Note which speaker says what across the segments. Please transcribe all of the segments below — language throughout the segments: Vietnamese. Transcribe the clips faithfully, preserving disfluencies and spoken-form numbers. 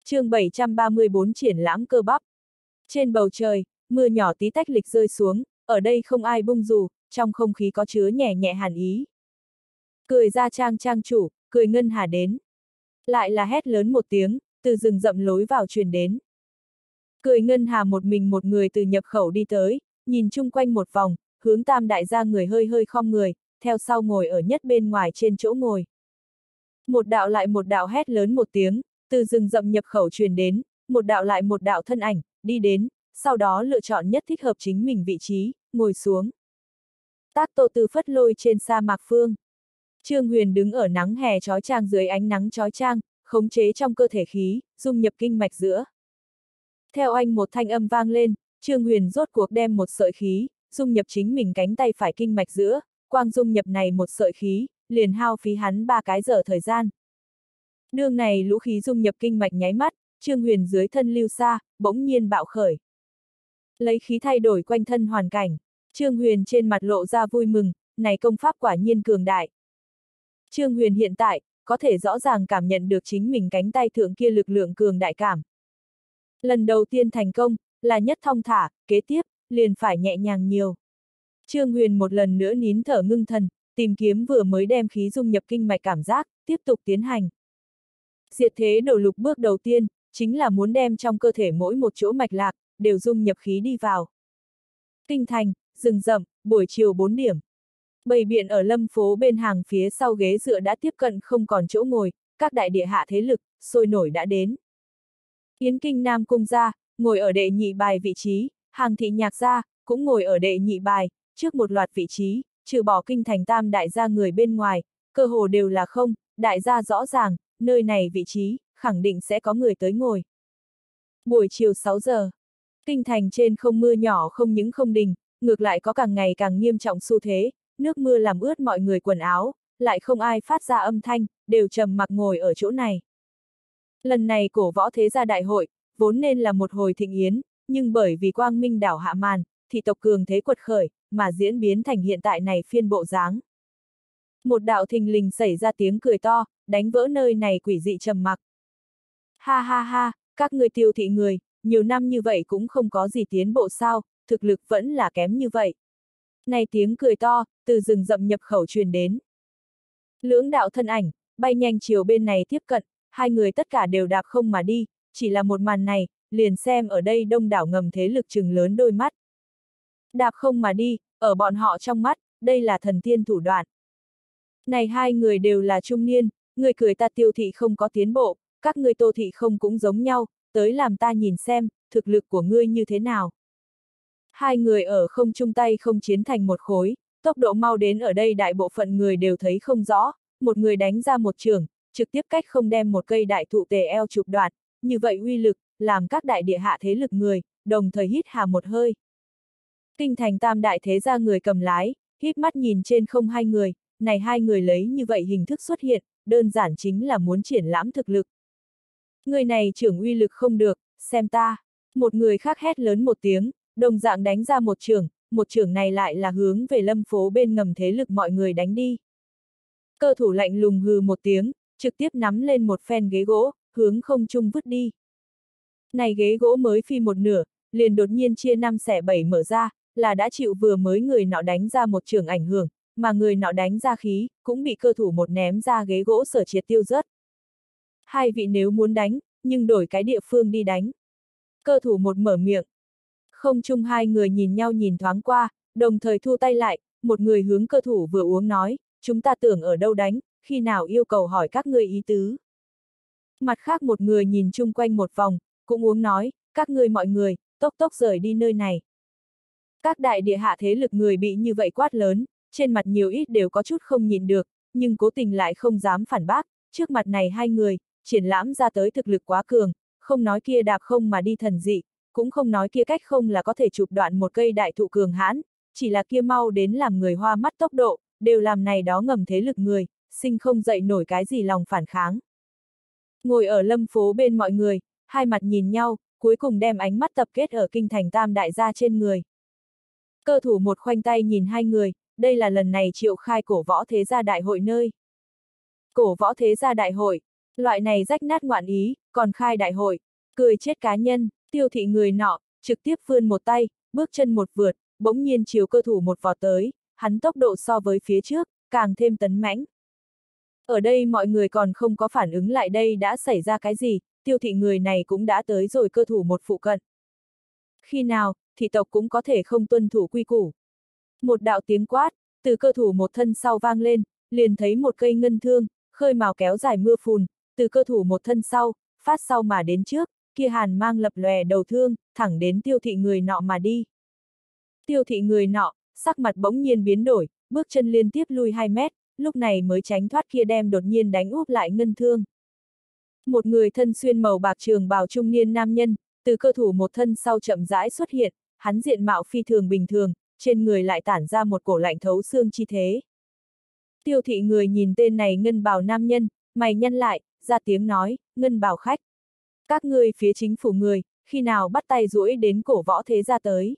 Speaker 1: Chương bảy trăm ba mươi bốn triển lãm cơ bắp. Trên bầu trời, mưa nhỏ tí tách lịch rơi xuống, ở đây không ai bung dù, trong không khí có chứa nhẹ nhẹ hàn ý. Cười ra trang trang chủ, cười Ngân Hà đến. Lại là hét lớn một tiếng, từ rừng rậm lối vào truyền đến. Cười Ngân Hà một mình một người từ nhập khẩu đi tới, nhìn chung quanh một vòng, hướng Tam đại gia người hơi hơi khom người, theo sau ngồi ở nhất bên ngoài trên chỗ ngồi. Một đạo lại một đạo hét lớn một tiếng, từ rừng rậm nhập khẩu truyền đến, một đạo lại một đạo thân ảnh, đi đến, sau đó lựa chọn nhất thích hợp chính mình vị trí, ngồi xuống. Tác Tô Tư phất lôi trên sa mạc phương. Trương Huyền đứng ở nắng hè chói chang dưới ánh nắng chói chang, khống chế trong cơ thể khí, dung nhập kinh mạch giữa. Theo anh một thanh âm vang lên, Trương Huyền rốt cuộc đem một sợi khí, dung nhập chính mình cánh tay phải kinh mạch giữa, quang dung nhập này một sợi khí, liền hao phí hắn ba cái giờ thời gian. Đương này lũ khí dung nhập kinh mạch nháy mắt, Trương Huyền dưới thân lưu xa, bỗng nhiên bạo khởi. Lấy khí thay đổi quanh thân hoàn cảnh, Trương Huyền trên mặt lộ ra vui mừng, này công pháp quả nhiên cường đại. Trương Huyền hiện tại, có thể rõ ràng cảm nhận được chính mình cánh tay thượng kia lực lượng cường đại cảm. Lần đầu tiên thành công, là nhất thong thả, kế tiếp, liền phải nhẹ nhàng nhiều. Trương Huyền một lần nữa nín thở ngưng thần, tìm kiếm vừa mới đem khí dung nhập kinh mạch cảm giác, tiếp tục tiến hành. Diệt thế đổ lục bước đầu tiên, chính là muốn đem trong cơ thể mỗi một chỗ mạch lạc, đều dung nhập khí đi vào. Kinh thành, rừng rậm, buổi chiều bốn điểm. Bầy biện ở lâm phố bên hàng phía sau ghế dựa đã tiếp cận không còn chỗ ngồi, các đại địa hạ thế lực, sôi nổi đã đến. Yến Kinh Nam Cung gia, ngồi ở đệ nhị bài vị trí, Hàng Thị Nhạc gia, cũng ngồi ở đệ nhị bài, trước một loạt vị trí, trừ bỏ kinh thành tam đại gia người bên ngoài, cơ hồ đều là không, đại gia rõ ràng, nơi này vị trí, khẳng định sẽ có người tới ngồi. Buổi chiều sáu giờ, kinh thành trên không mưa nhỏ không những không đình, ngược lại có càng ngày càng nghiêm trọng xu thế, nước mưa làm ướt mọi người quần áo, lại không ai phát ra âm thanh, đều trầm mặc ngồi ở chỗ này. Lần này cổ võ thế gia đại hội, vốn nên là một hồi thịnh yến, nhưng bởi vì quang minh đảo hạ màn, thị tộc cường thế quật khởi, mà diễn biến thành hiện tại này phiên bộ dáng. Một đạo thình lình xảy ra tiếng cười to, đánh vỡ nơi này quỷ dị trầm mặc. Ha ha ha, các ngươi Tiêu thị người, nhiều năm như vậy cũng không có gì tiến bộ sao, thực lực vẫn là kém như vậy. Này tiếng cười to, từ rừng rậm nhập khẩu truyền đến. Lưỡng đạo thân ảnh, bay nhanh chiều bên này tiếp cận, hai người tất cả đều đạp không mà đi, chỉ là một màn này, liền xem ở đây đông đảo ngầm thế lực chừng lớn đôi mắt. Đạp không mà đi, ở bọn họ trong mắt, đây là thần tiên thủ đoạn. Này hai người đều là trung niên, người cười ta Tiêu thị không có tiến bộ, các ngươi Tô thị không cũng giống nhau, tới làm ta nhìn xem, thực lực của ngươi như thế nào. Hai người ở không chung tay không chiến thành một khối, tốc độ mau đến ở đây đại bộ phận người đều thấy không rõ, một người đánh ra một trường, trực tiếp cách không đem một cây đại thụ tề eo chụp đoạn, như vậy uy lực, làm các đại địa hạ thế lực người, đồng thời hít hà một hơi. Kinh thành tam đại thế gia người cầm lái, híp mắt nhìn trên không hai người, này hai người lấy như vậy hình thức xuất hiện, đơn giản chính là muốn triển lãm thực lực. Người này trưởng uy lực không được, xem ta. Một người khác hét lớn một tiếng, đồng dạng đánh ra một trường, một trường này lại là hướng về lâm phố bên ngầm thế lực mọi người đánh đi. Cơ thủ lạnh lùng hừ một tiếng, trực tiếp nắm lên một phen ghế gỗ, hướng không trung vứt đi. Này ghế gỗ mới phi một nửa, liền đột nhiên chia năm xẻ bảy mở ra, là đã chịu vừa mới người nọ đánh ra một trường ảnh hưởng, mà người nọ đánh ra khí, cũng bị cơ thủ một ném ra ghế gỗ sở triệt tiêu rớt. Hai vị nếu muốn đánh, nhưng đổi cái địa phương đi đánh. Cơ thủ một mở miệng. Không chung hai người nhìn nhau nhìn thoáng qua, đồng thời thu tay lại, một người hướng cơ thủ vừa uống nói, chúng ta tưởng ở đâu đánh, khi nào yêu cầu hỏi các ngươi ý tứ. Mặt khác một người nhìn chung quanh một vòng, cũng uống nói, các ngươi mọi người, tốc tốc rời đi nơi này. Các đại địa hạ thế lực người bị như vậy quát lớn, trên mặt nhiều ít đều có chút không nhìn được, nhưng cố tình lại không dám phản bác, trước mặt này hai người, triển lãm ra tới thực lực quá cường, không nói kia đạp không mà đi thần dị, cũng không nói kia cách không là có thể chụp đoạn một cây đại thụ cường hãn, chỉ là kia mau đến làm người hoa mắt tốc độ, đều làm này đó ngầm thế lực người, sinh không dậy nổi cái gì lòng phản kháng. Ngồi ở lâm phố bên mọi người, hai mặt nhìn nhau, cuối cùng đem ánh mắt tập kết ở kinh thành tam đại gia trên người. Cơ thủ một khoanh tay nhìn hai người, đây là lần này triệu khai cổ võ thế gia đại hội nơi. Cổ võ thế gia đại hội, Loại này rách nát ngoạn ý, còn khai đại hội, cười chết cá nhân, Tiêu thị người nọ, trực tiếp vươn một tay, bước chân một vượt, bỗng nhiên chiều cơ thủ một vọt tới, hắn tốc độ so với phía trước, càng thêm tấn mãnh. Ở đây mọi người còn không có phản ứng lại đây đã xảy ra cái gì, Tiêu thị người này cũng đã tới rồi cơ thủ một phụ cận. Khi nào, thị tộc cũng có thể không tuân thủ quy củ. Một đạo tiếng quát, từ cơ thủ một thân sau vang lên, liền thấy một cây ngân thương, khơi mào kéo dài mưa phùn, từ cơ thủ một thân sau, phát sau mà đến trước, kia hàn mang lập lòe đầu thương, thẳng đến Tiêu thị người nọ mà đi. Tiêu thị người nọ, sắc mặt bỗng nhiên biến đổi, bước chân liên tiếp lui hai mét, lúc này mới tránh thoát kia đem đột nhiên đánh úp lại ngân thương. Một người thân xuyên màu bạc trường bào trung niên nam nhân, từ cơ thủ một thân sau chậm rãi xuất hiện, hắn diện mạo phi thường bình thường, trên người lại tản ra một cổ lạnh thấu xương chi thế. Tiêu thị người nhìn tên này ngân bào nam nhân, mày nhăn lại, ra tiếng nói, ngân bào khách. Các ngươi phía chính phủ người, khi nào bắt tay duỗi đến cổ võ thế gia tới.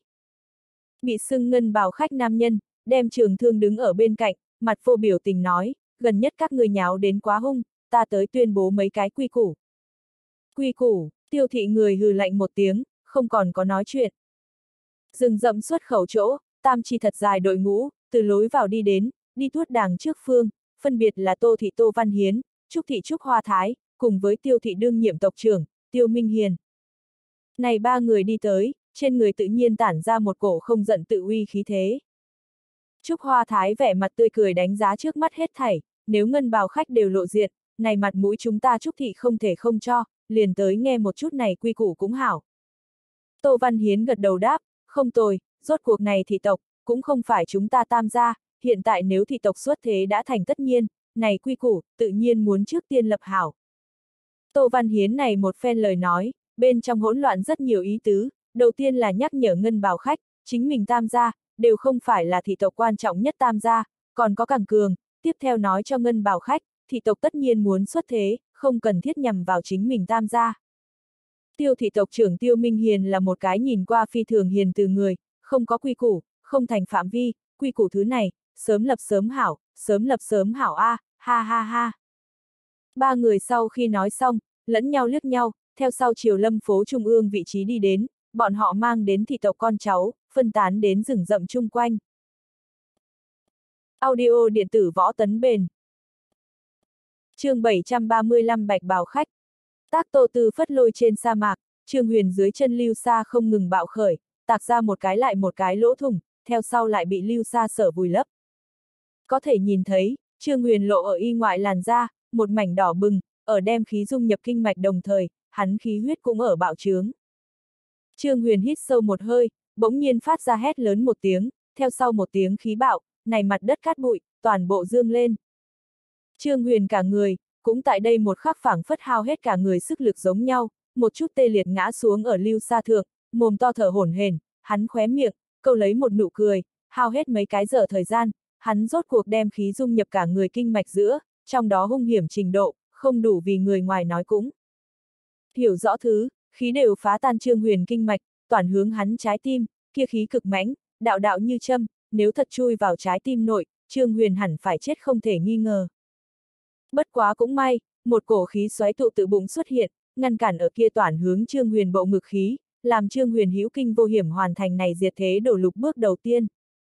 Speaker 1: Bị xưng ngân bào khách nam nhân, đem trường thương đứng ở bên cạnh, mặt vô biểu tình nói, gần nhất các ngươi nháo đến quá hung, ta tới tuyên bố mấy cái quy củ. Quy củ, Tiêu thị người hừ lạnh một tiếng, không còn có nói chuyện. Rừng rậm xuất khẩu chỗ, tam chi thật dài đội ngũ, từ lối vào đi đến, đi tuốt đàng trước phương, phân biệt là Tô thị Tô Văn Hiến, Trúc thị Trúc Hoa Thái, cùng với Tiêu thị đương nhiệm tộc trưởng, Tiêu Minh Hiền. Này ba người đi tới, trên người tự nhiên tản ra một cổ không giận tự uy khí thế. Trúc Hoa Thái vẻ mặt tươi cười đánh giá trước mắt hết thảy, nếu ngân bào khách đều lộ diện, này mặt mũi chúng ta Trúc thị không thể không cho, liền tới nghe một chút này quy củ cũng hảo. Tô Văn Hiến gật đầu đáp, không tồi, rốt cuộc này thị tộc, cũng không phải chúng ta tam gia, hiện tại nếu thị tộc xuất thế đã thành tất nhiên, này quy củ, tự nhiên muốn trước tiên lập hảo. Tô Văn Hiến này một phen lời nói, bên trong hỗn loạn rất nhiều ý tứ, đầu tiên là nhắc nhở ngân bào khách, chính mình tam gia, đều không phải là thị tộc quan trọng nhất tam gia, còn có càng cường, tiếp theo nói cho ngân bào khách, thị tộc tất nhiên muốn xuất thế, không cần thiết nhằm vào chính mình tam gia. Tiêu thị tộc trưởng Tiêu Minh Hiền là một cái nhìn qua phi thường hiền từ người, không có quy củ, không thành phạm vi, quy củ thứ này, sớm lập sớm hảo, sớm lập sớm hảo a, ha ha ha. Ba người sau khi nói xong, lẫn nhau liếc nhau, theo sau Triều Lâm phố trung ương vị trí đi đến, bọn họ mang đến thị tộc con cháu, phân tán đến rừng rậm chung quanh. Audio điện tử võ tấn bền. Chương bảy trăm ba mươi lăm Bạch bào khách. Tác Tô Tư phất lôi trên sa mạc, Trương Huyền dưới chân lưu sa không ngừng bạo khởi, tạc ra một cái lại một cái lỗ thủng, theo sau lại bị lưu sa sở vùi lấp. Có thể nhìn thấy, Trương Huyền lộ ở y ngoại làn da, một mảnh đỏ bừng, ở đem khí dung nhập kinh mạch đồng thời, hắn khí huyết cũng ở bạo trướng. Trương Huyền hít sâu một hơi, bỗng nhiên phát ra hét lớn một tiếng, theo sau một tiếng khí bạo, này mặt đất cát bụi, toàn bộ dương lên. Trương Huyền cả người, cũng tại đây một khắc phảng phất hao hết cả người sức lực giống nhau, một chút tê liệt ngã xuống ở lưu sa thượng, mồm to thở hổn hển, hắn khóe miệng, câu lấy một nụ cười, hao hết mấy cái giờ thời gian, hắn rốt cuộc đem khí dung nhập cả người kinh mạch giữa, trong đó hung hiểm trình độ, không đủ vì người ngoài nói cũng. Hiểu rõ thứ, khí đều phá tan Trương Huyền kinh mạch, toàn hướng hắn trái tim, kia khí cực mãnh, đạo đạo như châm, nếu thật chui vào trái tim nội, Trương Huyền hẳn phải chết không thể nghi ngờ. Bất quá cũng may, một cổ khí xoáy tụ tự bụng xuất hiện, ngăn cản ở kia toàn hướng Trương Huyền bộ ngực khí, làm Trương Huyền hữu kinh vô hiểm hoàn thành này diệt thế đổ lục bước đầu tiên.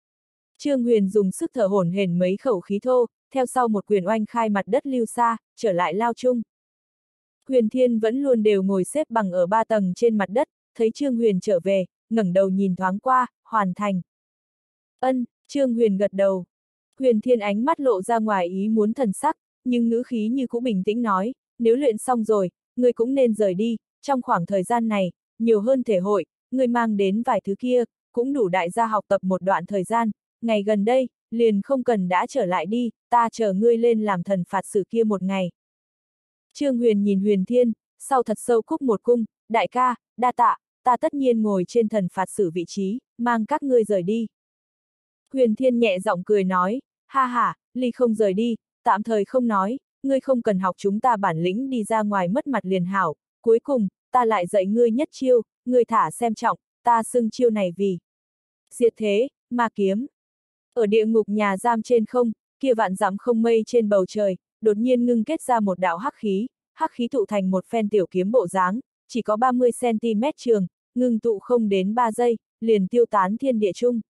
Speaker 1: Trương Huyền dùng sức thở hổn hển mấy khẩu khí thô, theo sau một quyền oanh khai mặt đất lưu sa, trở lại lao chung. Huyền Thiên vẫn luôn đều ngồi xếp bằng ở ba tầng trên mặt đất, thấy Trương Huyền trở về, ngẩng đầu nhìn thoáng qua, hoàn thành. Ân, Trương Huyền gật đầu. Huyền Thiên ánh mắt lộ ra ngoài ý muốn thần sắc, nhưng ngữ khí như cũ bình tĩnh nói, nếu luyện xong rồi, ngươi cũng nên rời đi, trong khoảng thời gian này, nhiều hơn thể hội, ngươi mang đến vài thứ kia, cũng đủ đại gia học tập một đoạn thời gian, ngày gần đây, liền không cần đã trở lại đi, ta chờ ngươi lên làm thần phạt sử kia một ngày. Trương Huyền nhìn Huyền Thiên, sau thật sâu cúc một cung, đại ca, đa tạ, ta tất nhiên ngồi trên thần phạt sử vị trí, mang các ngươi rời đi. Huyền Thiên nhẹ giọng cười nói, ha ha, ly không rời đi, tạm thời không nói, ngươi không cần học chúng ta bản lĩnh đi ra ngoài mất mặt liền hảo, cuối cùng, ta lại dạy ngươi nhất chiêu, ngươi thả xem trọng, ta xưng chiêu này vì diệt thế, ma kiếm. Ở địa ngục nhà giam trên không, kia vạn dặm không mây trên bầu trời, đột nhiên ngưng kết ra một đạo hắc khí, hắc khí tụ thành một phen tiểu kiếm bộ dáng, chỉ có ba mươi xăng-ti-mét trường, ngưng tụ không đến ba giây, liền tiêu tán thiên địa chung.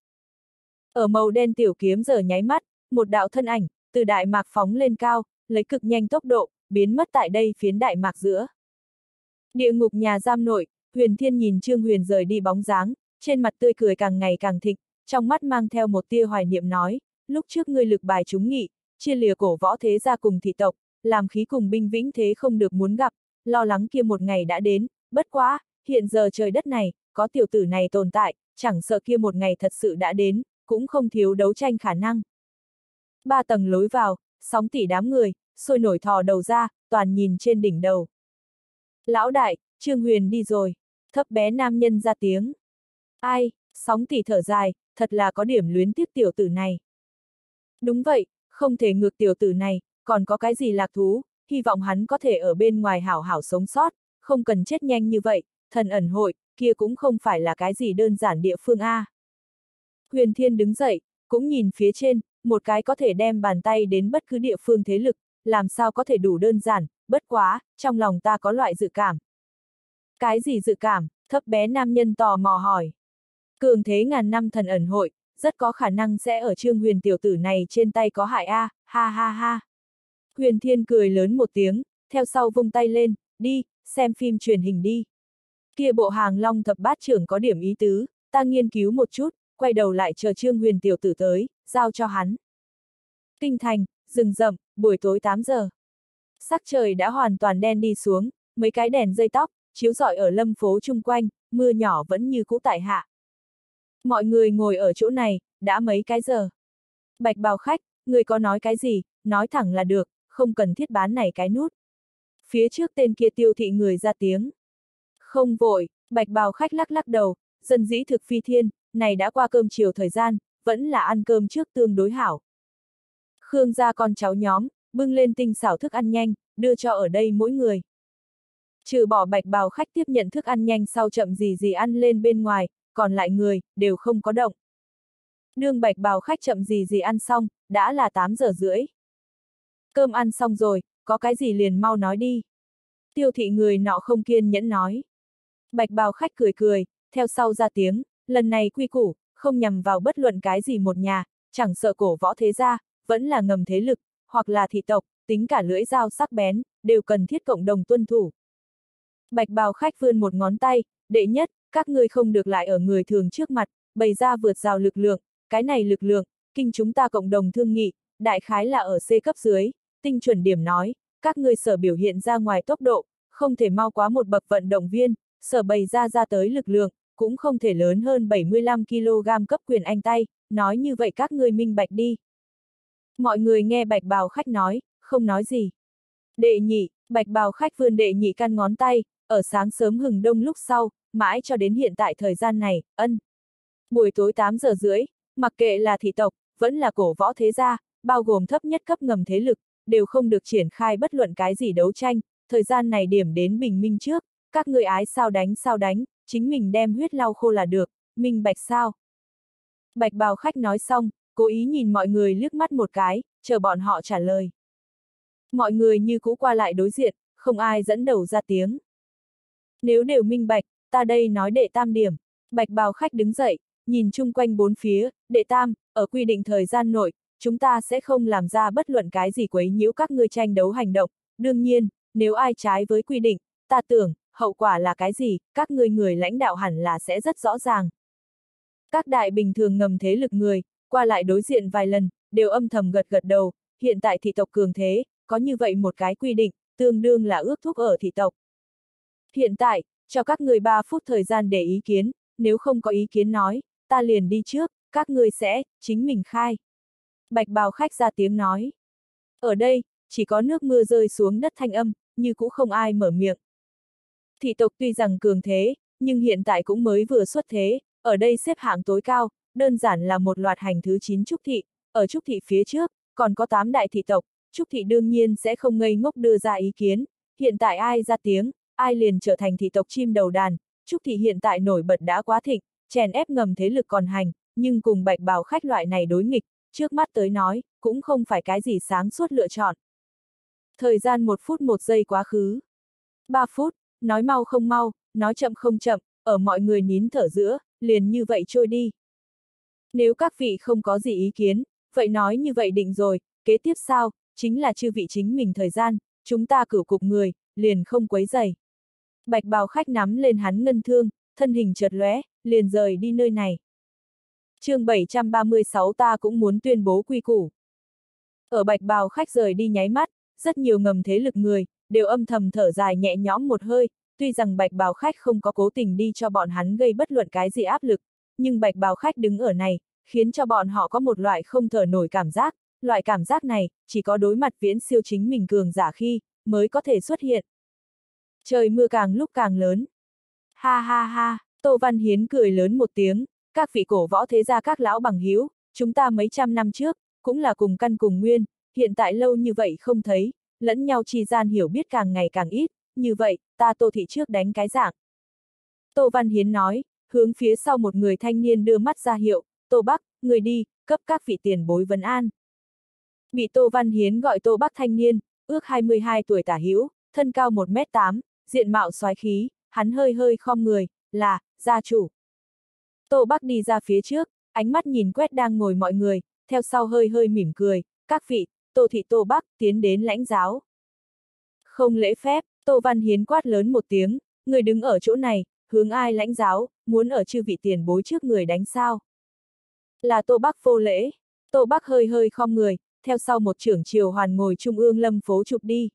Speaker 1: Ở màu đen tiểu kiếm giờ nháy mắt, một đạo thân ảnh, từ đại mạc phóng lên cao, lấy cực nhanh tốc độ, biến mất tại đây phiến đại mạc giữa. Địa ngục nhà giam nội, Huyền Thiên nhìn Trương Huyền rời đi bóng dáng, trên mặt tươi cười càng ngày càng thịnh, trong mắt mang theo một tia hoài niệm nói, lúc trước ngươi lực bài chúng nghị, chia lìa cổ võ thế gia cùng thị tộc, làm khí cùng binh vĩnh thế không được muốn gặp, lo lắng kia một ngày đã đến, bất quá, hiện giờ trời đất này, có tiểu tử này tồn tại, chẳng sợ kia một ngày thật sự đã đến, cũng không thiếu đấu tranh khả năng. Ba tầng lối vào, sóng tỷ đám người, sôi nổi thò đầu ra, toàn nhìn trên đỉnh đầu. Lão đại, Trương Huyền đi rồi, thấp bé nam nhân ra tiếng. Ai, sóng tỷ thở dài, thật là có điểm luyến tiếc tiểu tử này. Đúng vậy, không thể ngược tiểu tử này, còn có cái gì lạc thú, hy vọng hắn có thể ở bên ngoài hảo hảo sống sót, không cần chết nhanh như vậy, thần ẩn hội, kia cũng không phải là cái gì đơn giản địa phương A. Huyền Thiên đứng dậy, cũng nhìn phía trên, một cái có thể đem bàn tay đến bất cứ địa phương thế lực, làm sao có thể đủ đơn giản, bất quá, trong lòng ta có loại dự cảm. Cái gì dự cảm, thấp bé nam nhân tò mò hỏi. Cường thế ngàn năm thần ẩn hội, rất có khả năng sẽ ở Trương Huyền tiểu tử này trên tay có hại a, ha ha ha. Huyền Thiên cười lớn một tiếng, theo sau vung tay lên, đi, xem phim truyền hình đi. Kia bộ hàng long thập bát trưởng có điểm ý tứ, ta nghiên cứu một chút, quay đầu lại chờ Trương Huyền tiểu tử tới, giao cho hắn. Kinh thành, rừng rậm, buổi tối tám giờ. Sắc trời đã hoàn toàn đen đi xuống, mấy cái đèn dây tóc, chiếu rọi ở lâm phố chung quanh, mưa nhỏ vẫn như cũ tại hạ. Mọi người ngồi ở chỗ này, đã mấy cái giờ. Bạch bào khách, người có nói cái gì, nói thẳng là được, không cần thiết bán này cái nút. Phía trước tên kia tiêu thị người ra tiếng. Không vội, bạch bào khách lắc lắc đầu, dân dĩ thực phi thiên, này đã qua cơm chiều thời gian, vẫn là ăn cơm trước tương đối hảo. Khương gia con cháu nhóm, bưng lên tinh xảo thức ăn nhanh, đưa cho ở đây mỗi người. Trừ bỏ bạch bào khách tiếp nhận thức ăn nhanh sau chậm gì gì ăn lên bên ngoài, còn lại người, đều không có động. Nương bạch bào khách chậm gì gì ăn xong, đã là tám giờ rưỡi. Cơm ăn xong rồi, có cái gì liền mau nói đi. Tiêu thị người nọ không kiên nhẫn nói. Bạch bào khách cười cười, theo sau ra tiếng, lần này quy củ, không nhằm vào bất luận cái gì một nhà, chẳng sợ cổ võ thế gia, vẫn là ngầm thế lực, hoặc là thị tộc, tính cả lưỡi dao sắc bén, đều cần thiết cộng đồng tuân thủ. Bạch bào khách vươn một ngón tay, đệ nhất, các ngươi không được lại ở người thường trước mặt, bày ra vượt rào lực lượng, cái này lực lượng, kinh chúng ta cộng đồng thương nghị, đại khái là ở C cấp dưới, tinh chuẩn điểm nói, các ngươi sở biểu hiện ra ngoài tốc độ, không thể mau quá một bậc vận động viên, sở bày ra ra tới lực lượng, cũng không thể lớn hơn bảy mươi lăm ki lô gam cấp quyền anh tay, nói như vậy các ngươi minh bạch đi. Mọi người nghe bạch bào khách nói, không nói gì. Đệ nhị, bạch bào khách vươn đệ nhị căn ngón tay, ở sáng sớm hừng đông lúc sau, mãi cho đến hiện tại thời gian này, ân. Buổi tối tám giờ rưỡi, mặc kệ là thị tộc, vẫn là cổ võ thế gia, bao gồm thấp nhất cấp ngầm thế lực, đều không được triển khai bất luận cái gì đấu tranh, thời gian này điểm đến bình minh trước, các người ái sao đánh sao đánh, chính mình đem huyết lau khô là được, minh bạch sao. Bạch bào khách nói xong, cố ý nhìn mọi người liếc mắt một cái, chờ bọn họ trả lời. Mọi người như cũ qua lại đối diện, không ai dẫn đầu ra tiếng. Nếu đều minh bạch, ta đây nói đệ tam điểm. Bạch bào khách đứng dậy, nhìn chung quanh bốn phía, đệ tam, ở quy định thời gian nội, chúng ta sẽ không làm ra bất luận cái gì quấy nhiễu các ngươi tranh đấu hành động. Đương nhiên, nếu ai trái với quy định, ta tưởng, hậu quả là cái gì, các ngươi người lãnh đạo hẳn là sẽ rất rõ ràng. Các đại bình thường ngầm thế lực người, qua lại đối diện vài lần, đều âm thầm gật gật đầu, hiện tại thị tộc cường thế, có như vậy một cái quy định, tương đương là ước thúc ở thị tộc. Hiện tại, cho các người ba phút thời gian để ý kiến, nếu không có ý kiến nói, ta liền đi trước, các người sẽ, chính mình khai. Bạch bào khách ra tiếng nói. Ở đây, chỉ có nước mưa rơi xuống đất thanh âm, như cũ không ai mở miệng. Thị tộc tuy rằng cường thế, nhưng hiện tại cũng mới vừa xuất thế, ở đây xếp hạng tối cao, đơn giản là một loạt hành thứ chín Trúc Thị, ở Trúc Thị phía trước, còn có tám đại thị tộc, Trúc Thị đương nhiên sẽ không ngây ngốc đưa ra ý kiến, hiện tại ai ra tiếng, ai liền trở thành thị tộc chim đầu đàn, Trúc Thị hiện tại nổi bật đã quá thịnh, chèn ép ngầm thế lực còn hành, nhưng cùng bạch bào khách loại này đối nghịch, trước mắt tới nói, cũng không phải cái gì sáng suốt lựa chọn. Thời gian một phút một giây quá khứ. Ba phút, nói mau không mau, nói chậm không chậm, ở mọi người nín thở giữa, liền như vậy trôi đi. Nếu các vị không có gì ý kiến, vậy nói như vậy định rồi, kế tiếp sao, chính là chư vị chính mình thời gian, chúng ta cửu cục người, liền không quấy rầy. Bạch bào khách nắm lên hắn ngân thương, thân hình chợt lóe, liền rời đi nơi này. chương bảy trăm ba mươi sáu ta cũng muốn tuyên bố quy củ. Ở bạch bào khách rời đi nháy mắt, rất nhiều ngầm thế lực người, đều âm thầm thở dài nhẹ nhõm một hơi, tuy rằng bạch bào khách không có cố tình đi cho bọn hắn gây bất luận cái gì áp lực, nhưng bạch bào khách đứng ở này, khiến cho bọn họ có một loại không thở nổi cảm giác, loại cảm giác này, chỉ có đối mặt viễn siêu chính mình cường giả khi, mới có thể xuất hiện. Trời mưa càng lúc càng lớn. Ha ha ha, Tô Văn Hiến cười lớn một tiếng, các vị cổ võ thế gia các lão bằng hữu, chúng ta mấy trăm năm trước, cũng là cùng căn cùng nguyên, hiện tại lâu như vậy không thấy, lẫn nhau chi gian hiểu biết càng ngày càng ít, như vậy, ta Tô thị trước đánh cái dạng. Tô Văn Hiến nói, hướng phía sau một người thanh niên đưa mắt ra hiệu, Tô Bắc, người đi, cấp các vị tiền bối vấn an. Bị Tô Văn Hiến gọi Tô Bắc thanh niên, ước hai mươi hai tuổi tả hữu, thân cao một mét tám, diện mạo soái khí, hắn hơi hơi khom người, là, gia chủ. Tô Bắc đi ra phía trước, ánh mắt nhìn quét đang ngồi mọi người, theo sau hơi hơi mỉm cười, các vị, Tô thị Tô Bắc, tiến đến lãnh giáo. Không lễ phép, Tô Văn Hiến quát lớn một tiếng, người đứng ở chỗ này, hướng ai lãnh giáo, muốn ở chư vị tiền bối trước người đánh sao. Là Tô Bắc vô lễ, Tô Bắc hơi hơi khom người, theo sau một trưởng triều hoàn ngồi trung ương lâm phố chụp đi.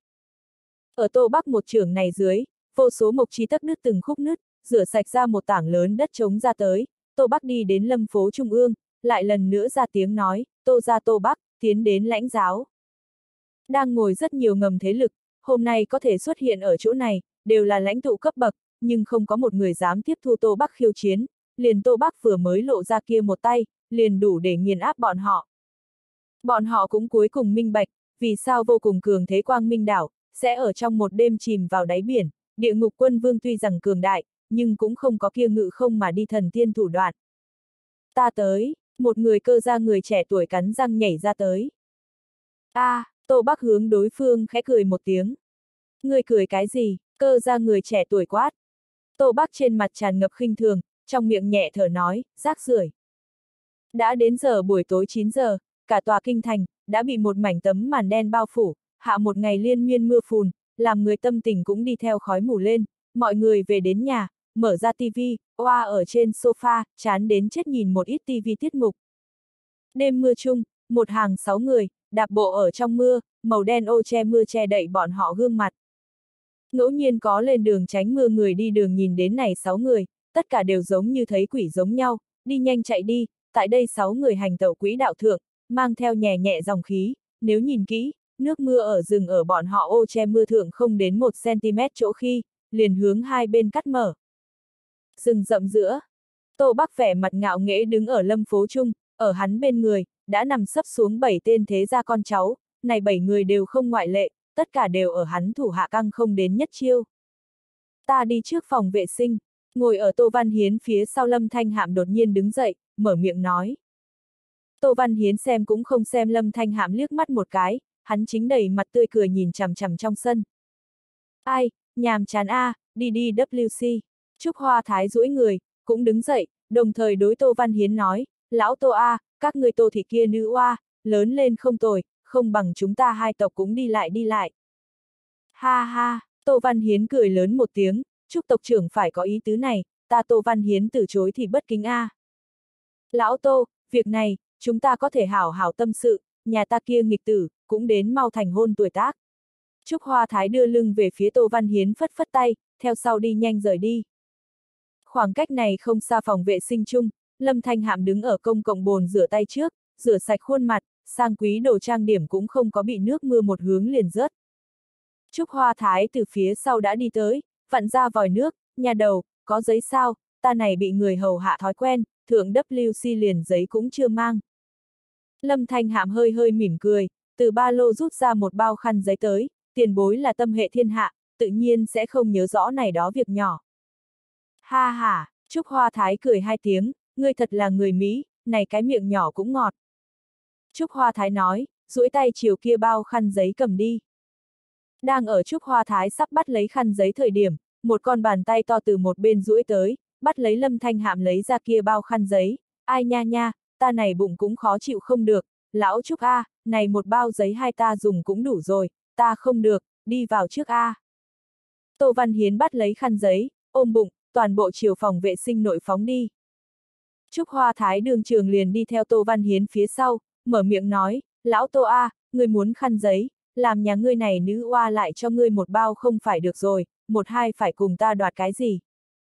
Speaker 1: Ở Tô Bắc một trưởng này dưới, vô số mộc chi tấc nứt từng khúc nứt, rửa sạch ra một tảng lớn đất trống ra tới, Tô Bắc đi đến lâm phố trung ương, lại lần nữa ra tiếng nói, Tô ra Tô Bắc, tiến đến lãnh giáo. Đang ngồi rất nhiều ngầm thế lực, hôm nay có thể xuất hiện ở chỗ này, đều là lãnh tụ cấp bậc, nhưng không có một người dám tiếp thu Tô Bắc khiêu chiến, liền Tô Bắc vừa mới lộ ra kia một tay, liền đủ để nghiền áp bọn họ. Bọn họ cũng cuối cùng minh bạch, vì sao vô cùng cường thế Quang Minh đảo, sẽ ở trong một đêm chìm vào đáy biển, địa ngục quân vương tuy rằng cường đại, nhưng cũng không có kia ngự không mà đi thần tiên thủ đoạn. Ta tới, một người cơ gia người trẻ tuổi cắn răng nhảy ra tới. A, à, Tô Bắc hướng đối phương khẽ cười một tiếng. Người cười cái gì, cơ gia người trẻ tuổi quát. Tô Bắc trên mặt tràn ngập khinh thường, trong miệng nhẹ thở nói, rác rưởi. Đã đến giờ buổi tối chín giờ, cả tòa kinh thành, đã bị một mảnh tấm màn đen bao phủ, hạ một ngày liên miên mưa phùn, làm người tâm tình cũng đi theo khói mù lên, mọi người về đến nhà, mở ra tivi, oa ở trên sofa, chán đến chết nhìn một ít tivi tiết mục. Đêm mưa chung, một hàng sáu người, đạp bộ ở trong mưa, màu đen ô che mưa che đậy bọn họ gương mặt. Ngẫu nhiên có lên đường tránh mưa người đi đường nhìn đến này sáu người, tất cả đều giống như thấy quỷ giống nhau, đi nhanh chạy đi, tại đây sáu người hành tẩu quỹ đạo thượng, mang theo nhẹ nhẹ dòng khí, nếu nhìn kỹ, nước mưa ở rừng ở bọn họ ô che mưa thượng không đến một xăng-ti-mét chỗ khi, liền hướng hai bên cắt mở. Rừng rậm giữa, Tô Bắc vẻ mặt ngạo nghễ đứng ở lâm phố trung, ở hắn bên người, đã nằm sấp xuống bảy tên thế gia con cháu, này bảy người đều không ngoại lệ, tất cả đều ở hắn thủ hạ căng không đến nhất chiêu. Ta đi trước phòng vệ sinh, ngồi ở Tô Văn Hiến phía sau Lâm Thanh Hạm đột nhiên đứng dậy, mở miệng nói. Tô Văn Hiến xem cũng không xem Lâm Thanh Hạm liếc mắt một cái, hắn chính đầy mặt tươi cười nhìn chằm chằm trong sân. Ai, nhàm chán a, à, đi đi W C. Trúc Hoa Thái duỗi người, cũng đứng dậy, đồng thời đối Tô Văn Hiến nói, lão Tô a, à, các người Tô thị kia nữ oa, lớn lên không tồi, không bằng chúng ta hai tộc cũng đi lại đi lại. Ha ha, Tô Văn Hiến cười lớn một tiếng, Trúc tộc trưởng phải có ý tứ này, ta Tô Văn Hiến từ chối thì bất kính a. À. Lão Tô, việc này, chúng ta có thể hảo hảo tâm sự, nhà ta kia nghịch tử, cũng đến mau thành hôn tuổi tác. Trúc Hoa Thái đưa lưng về phía Tô Văn Hiến phất phất tay, theo sau đi nhanh rời đi. Khoảng cách này không xa phòng vệ sinh chung, Lâm Thanh Hạm đứng ở công cộng bồn rửa tay trước, rửa sạch khuôn mặt, sang quý đồ trang điểm cũng không có bị nước mưa một hướng liền rớt. Trúc Hoa Thái từ phía sau đã đi tới, vặn ra vòi nước, nhà đầu, có giấy sao, ta này bị người hầu hạ thói quen, thượng W C liền giấy cũng chưa mang. Lâm Thanh Hạm hơi hơi mỉm cười, từ ba lô rút ra một bao khăn giấy tới, tiền bối là tâm hệ thiên hạ, tự nhiên sẽ không nhớ rõ này đó việc nhỏ. Ha ha, Trúc Hoa Thái cười hai tiếng, ngươi thật là người Mỹ, này cái miệng nhỏ cũng ngọt. Trúc Hoa Thái nói, duỗi tay chiều kia bao khăn giấy cầm đi. Đang ở Trúc Hoa Thái sắp bắt lấy khăn giấy thời điểm, một con bàn tay to từ một bên duỗi tới, bắt lấy Lâm Thanh Hạm lấy ra kia bao khăn giấy. Ai nha nha, ta này bụng cũng khó chịu không được, lão Trúc a, này một bao giấy hai ta dùng cũng đủ rồi, ta không được, đi vào trước a. Tô Văn Hiến bắt lấy khăn giấy, ôm bụng, toàn bộ chiều phòng vệ sinh nội phóng đi. Trúc Hoa Thái đường trường liền đi theo Tô Văn Hiến phía sau, mở miệng nói, lão Tô a, ngươi muốn khăn giấy, làm nhà ngươi này nữ oa lại cho ngươi một bao không phải được rồi, một hai phải cùng ta đoạt cái gì.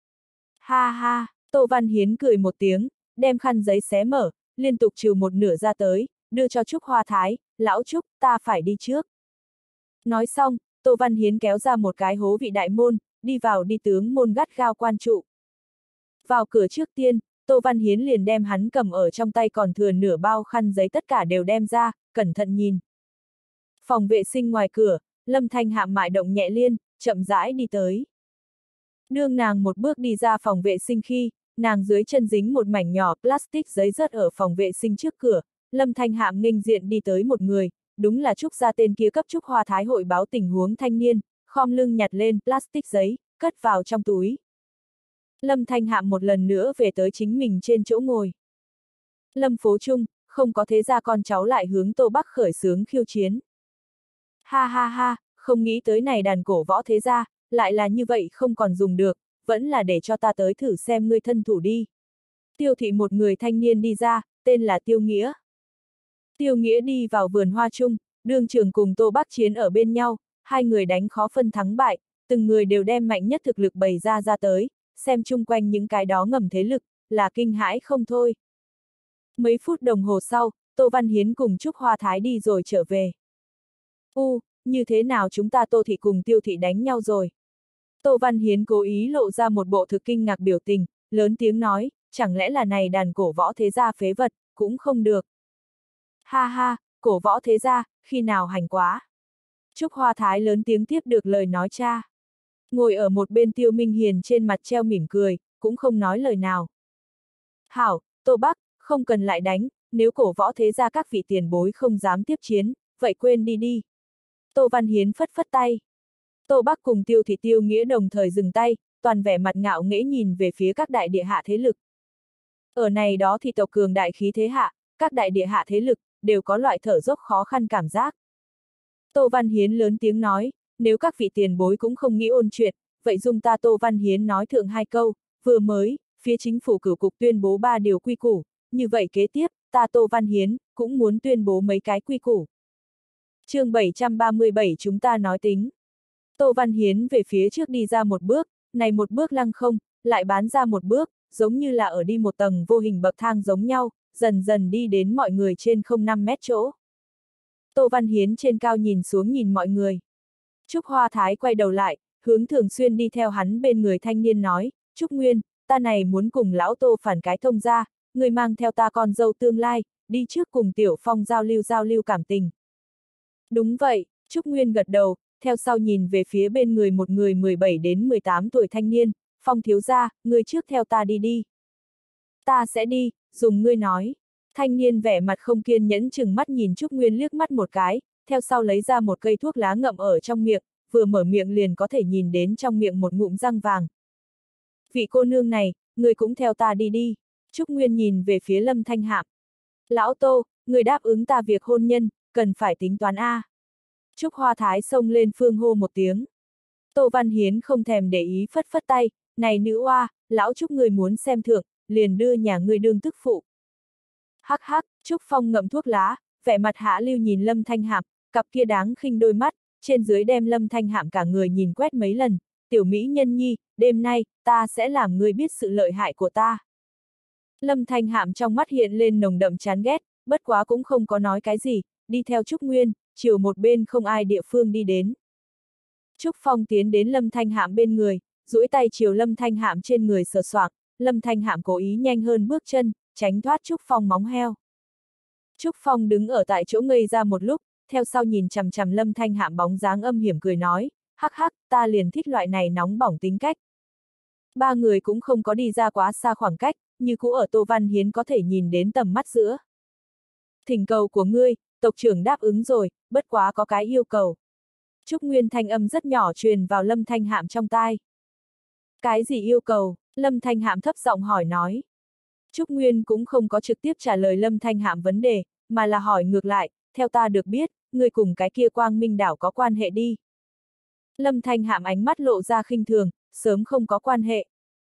Speaker 1: Ha ha, Tô Văn Hiến cười một tiếng, đem khăn giấy xé mở, liên tục trừ một nửa ra tới, đưa cho Trúc Hoa Thái, lão Trúc, ta phải đi trước. Nói xong, Tô Văn Hiến kéo ra một cái hố vị đại môn, đi vào đi tướng môn gắt gao quan trụ. Vào cửa trước tiên, Tô Văn Hiến liền đem hắn cầm ở trong tay còn thừa nửa bao khăn giấy tất cả đều đem ra, cẩn thận nhìn. Phòng vệ sinh ngoài cửa, Lâm Thanh Hạm mại động nhẹ liên, chậm rãi đi tới. Đương nàng một bước đi ra phòng vệ sinh khi, nàng dưới chân dính một mảnh nhỏ plastic giấy rớt ở phòng vệ sinh trước cửa, Lâm Thanh Hạm nghênh diện đi tới một người, đúng là Trúc gia tên kia cấp Trúc Hoa Thái hội báo tình huống thanh niên, khom lưng nhặt lên plastic giấy, cất vào trong túi. Lâm Thanh Hạm một lần nữa về tới chính mình trên chỗ ngồi. Lâm Phố Trung, không có thế ra con cháu lại hướng Tô Bắc khởi xướng khiêu chiến. Ha ha ha, không nghĩ tới này đàn cổ võ thế gia, lại là như vậy không còn dùng được, vẫn là để cho ta tới thử xem ngươi thân thủ đi. Tiêu thị một người thanh niên đi ra, tên là Tiêu Nghĩa. Tiêu Nghĩa đi vào vườn hoa chung, đương trường cùng Tô Bắc chiến ở bên nhau, hai người đánh khó phân thắng bại, từng người đều đem mạnh nhất thực lực bày ra ra tới, xem chung quanh những cái đó ngầm thế lực, là kinh hãi không thôi. Mấy phút đồng hồ sau, Tô Văn Hiến cùng Trúc Hoa Thái đi rồi trở về. U, như thế nào chúng ta Tô thị cùng Tiêu thị đánh nhau rồi? Tô Văn Hiến cố ý lộ ra một bộ thực kinh ngạc biểu tình, lớn tiếng nói, chẳng lẽ là này đàn cổ võ thế gia phế vật, cũng không được. Ha ha, cổ võ thế gia, khi nào hành quá? Trúc Hoa Thái lớn tiếng tiếp được lời nói cha. Ngồi ở một bên Tiêu Minh Hiền trên mặt treo mỉm cười, cũng không nói lời nào. Hảo, Tô Bắc, không cần lại đánh, nếu cổ võ thế gia các vị tiền bối không dám tiếp chiến, vậy quên đi đi. Tô Văn Hiến phất phất tay. Tô Bắc cùng Tiêu thị Tiêu Nghĩa đồng thời dừng tay, toàn vẻ mặt ngạo nghễ nhìn về phía các đại địa hạ thế lực. Ở này đó thì tộc cường đại khí thế hạ, các đại địa hạ thế lực, đều có loại thở dốc khó khăn cảm giác. Tô Văn Hiến lớn tiếng nói, nếu các vị tiền bối cũng không nghĩ ôn chuyện, vậy dung ta Tô Văn Hiến nói thượng hai câu, vừa mới, phía chính phủ cửu cục tuyên bố ba điều quy củ, như vậy kế tiếp, ta Tô Văn Hiến, cũng muốn tuyên bố mấy cái quy củ. Chương bảy trăm ba mươi bảy chúng ta nói tính. Tô Văn Hiến về phía trước đi ra một bước, này một bước lăng không, lại bán ra một bước, giống như là ở đi một tầng vô hình bậc thang giống nhau, dần dần đi đến mọi người trên không năm mét chỗ. Tô Văn Hiến trên cao nhìn xuống nhìn mọi người. Trúc Hoa Thái quay đầu lại, hướng Thường Xuyên đi theo hắn bên người thanh niên nói, Trúc Nguyên, ta này muốn cùng lão Tô phản cái thông ra, người mang theo ta con dâu tương lai, đi trước cùng Tiểu Phong giao lưu giao lưu cảm tình. Đúng vậy, Trúc Nguyên gật đầu, theo sau nhìn về phía bên người một người mười bảy đến mười tám tuổi thanh niên, Phong thiếu gia, người trước theo ta đi đi. Ta sẽ đi, dùng ngươi nói. Thanh niên vẻ mặt không kiên nhẫn chừng mắt nhìn Trúc Nguyên liếc mắt một cái, theo sau lấy ra một cây thuốc lá ngậm ở trong miệng, vừa mở miệng liền có thể nhìn đến trong miệng một ngụm răng vàng. Vị cô nương này, người cũng theo ta đi đi. Trúc Nguyên nhìn về phía Lâm Thanh Hạm. Lão Tô, người đáp ứng ta việc hôn nhân, cần phải tính toán A. Trúc Hoa Thái xông lên phương hô một tiếng. Tô Văn Hiến không thèm để ý phất phất tay, này nữ oa, lão Trúc người muốn xem thưởng, liền đưa nhà người đương tức phụ. Hắc hắc, Trúc Phong ngậm thuốc lá, vẻ mặt hạ lưu nhìn Lâm Thanh Hạm, cặp kia đáng khinh đôi mắt, trên dưới đem Lâm Thanh Hạm cả người nhìn quét mấy lần, tiểu mỹ nhân nhi, đêm nay, ta sẽ làm ngươi biết sự lợi hại của ta. Lâm Thanh Hạm trong mắt hiện lên nồng đậm chán ghét, bất quá cũng không có nói cái gì, đi theo Trúc Nguyên, chiều một bên không ai địa phương đi đến. Trúc Phong tiến đến Lâm Thanh Hạm bên người, duỗi tay chiều Lâm Thanh Hạm trên người sờ soạng, Lâm Thanh Hạm cố ý nhanh hơn bước chân, tránh thoát Trúc Phong móng heo. Trúc Phong đứng ở tại chỗ ngây ra một lúc, theo sau nhìn chằm chằm Lâm Thanh Hạm bóng dáng âm hiểm cười nói, hắc hắc, ta liền thích loại này nóng bỏng tính cách. Ba người cũng không có đi ra quá xa khoảng cách, như cũ ở Tô Văn Hiến có thể nhìn đến tầm mắt giữa. Thỉnh cầu của ngươi, tộc trưởng đáp ứng rồi, bất quá có cái yêu cầu. Trúc Nguyên thanh âm rất nhỏ truyền vào Lâm Thanh Hạm trong tai. Cái gì yêu cầu? Lâm Thanh Hạm thấp giọng hỏi nói. Trúc Nguyên cũng không có trực tiếp trả lời Lâm Thanh Hạm vấn đề, mà là hỏi ngược lại, theo ta được biết, người cùng cái kia Quang Minh đảo có quan hệ đi. Lâm Thanh Hạm ánh mắt lộ ra khinh thường, sớm không có quan hệ.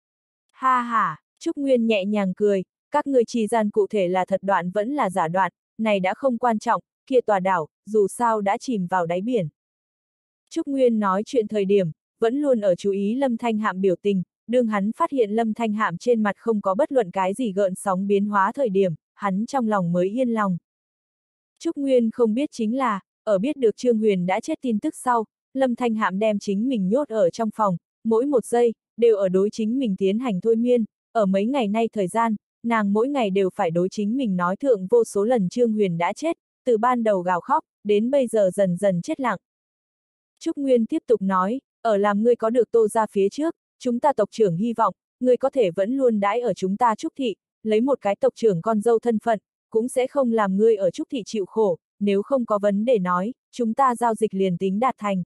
Speaker 1: Ha ha, Trúc Nguyên nhẹ nhàng cười, các người trì gian cụ thể là thật đoạn vẫn là giả đoạn, này đã không quan trọng, kia tòa đảo, dù sao đã chìm vào đáy biển. Trúc Nguyên nói chuyện thời điểm, vẫn luôn ở chú ý Lâm Thanh Hạm biểu tình, đương hắn phát hiện Lâm Thanh Hạm trên mặt không có bất luận cái gì gợn sóng biến hóa thời điểm, hắn trong lòng mới yên lòng. Trúc Nguyên không biết chính là, ở biết được Trương Huyền đã chết tin tức sau, Lâm Thanh Hạm đem chính mình nhốt ở trong phòng, mỗi một giây, đều ở đối chính mình tiến hành thôi miên, ở mấy ngày nay thời gian, nàng mỗi ngày đều phải đối chính mình nói thượng vô số lần Trương Huyền đã chết, từ ban đầu gào khóc, đến bây giờ dần dần chết lặng. Trúc Nguyên tiếp tục nói, ở làm ngươi có được Tô ra phía trước, chúng ta tộc trưởng hy vọng, ngươi có thể vẫn luôn đãi ở chúng ta Trúc Thị, lấy một cái tộc trưởng con dâu thân phận, cũng sẽ không làm ngươi ở Trúc Thị chịu khổ, nếu không có vấn đề nói, chúng ta giao dịch liền tính đạt thành.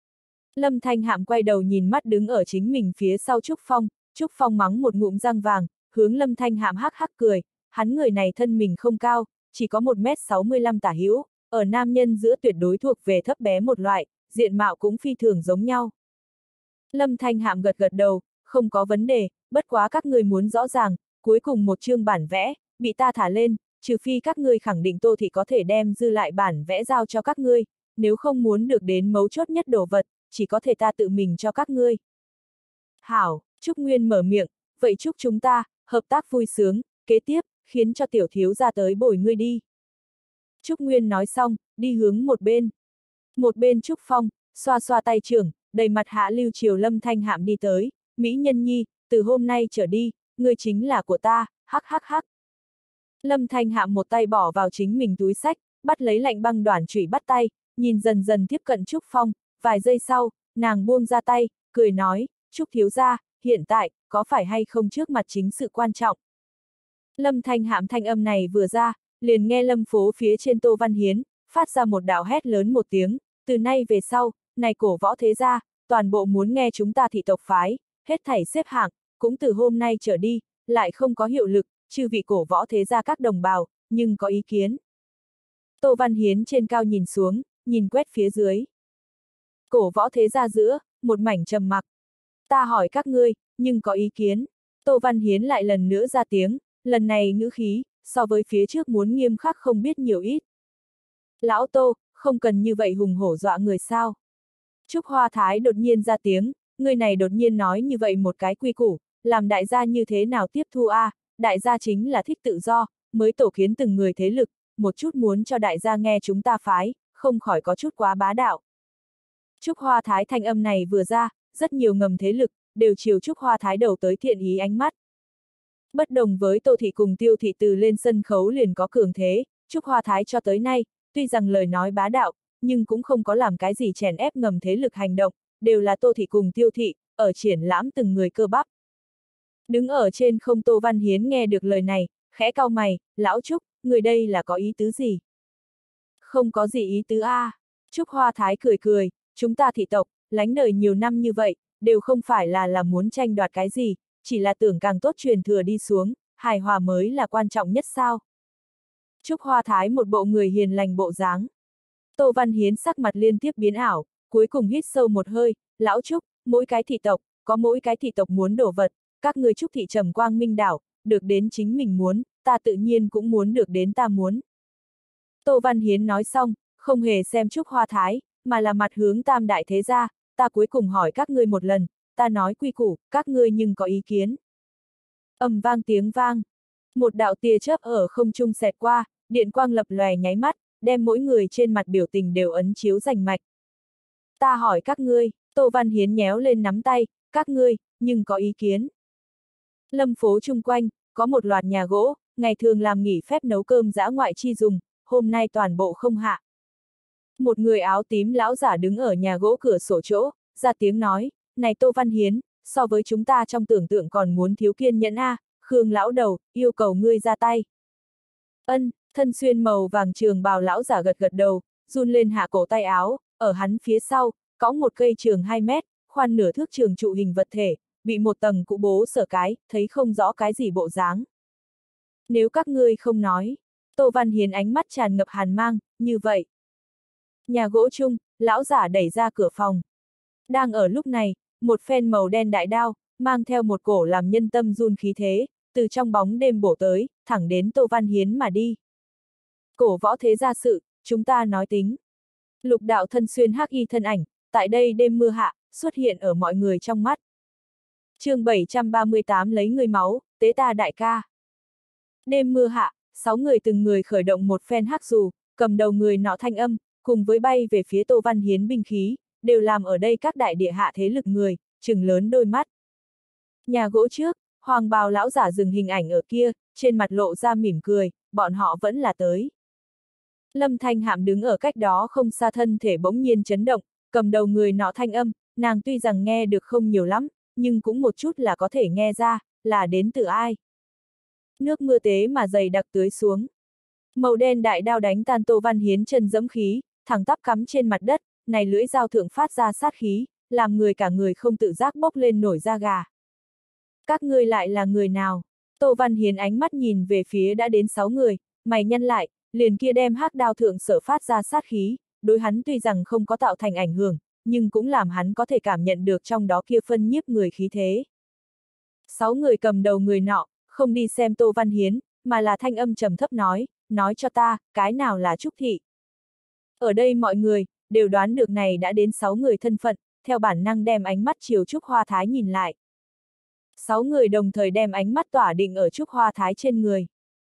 Speaker 1: Lâm Thanh Hạm quay đầu nhìn mắt đứng ở chính mình phía sau Trúc Phong, Trúc Phong mắng một ngụm răng vàng, hướng Lâm Thanh Hạm hắc hắc cười, hắn người này thân mình không cao, chỉ có một mét sáu mươi lăm tả hữu, ở nam nhân giữa tuyệt đối thuộc về thấp bé một loại, diện mạo cũng phi thường giống nhau. Lâm Thanh Hạm gật gật đầu, không có vấn đề, bất quá các người muốn rõ ràng, cuối cùng một chương bản vẽ, bị ta thả lên, trừ phi các ngươi khẳng định Tô Thị có thể đem dư lại bản vẽ giao cho các ngươi, nếu không muốn được đến mấu chốt nhất đồ vật, chỉ có thể ta tự mình cho các ngươi. Hảo, Trúc Nguyên mở miệng, vậy chúc chúng ta, hợp tác vui sướng, kế tiếp, khiến cho tiểu thiếu ra tới bồi ngươi đi. Trúc Nguyên nói xong, đi hướng một bên. Một bên Trúc Phong, xoa xoa tay trưởng, đầy mặt hạ lưu chiều Lâm Thanh Hạm đi tới, Mỹ Nhân Nhi, từ hôm nay trở đi, ngươi chính là của ta, hắc hắc hắc. Lâm Thanh Hạm một tay bỏ vào chính mình túi sách, bắt lấy lạnh băng đoản chủy bắt tay, nhìn dần dần tiếp cận Trúc Phong, vài giây sau, nàng buông ra tay, cười nói, Trúc thiếu gia, hiện tại, có phải hay không trước mặt chính sự quan trọng. Lâm Thanh Hạm thanh âm này vừa ra, liền nghe Lâm phố phía trên Tô Văn Hiến, phát ra một đạo hét lớn một tiếng, từ nay về sau, này cổ võ thế gia, toàn bộ muốn nghe chúng ta thị tộc phái, hết thảy xếp hạng, cũng từ hôm nay trở đi, lại không có hiệu lực, chư vị cổ võ thế gia các đồng bào, nhưng có ý kiến. Tô Văn Hiến trên cao nhìn xuống, nhìn quét phía dưới. Cổ võ thế gia giữa, một mảnh trầm mặc. Ta hỏi các ngươi, nhưng có ý kiến. Tô Văn Hiến lại lần nữa ra tiếng, lần này ngữ khí, so với phía trước muốn nghiêm khắc không biết nhiều ít. Lão Tô, không cần như vậy hùng hổ dọa người sao. Trúc Hoa Thái đột nhiên ra tiếng, người này đột nhiên nói như vậy một cái quy củ, làm đại gia như thế nào tiếp thu a? À, đại gia chính là thích tự do, mới tổ kiến từng người thế lực, một chút muốn cho đại gia nghe chúng ta phái, không khỏi có chút quá bá đạo. Trúc Hoa Thái thanh âm này vừa ra, rất nhiều ngầm thế lực, đều chiều Trúc Hoa Thái đầu tới thiện ý ánh mắt. Bất đồng với Tô Thị cùng Tiêu Thị từ lên sân khấu liền có cường thế, Trúc Hoa Thái cho tới nay, tuy rằng lời nói bá đạo, nhưng cũng không có làm cái gì chèn ép ngầm thế lực hành động, đều là Tô Thị cùng Tiêu Thị, ở triển lãm từng người cơ bắp. Đứng ở trên không Tô Văn Hiến nghe được lời này, khẽ cau mày, lão Trúc, người đây là có ý tứ gì? Không có gì ý tứ a. À. Trúc Hoa Thái cười cười, chúng ta thị tộc, lánh đời nhiều năm như vậy, đều không phải là là muốn tranh đoạt cái gì, chỉ là tưởng càng tốt truyền thừa đi xuống, hài hòa mới là quan trọng nhất sao. Trúc Hoa Thái một bộ người hiền lành bộ dáng. Tô Văn Hiến sắc mặt liên tiếp biến ảo, cuối cùng hít sâu một hơi, lão Trúc, mỗi cái thị tộc, có mỗi cái thị tộc muốn đổ vật, các người Trúc thị trầm quang minh đảo, được đến chính mình muốn, ta tự nhiên cũng muốn được đến ta muốn. Tô Văn Hiến nói xong, không hề xem Trúc Hoa Thái, mà là mặt hướng tam đại thế gia, ta cuối cùng hỏi các ngươi một lần, ta nói quy củ, các ngươi nhưng có ý kiến. Ầm vang tiếng vang, một đạo tia chớp ở không trung xẹt qua, điện quang lập lòe nháy mắt, đem mỗi người trên mặt biểu tình đều ấn chiếu rành mạch. Ta hỏi các ngươi, Tô Văn Hiến nhéo lên nắm tay, các ngươi, nhưng có ý kiến. Lâm phố chung quanh, có một loạt nhà gỗ, ngày thường làm nghỉ phép nấu cơm dã ngoại chi dùng, hôm nay toàn bộ không hạ. Một người áo tím lão giả đứng ở nhà gỗ cửa sổ chỗ, ra tiếng nói, này Tô Văn Hiến, so với chúng ta trong tưởng tượng còn muốn thiếu kiên nhẫn a, à, Khương lão đầu, yêu cầu ngươi ra tay. Ân, thân xuyên màu vàng trường bào lão giả gật gật đầu, run lên hạ cổ tay áo, ở hắn phía sau, cõng một cây trường hai mét, khoan nửa thước trường trụ hình vật thể, bị một tầng cũ bố sở cái, thấy không rõ cái gì bộ dáng. Nếu các ngươi không nói, Tô Văn Hiến ánh mắt tràn ngập hàn mang, như vậy. Nhà gỗ chung, lão giả đẩy ra cửa phòng. Đang ở lúc này, một phen màu đen đại đao, mang theo một cổ làm nhân tâm run khí thế, từ trong bóng đêm bổ tới, thẳng đến Tô Văn Hiến mà đi. Cổ võ thế gia sự, chúng ta nói tính. Lục đạo thân xuyên hắc y thân ảnh, tại đây đêm mưa hạ, xuất hiện ở mọi người trong mắt. chương bảy trăm ba mươi tám lấy người máu, tế ta đại ca. Đêm mưa hạ, sáu người từng người khởi động một phen hắc dù, cầm đầu người nọ thanh âm, cùng với bay về phía Tô Văn Hiến binh khí, đều làm ở đây các đại địa hạ thế lực người, trừng lớn đôi mắt. Nhà gỗ trước, hoàng bào lão giả dừng hình ảnh ở kia, trên mặt lộ ra mỉm cười, bọn họ vẫn là tới. Lâm Thanh Hạm đứng ở cách đó không xa, thân thể bỗng nhiên chấn động, cầm đầu người nọ thanh âm, nàng tuy rằng nghe được không nhiều lắm, nhưng cũng một chút là có thể nghe ra, là đến từ ai. Nước mưa tế mà dày đặc tưới xuống. Màu đen đại đao đánh tan Tô Văn Hiến chân dẫm khí, thẳng tắp cắm trên mặt đất, này lưỡi dao thượng phát ra sát khí, làm người cả người không tự giác bốc lên nổi da gà. Các ngươi lại là người nào? Tô Văn Hiến ánh mắt nhìn về phía đã đến sáu người, mày nhăn lại, liền kia đem hắc đao thượng sở phát ra sát khí, đối hắn tuy rằng không có tạo thành ảnh hưởng, nhưng cũng làm hắn có thể cảm nhận được trong đó kia phân nhiếp người khí thế. Sáu người cầm đầu người nọ, không đi xem Tô Văn Hiến, mà là thanh âm trầm thấp nói, nói cho ta, cái nào là Trúc Thị. Ở đây mọi người, đều đoán được này đã đến sáu người thân phận, theo bản năng đem ánh mắt chiều Trúc Hoa Thái nhìn lại. Sáu người đồng thời đem ánh mắt tỏa định ở Trúc Hoa Thái trên người.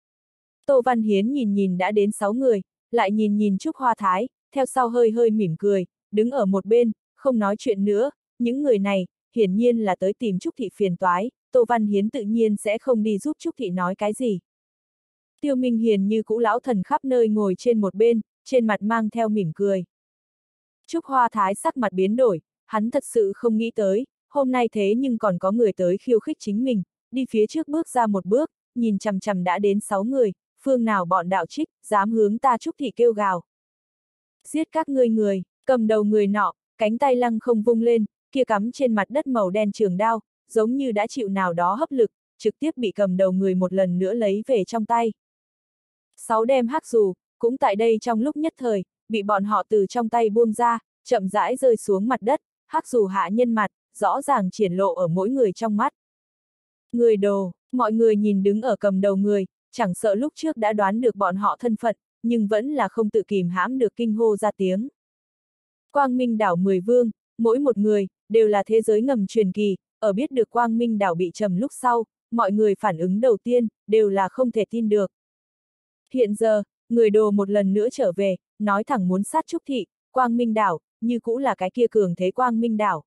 Speaker 1: Tô Văn Hiến nhìn nhìn đã đến sáu người, lại nhìn nhìn Trúc Hoa Thái, theo sau hơi hơi mỉm cười, đứng ở một bên, không nói chuyện nữa, những người này, hiển nhiên là tới tìm Trúc Thị phiền toái, Tô Văn Hiến tự nhiên sẽ không đi giúp Trúc Thị nói cái gì. Tiêu Minh Hiền như cũ lão thần khắp nơi ngồi trên một bên, trên mặt mang theo mỉm cười. Trúc Hoa Thái sắc mặt biến đổi, hắn thật sự không nghĩ tới, hôm nay thế nhưng còn có người tới khiêu khích chính mình, đi phía trước bước ra một bước, nhìn chằm chằm đã đến sáu người, phương nào bọn đạo trích, dám hướng ta Trúc Thị kêu gào. Giết các ngươi người, cầm đầu người nọ, cánh tay lăng không vung lên, kia cắm trên mặt đất màu đen trường đao, giống như đã chịu nào đó hấp lực, trực tiếp bị cầm đầu người một lần nữa lấy về trong tay. Sáu đem hắc dù, cũng tại đây trong lúc nhất thời, bị bọn họ từ trong tay buông ra, chậm rãi rơi xuống mặt đất, hắc dù hạ nhân mặt, rõ ràng triển lộ ở mỗi người trong mắt. Người đồ, mọi người nhìn đứng ở cầm đầu người, chẳng sợ lúc trước đã đoán được bọn họ thân phận, nhưng vẫn là không tự kìm hãm được kinh hô ra tiếng. Quang Minh đảo mười vương, mỗi một người, đều là thế giới ngầm truyền kỳ, ở biết được Quang Minh đảo bị trầm lúc sau, mọi người phản ứng đầu tiên, đều là không thể tin được. Hiện giờ, người đồ một lần nữa trở về, nói thẳng muốn sát Trúc Thị, Quang Minh đảo, như cũ là cái kia cường thế Quang Minh đảo.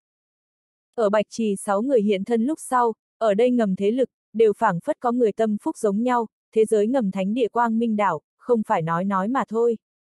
Speaker 1: Ở Bạch Trì sáu người hiện thân lúc sau, ở đây ngầm thế lực, đều phảng phất có người tâm phúc giống nhau, thế giới ngầm thánh địa Quang Minh đảo, không phải nói nói mà thôi.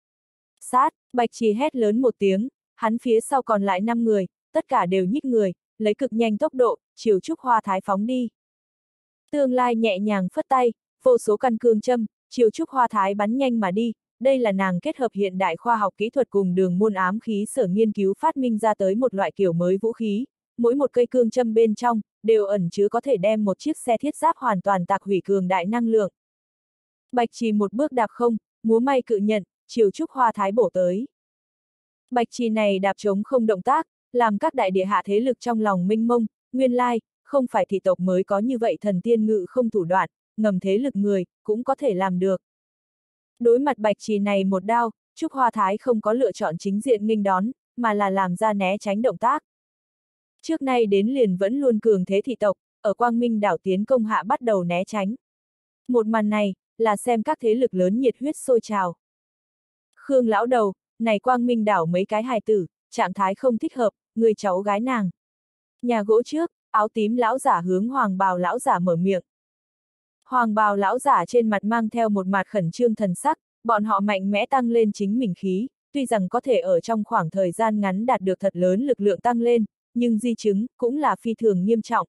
Speaker 1: Sát, Bạch Trì hét lớn một tiếng, hắn phía sau còn lại năm người, tất cả đều nhích người, lấy cực nhanh tốc độ, chiều Trúc Hoa Thái phóng đi. Tương Lai nhẹ nhàng phất tay, vô số căn cương châm, chiều Trúc Hoa Thái bắn nhanh mà đi, đây là nàng kết hợp hiện đại khoa học kỹ thuật cùng đường môn ám khí sở nghiên cứu phát minh ra tới một loại kiểu mới vũ khí, mỗi một cây cương châm bên trong, đều ẩn chứa có thể đem một chiếc xe thiết giáp hoàn toàn tạc hủy cường đại năng lượng. Bạch Trì một bước đạp không, múa may cự nhận, chiều Trúc Hoa Thái bổ tới. Bạch Trì này đạp trống không động tác, làm các đại địa hạ thế lực trong lòng minh mông, nguyên lai, không phải thị tộc mới có như vậy thần tiên ngự không thủ đoạn, ngầm thế lực người, cũng có thể làm được. Đối mặt Bạch Trì này một đao, Trúc Hoa Thái không có lựa chọn chính diện nghênh đón, mà là làm ra né tránh động tác. Trước nay đến liền vẫn luôn cường thế thị tộc, ở Quang Minh đảo tiến công hạ bắt đầu né tránh. Một màn này, là xem các thế lực lớn nhiệt huyết sôi trào. Khương lão đầu, này Quang Minh đảo mấy cái hài tử, trạng thái không thích hợp, người cháu gái nàng. Nhà gỗ trước, áo tím lão giả hướng hoàng bào lão giả mở miệng. Hoàng bào lão giả trên mặt mang theo một mặt khẩn trương thần sắc, bọn họ mạnh mẽ tăng lên chính mình khí, tuy rằng có thể ở trong khoảng thời gian ngắn đạt được thật lớn lực lượng tăng lên, nhưng di chứng cũng là phi thường nghiêm trọng.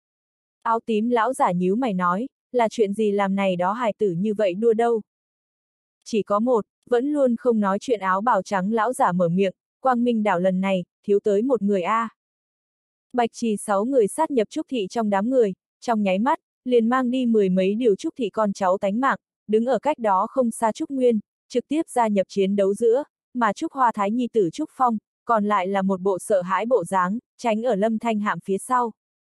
Speaker 1: Áo tím lão giả nhíu mày nói, là chuyện gì làm này đó hài tử như vậy đua đâu. Chỉ có một, vẫn luôn không nói chuyện áo bào trắng lão giả mở miệng, Quang Minh đảo lần này, thiếu tới một người a. À. Bạch Trì sáu người sát nhập Trúc Thị trong đám người, trong nháy mắt, liền mang đi mười mấy điều Trúc Thị con cháu tánh mạng, đứng ở cách đó không xa Trúc Nguyên, trực tiếp gia nhập chiến đấu giữa, mà Trúc Hoa Thái nhi tử Trúc Phong, còn lại là một bộ sợ hãi bộ dáng, tránh ở Lâm Thanh Hạm phía sau.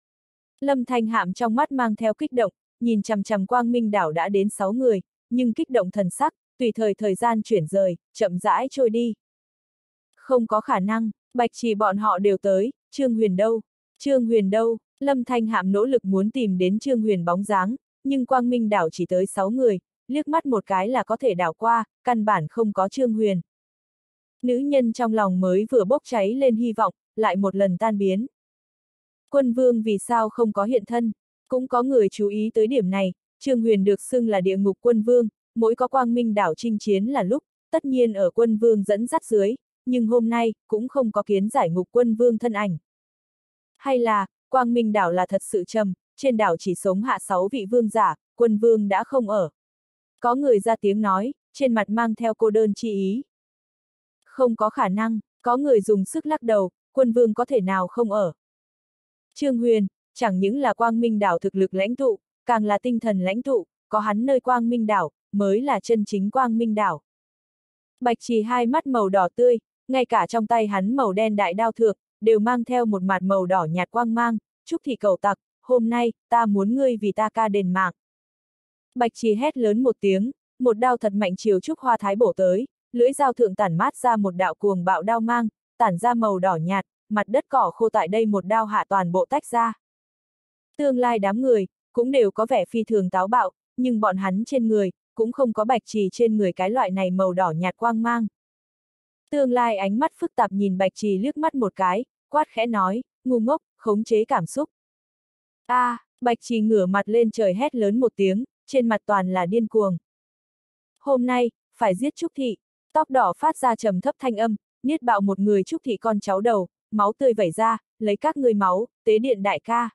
Speaker 1: Lâm Thanh Hạm trong mắt mang theo kích động, nhìn chằm chằm Quang Minh đảo đã đến sáu người, nhưng kích động thần sắc, tùy thời thời gian chuyển rời, chậm rãi trôi đi. Không có khả năng, Bạch Trì bọn họ đều tới, Trương Huyền đâu? Trương Huyền đâu? Lâm Thanh Hạm nỗ lực muốn tìm đến Trương Huyền bóng dáng, nhưng Quang Minh đảo chỉ tới sáu người, liếc mắt một cái là có thể đảo qua, căn bản không có Trương Huyền. Nữ nhân trong lòng mới vừa bốc cháy lên hy vọng, lại một lần tan biến. Quân vương vì sao không có hiện thân? Cũng có người chú ý tới điểm này, Trương Huyền được xưng là địa ngục quân vương, mỗi có Quang Minh đảo chinh chiến là lúc, tất nhiên ở quân vương dẫn dắt dưới, nhưng hôm nay, cũng không có kiến giải ngục quân vương thân ảnh. Hay là, Quang Minh đảo là thật sự trầm, trên đảo chỉ sống hạ sáu vị vương giả, quân vương đã không ở. Có người ra tiếng nói, trên mặt mang theo cô đơn chi ý. Không có khả năng, có người dùng sức lắc đầu, quân vương có thể nào không ở. Trương Huyền, chẳng những là Quang Minh đảo thực lực lãnh tụ, càng là tinh thần lãnh tụ, có hắn nơi Quang Minh đảo, mới là chân chính Quang Minh đảo. Bạch Trì hai mắt màu đỏ tươi, ngay cả trong tay hắn màu đen đại đao thượng, đều mang theo một mặt màu đỏ nhạt quang mang, Trúc Thị cầu tặc, hôm nay, ta muốn ngươi vì ta ca đền mạng. Bạch Trì hét lớn một tiếng, một đao thật mạnh chiều Trúc Hoa Thái bổ tới, lưỡi dao thượng tản mát ra một đạo cuồng bạo đao mang, tản ra màu đỏ nhạt, mặt đất cỏ khô tại đây một đao hạ toàn bộ tách ra. Tương lai đám người, cũng đều có vẻ phi thường táo bạo, nhưng bọn hắn trên người, cũng không có Bạch Trì trên người cái loại này màu đỏ nhạt quang mang. Tương lai ánh mắt phức tạp nhìn Bạch Trì liếc mắt một cái, quát khẽ nói, ngu ngốc, khống chế cảm xúc. A, à, Bạch Trì ngửa mặt lên trời hét lớn một tiếng, trên mặt toàn là điên cuồng. Hôm nay, phải giết Trúc Thị, tóc đỏ phát ra trầm thấp thanh âm, niết bạo một người Trúc Thị con cháu đầu, máu tươi vẩy ra, lấy các ngươi máu, tế điện đại ca.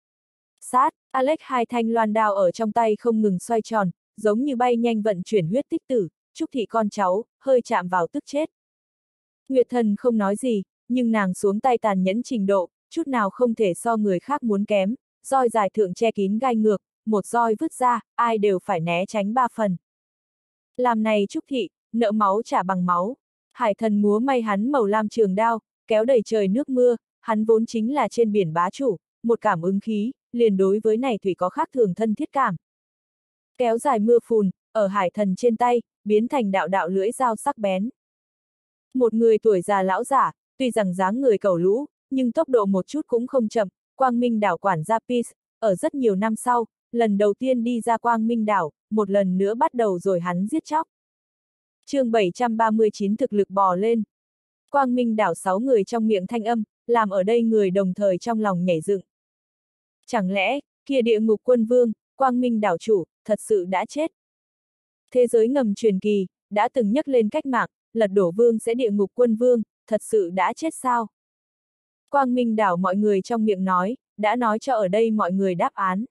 Speaker 1: Sát, Alex hai thanh loan đao ở trong tay không ngừng xoay tròn, giống như bay nhanh vận chuyển huyết tích tử, Trúc Thị con cháu, hơi chạm vào tức chết. Nguyệt Thần không nói gì, nhưng nàng xuống tay tàn nhẫn trình độ, chút nào không thể so người khác muốn kém, roi dài thượng che kín gai ngược, một roi vứt ra, ai đều phải né tránh ba phần. Làm này Trúc Thị, nợ máu trả bằng máu. Hải Thần múa may hắn màu lam trường đao, kéo đầy trời nước mưa, hắn vốn chính là trên biển bá chủ, một cảm ứng khí, liền đối với này thủy có khác thường thân thiết cảm. Kéo dài mưa phùn, ở Hải Thần trên tay, biến thành đạo đạo lưỡi dao sắc bén. Một người tuổi già lão giả, tuy rằng dáng người cầu lũ, nhưng tốc độ một chút cũng không chậm, Quang Minh đảo quản gia Peace, ở rất nhiều năm sau, lần đầu tiên đi ra Quang Minh đảo, một lần nữa bắt đầu rồi hắn giết chóc. Chương bảy trăm ba mươi chín thực lực bò lên. Quang Minh đảo sáu người trong miệng thanh âm, làm ở đây người đồng thời trong lòng nhảy dựng. Chẳng lẽ, kia địa ngục quân vương, Quang Minh đảo chủ, thật sự đã chết? Thế giới ngầm truyền kỳ, đã từng nhắc lên cách mạng, lật đổ vương sẽ địa ngục quân vương, thật sự đã chết sao? Quang Minh đảo mọi người trong miệng nói, đã nói cho ở đây mọi người đáp án.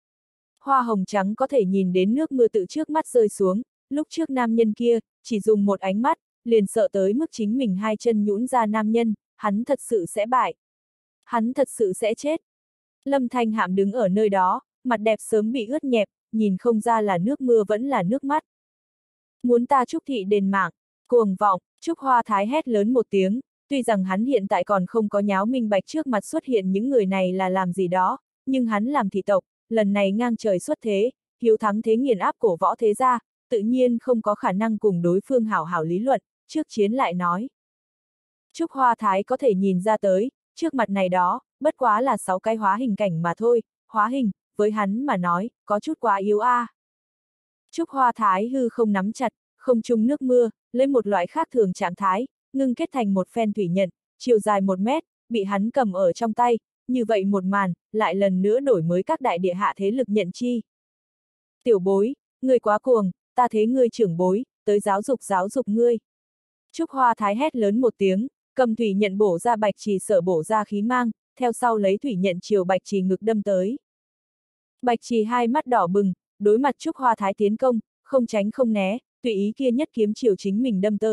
Speaker 1: Hoa hồng trắng có thể nhìn đến nước mưa tự trước mắt rơi xuống, lúc trước nam nhân kia, chỉ dùng một ánh mắt, liền sợ tới mức chính mình hai chân nhũn ra nam nhân, hắn thật sự sẽ bại. Hắn thật sự sẽ chết. Lâm Thanh Hạm đứng ở nơi đó, mặt đẹp sớm bị ướt nhẹp, nhìn không ra là nước mưa vẫn là nước mắt. Muốn ta Trúc Thị đền mạng, cuồng vọng, Trúc Hoa Thái hét lớn một tiếng, tuy rằng hắn hiện tại còn không có nháo minh bạch trước mặt xuất hiện những người này là làm gì đó, nhưng hắn làm thị tộc, lần này ngang trời xuất thế, hiếu thắng thế nghiền áp cổ võ thế gia, tự nhiên không có khả năng cùng đối phương hảo hảo lý luận, trước chiến lại nói. Trúc Hoa Thái có thể nhìn ra tới, trước mặt này đó, bất quá là sáu cái hóa hình cảnh mà thôi, hóa hình, với hắn mà nói, có chút quá yếu a. À. Trúc Hoa Thái hư không nắm chặt, không trung nước mưa, lấy một loại khác thường trạng thái, ngưng kết thành một phen thủy nhận, chiều dài một mét, bị hắn cầm ở trong tay, như vậy một màn, lại lần nữa đổi mới các đại địa hạ thế lực nhận chi. Tiểu bối, ngươi quá cuồng, ta thế ngươi trưởng bối, tới giáo dục giáo dục ngươi. Trúc Hoa Thái hét lớn một tiếng, cầm thủy nhận bổ ra Bạch Trì sở bổ ra khí mang, theo sau lấy thủy nhận chiều Bạch Trì ngực đâm tới. Bạch Trì hai mắt đỏ bừng, đối mặt Trúc Hoa Thái tiến công, không tránh không né, tùy ý kia nhất kiếm chiều chính mình đâm tới,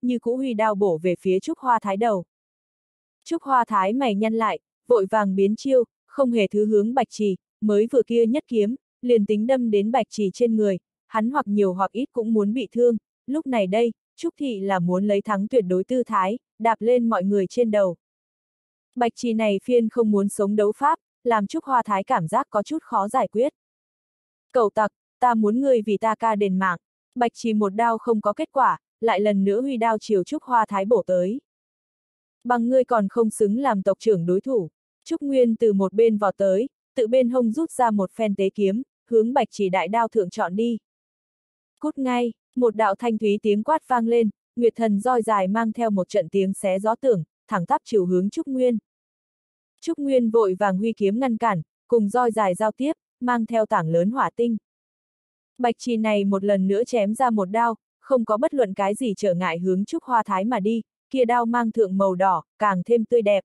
Speaker 1: như cũ huy đao bổ về phía Trúc Hoa Thái đầu. Trúc Hoa Thái mày nhăn lại, vội vàng biến chiêu, không hề thứ hướng Bạch Trì, mới vừa kia nhất kiếm, liền tính đâm đến Bạch Trì trên người, hắn hoặc nhiều hoặc ít cũng muốn bị thương, lúc này đây, Trúc Thị là muốn lấy thắng tuyệt đối tư thái, đạp lên mọi người trên đầu. Bạch Trì này phiên không muốn sống đấu pháp, làm Trúc Hoa Thái cảm giác có chút khó giải quyết. Cẩu tặc, ta muốn ngươi vì ta ca đền mạng. Bạch Trì một đao không có kết quả, lại lần nữa huy đao chiều Trúc Hoa Thái bổ tới. Bằng ngươi còn không xứng làm tộc trưởng đối thủ. Trúc Nguyên từ một bên vọt tới, tự bên hông rút ra một phen tế kiếm, hướng Bạch Trì đại đao thượng chọn đi. Cút ngay, một đạo thanh thúy tiếng quát vang lên, Nguyệt Thần roi dài mang theo một trận tiếng xé gió tưởng, thẳng tắp chiều hướng Trúc Nguyên. Trúc Nguyên vội vàng huy kiếm ngăn cản, cùng roi dài giao tiếp, mang theo tảng lớn hỏa tinh. Bạch Trì này một lần nữa chém ra một đao, không có bất luận cái gì trở ngại hướng Trúc Hoa Thái mà đi, kia đao mang thượng màu đỏ, càng thêm tươi đẹp.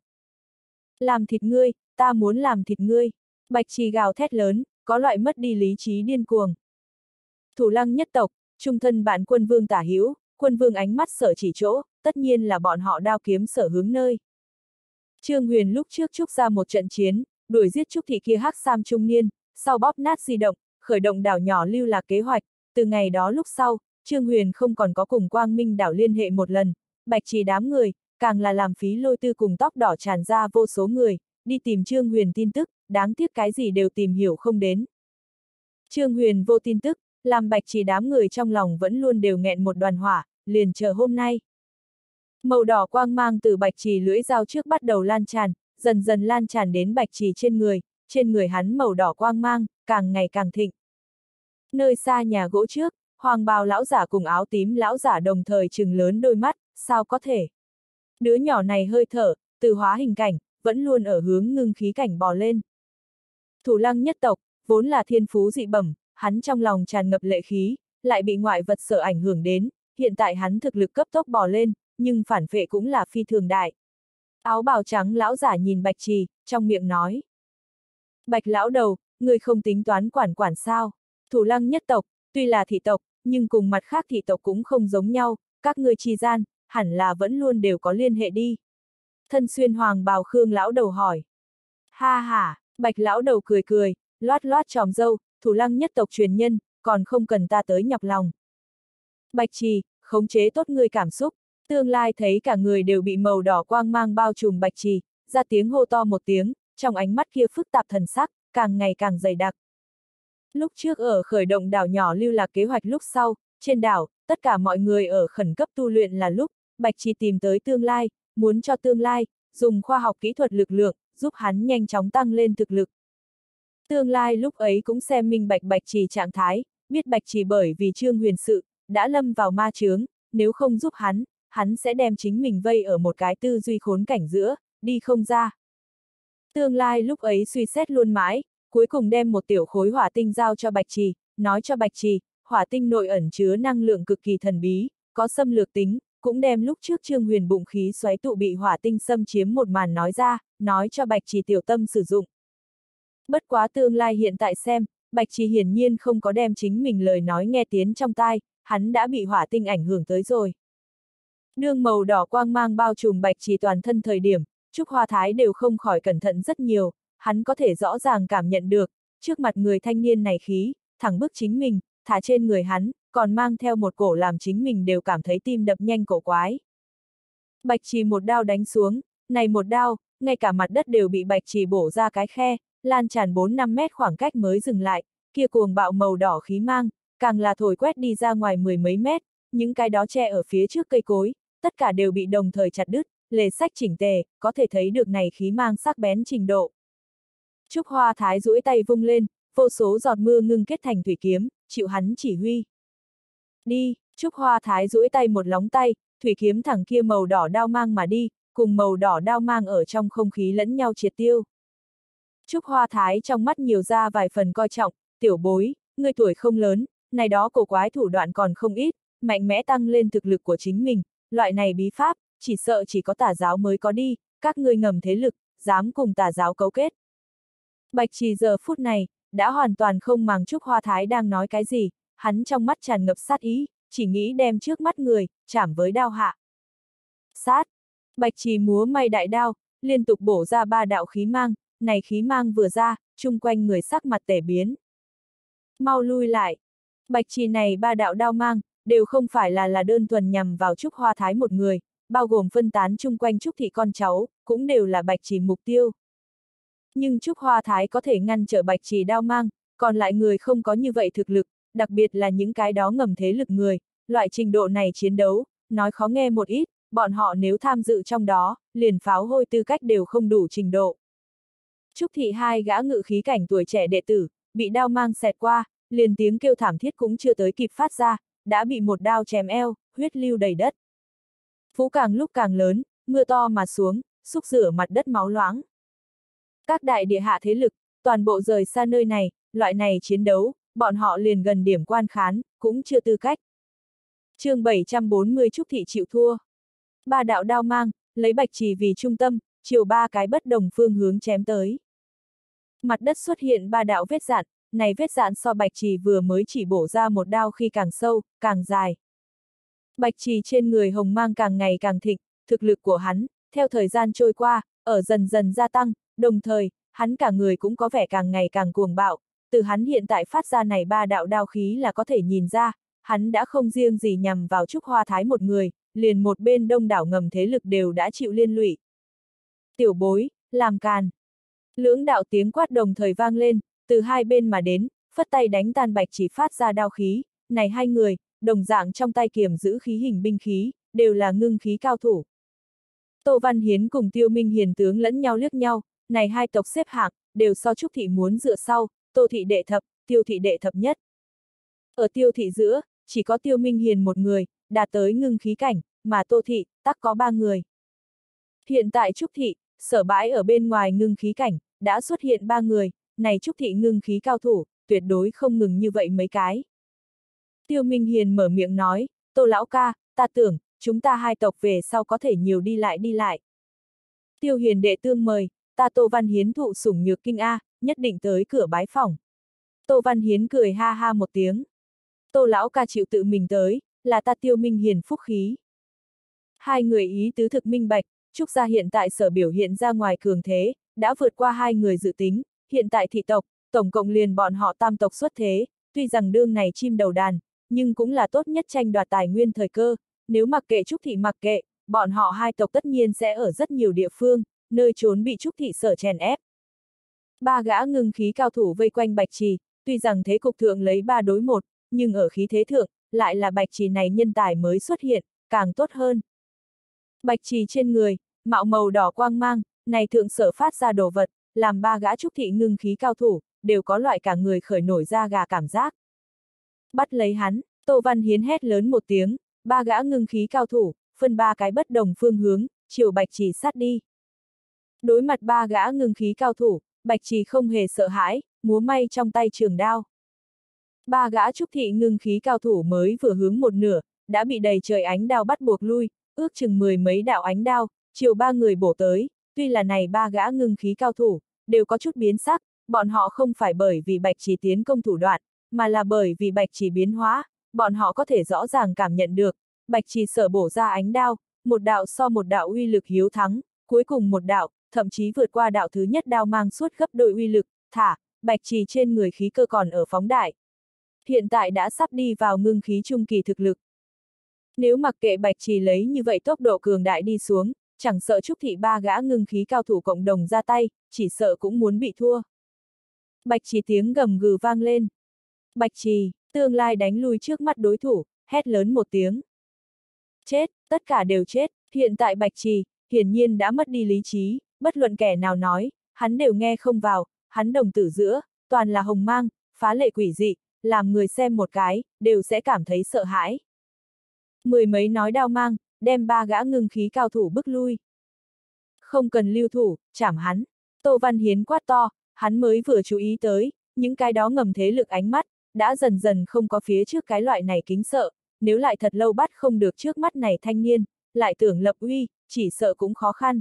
Speaker 1: Làm thịt ngươi, ta muốn làm thịt ngươi. Bạch Trì gào thét lớn, có loại mất đi lý trí điên cuồng. Thủ Lăng nhất tộc, trung thân bạn Quân Vương tả hữu, Quân Vương ánh mắt sở chỉ chỗ, tất nhiên là bọn họ đao kiếm sở hướng nơi. Trương Huyền lúc trước trúc ra một trận chiến, đuổi giết Trúc Thị kia hắc sam trung niên, sau bóp nát di động, khởi động đảo nhỏ lưu lạc kế hoạch, từ ngày đó lúc sau, Trương Huyền không còn có cùng Quang Minh đảo liên hệ một lần, Bạch Trì đám người, càng là làm phí lôi tư cùng tóc đỏ tràn ra vô số người, đi tìm Trương Huyền tin tức, đáng tiếc cái gì đều tìm hiểu không đến. Trương Huyền vô tin tức, làm Bạch Trì đám người trong lòng vẫn luôn đều nghẹn một đoàn hỏa, liền chờ hôm nay. Màu đỏ quang mang từ Bạch Trì lưỡi dao trước bắt đầu lan tràn, dần dần lan tràn đến Bạch Trì trên người, trên người hắn màu đỏ quang mang, càng ngày càng thịnh. Nơi xa nhà gỗ trước, hoàng bào lão giả cùng áo tím lão giả đồng thời trừng lớn đôi mắt, sao có thể? Đứa nhỏ này hơi thở, từ hóa hình cảnh, vẫn luôn ở hướng ngưng khí cảnh bò lên. Thủ Lăng nhất tộc, vốn là thiên phú dị bẩm, hắn trong lòng tràn ngập lệ khí, lại bị ngoại vật sở ảnh hưởng đến, hiện tại hắn thực lực cấp tốc bò lên, nhưng phản vệ cũng là phi thường đại. Áo bào trắng lão giả nhìn Bạch Trì, trong miệng nói. Bạch lão đầu, người không tính toán quản quản sao? Thủ Lăng nhất tộc, tuy là thị tộc, nhưng cùng mặt khác thị tộc cũng không giống nhau, các ngươi chi gian, hẳn là vẫn luôn đều có liên hệ đi. Thân xuyên hoàng bào Khương lão đầu hỏi. Ha ha, Bạch lão đầu cười cười, loát loát tròm râu, Thủ Lăng nhất tộc truyền nhân, còn không cần ta tới nhọc lòng. Bạch Trì, khống chế tốt ngươi cảm xúc, tương lai thấy cả người đều bị màu đỏ quang mang bao trùm Bạch Trì, ra tiếng hô to một tiếng, trong ánh mắt kia phức tạp thần sắc, càng ngày càng dày đặc. Lúc trước ở khởi động đảo nhỏ lưu lạc kế hoạch lúc sau, trên đảo, tất cả mọi người ở khẩn cấp tu luyện là lúc, Bạch Trì tìm tới tương lai, muốn cho tương lai, dùng khoa học kỹ thuật lực lượng, giúp hắn nhanh chóng tăng lên thực lực. Tương lai lúc ấy cũng xem minh bạch Bạch Trì trạng thái, biết Bạch Trì bởi vì Trương Huyền sự, đã lâm vào ma chướng, nếu không giúp hắn, hắn sẽ đem chính mình vây ở một cái tư duy khốn cảnh giữa, đi không ra. Tương lai lúc ấy suy xét luôn mãi, cuối cùng đem một tiểu khối hỏa tinh giao cho Bạch Trì, nói cho Bạch Trì, hỏa tinh nội ẩn chứa năng lượng cực kỳ thần bí, có xâm lược tính, cũng đem lúc trước Trương Huyền bụng khí xoáy tụ bị hỏa tinh xâm chiếm một màn nói ra, nói cho Bạch Trì tiểu tâm sử dụng. Bất quá tương lai hiện tại xem, Bạch Trì hiển nhiên không có đem chính mình lời nói nghe tiến trong tai, hắn đã bị hỏa tinh ảnh hưởng tới rồi. Đương màu đỏ quang mang bao trùm Bạch Trì toàn thân thời điểm, Trúc Hoa Thái đều không khỏi cẩn thận rất nhiều, hắn có thể rõ ràng cảm nhận được, trước mặt người thanh niên này khí, thẳng bức chính mình, thả trên người hắn, còn mang theo một cổ làm chính mình đều cảm thấy tim đập nhanh cổ quái. Bạch Trì một đao đánh xuống, này một đao, ngay cả mặt đất đều bị Bạch Trì bổ ra cái khe, lan tràn bốn năm mét khoảng cách mới dừng lại, kia cuồng bạo màu đỏ khí mang, càng là thổi quét đi ra ngoài mười mấy mét, những cái đó che ở phía trước cây cối, tất cả đều bị đồng thời chặt đứt, lề sách chỉnh tề, có thể thấy được này khí mang sắc bén trình độ. Trúc Hoa Thái duỗi tay vung lên, vô số giọt mưa ngưng kết thành thủy kiếm, chịu hắn chỉ huy. Đi, Trúc Hoa Thái duỗi tay một lóng tay, thủy kiếm thẳng kia màu đỏ đao mang mà đi, cùng màu đỏ đao mang ở trong không khí lẫn nhau triệt tiêu. Trúc Hoa Thái trong mắt nhiều ra vài phần coi trọng, tiểu bối, ngươi tuổi không lớn, này đó cổ quái thủ đoạn còn không ít, mạnh mẽ tăng lên thực lực của chính mình, loại này bí pháp, chỉ sợ chỉ có tà giáo mới có đi, các ngươi ngầm thế lực, dám cùng tà giáo cấu kết. Bạch Trì giờ phút này, đã hoàn toàn không màng Trúc Hoa Thái đang nói cái gì, hắn trong mắt tràn ngập sát ý, chỉ nghĩ đem trước mắt người, chảm với đao hạ. sát. Bạch Trì múa may đại đao, liên tục bổ ra ba đạo khí mang, này khí mang vừa ra, chung quanh người sắc mặt tẻ biến. Mau lui lại. Bạch Trì này ba đạo đao mang, đều không phải là là đơn thuần nhằm vào Trúc Hoa Thái một người, bao gồm phân tán chung quanh Trúc thị con cháu, cũng đều là Bạch Trì mục tiêu. Nhưng Trúc Hoa Thái có thể ngăn trở Bạch Trì đao mang, còn lại người không có như vậy thực lực, đặc biệt là những cái đó ngầm thế lực người, loại trình độ này chiến đấu, nói khó nghe một ít, bọn họ nếu tham dự trong đó, liền pháo hôi tư cách đều không đủ trình độ. Trúc thị hai gã ngự khí cảnh tuổi trẻ đệ tử, bị đao mang xẹt qua, liền tiếng kêu thảm thiết cũng chưa tới kịp phát ra, đã bị một đao chém eo, huyết lưu đầy đất. Phú càng lúc càng lớn, mưa to mà xuống, xúc rửa mặt đất máu loãng. Các đại địa hạ thế lực, toàn bộ rời xa nơi này, loại này chiến đấu, bọn họ liền gần điểm quan khán, cũng chưa tư cách. chương bảy trăm bốn mươi Trúc thị chịu thua. Ba đạo đao mang, lấy Bạch Trì vì trung tâm, chiều ba cái bất đồng phương hướng chém tới. Mặt đất xuất hiện ba đạo vết dạn, này vết dạn so Bạch Trì vừa mới chỉ bổ ra một đao khi càng sâu, càng dài. Bạch Trì trên người hồng mang càng ngày càng thịnh, thực lực của hắn, theo thời gian trôi qua, ở dần dần gia tăng, đồng thời, hắn cả người cũng có vẻ càng ngày càng cuồng bạo, từ hắn hiện tại phát ra này ba đạo đao khí là có thể nhìn ra, hắn đã không riêng gì nhằm vào Trúc Hoa Thái một người, liền một bên đông đảo ngầm thế lực đều đã chịu liên lụy. Tiểu bối, làm càn. Lưỡng đạo tiếng quát đồng thời vang lên, từ hai bên mà đến, phất tay đánh tan Bạch Trì phát ra đao khí, này hai người, đồng dạng trong tay kiềm giữ khí hình binh khí, đều là ngưng khí cao thủ. Tô Văn Hiến cùng Tiêu Minh Hiền tướng lẫn nhau liếc nhau, này hai tộc xếp hạng, đều so Trúc thị muốn dựa sau, Tô thị đệ thập, Tiêu thị đệ thập nhất. Ở Tiêu thị giữa, chỉ có Tiêu Minh Hiền một người, đạt tới ngưng khí cảnh, mà Tô thị, tắc có ba người. Hiện tại Trúc thị, sở bãi ở bên ngoài ngưng khí cảnh, đã xuất hiện ba người, này Trúc thị ngưng khí cao thủ, tuyệt đối không ngừng như vậy mấy cái. Tiêu Minh Hiền mở miệng nói, Tô lão ca, ta tưởng, chúng ta hai tộc về sau có thể nhiều đi lại đi lại. Tiêu Hiền đệ tương mời, ta Tô Văn Hiến thụ sủng nhược kinh A, nhất định tới cửa bái phỏng. Tô Văn Hiến cười ha ha một tiếng. Tô lão ca chịu tự mình tới, là ta Tiêu Minh Hiền phúc khí. Hai người ý tứ thực minh bạch, Trúc gia hiện tại sở biểu hiện ra ngoài cường thế, đã vượt qua hai người dự tính, hiện tại thị tộc, tổng cộng liền bọn họ tam tộc xuất thế, tuy rằng đương này chim đầu đàn, nhưng cũng là tốt nhất tranh đoạt tài nguyên thời cơ, nếu mặc kệ Trúc thị mặc kệ, bọn họ hai tộc tất nhiên sẽ ở rất nhiều địa phương, nơi trốn bị Trúc thị sở chèn ép. Ba gã ngưng khí cao thủ vây quanh Bạch Trì, tuy rằng thế cục thượng lấy ba đối một, nhưng ở khí thế thượng, lại là Bạch Trì này nhân tài mới xuất hiện, càng tốt hơn. Bạch Trì trên người, mạo màu đỏ quang mang, này thượng sở phát ra đồ vật, làm ba gã Trúc thị ngưng khí cao thủ, đều có loại cả người khởi nổi da gà cảm giác. Bắt lấy hắn, Tô Văn Hiến hét lớn một tiếng, ba gã ngưng khí cao thủ, phân ba cái bất đồng phương hướng, chiều Bạch Trì sát đi. Đối mặt ba gã ngưng khí cao thủ, Bạch Trì không hề sợ hãi, múa may trong tay trường đao. Ba gã Trúc thị ngưng khí cao thủ mới vừa hướng một nửa, đã bị đầy trời ánh đao bắt buộc lui, ước chừng mười mấy đạo ánh đao, chiều ba người bổ tới, tuy là này ba gã ngưng khí cao thủ, đều có chút biến sắc, bọn họ không phải bởi vì Bạch Trì tiến công thủ đoạn, mà là bởi vì Bạch Trì biến hóa, bọn họ có thể rõ ràng cảm nhận được, Bạch Trì sở bổ ra ánh đao, một đạo so một đạo uy lực hiếu thắng, cuối cùng một đạo, thậm chí vượt qua đạo thứ nhất đao mang suốt gấp đôi uy lực, thả, Bạch Trì trên người khí cơ còn ở phóng đại. Hiện tại đã sắp đi vào ngưng khí trung kỳ thực lực. Nếu mặc kệ Bạch Trì lấy như vậy tốc độ cường đại đi xuống, chẳng sợ Trúc thị ba gã ngưng khí cao thủ cộng đồng ra tay, chỉ sợ cũng muốn bị thua. Bạch Trì tiếng gầm gừ vang lên. Bạch Trì, tương lai đánh lui trước mắt đối thủ, hét lớn một tiếng. Chết, tất cả đều chết, hiện tại Bạch Trì, hiển nhiên đã mất đi lý trí, bất luận kẻ nào nói, hắn đều nghe không vào, hắn đồng tử giữa, toàn là hồng mang, phá lệ quỷ dị, làm người xem một cái, đều sẽ cảm thấy sợ hãi. Mười mấy nói đao mang, đem ba gã ngưng khí cao thủ bức lui. Không cần lưu thủ, chảm hắn. Tô Văn Hiến quát to, hắn mới vừa chú ý tới, những cái đó ngầm thế lực ánh mắt, đã dần dần không có phía trước cái loại này kính sợ, nếu lại thật lâu bắt không được trước mắt này thanh niên, lại tưởng lập uy, chỉ sợ cũng khó khăn.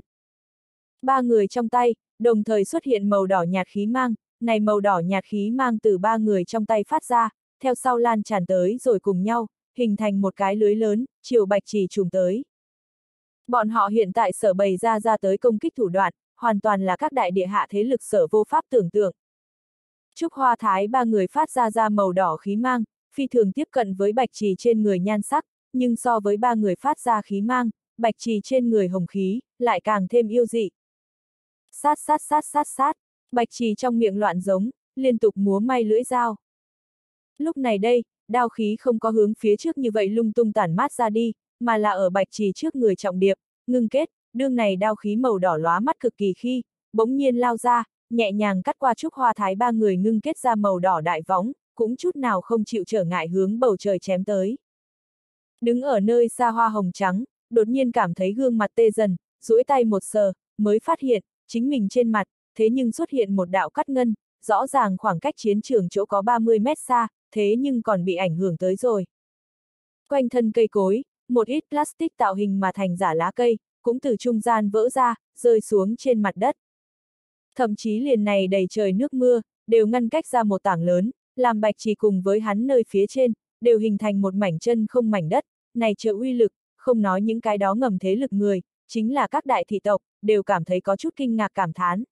Speaker 1: Ba người trong tay, đồng thời xuất hiện màu đỏ nhạt khí mang, này màu đỏ nhạt khí mang từ ba người trong tay phát ra, theo sau lan tràn tới rồi cùng nhau, hình thành một cái lưới lớn, chiều Bạch Trì trùm tới. Bọn họ hiện tại sở bày ra ra tới công kích thủ đoạn, hoàn toàn là các đại địa hạ thế lực sở vô pháp tưởng tượng. Trúc Hoa Thái ba người phát ra ra màu đỏ khí mang, phi thường tiếp cận với bạch trì trên người nhan sắc, nhưng so với ba người phát ra khí mang, bạch trì trên người hồng khí, lại càng thêm yêu dị. Sát sát sát sát sát, bạch trì trong miệng loạn giống, liên tục múa may lưỡi dao. Lúc này đây, đao khí không có hướng phía trước như vậy lung tung tản mát ra đi, mà là ở bạch trì trước người trọng điệp, ngưng kết, đương này đao khí màu đỏ lóa mắt cực kỳ khi, bỗng nhiên lao ra, nhẹ nhàng cắt qua Trúc Hoa Thái ba người ngưng kết ra màu đỏ đại võng, cũng chút nào không chịu trở ngại hướng bầu trời chém tới. Đứng ở nơi xa hoa hồng trắng, đột nhiên cảm thấy gương mặt tê dần, duỗi tay một sờ, mới phát hiện, chính mình trên mặt, thế nhưng xuất hiện một đạo cắt ngân, rõ ràng khoảng cách chiến trường chỗ có ba mươi mét xa, thế nhưng còn bị ảnh hưởng tới rồi. Quanh thân cây cối, một ít plastic tạo hình mà thành giả lá cây, cũng từ trung gian vỡ ra, rơi xuống trên mặt đất. Thậm chí liền này đầy trời nước mưa, đều ngăn cách ra một tảng lớn, làm bạch trì cùng với hắn nơi phía trên, đều hình thành một mảnh chân không mảnh đất, này trợ uy lực, không nói những cái đó ngầm thế lực người, chính là các đại thị tộc, đều cảm thấy có chút kinh ngạc cảm thán.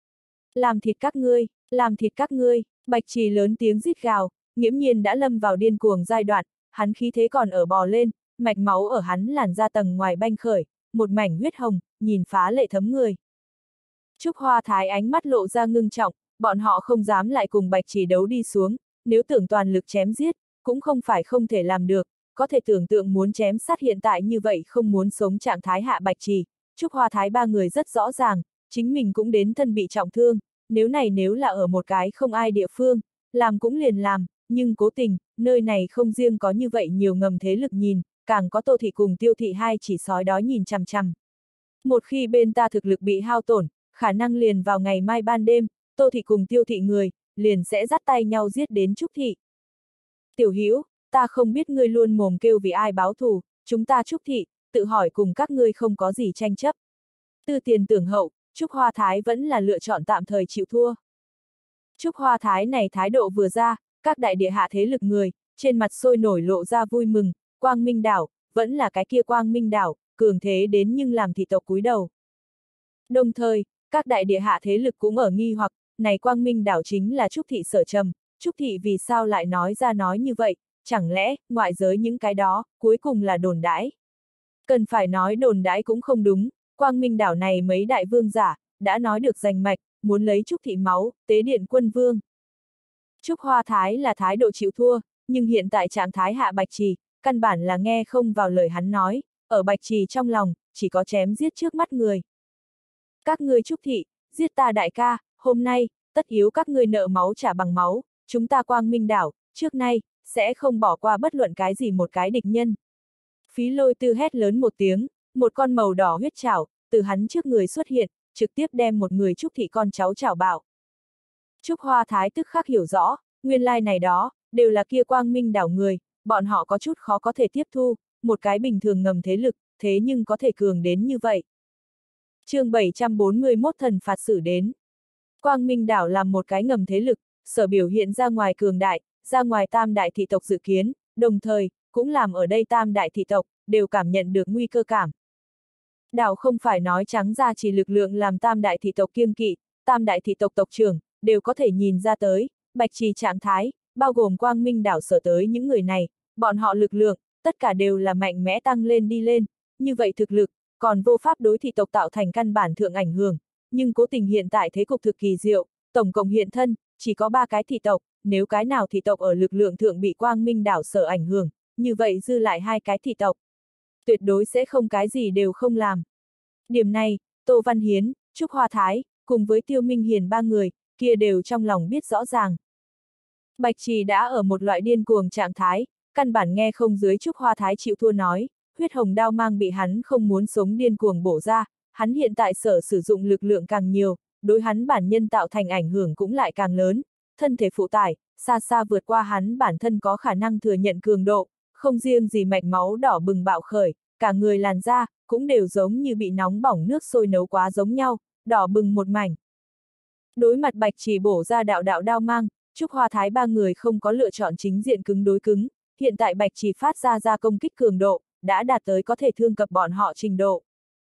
Speaker 1: Làm thịt các ngươi, làm thịt các ngươi, bạch trì lớn tiếng rít gào, nghiễm nhiên đã lâm vào điên cuồng giai đoạn, hắn khí thế còn ở bò lên, mạch máu ở hắn làn da tầng ngoài banh khởi, một mảnh huyết hồng, nhìn phá lệ thấm người. Trúc Hoa Thái ánh mắt lộ ra ngưng trọng, bọn họ không dám lại cùng bạch trì đấu đi xuống, nếu tưởng toàn lực chém giết, cũng không phải không thể làm được, có thể tưởng tượng muốn chém sát hiện tại như vậy không muốn sống trạng thái hạ bạch trì. Trúc Hoa Thái ba người rất rõ ràng, chính mình cũng đến thân bị trọng thương, nếu này nếu là ở một cái không ai địa phương, làm cũng liền làm, nhưng cố tình, nơi này không riêng có như vậy nhiều ngầm thế lực nhìn, càng có Tô Thị cùng Tiêu Thị hai chỉ sói đói nhìn chằm chằm. Một khi bên ta thực lực bị hao tổn, khả năng liền vào ngày mai ban đêm, Tô Thị cùng Tiêu Thị người, liền sẽ dắt tay nhau giết đến Trúc Thị. Tiểu Hữu, ta không biết ngươi luôn mồm kêu vì ai báo thù, chúng ta Trúc Thị, tự hỏi cùng các ngươi không có gì tranh chấp. Tư tiền tưởng hậu, Trúc Hoa Thái vẫn là lựa chọn tạm thời chịu thua. Trúc Hoa Thái này thái độ vừa ra, các đại địa hạ thế lực người, trên mặt sôi nổi lộ ra vui mừng, Quang Minh Đảo, vẫn là cái kia Quang Minh Đảo, cường thế đến nhưng làm thị tộc cúi đầu. Đồng thời, các đại địa hạ thế lực cũng ở nghi hoặc, này Quang Minh Đảo chính là Trúc Thị sở trầm, Trúc Thị vì sao lại nói ra nói như vậy, chẳng lẽ, ngoại giới những cái đó, cuối cùng là đồn đãi. Cần phải nói đồn đãi cũng không đúng, Quang Minh Đảo này mấy đại vương giả, đã nói được rành mạch, muốn lấy Trúc Thị máu, tế điện quân vương. Trúc Hoa Thái là thái độ chịu thua, nhưng hiện tại trạng thái hạ bạch trì, căn bản là nghe không vào lời hắn nói, ở bạch trì trong lòng, chỉ có chém giết trước mắt người. Các ngươi Trúc Thị, giết ta đại ca, hôm nay, tất yếu các ngươi nợ máu trả bằng máu, chúng ta Quang Minh Đảo, trước nay, sẽ không bỏ qua bất luận cái gì một cái địch nhân. Phí Lôi Tư hét lớn một tiếng, một con màu đỏ huyết chảo, từ hắn trước người xuất hiện, trực tiếp đem một người Trúc Thị con cháu chảo bạo. Trúc Hoa Thái tức khắc hiểu rõ, nguyên lai này đó, đều là kia Quang Minh Đảo người, bọn họ có chút khó có thể tiếp thu, một cái bình thường ngầm thế lực, thế nhưng có thể cường đến như vậy. chương bảy trăm bốn mươi mốt thần phạt xử đến. Quang Minh Đảo là một cái ngầm thế lực, sở biểu hiện ra ngoài cường đại, ra ngoài tam đại thị tộc dự kiến, đồng thời, cũng làm ở đây tam đại thị tộc, đều cảm nhận được nguy cơ cảm. Đảo không phải nói trắng ra chỉ lực lượng làm tam đại thị tộc kiêng kỵ, tam đại thị tộc tộc trưởng, đều có thể nhìn ra tới, bạch trì trạng thái, bao gồm Quang Minh Đảo sở tới những người này, bọn họ lực lượng, tất cả đều là mạnh mẽ tăng lên đi lên, như vậy thực lực, còn vô pháp đối thị tộc tạo thành căn bản thượng ảnh hưởng, nhưng cố tình hiện tại thế cục thực kỳ diệu, tổng cộng hiện thân, chỉ có ba cái thị tộc, nếu cái nào thị tộc ở lực lượng thượng bị Quang Minh Đảo sở ảnh hưởng, như vậy dư lại hai cái thị tộc. Tuyệt đối sẽ không cái gì đều không làm. Điểm này, Tô Văn Hiến, Trúc Hoa Thái, cùng với Tiêu Minh Hiền ba người, kia đều trong lòng biết rõ ràng. Bạch Trì đã ở một loại điên cuồng trạng thái, căn bản nghe không dưới Trúc Hoa Thái chịu thua nói, huyết hồng đao mang bị hắn không muốn sống điên cuồng bổ ra, hắn hiện tại sở sử dụng lực lượng càng nhiều, đối hắn bản nhân tạo thành ảnh hưởng cũng lại càng lớn, thân thể phụ tải, xa xa vượt qua hắn bản thân có khả năng thừa nhận cường độ, không riêng gì mạch máu đỏ bừng bạo khởi, cả người làn da, cũng đều giống như bị nóng bỏng nước sôi nấu quá giống nhau, đỏ bừng một mảnh. Đối mặt Bạch Trì bổ ra đạo đạo đao mang, Trúc Hoa Thái ba người không có lựa chọn chính diện cứng đối cứng, hiện tại Bạch Trì phát ra ra công kích cường độ, đã đạt tới có thể thương cập bọn họ trình độ.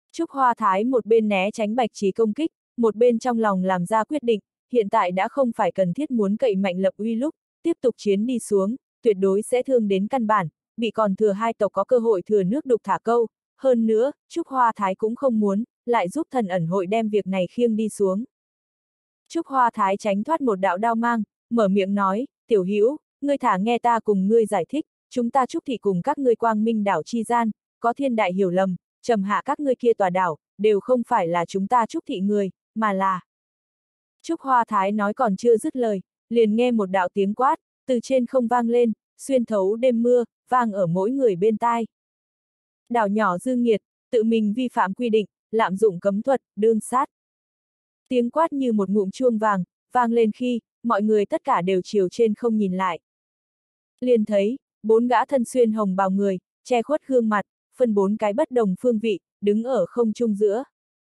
Speaker 1: Trúc Hoa Thái một bên né tránh Bạch Trì công kích, một bên trong lòng làm ra quyết định, hiện tại đã không phải cần thiết muốn cậy mạnh lập uy lúc, tiếp tục chiến đi xuống, tuyệt đối sẽ thương đến căn bản, bị còn thừa hai tộc có cơ hội thừa nước đục thả câu, hơn nữa, Trúc Hoa Thái cũng không muốn, lại giúp thần ẩn hội đem việc này khiêng đi xuống. Trúc Hoa Thái tránh thoát một đạo đao mang, mở miệng nói, tiểu hữu, ngươi thả nghe ta cùng ngươi giải thích, chúng ta Trúc thị cùng các ngươi Quang Minh đảo chi gian, có thiên đại hiểu lầm, trầm hạ các ngươi kia tòa đảo, đều không phải là chúng ta Trúc thị người, mà là... Trúc Hoa Thái nói còn chưa dứt lời, liền nghe một đạo tiếng quát, từ trên không vang lên, xuyên thấu đêm mưa, vang ở mỗi người bên tai. Đảo nhỏ dư nghiệt, tự mình vi phạm quy định, lạm dụng cấm thuật, đương sát. Tiếng quát như một ngụm chuông vàng, vang lên khi, mọi người tất cả đều chiều trên không nhìn lại. Liền thấy, bốn gã thân xuyên hồng bào người, che khuất gương mặt, phân bốn cái bất đồng phương vị, đứng ở không trung giữa.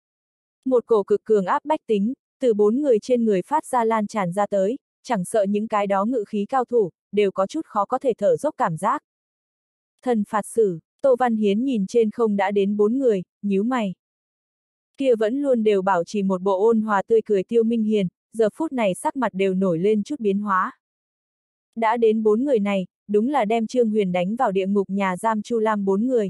Speaker 1: Một cổ cực cường áp bách tính, từ bốn người trên người phát ra lan tràn ra tới, chẳng sợ những cái đó ngự khí cao thủ, đều có chút khó có thể thở dốc cảm giác. Thần phạt sử, Tô Văn Hiến nhìn trên không đã đến bốn người, nhíu mày. Kia vẫn luôn đều bảo trì một bộ ôn hòa tươi cười Tiêu Minh Hiền, giờ phút này sắc mặt đều nổi lên chút biến hóa. Đã đến bốn người này, đúng là đem Trương Huyền đánh vào địa ngục nhà giam Chu Lam bốn người.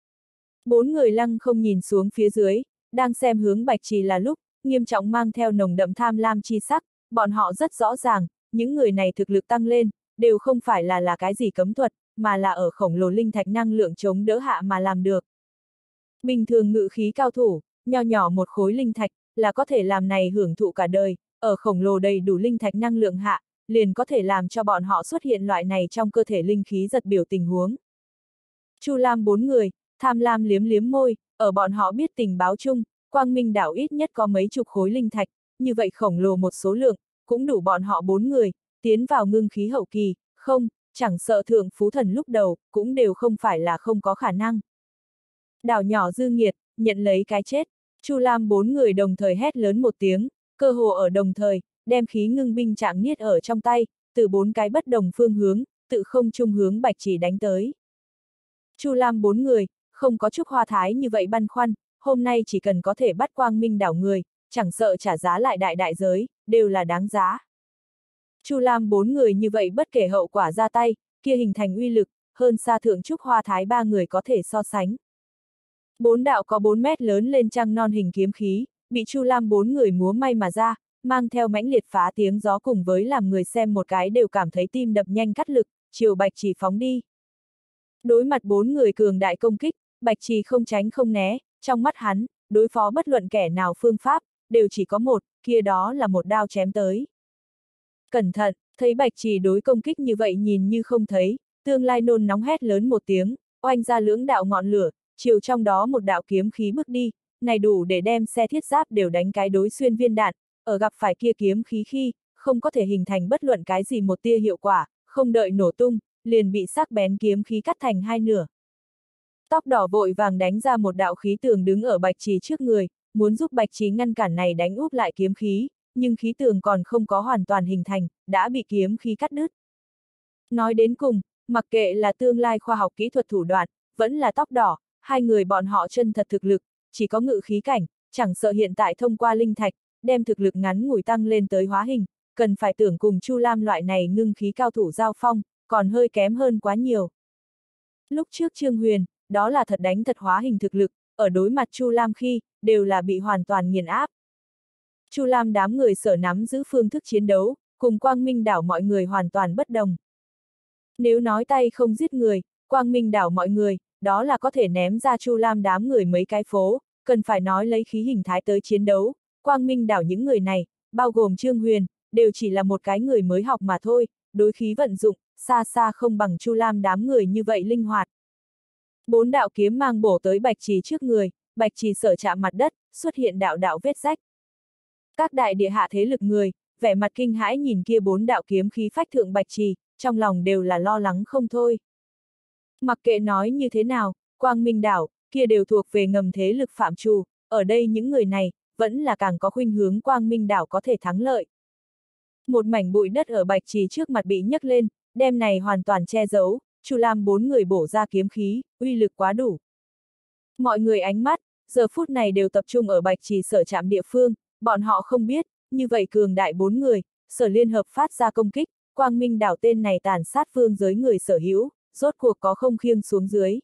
Speaker 1: Bốn người lăng không nhìn xuống phía dưới, đang xem hướng Bạch Trì là lúc, nghiêm trọng mang theo nồng đậm tham lam chi sắc, bọn họ rất rõ ràng, những người này thực lực tăng lên, đều không phải là là cái gì cấm thuật, mà là ở khổng lồ linh thạch năng lượng chống đỡ hạ mà làm được. Bình thường ngự khí cao thủ, nho nhỏ một khối linh thạch, là có thể làm này hưởng thụ cả đời, ở khổng lồ đầy đủ linh thạch năng lượng hạ, liền có thể làm cho bọn họ xuất hiện loại này trong cơ thể linh khí giật biểu tình huống. Chu Lam bốn người, tham lam liếm liếm môi, ở bọn họ biết tình báo chung, Quang Minh đảo ít nhất có mấy chục khối linh thạch, như vậy khổng lồ một số lượng, cũng đủ bọn họ bốn người, tiến vào ngưng khí hậu kỳ, không, chẳng sợ thượng phú thần lúc đầu, cũng đều không phải là không có khả năng. Đảo nhỏ dư nghiệt, nhận lấy cái chết, Chu Lam bốn người đồng thời hét lớn một tiếng, cơ hồ ở đồng thời, đem khí ngưng binh trạng niết ở trong tay, từ bốn cái bất đồng phương hướng, tự không trung hướng Bạch Trì đánh tới. Chu Lam bốn người, không có Trúc Hoa Thái như vậy băn khoăn, hôm nay chỉ cần có thể bắt Quang Minh đảo người, chẳng sợ trả giá lại đại đại giới, đều là đáng giá. Chu Lam bốn người như vậy bất kể hậu quả ra tay, kia hình thành uy lực, hơn xa thượng Trúc Hoa Thái ba người có thể so sánh. Bốn đạo có bốn mét lớn lên trăng non hình kiếm khí, bị Chu Lam bốn người múa may mà ra, mang theo mãnh liệt phá tiếng gió cùng với làm người xem một cái đều cảm thấy tim đập nhanh cắt lực, chiều Bạch Trì phóng đi. Đối mặt bốn người cường đại công kích, Bạch Trì không tránh không né, trong mắt hắn, đối phó bất luận kẻ nào phương pháp, đều chỉ có một, kia đó là một đao chém tới. Cẩn thận, thấy Bạch Trì đối công kích như vậy nhìn như không thấy, tương lai nôn nóng hét lớn một tiếng, oanh ra lưỡng đạo ngọn lửa, chiều trong đó một đạo kiếm khí bước đi, này đủ để đem xe thiết giáp đều đánh cái đối xuyên viên đạn, ở gặp phải kia kiếm khí khi, không có thể hình thành bất luận cái gì một tia hiệu quả, không đợi nổ tung, liền bị sắc bén kiếm khí cắt thành hai nửa. Tóc đỏ vội vàng đánh ra một đạo khí tường đứng ở Bạch Trì trước người, muốn giúp Bạch Trì ngăn cản này đánh úp lại kiếm khí, nhưng khí tường còn không có hoàn toàn hình thành, đã bị kiếm khí cắt đứt. Nói đến cùng, mặc kệ là tương lai khoa học kỹ thuật thủ đoạn, vẫn là tóc đỏ, hai người bọn họ chân thật thực lực, chỉ có ngự khí cảnh, chẳng sợ hiện tại thông qua linh thạch, đem thực lực ngắn ngủi tăng lên tới hóa hình, cần phải tưởng cùng Chu Lam loại này ngưng khí cao thủ giao phong, còn hơi kém hơn quá nhiều. Lúc trước Trương Huyền, đó là thật đánh thật hóa hình thực lực, ở đối mặt Chu Lam khi, đều là bị hoàn toàn nghiền áp. Chu Lam đám người sở nắm giữ phương thức chiến đấu, cùng Quang Minh đảo mọi người hoàn toàn bất đồng. Nếu nói tay không giết người, Quang Minh đảo mọi người, đó là có thể ném ra Chu Lam đám người mấy cái phố, cần phải nói lấy khí hình thái tới chiến đấu, Quang Minh đảo những người này, bao gồm Trương Huyền, đều chỉ là một cái người mới học mà thôi, đối khí vận dụng, xa xa không bằng Chu Lam đám người như vậy linh hoạt. Bốn đạo kiếm mang bổ tới Bạch Trì trước người, Bạch Trì sở chạm mặt đất, xuất hiện đạo đạo vết rách. Các đại địa hạ thế lực người, vẻ mặt kinh hãi nhìn kia bốn đạo kiếm khí phách thượng Bạch Trì, trong lòng đều là lo lắng không thôi. Mặc kệ nói như thế nào, Quang Minh đảo, kia đều thuộc về ngầm thế lực phạm trù, ở đây những người này, vẫn là càng có khuynh hướng Quang Minh đảo có thể thắng lợi. Một mảnh bụi đất ở Bạch Trì trước mặt bị nhấc lên, đem này hoàn toàn che giấu, Chu Lam bốn người bổ ra kiếm khí, uy lực quá đủ. Mọi người ánh mắt, giờ phút này đều tập trung ở Bạch Trì sở trạm địa phương, bọn họ không biết, như vậy cường đại bốn người, sở liên hợp phát ra công kích, Quang Minh đảo tên này tàn sát phương giới người sở hữu, rốt cuộc có không khiêng xuống dưới.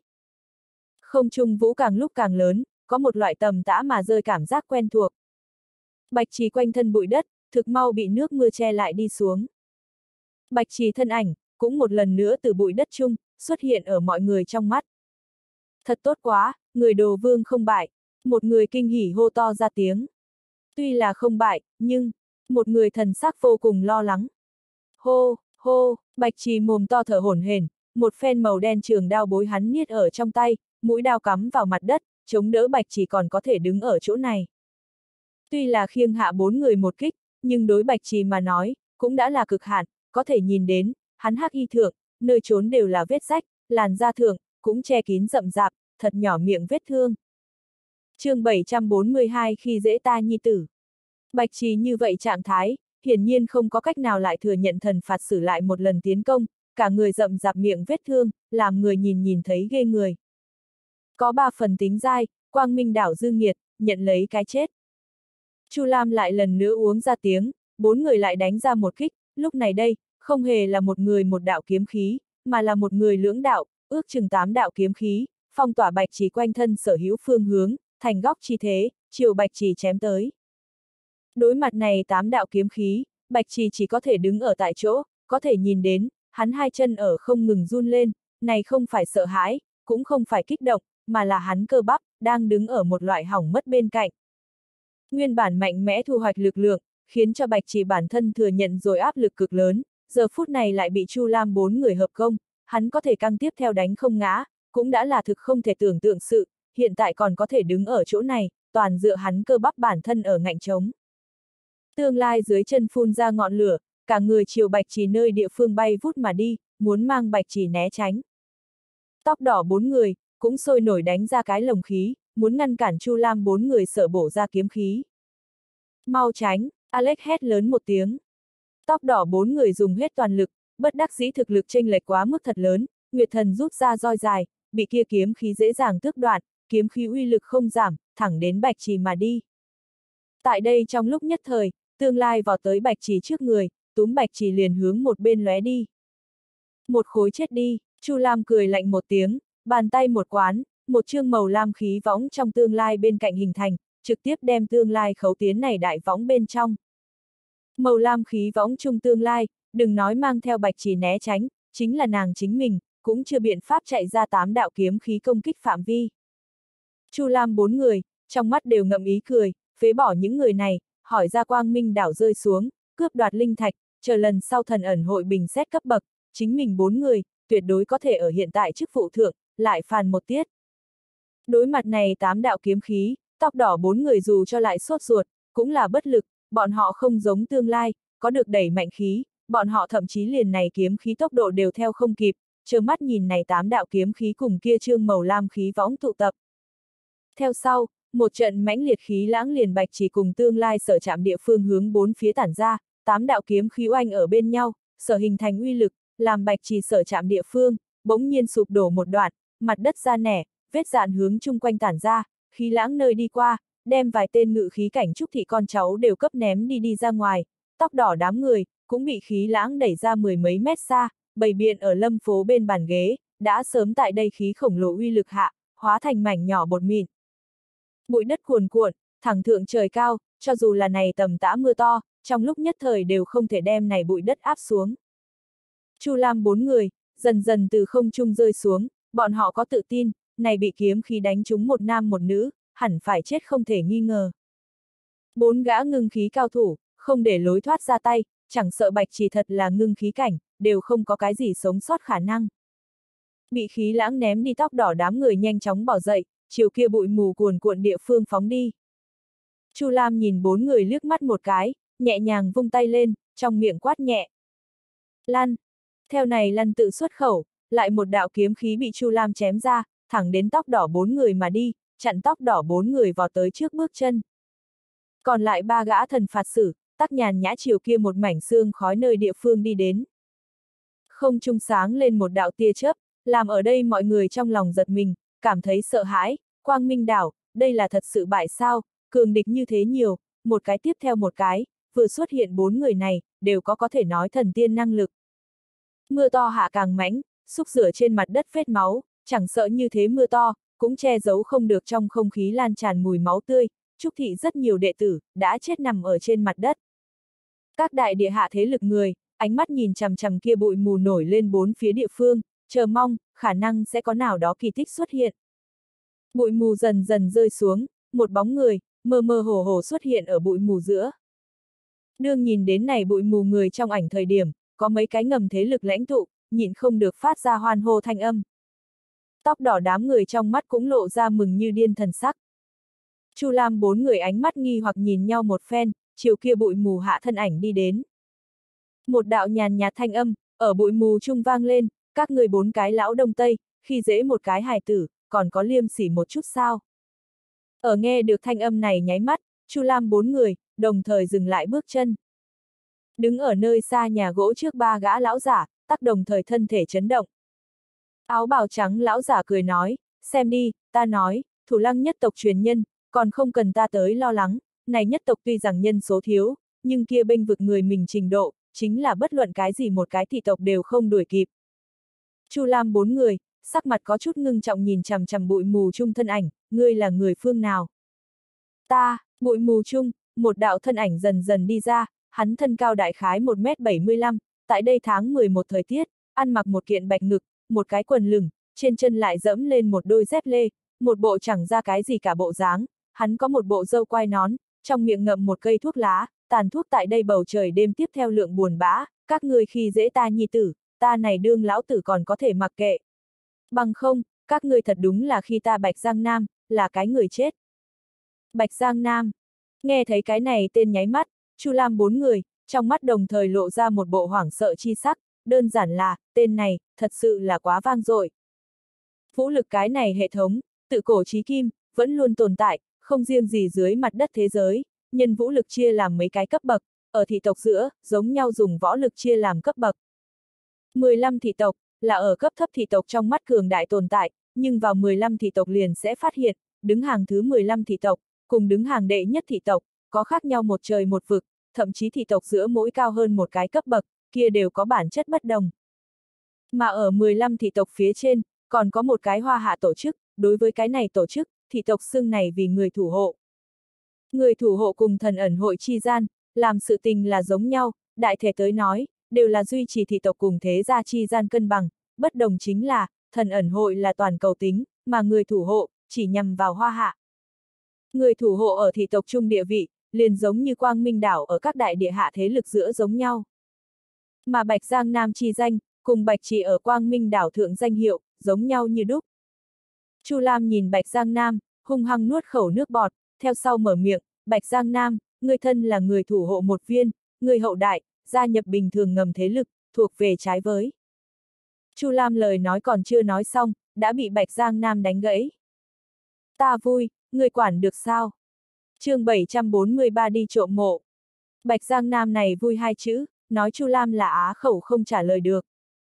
Speaker 1: Không trung vũ càng lúc càng lớn, có một loại tầm tã mà rơi cảm giác quen thuộc. Bạch Trì quanh thân bụi đất, thực mau bị nước mưa che lại đi xuống. Bạch Trì thân ảnh, cũng một lần nữa từ bụi đất chung, xuất hiện ở mọi người trong mắt. Thật tốt quá, người đồ vương không bại, một người kinh hỉ hô to ra tiếng. Tuy là không bại, nhưng, một người thần sắc vô cùng lo lắng. Hô, hô, Bạch Trì mồm to thở hổn hển, một phen màu đen trường đao bối hắn niết ở trong tay, mũi đao cắm vào mặt đất, chống đỡ Bạch Trì còn có thể đứng ở chỗ này. Tuy là khiêng hạ bốn người một kích, nhưng đối Bạch Trì mà nói, cũng đã là cực hạn, có thể nhìn đến, hắn hắc y thượng, nơi trốn đều là vết rách, làn da thượng, cũng che kín rậm rạp, thật nhỏ miệng vết thương. chương bảy trăm bốn mươi hai khi dễ ta nhi tử. Bạch Trì như vậy trạng thái, hiển nhiên không có cách nào lại thừa nhận thần phạt xử lại một lần tiến công, cả người rậm rạp miệng vết thương, làm người nhìn nhìn thấy ghê người. Có ba phần tính dai, Quang Minh đảo dư nghiệt, nhận lấy cái chết. Chu Lam lại lần nữa uống ra tiếng, bốn người lại đánh ra một kích, lúc này đây, không hề là một người một đạo kiếm khí, mà là một người lưỡng đạo, ước chừng tám đạo kiếm khí, phong tỏa Bạch Trì quanh thân sở hữu phương hướng, thành góc chi thế, chiều Bạch Trì chém tới. Đối mặt này tám đạo kiếm khí, Bạch Trì chỉ có thể đứng ở tại chỗ, có thể nhìn đến, hắn hai chân ở không ngừng run lên, này không phải sợ hãi, cũng không phải kích động, mà là hắn cơ bắp, đang đứng ở một loại hỏng mất bên cạnh. Nguyên bản mạnh mẽ thu hoạch lực lượng, khiến cho Bạch Trì bản thân thừa nhận rồi áp lực cực lớn, giờ phút này lại bị Chu Lam bốn người hợp công, hắn có thể căng tiếp theo đánh không ngã, cũng đã là thực không thể tưởng tượng sự, hiện tại còn có thể đứng ở chỗ này, toàn dựa hắn cơ bắp bản thân ở ngạnh trống. Tương lai dưới chân phun ra ngọn lửa, cả người chiều Bạch Trì nơi địa phương bay vút mà đi, muốn mang Bạch Trì né tránh. Tóc đỏ bốn người, cũng sôi nổi đánh ra cái lồng khí, muốn ngăn cản Chu Lam bốn người sở bổ ra kiếm khí. Mau tránh, Alex hét lớn một tiếng. Tóc đỏ bốn người dùng hết toàn lực, bất đắc dĩ thực lực chênh lệch quá mức thật lớn, Nguyệt Thần rút ra roi dài, bị kia kiếm khí dễ dàng tước đoạn, kiếm khí uy lực không giảm, thẳng đến Bạch Trì mà đi. Tại đây trong lúc nhất thời, tương lai vọt tới Bạch Trì trước người, túm Bạch Trì liền hướng một bên lóe đi. Một khối chết đi, Chu Lam cười lạnh một tiếng, bàn tay một quán, một chương màu lam khí võng trong tương lai bên cạnh hình thành, trực tiếp đem tương lai khấu tiến này đại võng bên trong. Màu lam khí võng chung tương lai, đừng nói mang theo Bạch Trì né tránh, chính là nàng chính mình, cũng chưa biện pháp chạy ra tám đạo kiếm khí công kích phạm vi. Chu Lam bốn người, trong mắt đều ngậm ý cười, phế bỏ những người này, hỏi ra Quang Minh đảo rơi xuống, cướp đoạt linh thạch, chờ lần sau thần ẩn hội bình xét cấp bậc, chính mình bốn người, tuyệt đối có thể ở hiện tại chức vụ thượng, lại phàn một tiết. Đối mặt này tám đạo kiếm khí, tóc đỏ bốn người dù cho lại sốt ruột, cũng là bất lực, bọn họ không giống tương lai, có được đẩy mạnh khí, bọn họ thậm chí liền này kiếm khí tốc độ đều theo không kịp, trơ mắt nhìn này tám đạo kiếm khí cùng kia trương màu lam khí võng tụ tập. Theo sau, một trận mãnh liệt khí lãng liền Bạch Trì cùng tương lai sở chạm địa phương hướng bốn phía tản ra, tám đạo kiếm khí oanh ở bên nhau, sở hình thành uy lực, làm Bạch Trì sở chạm địa phương, bỗng nhiên sụp đổ một đoạn, mặt đất ra nẻ, vết dạn hướng chung quanh tản ra, khí lãng nơi đi qua, đem vài tên ngự khí cảnh trúc thị con cháu đều cấp ném đi đi ra ngoài, tóc đỏ đám người, cũng bị khí lãng đẩy ra mười mấy mét xa, bầy biện ở lâm phố bên bàn ghế, đã sớm tại đây khí khổng lồ uy lực hạ, hóa thành mảnh nhỏ bột mịn. Bụi đất cuồn cuộn, thẳng thượng trời cao, cho dù là này tầm tã mưa to, trong lúc nhất thời đều không thể đem này bụi đất áp xuống. Chu Lam bốn người, dần dần từ không trung rơi xuống, bọn họ có tự tin, này bị kiếm khí đánh trúng một nam một nữ, hẳn phải chết không thể nghi ngờ. Bốn gã ngưng khí cao thủ, không để lối thoát ra tay, chẳng sợ Bạch Trì thật là ngưng khí cảnh, đều không có cái gì sống sót khả năng. Bị khí lãng ném đi tóc đỏ đám người nhanh chóng bỏ dậy, chiều kia bụi mù cuồn cuộn địa phương phóng đi. Chu Lam nhìn bốn người liếc mắt một cái, nhẹ nhàng vung tay lên, trong miệng quát nhẹ. Lăn! Theo này lăn tự xuất khẩu, lại một đạo kiếm khí bị Chu Lam chém ra, thẳng đến tóc đỏ bốn người mà đi, chặn tóc đỏ bốn người vào tới trước bước chân. Còn lại ba gã thần phạt sử, tắc nhàn nhã chiều kia một mảnh xương khói nơi địa phương đi đến. Không trung sáng lên một đạo tia chớp, làm ở đây mọi người trong lòng giật mình, cảm thấy sợ hãi, Quang Minh đảo, đây là thật sự bại sao, cường địch như thế nhiều, một cái tiếp theo một cái, vừa xuất hiện bốn người này, đều có có thể nói thần tiên năng lực. Mưa to hạ càng mãnh, xúc rửa trên mặt đất vết máu, chẳng sợ như thế mưa to, cũng che giấu không được trong không khí lan tràn mùi máu tươi, Trúc Thị rất nhiều đệ tử, đã chết nằm ở trên mặt đất. Các đại địa hạ thế lực người, ánh mắt nhìn chằm chằm kia bụi mù nổi lên bốn phía địa phương, chờ mong, khả năng sẽ có nào đó kỳ tích xuất hiện. Bụi mù dần dần rơi xuống, một bóng người, mơ mơ hồ hồ xuất hiện ở bụi mù giữa. Đương nhìn đến này bụi mù người trong ảnh thời điểm, có mấy cái ngầm thế lực lãnh tụ, nhịn không được phát ra hoan hô thanh âm. Tóc đỏ đám người trong mắt cũng lộ ra mừng như điên thần sắc. Chu Lam bốn người ánh mắt nghi hoặc nhìn nhau một phen, chiều kia bụi mù hạ thân ảnh đi đến. Một đạo nhàn nhạt thanh âm, ở bụi mù trung vang lên, các người bốn cái lão đông tây, khi dễ một cái hài tử, còn có liêm sỉ một chút sao. Ở nghe được thanh âm này nháy mắt, Chu Lam bốn người, đồng thời dừng lại bước chân. Đứng ở nơi xa nhà gỗ trước ba gã lão giả, tắc đồng thời thân thể chấn động. Áo bào trắng lão giả cười nói, xem đi, ta nói, Thủ Lăng nhất tộc truyền nhân, còn không cần ta tới lo lắng, này nhất tộc tuy rằng nhân số thiếu, nhưng kia bênh vực người mình trình độ, chính là bất luận cái gì một cái thị tộc đều không đuổi kịp. Chu Lam bốn người, sắc mặt có chút ngưng trọng nhìn chằm chằm bụi mù chung thân ảnh, ngươi là người phương nào? Ta, bụi mù chung, một đạo thân ảnh dần dần đi ra, hắn thân cao đại khái một mét bảy mươi lăm, tại đây tháng mười một thời tiết, ăn mặc một kiện bạch ngực, một cái quần lửng, trên chân lại dẫm lên một đôi dép lê, một bộ chẳng ra cái gì cả bộ dáng, hắn có một bộ râu quai nón, trong miệng ngậm một cây thuốc lá, tàn thuốc tại đây bầu trời đêm tiếp theo lượng buồn bã, các ngươi khi dễ ta nhi tử, ta này đương lão tử còn có thể mặc kệ. Bằng không, các ngươi thật đúng là khi ta Bạch Giang Nam, là cái người chết. Bạch Giang Nam, nghe thấy cái này tên nháy mắt, Chu Lam bốn người, trong mắt đồng thời lộ ra một bộ hoảng sợ chi sắc, đơn giản là, tên này, thật sự là quá vang dội. Vũ lực cái này hệ thống, tự cổ chí kim, vẫn luôn tồn tại, không riêng gì dưới mặt đất thế giới, nhân vũ lực chia làm mấy cái cấp bậc, ở thị tộc giữa, giống nhau dùng võ lực chia làm cấp bậc. mười lăm thị tộc, là ở cấp thấp thị tộc trong mắt cường đại tồn tại, nhưng vào mười lăm thị tộc liền sẽ phát hiện, đứng hàng thứ mười lăm thị tộc, cùng đứng hàng đệ nhất thị tộc, có khác nhau một trời một vực, thậm chí thị tộc giữa mỗi cao hơn một cái cấp bậc, kia đều có bản chất bất đồng. Mà ở mười lăm thị tộc phía trên, còn có một cái hoa hạ tổ chức, đối với cái này tổ chức, thị tộc xưng này vì người thủ hộ. Người thủ hộ cùng thần ẩn hội chi gian, làm sự tình là giống nhau, đại thể tới nói, đều là duy trì thị tộc cùng thế gia chi gian cân bằng, bất đồng chính là, thần ẩn hội là toàn cầu tính, mà người thủ hộ, chỉ nhằm vào hoa hạ. Người thủ hộ ở thị tộc trung địa vị, liền giống như Quang Minh đảo ở các đại địa hạ thế lực giữa giống nhau. Mà Bạch Giang Nam chi danh, cùng Bạch Trì ở Quang Minh đảo thượng danh hiệu, giống nhau như đúc. Chu Lam nhìn Bạch Giang Nam, hung hăng nuốt khẩu nước bọt, theo sau mở miệng, Bạch Giang Nam, người thân là người thủ hộ một viên, người hậu đại, gia nhập bình thường ngầm thế lực, thuộc về trái với. Chu Lam lời nói còn chưa nói xong, đã bị Bạch Giang Nam đánh gãy. Ta vui, người quản được sao? chương bảy trăm bốn mươi ba đi trộm mộ. Bạch Giang Nam này vui hai chữ, nói Chu Lam là á khẩu không trả lời được.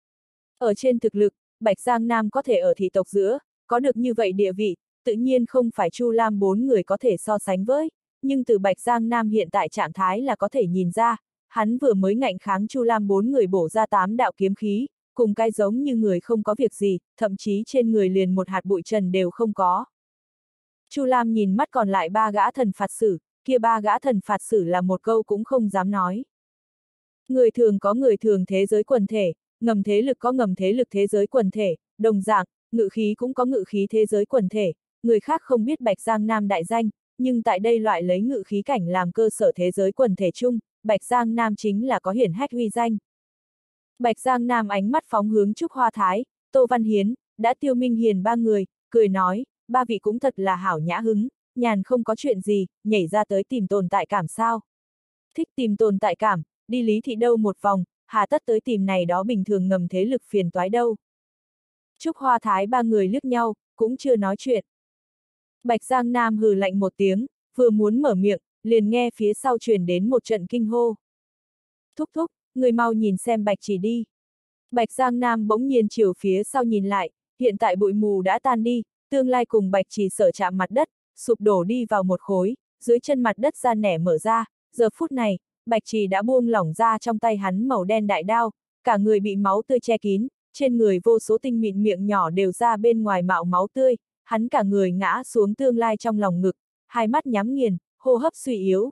Speaker 1: Ở trên thực lực, Bạch Giang Nam có thể ở thị tộc giữa, có được như vậy địa vị, tự nhiên không phải Chu Lam bốn người có thể so sánh với, nhưng từ Bạch Giang Nam hiện tại trạng thái là có thể nhìn ra, hắn vừa mới ngạnh kháng Chu Lam bốn người bổ ra tám đạo kiếm khí, cùng cái giống như người không có việc gì, thậm chí trên người liền một hạt bụi trần đều không có. Chu Lam nhìn mắt còn lại ba gã thần phạt sử, kia ba gã thần phạt sử là một câu cũng không dám nói. Người thường có người thường thế giới quần thể, ngầm thế lực có ngầm thế lực thế giới quần thể, đồng dạng, ngự khí cũng có ngự khí thế giới quần thể, người khác không biết Bạch Giang Nam đại danh, nhưng tại đây loại lấy ngự khí cảnh làm cơ sở thế giới quần thể chung, Bạch Giang Nam chính là có hiển hách uy danh. Bạch Giang Nam ánh mắt phóng hướng Trúc Hoa Thái, Tô Văn Hiến, đã Tiêu Minh Hiền ba người, cười nói, ba vị cũng thật là hảo nhã hứng, nhàn không có chuyện gì, nhảy ra tới tìm tồn tại cảm sao. Thích tìm tồn tại cảm, đi lý thị đâu một vòng, hà tất tới tìm này đó bình thường ngầm thế lực phiền toái đâu. Trúc Hoa Thái ba người liếc nhau, cũng chưa nói chuyện. Bạch Giang Nam hừ lạnh một tiếng, vừa muốn mở miệng, liền nghe phía sau truyền đến một trận kinh hô. Thúc thúc, người mau nhìn xem Bạch Chỉ đi. Bạch Giang Nam bỗng nhiên chiều phía sau nhìn lại, hiện tại bụi mù đã tan đi, tương lai cùng Bạch Chỉ sở chạm mặt đất, sụp đổ đi vào một khối, dưới chân mặt đất ra nẻ mở ra, giờ phút này, Bạch Trì đã buông lỏng ra trong tay hắn màu đen đại đao, cả người bị máu tươi che kín, trên người vô số tinh mịn miệng nhỏ đều ra bên ngoài mạo máu tươi, hắn cả người ngã xuống Tương Lai trong lòng ngực, hai mắt nhắm nghiền, hô hấp suy yếu.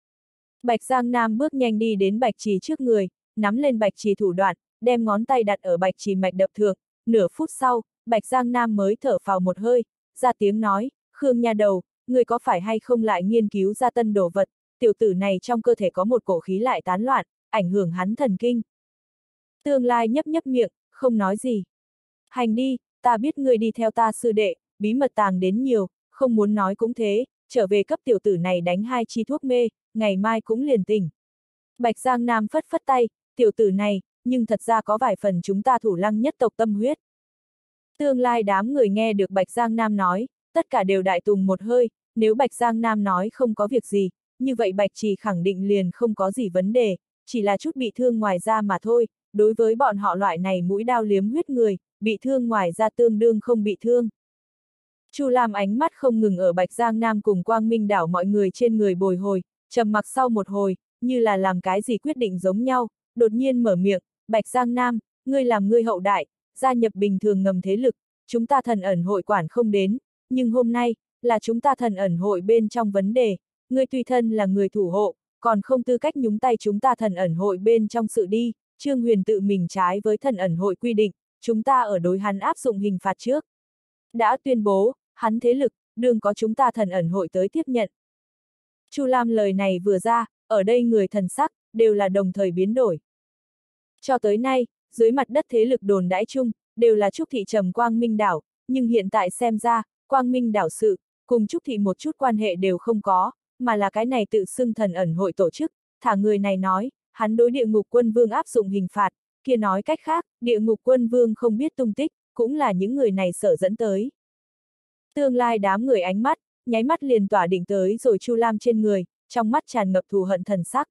Speaker 1: Bạch Giang Nam bước nhanh đi đến Bạch Trì trước người, nắm lên Bạch Trì thủ đoạn, đem ngón tay đặt ở Bạch Trì mạch đập thượng, nửa phút sau, Bạch Giang Nam mới thở phào một hơi, ra tiếng nói, Khương nha đầu, người có phải hay không lại nghiên cứu ra tân đồ vật, tiểu tử này trong cơ thể có một cổ khí lại tán loạn, ảnh hưởng hắn thần kinh. Tương Lai nhấp nhấp miệng, không nói gì. Hành đi, ta biết ngươi đi theo ta sư đệ, bí mật tàng đến nhiều, không muốn nói cũng thế, trở về cấp tiểu tử này đánh hai chi thuốc mê, ngày mai cũng liền tỉnh. Bạch Giang Nam phất phất tay, tiểu tử này, nhưng thật ra có vài phần chúng ta Thủ Lăng nhất tộc tâm huyết. Tương Lai đám người nghe được Bạch Giang Nam nói, tất cả đều đại tùng một hơi, nếu Bạch Giang Nam nói không có việc gì, như vậy Bạch Trì khẳng định liền không có gì vấn đề, chỉ là chút bị thương ngoài da mà thôi, đối với bọn họ loại này mũi đao liếm huyết người, bị thương ngoài da tương đương không bị thương. Chu Lam ánh mắt không ngừng ở Bạch Giang Nam cùng Quang Minh đảo mọi người trên người bồi hồi, trầm mặc sau một hồi, như là làm cái gì quyết định giống nhau, đột nhiên mở miệng, Bạch Giang Nam, ngươi làm ngươi hậu đại, gia nhập bình thường ngầm thế lực, chúng ta thần ẩn hội quản không đến, nhưng hôm nay, là chúng ta thần ẩn hội bên trong vấn đề, ngươi tùy thân là người thủ hộ, còn không tư cách nhúng tay chúng ta thần ẩn hội bên trong sự đi, Trương Huyền tự mình trái với thần ẩn hội quy định, chúng ta ở đối hắn áp dụng hình phạt trước. Đã tuyên bố, hắn thế lực, đương có chúng ta thần ẩn hội tới tiếp nhận. Chu Lam lời này vừa ra, ở đây người thần sắc, đều là đồng thời biến đổi. Cho tới nay, dưới mặt đất thế lực đồn đãi chung, đều là Trúc Thị trầm Quang Minh đảo, nhưng hiện tại xem ra, Quang Minh đảo sự, cùng Trúc Thị một chút quan hệ đều không có, mà là cái này tự xưng thần ẩn hội tổ chức, thả người này nói, hắn đối địa ngục quân vương áp dụng hình phạt, kia nói cách khác, địa ngục quân vương không biết tung tích, cũng là những người này sở dẫn tới. Tương Lai đám người ánh mắt, nháy mắt liền tỏa định tới rồi Chu Lam trên người, trong mắt tràn ngập thù hận thần sắc.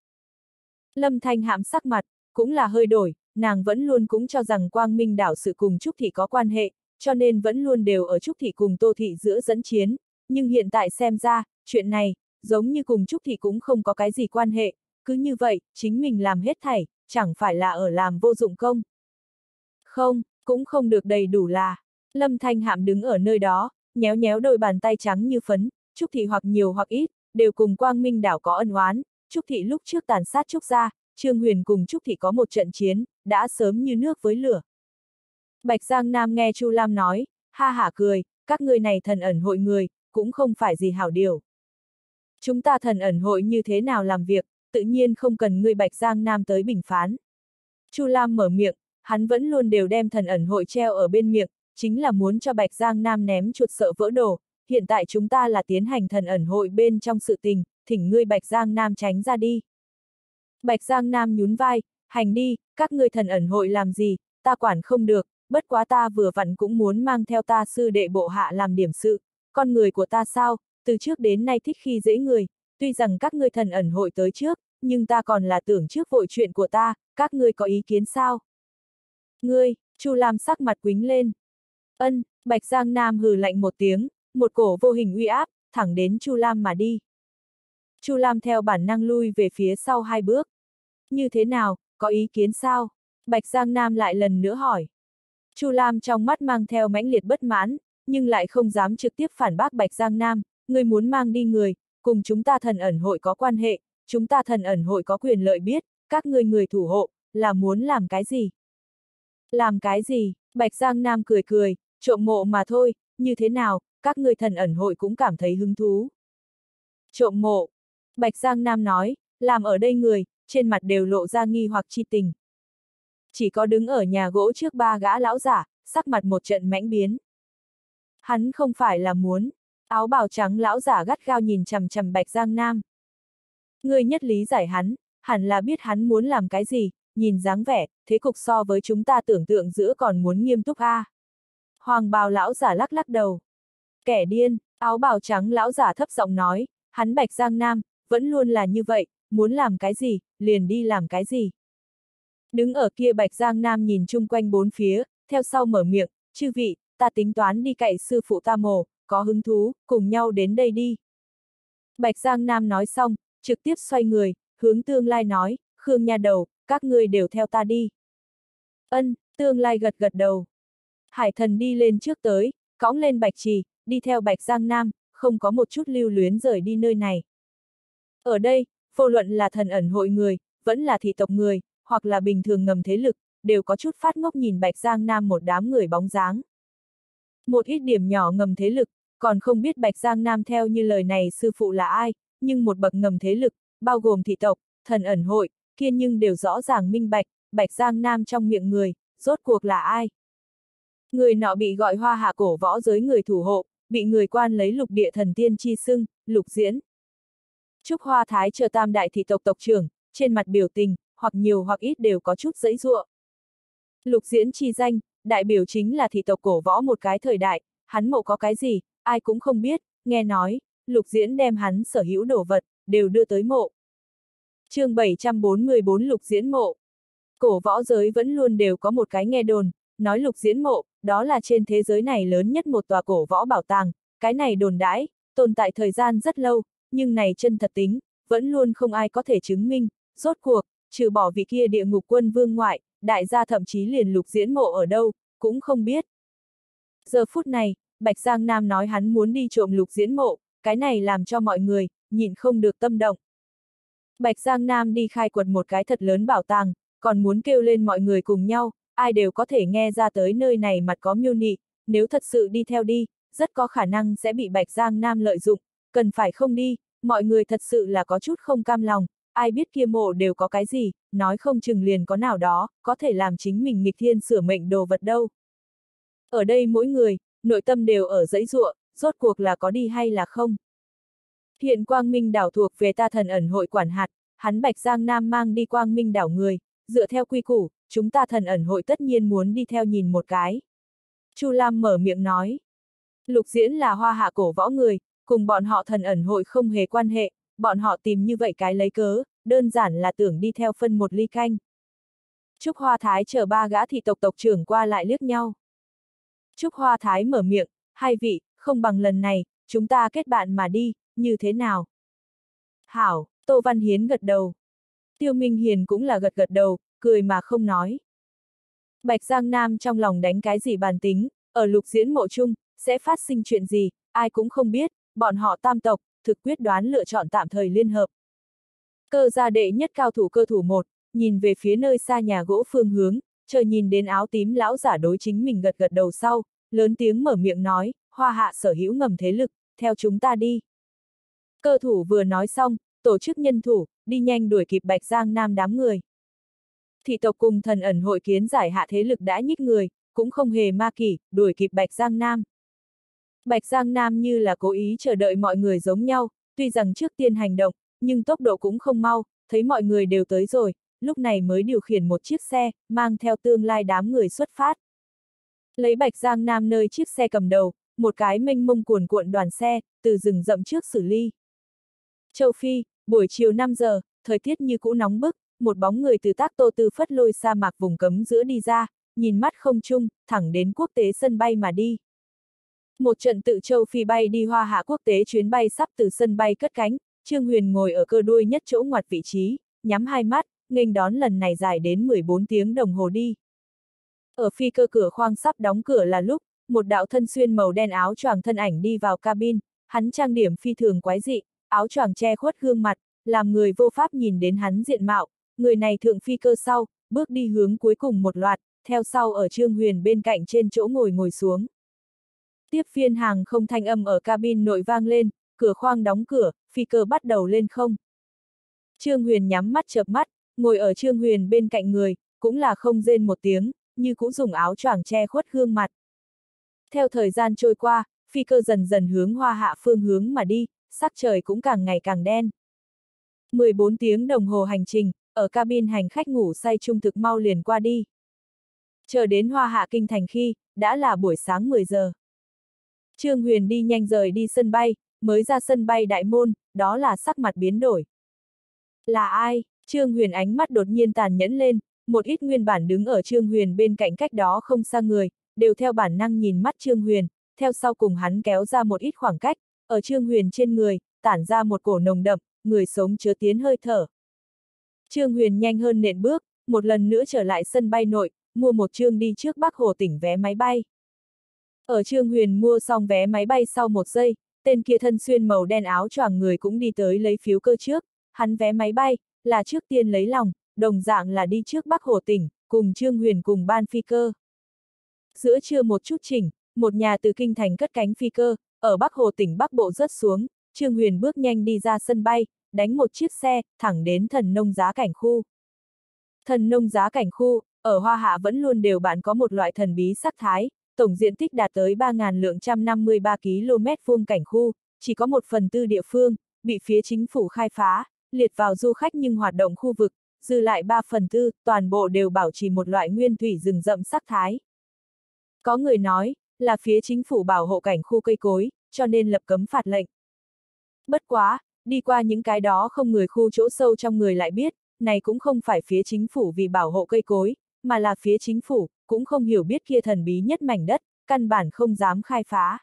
Speaker 1: Lâm Thanh Hãm sắc mặt, cũng là hơi đổi, nàng vẫn luôn cũng cho rằng Quang Minh đảo sự cùng Trúc Thị có quan hệ, cho nên vẫn luôn đều ở Trúc Thị cùng Tô Thị giữa dẫn chiến, nhưng hiện tại xem ra, chuyện này, giống như cùng Trúc Thị cũng không có cái gì quan hệ, cứ như vậy, chính mình làm hết thảy, chẳng phải là ở làm vô dụng công. Không, cũng không được đầy đủ là, Lâm Thanh Hãm đứng ở nơi đó, nhéo nhéo đôi bàn tay trắng như phấn, Trúc Thị hoặc nhiều hoặc ít, đều cùng Quang Minh đảo có ân oán, Trúc Thị lúc trước tàn sát Trúc gia, Trương Huyền cùng Trúc Thị có một trận chiến, đã sớm như nước với lửa. Bạch Giang Nam nghe Chu Lam nói, ha hả cười, các ngươi này thần ẩn hội người, cũng không phải gì hảo điều. Chúng ta thần ẩn hội như thế nào làm việc, tự nhiên không cần ngươi Bạch Giang Nam tới bình phán. Chu Lam mở miệng, hắn vẫn luôn đều đem thần ẩn hội treo ở bên miệng, chính là muốn cho Bạch Giang Nam ném chuột sợ vỡ đồ, hiện tại chúng ta là tiến hành thần ẩn hội bên trong sự tình, thỉnh ngươi Bạch Giang Nam tránh ra đi. Bạch Giang Nam nhún vai, hành đi, các ngươi thần ẩn hội làm gì, ta quản không được, bất quá ta vừa vặn cũng muốn mang theo ta sư đệ bộ hạ làm điểm sự, con người của ta sao, từ trước đến nay thích khi dễ người, tuy rằng các ngươi thần ẩn hội tới trước, nhưng ta còn là tưởng trước vội chuyện của ta, các ngươi có ý kiến sao? Ngươi, Chu Lam sắc mặt quính lên. Ân, Bạch Giang Nam hừ lạnh một tiếng, một cổ vô hình uy áp, thẳng đến Chu Lam mà đi. Chu Lam theo bản năng lui về phía sau hai bước. Như thế nào, có ý kiến sao? Bạch Giang Nam lại lần nữa hỏi. Chu Lam trong mắt mang theo mãnh liệt bất mãn, nhưng lại không dám trực tiếp phản bác Bạch Giang Nam, người muốn mang đi người, cùng chúng ta thần ẩn hội có quan hệ, chúng ta thần ẩn hội có quyền lợi biết, các ngươi người thủ hộ, là muốn làm cái gì? Làm cái gì? Bạch Giang Nam cười cười, trộm mộ mà thôi, như thế nào, các ngươi thần ẩn hội cũng cảm thấy hứng thú. Trộm mộ. Bạch Giang Nam nói, làm ở đây người, trên mặt đều lộ ra nghi hoặc chi tình. Chỉ có đứng ở nhà gỗ trước ba gã lão giả, sắc mặt một trận mãnh biến. Hắn không phải là muốn, áo bào trắng lão giả gắt gao nhìn chằm chằm Bạch Giang Nam. Ngươi nhất lý giải hắn, hẳn là biết hắn muốn làm cái gì, nhìn dáng vẻ, thế cục so với chúng ta tưởng tượng giữa còn muốn nghiêm túc a. À. Hoàng bào lão giả lắc lắc đầu. Kẻ điên, áo bào trắng lão giả thấp giọng nói, hắn Bạch Giang Nam, vẫn luôn là như vậy, muốn làm cái gì, liền đi làm cái gì. Đứng ở kia Bạch Giang Nam nhìn chung quanh bốn phía, theo sau mở miệng, chư vị, ta tính toán đi cậy sư phụ ta mồ, có hứng thú, cùng nhau đến đây đi. Bạch Giang Nam nói xong, trực tiếp xoay người, hướng Tương Lai nói, Khương nha đầu, các ngươi đều theo ta đi. Ân, Tương Lai gật gật đầu. Hải thần đi lên trước tới, cõng lên bạch trì, đi theo Bạch Giang Nam, không có một chút lưu luyến rời đi nơi này. Ở đây, vô luận là thần ẩn hội người, vẫn là thị tộc người, hoặc là bình thường ngầm thế lực, đều có chút phát ngốc nhìn Bạch Giang Nam một đám người bóng dáng. Một ít điểm nhỏ ngầm thế lực, còn không biết Bạch Giang Nam theo như lời này sư phụ là ai, nhưng một bậc ngầm thế lực, bao gồm thị tộc, thần ẩn hội, kia nhưng đều rõ ràng minh bạch, Bạch Giang Nam trong miệng người, rốt cuộc là ai. Người nọ bị gọi hoa hạ cổ võ giới người thủ hộ, bị người quan lấy lục địa thần tiên chi xưng, Lục Diễn. Trúc Hoa Thái chờ tam đại thị tộc tộc trưởng, trên mặt biểu tình, hoặc nhiều hoặc ít đều có chút giãy giụa. Lục Diễn chi danh, đại biểu chính là thị tộc cổ võ một cái thời đại, hắn mộ có cái gì, ai cũng không biết, nghe nói, Lục Diễn đem hắn sở hữu đồ vật, đều đưa tới mộ. Chương bảy trăm bốn mươi bốn Lục Diễn mộ. Cổ võ giới vẫn luôn đều có một cái nghe đồn, nói Lục Diễn mộ, đó là trên thế giới này lớn nhất một tòa cổ võ bảo tàng, cái này đồn đãi, tồn tại thời gian rất lâu, nhưng này chân thật tính, vẫn luôn không ai có thể chứng minh, rốt cuộc, trừ bỏ vị kia địa ngục quân vương ngoại, đại gia thậm chí liền Lục Diễn mộ ở đâu, cũng không biết. Giờ phút này, Bạch Giang Nam nói hắn muốn đi trộm Lục Diễn mộ, cái này làm cho mọi người, nhịn không được tâm động. Bạch Giang Nam đi khai quật một cái thật lớn bảo tàng, còn muốn kêu lên mọi người cùng nhau, ai đều có thể nghe ra tới nơi này mặt có miêu nị, nếu thật sự đi theo đi, rất có khả năng sẽ bị Bạch Giang Nam lợi dụng, cần phải không đi, mọi người thật sự là có chút không cam lòng, ai biết kia mộ đều có cái gì, nói không chừng liền có nào đó, có thể làm chính mình nghịch thiên sửa mệnh đồ vật đâu. Ở đây mỗi người, nội tâm đều ở giãy giụa, rốt cuộc là có đi hay là không. Hiện Quang Minh đảo thuộc về ta thần ẩn hội quản hạt, hắn Bạch Giang Nam mang đi Quang Minh đảo người, dựa theo quy củ, chúng ta thần ẩn hội tất nhiên muốn đi theo nhìn một cái. Chu Lam mở miệng nói. Lục Diễn là hoa hạ cổ võ người, cùng bọn họ thần ẩn hội không hề quan hệ, bọn họ tìm như vậy cái lấy cớ, đơn giản là tưởng đi theo phân một ly canh. Trúc Hoa Thái chờ ba gã thị tộc tộc trưởng qua lại liếc nhau. Trúc Hoa Thái mở miệng, hai vị, không bằng lần này, chúng ta kết bạn mà đi, như thế nào? Hảo, Tô Văn Hiến gật đầu. Tiêu Minh Hiền cũng là gật gật đầu, cười mà không nói. Bạch Giang Nam trong lòng đánh cái gì bàn tính, ở Lục Diễn mộ chung, sẽ phát sinh chuyện gì, ai cũng không biết, bọn họ tam tộc, thực quyết đoán lựa chọn tạm thời liên hợp. Cơ gia đệ nhất cao thủ cơ thủ một, nhìn về phía nơi xa nhà gỗ phương hướng, chờ nhìn đến áo tím lão giả đối chính mình gật gật đầu sau, lớn tiếng mở miệng nói, hoa hạ sở hữu ngầm thế lực, theo chúng ta đi. Cơ thủ vừa nói xong, tổ chức nhân thủ, đi nhanh đuổi kịp Bạch Giang Nam đám người. Thị tộc cùng thần ẩn hội kiến giải hạ thế lực đã nhích người, cũng không hề ma kỷ, đuổi kịp Bạch Giang Nam. Bạch Giang Nam như là cố ý chờ đợi mọi người giống nhau, tuy rằng trước tiên hành động, nhưng tốc độ cũng không mau, thấy mọi người đều tới rồi, lúc này mới điều khiển một chiếc xe, mang theo tương lai đám người xuất phát. Lấy Bạch Giang Nam nơi chiếc xe cầm đầu, một cái mênh mông cuồn cuộn đoàn xe, từ rừng rậm trước xử ly. Châu Phi, buổi chiều năm giờ, thời tiết như cũ nóng bức, một bóng người từ Tác Tô Tư phất lôi sa mạc vùng cấm giữa đi ra, nhìn mắt không trung, thẳng đến quốc tế sân bay mà đi. Một trận tự Châu Phi bay đi Hoa Hạ quốc tế chuyến bay sắp từ sân bay cất cánh, Trương Huyền ngồi ở cơ đuôi nhất chỗ ngoặt vị trí, nhắm hai mắt, nghênh đón lần này dài đến mười bốn tiếng đồng hồ đi. Ở phi cơ cửa khoang sắp đóng cửa là lúc, một đạo thân xuyên màu đen áo choàng thân ảnh đi vào cabin, hắn trang điểm phi thường quái dị, áo choàng che khuất gương mặt, làm người vô pháp nhìn đến hắn diện mạo, người này thượng phi cơ sau, bước đi hướng cuối cùng một loạt, theo sau ở Trương Huyền bên cạnh trên chỗ ngồi ngồi xuống. Tiếp viên hàng không thanh âm ở cabin nội vang lên, cửa khoang đóng cửa, phi cơ bắt đầu lên không. Trương Huyền nhắm mắt chợp mắt, ngồi ở Trương Huyền bên cạnh người, cũng là không rên một tiếng, như cũ dùng áo choàng che khuất gương mặt. Theo thời gian trôi qua, phi cơ dần dần hướng Hoa Hạ phương hướng mà đi, sắc trời cũng càng ngày càng đen. mười bốn tiếng đồng hồ hành trình, ở cabin hành khách ngủ say trung thực mau liền qua đi. Chờ đến Hoa Hạ kinh thành khi, đã là buổi sáng mười giờ. Trương Huyền đi nhanh rời đi sân bay, mới ra sân bay đại môn, đó là sắc mặt biến đổi. Là ai? Trương Huyền ánh mắt đột nhiên tàn nhẫn lên, một ít nguyên bản đứng ở Trương Huyền bên cạnh cách đó không xa người, đều theo bản năng nhìn mắt Trương Huyền, theo sau cùng hắn kéo ra một ít khoảng cách, ở Trương Huyền trên người, tản ra một cổ nồng đậm, người sống chứa tiến hơi thở. Trương Huyền nhanh hơn nện bước, một lần nữa trở lại sân bay nội, mua một chương đi trước Bắc Hồ tỉnh vé máy bay. Ở Trương Huyền mua xong vé máy bay sau một giây, tên kia thân xuyên màu đen áo choàng người cũng đi tới lấy phiếu cơ trước, hắn vé máy bay, là trước tiên lấy lòng, đồng dạng là đi trước Bắc Hồ tỉnh, cùng Trương Huyền cùng ban phi cơ. Giữa trưa một chút chỉnh, một nhà từ kinh thành cất cánh phi cơ, ở Bắc Hồ tỉnh Bắc Bộ rớt xuống, Trương Huyền bước nhanh đi ra sân bay, đánh một chiếc xe, thẳng đến Thần Nông Giá Cảnh Khu. Thần Nông Giá Cảnh Khu, ở Hoa Hạ vẫn luôn đều bạn có một loại thần bí sắc thái, tổng diện tích đạt tới ba nghìn lượng trăm năm mươi ba ki lô mét vuông cảnh khu, chỉ có một phần tư địa phương, bị phía chính phủ khai phá, liệt vào du khách nhưng hoạt động khu vực, dư lại ba phần tư, toàn bộ đều bảo trì một loại nguyên thủy rừng rậm sắc thái. Có người nói, là phía chính phủ bảo hộ cảnh khu cây cối, cho nên lập cấm phạt lệnh. Bất quá, đi qua những cái đó không người khu chỗ sâu trong người lại biết, này cũng không phải phía chính phủ vì bảo hộ cây cối, mà là phía chính phủ, cũng không hiểu biết kia thần bí nhất mảnh đất, căn bản không dám khai phá.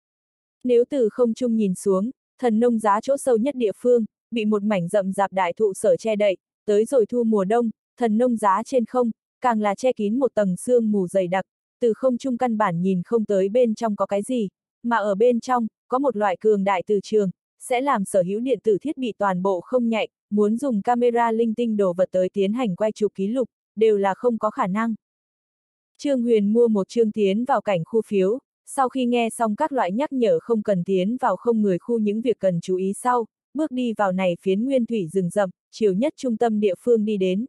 Speaker 1: Nếu từ không trung nhìn xuống, Thần Nông Giá chỗ sâu nhất địa phương, bị một mảnh rậm rạp đại thụ sở che đậy, tới rồi thu mùa đông, Thần Nông Giá trên không, càng là che kín một tầng sương mù dày đặc, từ không trung căn bản nhìn không tới bên trong có cái gì, mà ở bên trong, có một loại cường đại từ trường, sẽ làm sở hữu điện tử thiết bị toàn bộ không nhạy, muốn dùng camera linh tinh đồ vật tới tiến hành quay chụp ký lục, đều là không có khả năng. Trương Huyền mua một chương tiến vào cảnh khu phiếu, sau khi nghe xong các loại nhắc nhở không cần tiến vào không người khu những việc cần chú ý sau, bước đi vào này phiến nguyên thủy rừng rậm, chiều nhất trung tâm địa phương đi đến.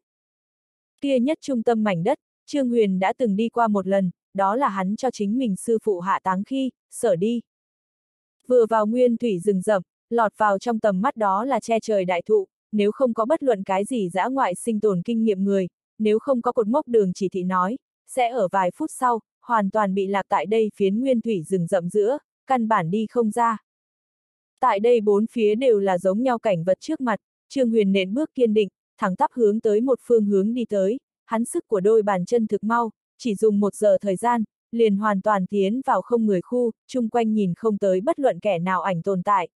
Speaker 1: Kia nhất trung tâm mảnh đất, Trương Huyền đã từng đi qua một lần, đó là hắn cho chính mình sư phụ hạ táng khi, sở đi. Vừa vào nguyên thủy rừng rậm, lọt vào trong tầm mắt đó là che trời đại thụ, nếu không có bất luận cái gì dã ngoại sinh tồn kinh nghiệm người, nếu không có cột mốc đường chỉ thị nói, sẽ ở vài phút sau, hoàn toàn bị lạc tại đây phiến nguyên thủy rừng rậm giữa, căn bản đi không ra. Tại đây bốn phía đều là giống nhau cảnh vật trước mặt, Trương Huyền nện bước kiên định, thẳng tắp hướng tới một phương hướng đi tới, hắn sức của đôi bàn chân thực mau, chỉ dùng một giờ thời gian, liền hoàn toàn tiến vào không người khu, chung quanh nhìn không tới bất luận kẻ nào ảnh tồn tại.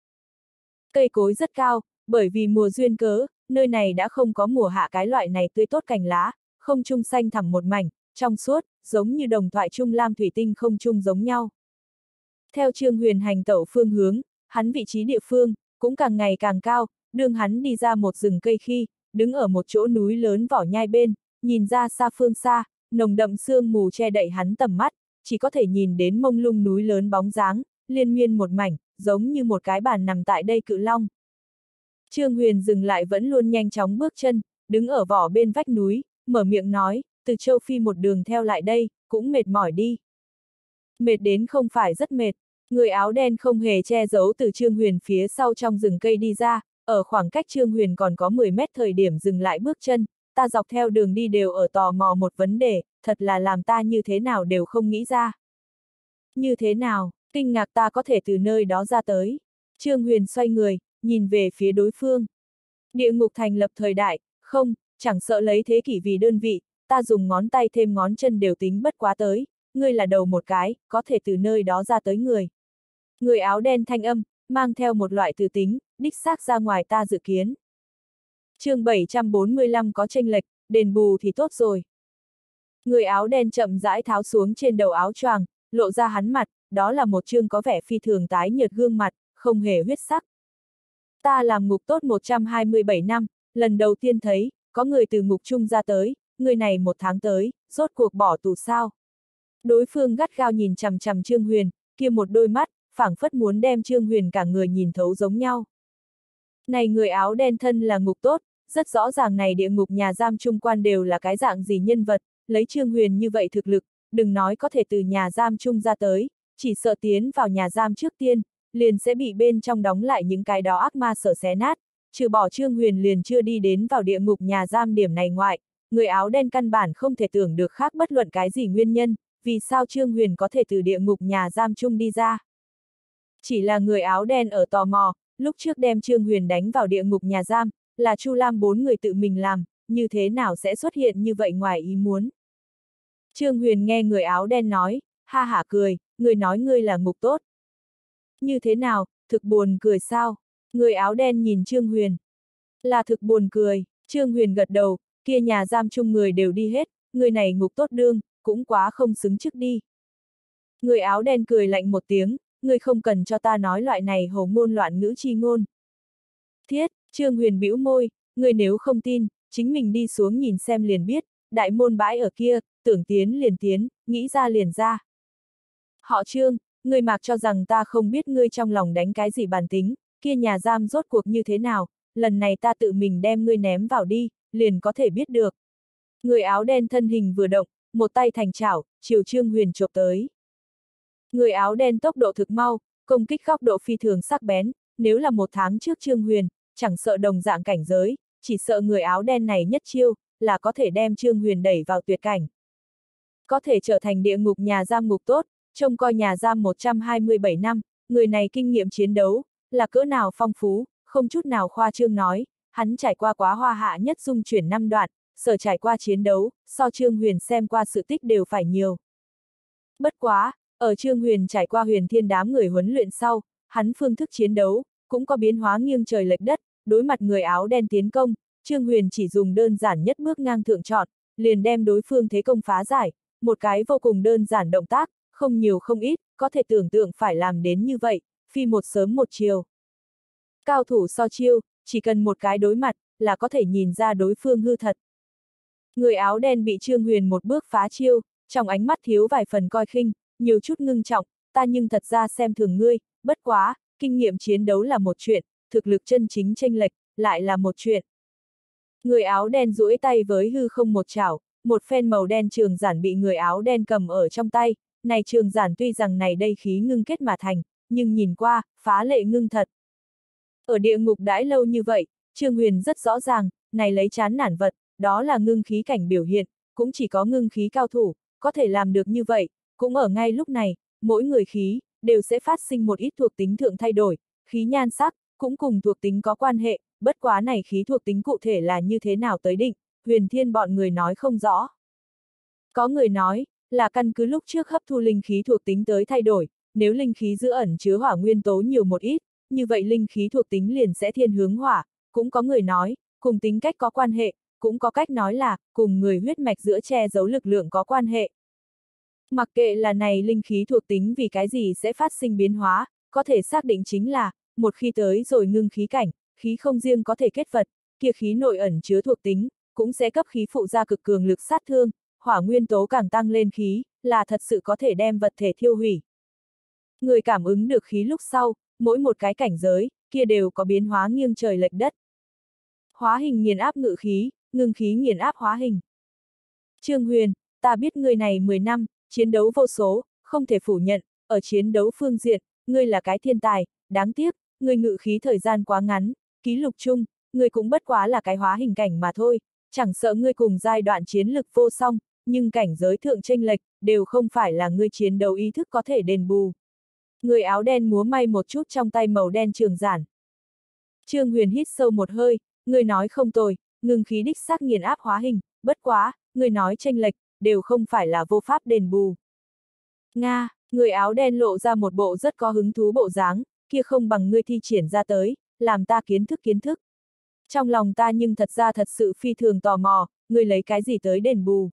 Speaker 1: Cây cối rất cao, bởi vì mùa duyên cớ, nơi này đã không có mùa hạ cái loại này tươi tốt cành lá, không trung xanh thẳm một mảnh, trong suốt, giống như đồng thoại trung lam thủy tinh không trung giống nhau. Theo Trương Huyền hành tẩu phương hướng, hắn vị trí địa phương, cũng càng ngày càng cao, đương hắn đi ra một rừng cây khi, đứng ở một chỗ núi lớn vỏ nhai bên, nhìn ra xa phương xa, nồng đậm sương mù che đậy hắn tầm mắt, chỉ có thể nhìn đến mông lung núi lớn bóng dáng, liên miên một mảnh, giống như một cái bàn nằm tại đây cự long. Trương Huyền dừng lại vẫn luôn nhanh chóng bước chân, đứng ở vỏ bên vách núi, mở miệng nói, từ châu Phi một đường theo lại đây, cũng mệt mỏi đi. Mệt đến không phải rất mệt, người áo đen không hề che giấu từ Trương Huyền phía sau trong rừng cây đi ra, ở khoảng cách Trương Huyền còn có mười mét thời điểm dừng lại bước chân, ta dọc theo đường đi đều ở tò mò một vấn đề, thật là làm ta như thế nào đều không nghĩ ra. Như thế nào, kinh ngạc ta có thể từ nơi đó ra tới. Trương Huyền xoay người, nhìn về phía đối phương. Địa ngục thành lập thời đại, không, chẳng sợ lấy thế kỷ vì đơn vị, ta dùng ngón tay thêm ngón chân đều tính bất quá tới, ngươi là đầu một cái, có thể từ nơi đó ra tới người. Người áo đen thanh âm, mang theo một loại từ tính, đích xác ra ngoài ta dự kiến. Chương bảy trăm bốn mươi lăm có chênh lệch, đền bù thì tốt rồi. Người áo đen chậm rãi tháo xuống trên đầu áo choàng, lộ ra hắn mặt, đó là một chương có vẻ phi thường tái nhợt gương mặt, không hề huyết sắc. Ta làm ngục tốt một trăm hai mươi bảy năm, lần đầu tiên thấy, có người từ ngục chung ra tới, người này một tháng tới, rốt cuộc bỏ tù sao. Đối phương gắt gao nhìn chằm chằm Trương Huyền, kia một đôi mắt, phảng phất muốn đem Trương Huyền cả người nhìn thấu giống nhau. Này người áo đen thân là ngục tốt, rất rõ ràng này địa ngục nhà giam trung quan đều là cái dạng gì nhân vật, lấy Trương Huyền như vậy thực lực, đừng nói có thể từ nhà giam trung ra tới, chỉ sợ tiến vào nhà giam trước tiên, liền sẽ bị bên trong đóng lại những cái đó ác ma sở xé nát, trừ bỏ Trương Huyền liền chưa đi đến vào địa ngục nhà giam điểm này ngoại, người áo đen căn bản không thể tưởng được khác bất luận cái gì nguyên nhân, vì sao Trương Huyền có thể từ địa ngục nhà giam chung đi ra. Chỉ là người áo đen ở tò mò, lúc trước đem Trương Huyền đánh vào địa ngục nhà giam, là Chu Lam bốn người tự mình làm, như thế nào sẽ xuất hiện như vậy ngoài ý muốn. Trương Huyền nghe người áo đen nói, ha hả cười, người nói ngươi là ngục tốt. Như thế nào, thực buồn cười sao? Người áo đen nhìn Trương Huyền. Là thực buồn cười, Trương Huyền gật đầu, kia nhà giam chung người đều đi hết, người này ngục tốt đương, cũng quá không xứng chức đi. Người áo đen cười lạnh một tiếng, ngươi không cần cho ta nói loại này hồ ngôn loạn ngữ chi ngôn. Thiết, Trương Huyền bĩu môi, ngươi nếu không tin, chính mình đi xuống nhìn xem liền biết, đại môn bãi ở kia, tưởng tiến liền tiến, nghĩ ra liền ra. Họ Trương, ngươi mặc cho rằng ta không biết ngươi trong lòng đánh cái gì bản tính, kia nhà giam rốt cuộc như thế nào, lần này ta tự mình đem ngươi ném vào đi, liền có thể biết được. Người áo đen thân hình vừa động, một tay thành chảo, chiều Trương Huyền chộp tới. Người áo đen tốc độ thực mau, công kích góc độ phi thường sắc bén, nếu là một tháng trước Trương Huyền, chẳng sợ đồng dạng cảnh giới, chỉ sợ người áo đen này nhất chiêu, là có thể đem Trương Huyền đẩy vào tuyệt cảnh. Có thể trở thành địa ngục nhà giam ngục tốt, trông coi nhà giam một trăm hai mươi bảy năm, người này kinh nghiệm chiến đấu, là cỡ nào phong phú, không chút nào khoa trương nói, hắn trải qua quá hoa hạ nhất dung chuyển năm đoạn, sở trải qua chiến đấu, so Trương Huyền xem qua sự tích đều phải nhiều. Bất quá, ở Trương Huyền trải qua huyền thiên đám người huấn luyện sau, hắn phương thức chiến đấu, cũng có biến hóa nghiêng trời lệch đất, đối mặt người áo đen tiến công, Trương Huyền chỉ dùng đơn giản nhất bước ngang thượng chọn, liền đem đối phương thế công phá giải, một cái vô cùng đơn giản động tác, không nhiều không ít, có thể tưởng tượng phải làm đến như vậy, phi một sớm một chiều. Cao thủ so chiêu, chỉ cần một cái đối mặt, là có thể nhìn ra đối phương hư thật. Người áo đen bị Trương Huyền một bước phá chiêu, trong ánh mắt thiếu vài phần coi khinh, nhiều chút ngưng trọng, ta nhưng thật ra xem thường ngươi, bất quá, kinh nghiệm chiến đấu là một chuyện, thực lực chân chính chênh lệch, lại là một chuyện. Người áo đen duỗi tay với hư không một chảo, một phen màu đen trường giản bị người áo đen cầm ở trong tay, này trường giản tuy rằng này đây khí ngưng kết mà thành, nhưng nhìn qua, phá lệ ngưng thật. Ở địa ngục đãi lâu như vậy, Trương Huyền rất rõ ràng, này lấy chán nản vật, đó là ngưng khí cảnh biểu hiện, cũng chỉ có ngưng khí cao thủ, có thể làm được như vậy, cũng ở ngay lúc này, mỗi người khí, đều sẽ phát sinh một ít thuộc tính thượng thay đổi, khí nhan sắc, cũng cùng thuộc tính có quan hệ, bất quá này khí thuộc tính cụ thể là như thế nào tới định, huyền thiên bọn người nói không rõ. Có người nói, là căn cứ lúc trước hấp thu linh khí thuộc tính tới thay đổi, nếu linh khí giữ ẩn chứa hỏa nguyên tố nhiều một ít, như vậy linh khí thuộc tính liền sẽ thiên hướng hỏa, cũng có người nói, cùng tính cách có quan hệ, cũng có cách nói là, cùng người huyết mạch giữa che giấu lực lượng có quan hệ. Mặc kệ là này linh khí thuộc tính vì cái gì sẽ phát sinh biến hóa, có thể xác định chính là, một khi tới rồi ngưng khí cảnh, khí không riêng có thể kết vật, kia khí nội ẩn chứa thuộc tính, cũng sẽ cấp khí phụ ra cực cường lực sát thương, hỏa nguyên tố càng tăng lên khí, là thật sự có thể đem vật thể thiêu hủy. Người cảm ứng được khí lúc sau, mỗi một cái cảnh giới, kia đều có biến hóa nghiêng trời lệch đất. Hóa hình nghiền áp ngự khí, ngưng khí nghiền áp hóa hình. Trương Huyền, ta biết người này mười năm, chiến đấu vô số, không thể phủ nhận, ở chiến đấu phương diện, ngươi là cái thiên tài, đáng tiếc, ngươi ngự khí thời gian quá ngắn, ký lục chung, ngươi cũng bất quá là cái hóa hình cảnh mà thôi, chẳng sợ ngươi cùng giai đoạn chiến lực vô song, nhưng cảnh giới thượng chênh lệch, đều không phải là ngươi chiến đấu ý thức có thể đền bù. Người áo đen múa may một chút trong tay màu đen trường giản. Trương Huyền hít sâu một hơi, ngươi nói không tồi, ngưng khí đích xác nghiền áp hóa hình, bất quá, ngươi nói chênh lệch, đều không phải là vô pháp đền bù. Nga, người áo đen lộ ra một bộ rất có hứng thú bộ dáng, kia không bằng ngươi thi triển ra tới, làm ta kiến thức kiến thức. Trong lòng ta nhưng thật ra thật sự phi thường tò mò, ngươi lấy cái gì tới đền bù.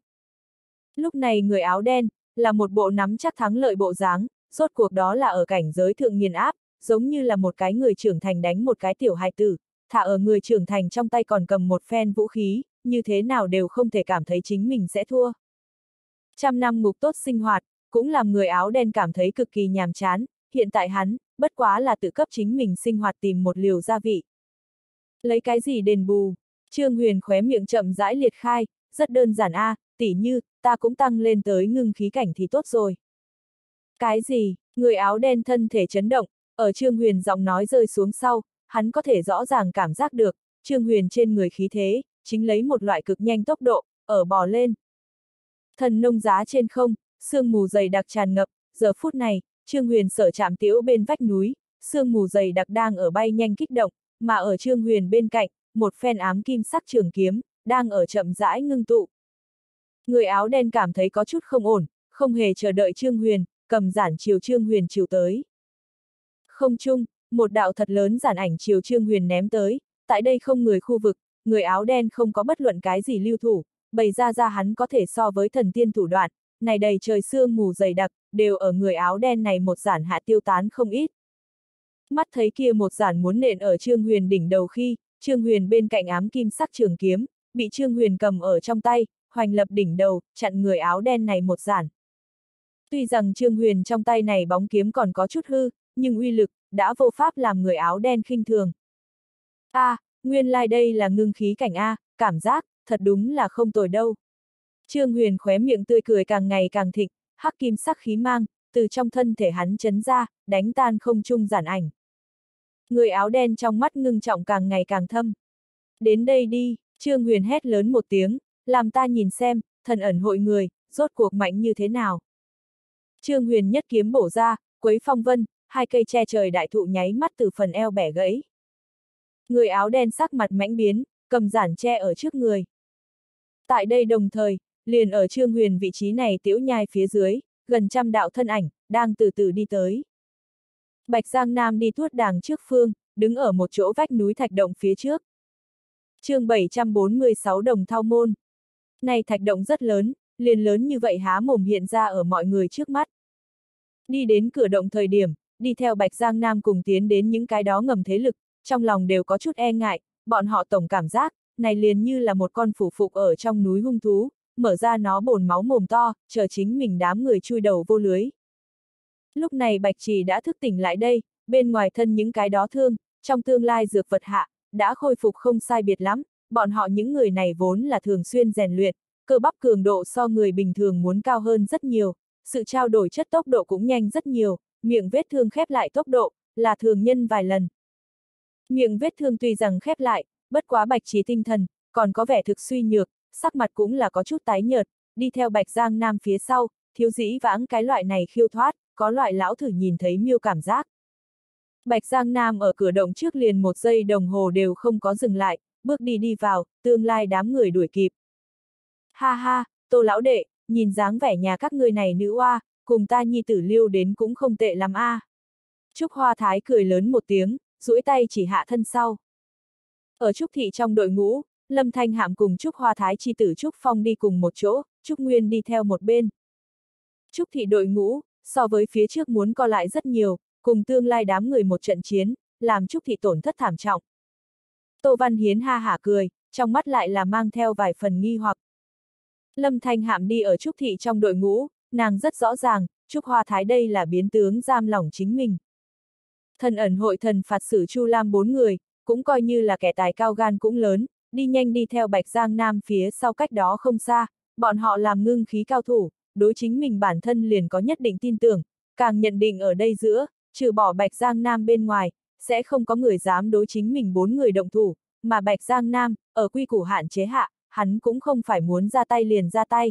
Speaker 1: Lúc này người áo đen, là một bộ nắm chắc thắng lợi bộ dáng, rốt cuộc đó là ở cảnh giới thượng nghiền áp, giống như là một cái người trưởng thành đánh một cái tiểu hài tử, thả ở người trưởng thành trong tay còn cầm một phen vũ khí, như thế nào đều không thể cảm thấy chính mình sẽ thua. Trăm năm ngục tốt sinh hoạt, cũng làm người áo đen cảm thấy cực kỳ nhàm chán, hiện tại hắn, bất quá là tự cấp chính mình sinh hoạt tìm một liều gia vị. Lấy cái gì đền bù? Trương Huyền khóe miệng chậm rãi liệt khai, rất đơn giản a, à, tỉ như, ta cũng tăng lên tới ngưng khí cảnh thì tốt rồi. Cái gì? Người áo đen thân thể chấn động, ở Trương Huyền giọng nói rơi xuống sau, hắn có thể rõ ràng cảm giác được, Trương Huyền trên người khí thế, chính lấy một loại cực nhanh tốc độ, ở bò lên. Thần nông giá trên không, sương mù dày đặc tràn ngập, giờ phút này, Trương Huyền sở chạm tiễu bên vách núi, sương mù dày đặc đang ở bay nhanh kích động, mà ở Trương Huyền bên cạnh, một phen ám kim sắc trường kiếm, đang ở chậm rãi ngưng tụ. Người áo đen cảm thấy có chút không ổn, không hề chờ đợi Trương Huyền, cầm giản chiều Trương Huyền chiều tới. Không chung, một đạo thật lớn giản ảnh chiều Trương Huyền ném tới, tại đây không người khu vực, người áo đen không có bất luận cái gì lưu thủ, bày ra ra hắn có thể so với thần tiên thủ đoạn, này đầy trời sương mù dày đặc, đều ở người áo đen này một giản hạ tiêu tán không ít. Mắt thấy kia một giản muốn nện ở Trương Huyền đỉnh đầu khi, Trương Huyền bên cạnh ám kim sắc trường kiếm, bị Trương Huyền cầm ở trong tay, hoành lập đỉnh đầu, chặn người áo đen này một giản. Tuy rằng Trương Huyền trong tay này bóng kiếm còn có chút hư, nhưng uy lực, đã vô pháp làm người áo đen khinh thường. A, à, nguyên lai like đây là ngưng khí cảnh A, cảm giác, thật đúng là không tồi đâu. Trương Huyền khóe miệng tươi cười càng ngày càng thịnh, hắc kim sắc khí mang, từ trong thân thể hắn chấn ra, đánh tan không trung giản ảnh. Người áo đen trong mắt ngưng trọng càng ngày càng thâm. Đến đây đi, Trương Huyền hét lớn một tiếng, làm ta nhìn xem, thần ẩn hội người, rốt cuộc mạnh như thế nào. Trương Huyền nhất kiếm bổ ra, quấy phong vân, hai cây che trời đại thụ nháy mắt từ phần eo bẻ gãy. Người áo đen sắc mặt mãnh biến, cầm giản che ở trước người. Tại đây đồng thời, liền ở Trương Huyền vị trí này tiểu nhai phía dưới, gần trăm đạo thân ảnh, đang từ từ đi tới. Bạch Giang Nam đi tuốt đàng trước phương, đứng ở một chỗ vách núi thạch động phía trước. Chương bảy trăm bốn mươi sáu Đồng Thao Môn. Này thạch động rất lớn, liền lớn như vậy há mồm hiện ra ở mọi người trước mắt. Đi đến cửa động thời điểm, đi theo Bạch Giang Nam cùng tiến đến những cái đó ngầm thế lực, trong lòng đều có chút e ngại, bọn họ tổng cảm giác, này liền như là một con phủ phục ở trong núi hung thú, mở ra nó bồn máu mồm to, chờ chính mình đám người chui đầu vô lưới. Lúc này Bạch Trì đã thức tỉnh lại đây, bên ngoài thân những cái đó thương, trong tương lai dược vật hạ, đã khôi phục không sai biệt lắm, bọn họ những người này vốn là thường xuyên rèn luyện, cơ bắp cường độ so người bình thường muốn cao hơn rất nhiều, sự trao đổi chất tốc độ cũng nhanh rất nhiều, miệng vết thương khép lại tốc độ, là thường nhân vài lần. Miệng vết thương tuy rằng khép lại, bất quá Bạch Trì tinh thần, còn có vẻ thực suy nhược, sắc mặt cũng là có chút tái nhợt, đi theo Bạch Giang Nam phía sau, thiếu dĩ vãng cái loại này khiêu thoát, có loại lão thử nhìn thấy miêu cảm giác. Bạch Giang Nam ở cửa động trước liền một giây đồng hồ đều không có dừng lại, bước đi đi vào, tương lai đám người đuổi kịp. Ha ha, Tô lão đệ, nhìn dáng vẻ nhà các ngươi này nữ oa, cùng ta nhi tử Liêu đến cũng không tệ lắm a. À. Trúc Hoa Thái cười lớn một tiếng, duỗi tay chỉ hạ thân sau. Ở Trúc Thị trong đội ngũ, Lâm Thanh Hạm cùng Trúc Hoa Thái chi tử Trúc Phong đi cùng một chỗ, Trúc Nguyên đi theo một bên. Trúc Thị đội ngũ, so với phía trước muốn co lại rất nhiều, cùng tương lai đám người một trận chiến, làm Trúc Thị tổn thất thảm trọng. Tô Văn Hiến ha hả cười, trong mắt lại là mang theo vài phần nghi hoặc. Lâm Thanh Hạm đi ở Trúc Thị trong đội ngũ, nàng rất rõ ràng, Trúc Hoa Thái đây là biến tướng giam lỏng chính mình. Thần ẩn hội thần phạt sử Chu Lam bốn người, cũng coi như là kẻ tài cao gan cũng lớn, đi nhanh đi theo Bạch Giang Nam phía sau cách đó không xa, bọn họ làm ngưng khí cao thủ, đối chính mình bản thân liền có nhất định tin tưởng, càng nhận định ở đây giữa, trừ bỏ Bạch Giang Nam bên ngoài, sẽ không có người dám đối chính mình bốn người động thủ, mà Bạch Giang Nam, ở quy củ hạn chế hạ, hắn cũng không phải muốn ra tay liền ra tay.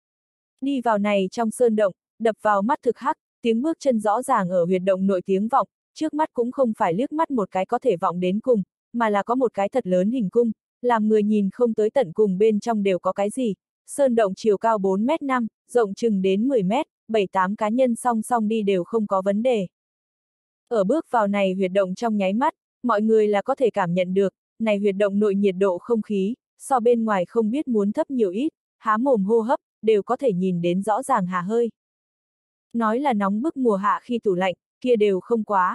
Speaker 1: Đi vào này trong sơn động, đập vào mắt thực hắc, tiếng bước chân rõ ràng ở huyệt động nội tiếng vọng, trước mắt cũng không phải liếc mắt một cái có thể vọng đến cùng, mà là có một cái thật lớn hình cung, làm người nhìn không tới tận cùng bên trong đều có cái gì. Sơn động chiều cao bốn mét năm, rộng chừng đến mười mét, bảy tám cá nhân song song đi đều không có vấn đề. Ở bước vào này huyệt động trong nháy mắt, mọi người là có thể cảm nhận được, này huyệt động nội nhiệt độ không khí, so bên ngoài không biết muốn thấp nhiều ít, há mồm hô hấp, đều có thể nhìn đến rõ ràng hà hơi. Nói là nóng bức mùa hạ khi tủ lạnh, kia đều không quá.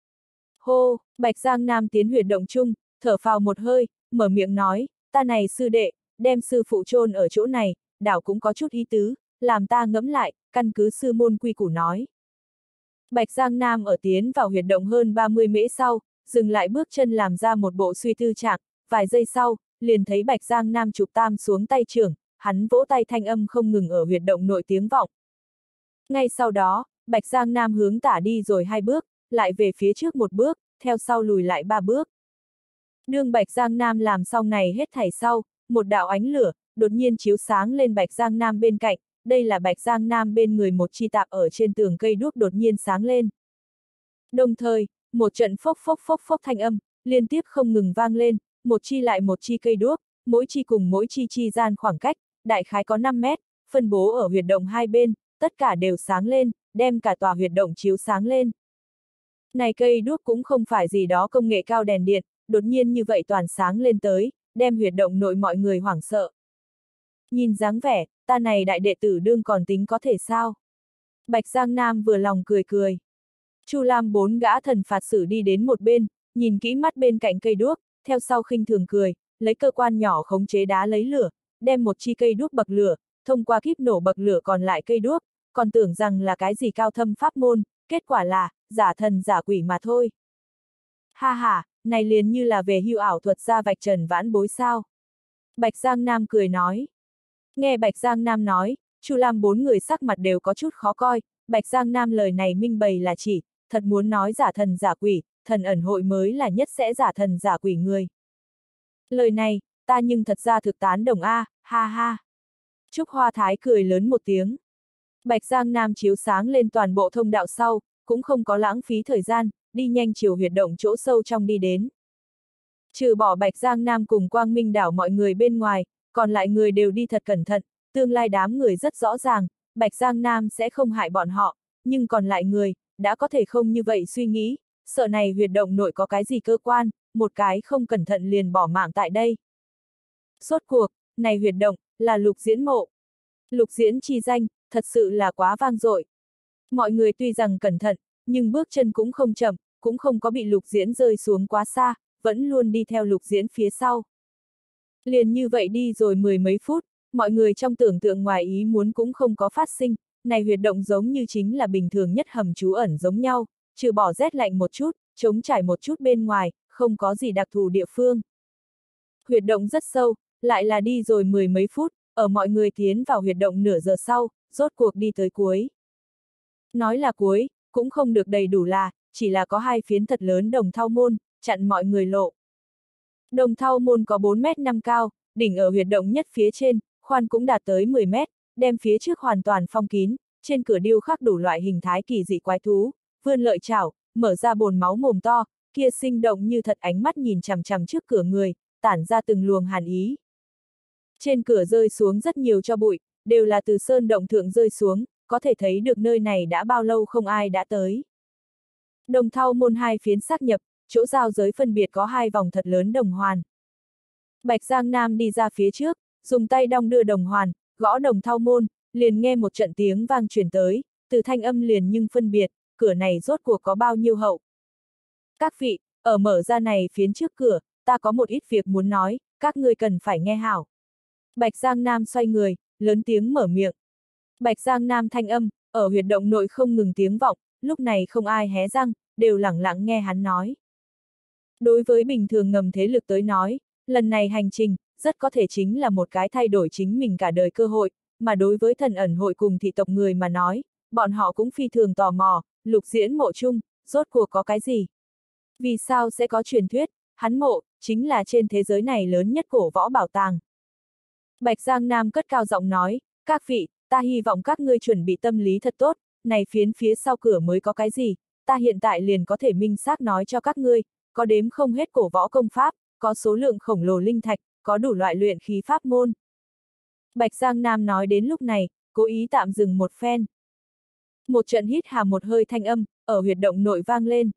Speaker 1: Hô, Bạch Giang Nam tiến huyệt động chung, thở phào một hơi, mở miệng nói, ta này sư đệ, đem sư phụ chôn ở chỗ này, đảo cũng có chút ý tứ, làm ta ngẫm lại, căn cứ sư môn quy củ nói. Bạch Giang Nam ở tiến vào huyệt động hơn ba mươi mễ sau, dừng lại bước chân làm ra một bộ suy tư trạng, vài giây sau, liền thấy Bạch Giang Nam chụp tam xuống tay trưởng, hắn vỗ tay thanh âm không ngừng ở huyệt động nội tiếng vọng. Ngay sau đó, Bạch Giang Nam hướng tả đi rồi hai bước, lại về phía trước một bước, theo sau lùi lại ba bước. Đương Bạch Giang Nam làm xong này hết thảy sau, một đạo ánh lửa, đột nhiên chiếu sáng lên Bạch Giang Nam bên cạnh, đây là Bạch Giang Nam bên người một chi tạp ở trên tường cây đuốc đột nhiên sáng lên. Đồng thời, một trận phốc phốc phốc phốc thanh âm, liên tiếp không ngừng vang lên, một chi lại một chi cây đuốc, mỗi chi cùng mỗi chi chi gian khoảng cách, đại khái có năm mét, phân bố ở huyệt động hai bên, tất cả đều sáng lên, đem cả tòa huyệt động chiếu sáng lên. Này cây đuốc cũng không phải gì đó công nghệ cao đèn điện, đột nhiên như vậy toàn sáng lên tới, đem huyệt động nội mọi người hoảng sợ. Nhìn dáng vẻ, ta này đại đệ tử đương còn tính có thể sao? Bạch Giang Nam vừa lòng cười cười. Chu Lam bốn gã thần phạt sử đi đến một bên, nhìn kỹ mắt bên cạnh cây đuốc, theo sau khinh thường cười, lấy cơ quan nhỏ khống chế đá lấy lửa, đem một chi cây đuốc bậc lửa, thông qua kíp nổ bậc lửa còn lại cây đuốc, còn tưởng rằng là cái gì cao thâm pháp môn, kết quả là, giả thần giả quỷ mà thôi. Ha ha, này liền như là về hưu ảo thuật ra vạch trần vãn bối sao. Bạch Giang Nam cười nói. Nghe Bạch Giang Nam nói, Chu Lam bốn người sắc mặt đều có chút khó coi, Bạch Giang Nam lời này minh bày là chỉ, thật muốn nói giả thần giả quỷ, thần ẩn hội mới là nhất sẽ giả thần giả quỷ người. Lời này, ta nhưng thật ra thực tán đồng a, ha ha. Trúc Hoa Thái cười lớn một tiếng. Bạch Giang Nam chiếu sáng lên toàn bộ thông đạo sau, cũng không có lãng phí thời gian, đi nhanh chiều huyệt động chỗ sâu trong đi đến. Trừ bỏ Bạch Giang Nam cùng Quang Minh đảo mọi người bên ngoài, còn lại người đều đi thật cẩn thận, tương lai đám người rất rõ ràng, Bạch Giang Nam sẽ không hại bọn họ, nhưng còn lại người, đã có thể không như vậy suy nghĩ, sợ này huyệt động nội có cái gì cơ quan, một cái không cẩn thận liền bỏ mạng tại đây. Rốt cuộc, này huyệt động, là Lục Diễn mộ. Lục Diễn chi danh, thật sự là quá vang dội. Mọi người tuy rằng cẩn thận, nhưng bước chân cũng không chậm, cũng không có bị Lục Diễn rơi xuống quá xa, vẫn luôn đi theo Lục Diễn phía sau. Liền như vậy đi rồi mười mấy phút, mọi người trong tưởng tượng ngoài ý muốn cũng không có phát sinh, này huyệt động giống như chính là bình thường nhất hầm trú ẩn giống nhau, trừ bỏ rét lạnh một chút, trống trải một chút bên ngoài, không có gì đặc thù địa phương. Huyệt động rất sâu, lại là đi rồi mười mấy phút, ở mọi người tiến vào huyệt động nửa giờ sau, rốt cuộc đi tới cuối. Nói là cuối, cũng không được đầy đủ là, chỉ là có hai phiến thật lớn đồng thau môn, chặn mọi người lộ. Đồng thau môn có bốn mét năm cao, đỉnh ở huyệt động nhất phía trên, khoan cũng đạt tới mười mét, đem phía trước hoàn toàn phong kín, trên cửa điêu khắc đủ loại hình thái kỳ dị quái thú, vươn lợi chảo, mở ra bồn máu mồm to, kia sinh động như thật ánh mắt nhìn chằm chằm trước cửa người, tản ra từng luồng hàn ý. Trên cửa rơi xuống rất nhiều tro bụi, đều là từ sơn động thượng rơi xuống, có thể thấy được nơi này đã bao lâu không ai đã tới. Đồng thau môn hai phiến xác nhập, chỗ giao giới phân biệt có hai vòng thật lớn đồng hoàn. Bạch Giang Nam đi ra phía trước, dùng tay đong đưa đồng hoàn, gõ đồng thau môn, liền nghe một trận tiếng vang truyền tới, từ thanh âm liền nhưng phân biệt, cửa này rốt cuộc có bao nhiêu hậu. Các vị, ở mở ra này phiến trước cửa, ta có một ít việc muốn nói, các ngươi cần phải nghe hảo. Bạch Giang Nam xoay người, lớn tiếng mở miệng. Bạch Giang Nam thanh âm, ở huyệt động nội không ngừng tiếng vọng, lúc này không ai hé răng, đều lẳng lặng nghe hắn nói. Đối với bình thường ngầm thế lực tới nói, lần này hành trình, rất có thể chính là một cái thay đổi chính mình cả đời cơ hội, mà đối với thần ẩn hội cùng thị tộc người mà nói, bọn họ cũng phi thường tò mò, Lục Diễn mộ chung, rốt cuộc có cái gì? Vì sao sẽ có truyền thuyết, hắn mộ, chính là trên thế giới này lớn nhất cổ võ bảo tàng. Bạch Giang Nam cất cao giọng nói, các vị, ta hy vọng các ngươi chuẩn bị tâm lý thật tốt, này phiến phía sau cửa mới có cái gì, ta hiện tại liền có thể minh xác nói cho các ngươi, có đếm không hết cổ võ công pháp, có số lượng khổng lồ linh thạch, có đủ loại luyện khí pháp môn. Bạch Giang Nam nói đến lúc này, cố ý tạm dừng một phen. Một trận hít hà một hơi thanh âm, ở huyệt động nội vang lên.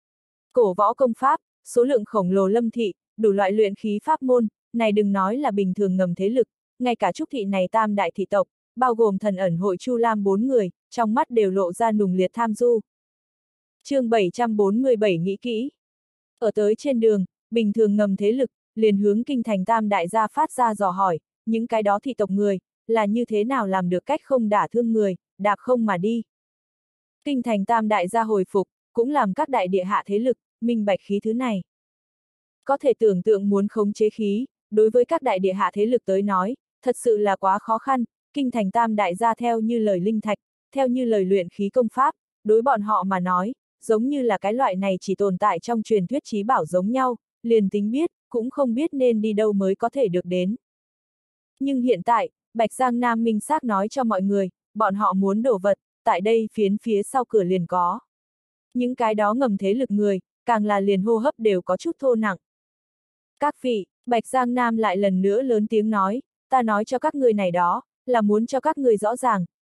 Speaker 1: Cổ võ công pháp, số lượng khổng lồ lâm thị, đủ loại luyện khí pháp môn, này đừng nói là bình thường ngầm thế lực, ngay cả trúc thị này tam đại thị tộc, bao gồm thần ẩn hội Chu Lam bốn người, trong mắt đều lộ ra nùng liệt tham du. Chương bảy trăm bốn mươi bảy nghĩ kỹ. Ở tới trên đường, bình thường ngầm thế lực, liền hướng kinh thành tam đại gia phát ra dò hỏi, những cái đó thị tộc người, là như thế nào làm được cách không đả thương người, đạp không mà đi. Kinh thành tam đại gia hồi phục, cũng làm các đại địa hạ thế lực, minh bạch khí thứ này. Có thể tưởng tượng muốn khống chế khí, đối với các đại địa hạ thế lực tới nói, thật sự là quá khó khăn, kinh thành tam đại gia theo như lời linh thạch, theo như lời luyện khí công pháp, đối bọn họ mà nói, giống như là cái loại này chỉ tồn tại trong truyền thuyết trí bảo giống nhau, liền tính biết, cũng không biết nên đi đâu mới có thể được đến. Nhưng hiện tại, Bạch Giang Nam minh xác nói cho mọi người, bọn họ muốn đổ vật, tại đây phiến phía sau cửa liền có. Những cái đó ngầm thế lực người, càng là liền hô hấp đều có chút thô nặng. Các vị, Bạch Giang Nam lại lần nữa lớn tiếng nói, ta nói cho các ngươi này đó, là muốn cho các ngươi rõ ràng,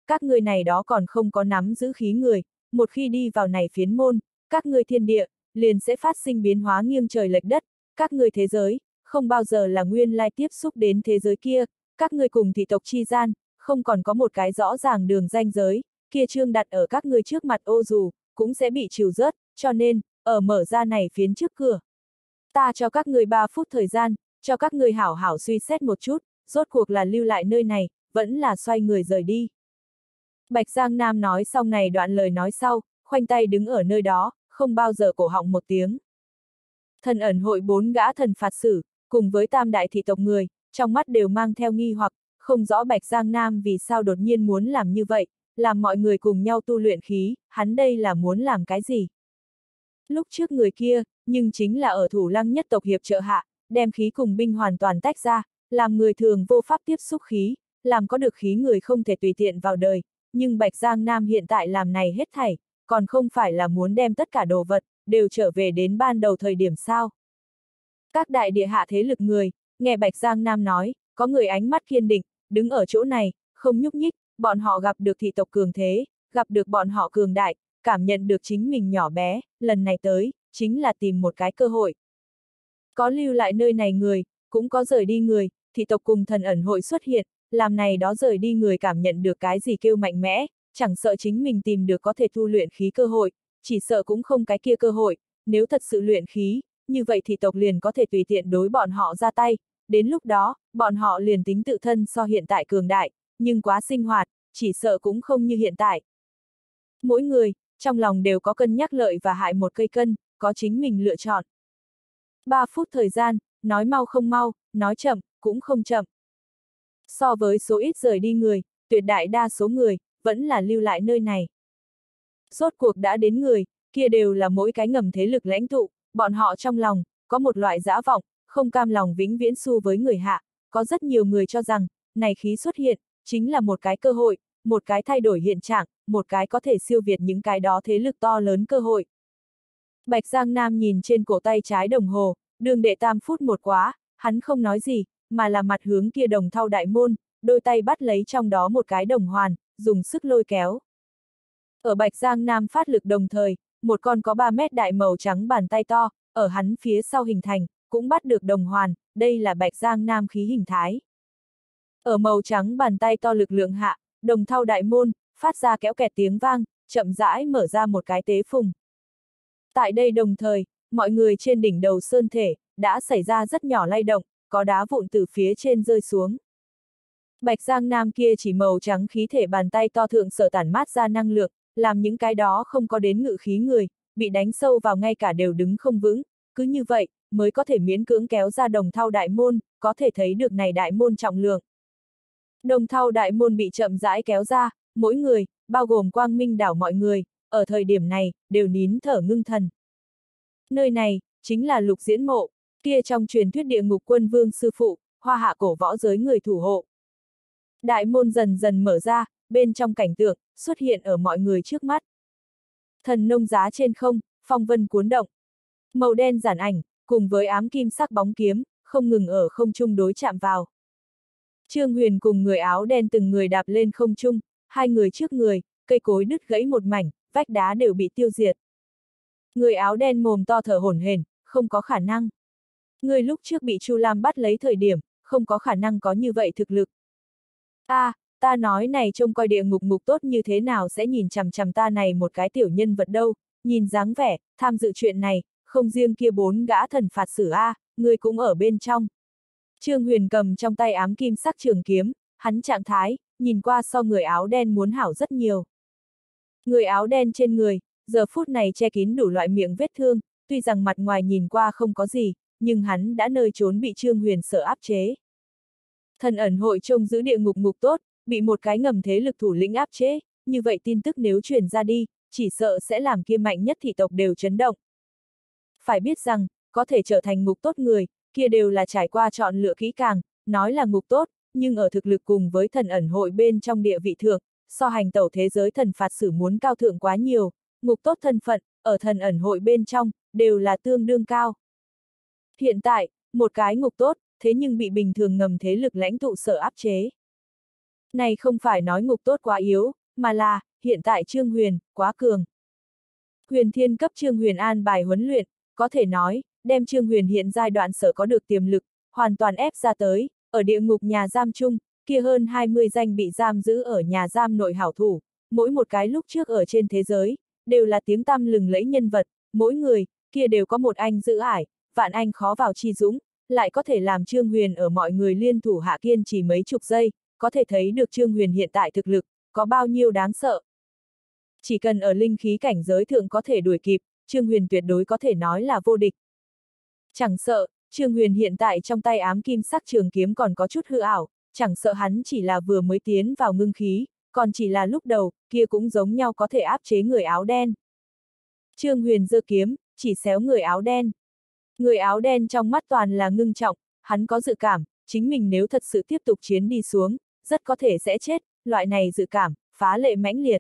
Speaker 1: các ngươi này đó còn không có nắm giữ khí người, một khi đi vào này phiến môn, các ngươi thiên địa, liền sẽ phát sinh biến hóa nghiêng trời lệch đất, các ngươi thế giới, không bao giờ là nguyên lai tiếp xúc đến thế giới kia, các ngươi cùng thị tộc chi gian, không còn có một cái rõ ràng đường ranh giới, kia trương đặt ở các ngươi trước mặt ô dù, cũng sẽ bị trừ rớt, cho nên, ở mở ra này phiến trước cửa. Ta cho các ngươi ba phút thời gian, cho các ngươi hảo hảo suy xét một chút, rốt cuộc là lưu lại nơi này, vẫn là xoay người rời đi. Bạch Giang Nam nói xong này đoạn lời nói sau, khoanh tay đứng ở nơi đó, không bao giờ cổ họng một tiếng. Thần ẩn hội bốn gã thần phạt sử, cùng với tam đại thị tộc người, trong mắt đều mang theo nghi hoặc, không rõ Bạch Giang Nam vì sao đột nhiên muốn làm như vậy, làm mọi người cùng nhau tu luyện khí, hắn đây là muốn làm cái gì? Lúc trước người kia, nhưng chính là ở Thủ Lăng nhất tộc hiệp trợ hạ, đem khí cùng binh hoàn toàn tách ra, làm người thường vô pháp tiếp xúc khí, làm có được khí người không thể tùy tiện vào đời, nhưng Bạch Giang Nam hiện tại làm này hết thảy, còn không phải là muốn đem tất cả đồ vật, đều trở về đến ban đầu thời điểm sao. Các đại địa hạ thế lực người, nghe Bạch Giang Nam nói, có người ánh mắt kiên định, đứng ở chỗ này, không nhúc nhích, bọn họ gặp được thị tộc cường thế, gặp được bọn họ cường đại, cảm nhận được chính mình nhỏ bé, lần này tới, chính là tìm một cái cơ hội. Có lưu lại nơi này người, cũng có rời đi người, thị tộc cùng thần ẩn hội xuất hiện, làm này đó rời đi người cảm nhận được cái gì kêu mạnh mẽ, chẳng sợ chính mình tìm được có thể tu luyện khí cơ hội, chỉ sợ cũng không cái kia cơ hội, nếu thật sự luyện khí, như vậy thị tộc liền có thể tùy tiện đối bọn họ ra tay, đến lúc đó, bọn họ liền tính tự thân so hiện tại cường đại, nhưng quá sinh hoạt, chỉ sợ cũng không như hiện tại. Mỗi người, trong lòng đều có cân nhắc lợi và hại một cây cân, có chính mình lựa chọn. Ba phút thời gian, nói mau không mau, nói chậm, cũng không chậm. So với số ít rời đi người, tuyệt đại đa số người, vẫn là lưu lại nơi này. Rốt cuộc đã đến người, kia đều là mỗi cái ngầm thế lực lãnh tụ, bọn họ trong lòng, có một loại dã vọng, không cam lòng vĩnh viễn xu với người hạ, có rất nhiều người cho rằng, này khí xuất hiện, chính là một cái cơ hội, một cái thay đổi hiện trạng, một cái có thể siêu việt những cái đó thế lực to lớn cơ hội. Bạch Giang Nam nhìn trên cổ tay trái đồng hồ, đường đệ tam phút một quá, hắn không nói gì, mà là mặt hướng kia đồng thau đại môn, đôi tay bắt lấy trong đó một cái đồng hoàn, dùng sức lôi kéo. Ở Bạch Giang Nam phát lực đồng thời, một con có ba mét đại màu trắng bàn tay to, ở hắn phía sau hình thành, cũng bắt được đồng hoàn, đây là Bạch Giang Nam khí hình thái. Ở màu trắng bàn tay to lực lượng hạ, đồng thau đại môn, phát ra kéo kẹt tiếng vang, chậm rãi mở ra một cái tế phùng. Tại đây đồng thời, mọi người trên đỉnh đầu sơn thể, đã xảy ra rất nhỏ lay động, có đá vụn từ phía trên rơi xuống. Bạch Giang Nam kia chỉ màu trắng khí thể bàn tay to thượng sở tản mát ra năng lượng, làm những cái đó không có đến ngự khí người, bị đánh sâu vào ngay cả đều đứng không vững, cứ như vậy, mới có thể miễn cưỡng kéo ra đồng thau đại môn, có thể thấy được này đại môn trọng lượng. Đồng thau đại môn bị chậm rãi kéo ra, mỗi người, bao gồm Quang Minh đảo mọi người, ở thời điểm này, đều nín thở ngưng thần. Nơi này, chính là Lục Diễn Mộ, kia trong truyền thuyết địa ngục quân vương sư phụ, hoa hạ cổ võ giới người thủ hộ. Đại môn dần dần mở ra, bên trong cảnh tượng, xuất hiện ở mọi người trước mắt. Thần nông giá trên không, phong vân cuốn động. Màu đen giản ảnh, cùng với ám kim sắc bóng kiếm, không ngừng ở không trung đối chạm vào. Trương Huyền cùng người áo đen từng người đạp lên không trung, hai người trước người, cây cối đứt gãy một mảnh, vách đá đều bị tiêu diệt. Người áo đen mồm to thở hổn hển, không có khả năng. Người lúc trước bị Chu Lam bắt lấy thời điểm, không có khả năng có như vậy thực lực. A, à, ta nói này trông coi địa ngục ngục tốt như thế nào sẽ nhìn chằm chằm ta này một cái tiểu nhân vật đâu, nhìn dáng vẻ, tham dự chuyện này, không riêng kia bốn gã thần phạt sử A, người cũng ở bên trong. Trương Huyền cầm trong tay ám kim sắc trường kiếm, hắn trạng thái, nhìn qua so người áo đen muốn hảo rất nhiều. Người áo đen trên người, giờ phút này che kín đủ loại miệng vết thương, tuy rằng mặt ngoài nhìn qua không có gì, nhưng hắn đã nơi trốn bị Trương Huyền sợ áp chế. Thần ẩn hội trông giữ địa ngục ngục tốt, bị một cái ngầm thế lực thủ lĩnh áp chế, như vậy tin tức nếu truyền ra đi, chỉ sợ sẽ làm kia mạnh nhất thị tộc đều chấn động. Phải biết rằng, có thể trở thành ngục tốt người, kia đều là trải qua chọn lựa kỹ càng, nói là ngục tốt, nhưng ở thực lực cùng với thần ẩn hội bên trong địa vị thượng, so hành tẩu thế giới thần phạt sử muốn cao thượng quá nhiều, ngục tốt thân phận, ở thần ẩn hội bên trong, đều là tương đương cao. Hiện tại, một cái ngục tốt, thế nhưng bị bình thường ngầm thế lực lãnh tụ sở áp chế. Này không phải nói ngục tốt quá yếu, mà là, hiện tại Trương Huyền, quá cường. Huyền Thiên cấp Trương Huyền an bài huấn luyện, có thể nói, đem Trương Huyền hiện giai đoạn sở có được tiềm lực, hoàn toàn ép ra tới, ở địa ngục nhà giam chung, kia hơn hai mươi danh bị giam giữ ở nhà giam nội hảo thủ, mỗi một cái lúc trước ở trên thế giới, đều là tiếng tăm lừng lẫy nhân vật, mỗi người, kia đều có một anh giữ ải, vạn anh khó vào chi dũng, lại có thể làm Trương Huyền ở mọi người liên thủ hạ kiên chỉ mấy chục giây, có thể thấy được Trương Huyền hiện tại thực lực, có bao nhiêu đáng sợ. Chỉ cần ở linh khí cảnh giới thượng có thể đuổi kịp, Trương Huyền tuyệt đối có thể nói là vô địch. Chẳng sợ, Trương Huyền hiện tại trong tay ám kim sắc trường kiếm còn có chút hư ảo, chẳng sợ hắn chỉ là vừa mới tiến vào ngưng khí, còn chỉ là lúc đầu, kia cũng giống nhau có thể áp chế người áo đen. Trương Huyền giơ kiếm, chỉ xéo người áo đen. Người áo đen trong mắt toàn là ngưng trọng, hắn có dự cảm, chính mình nếu thật sự tiếp tục chiến đi xuống, rất có thể sẽ chết, loại này dự cảm, phá lệ mãnh liệt.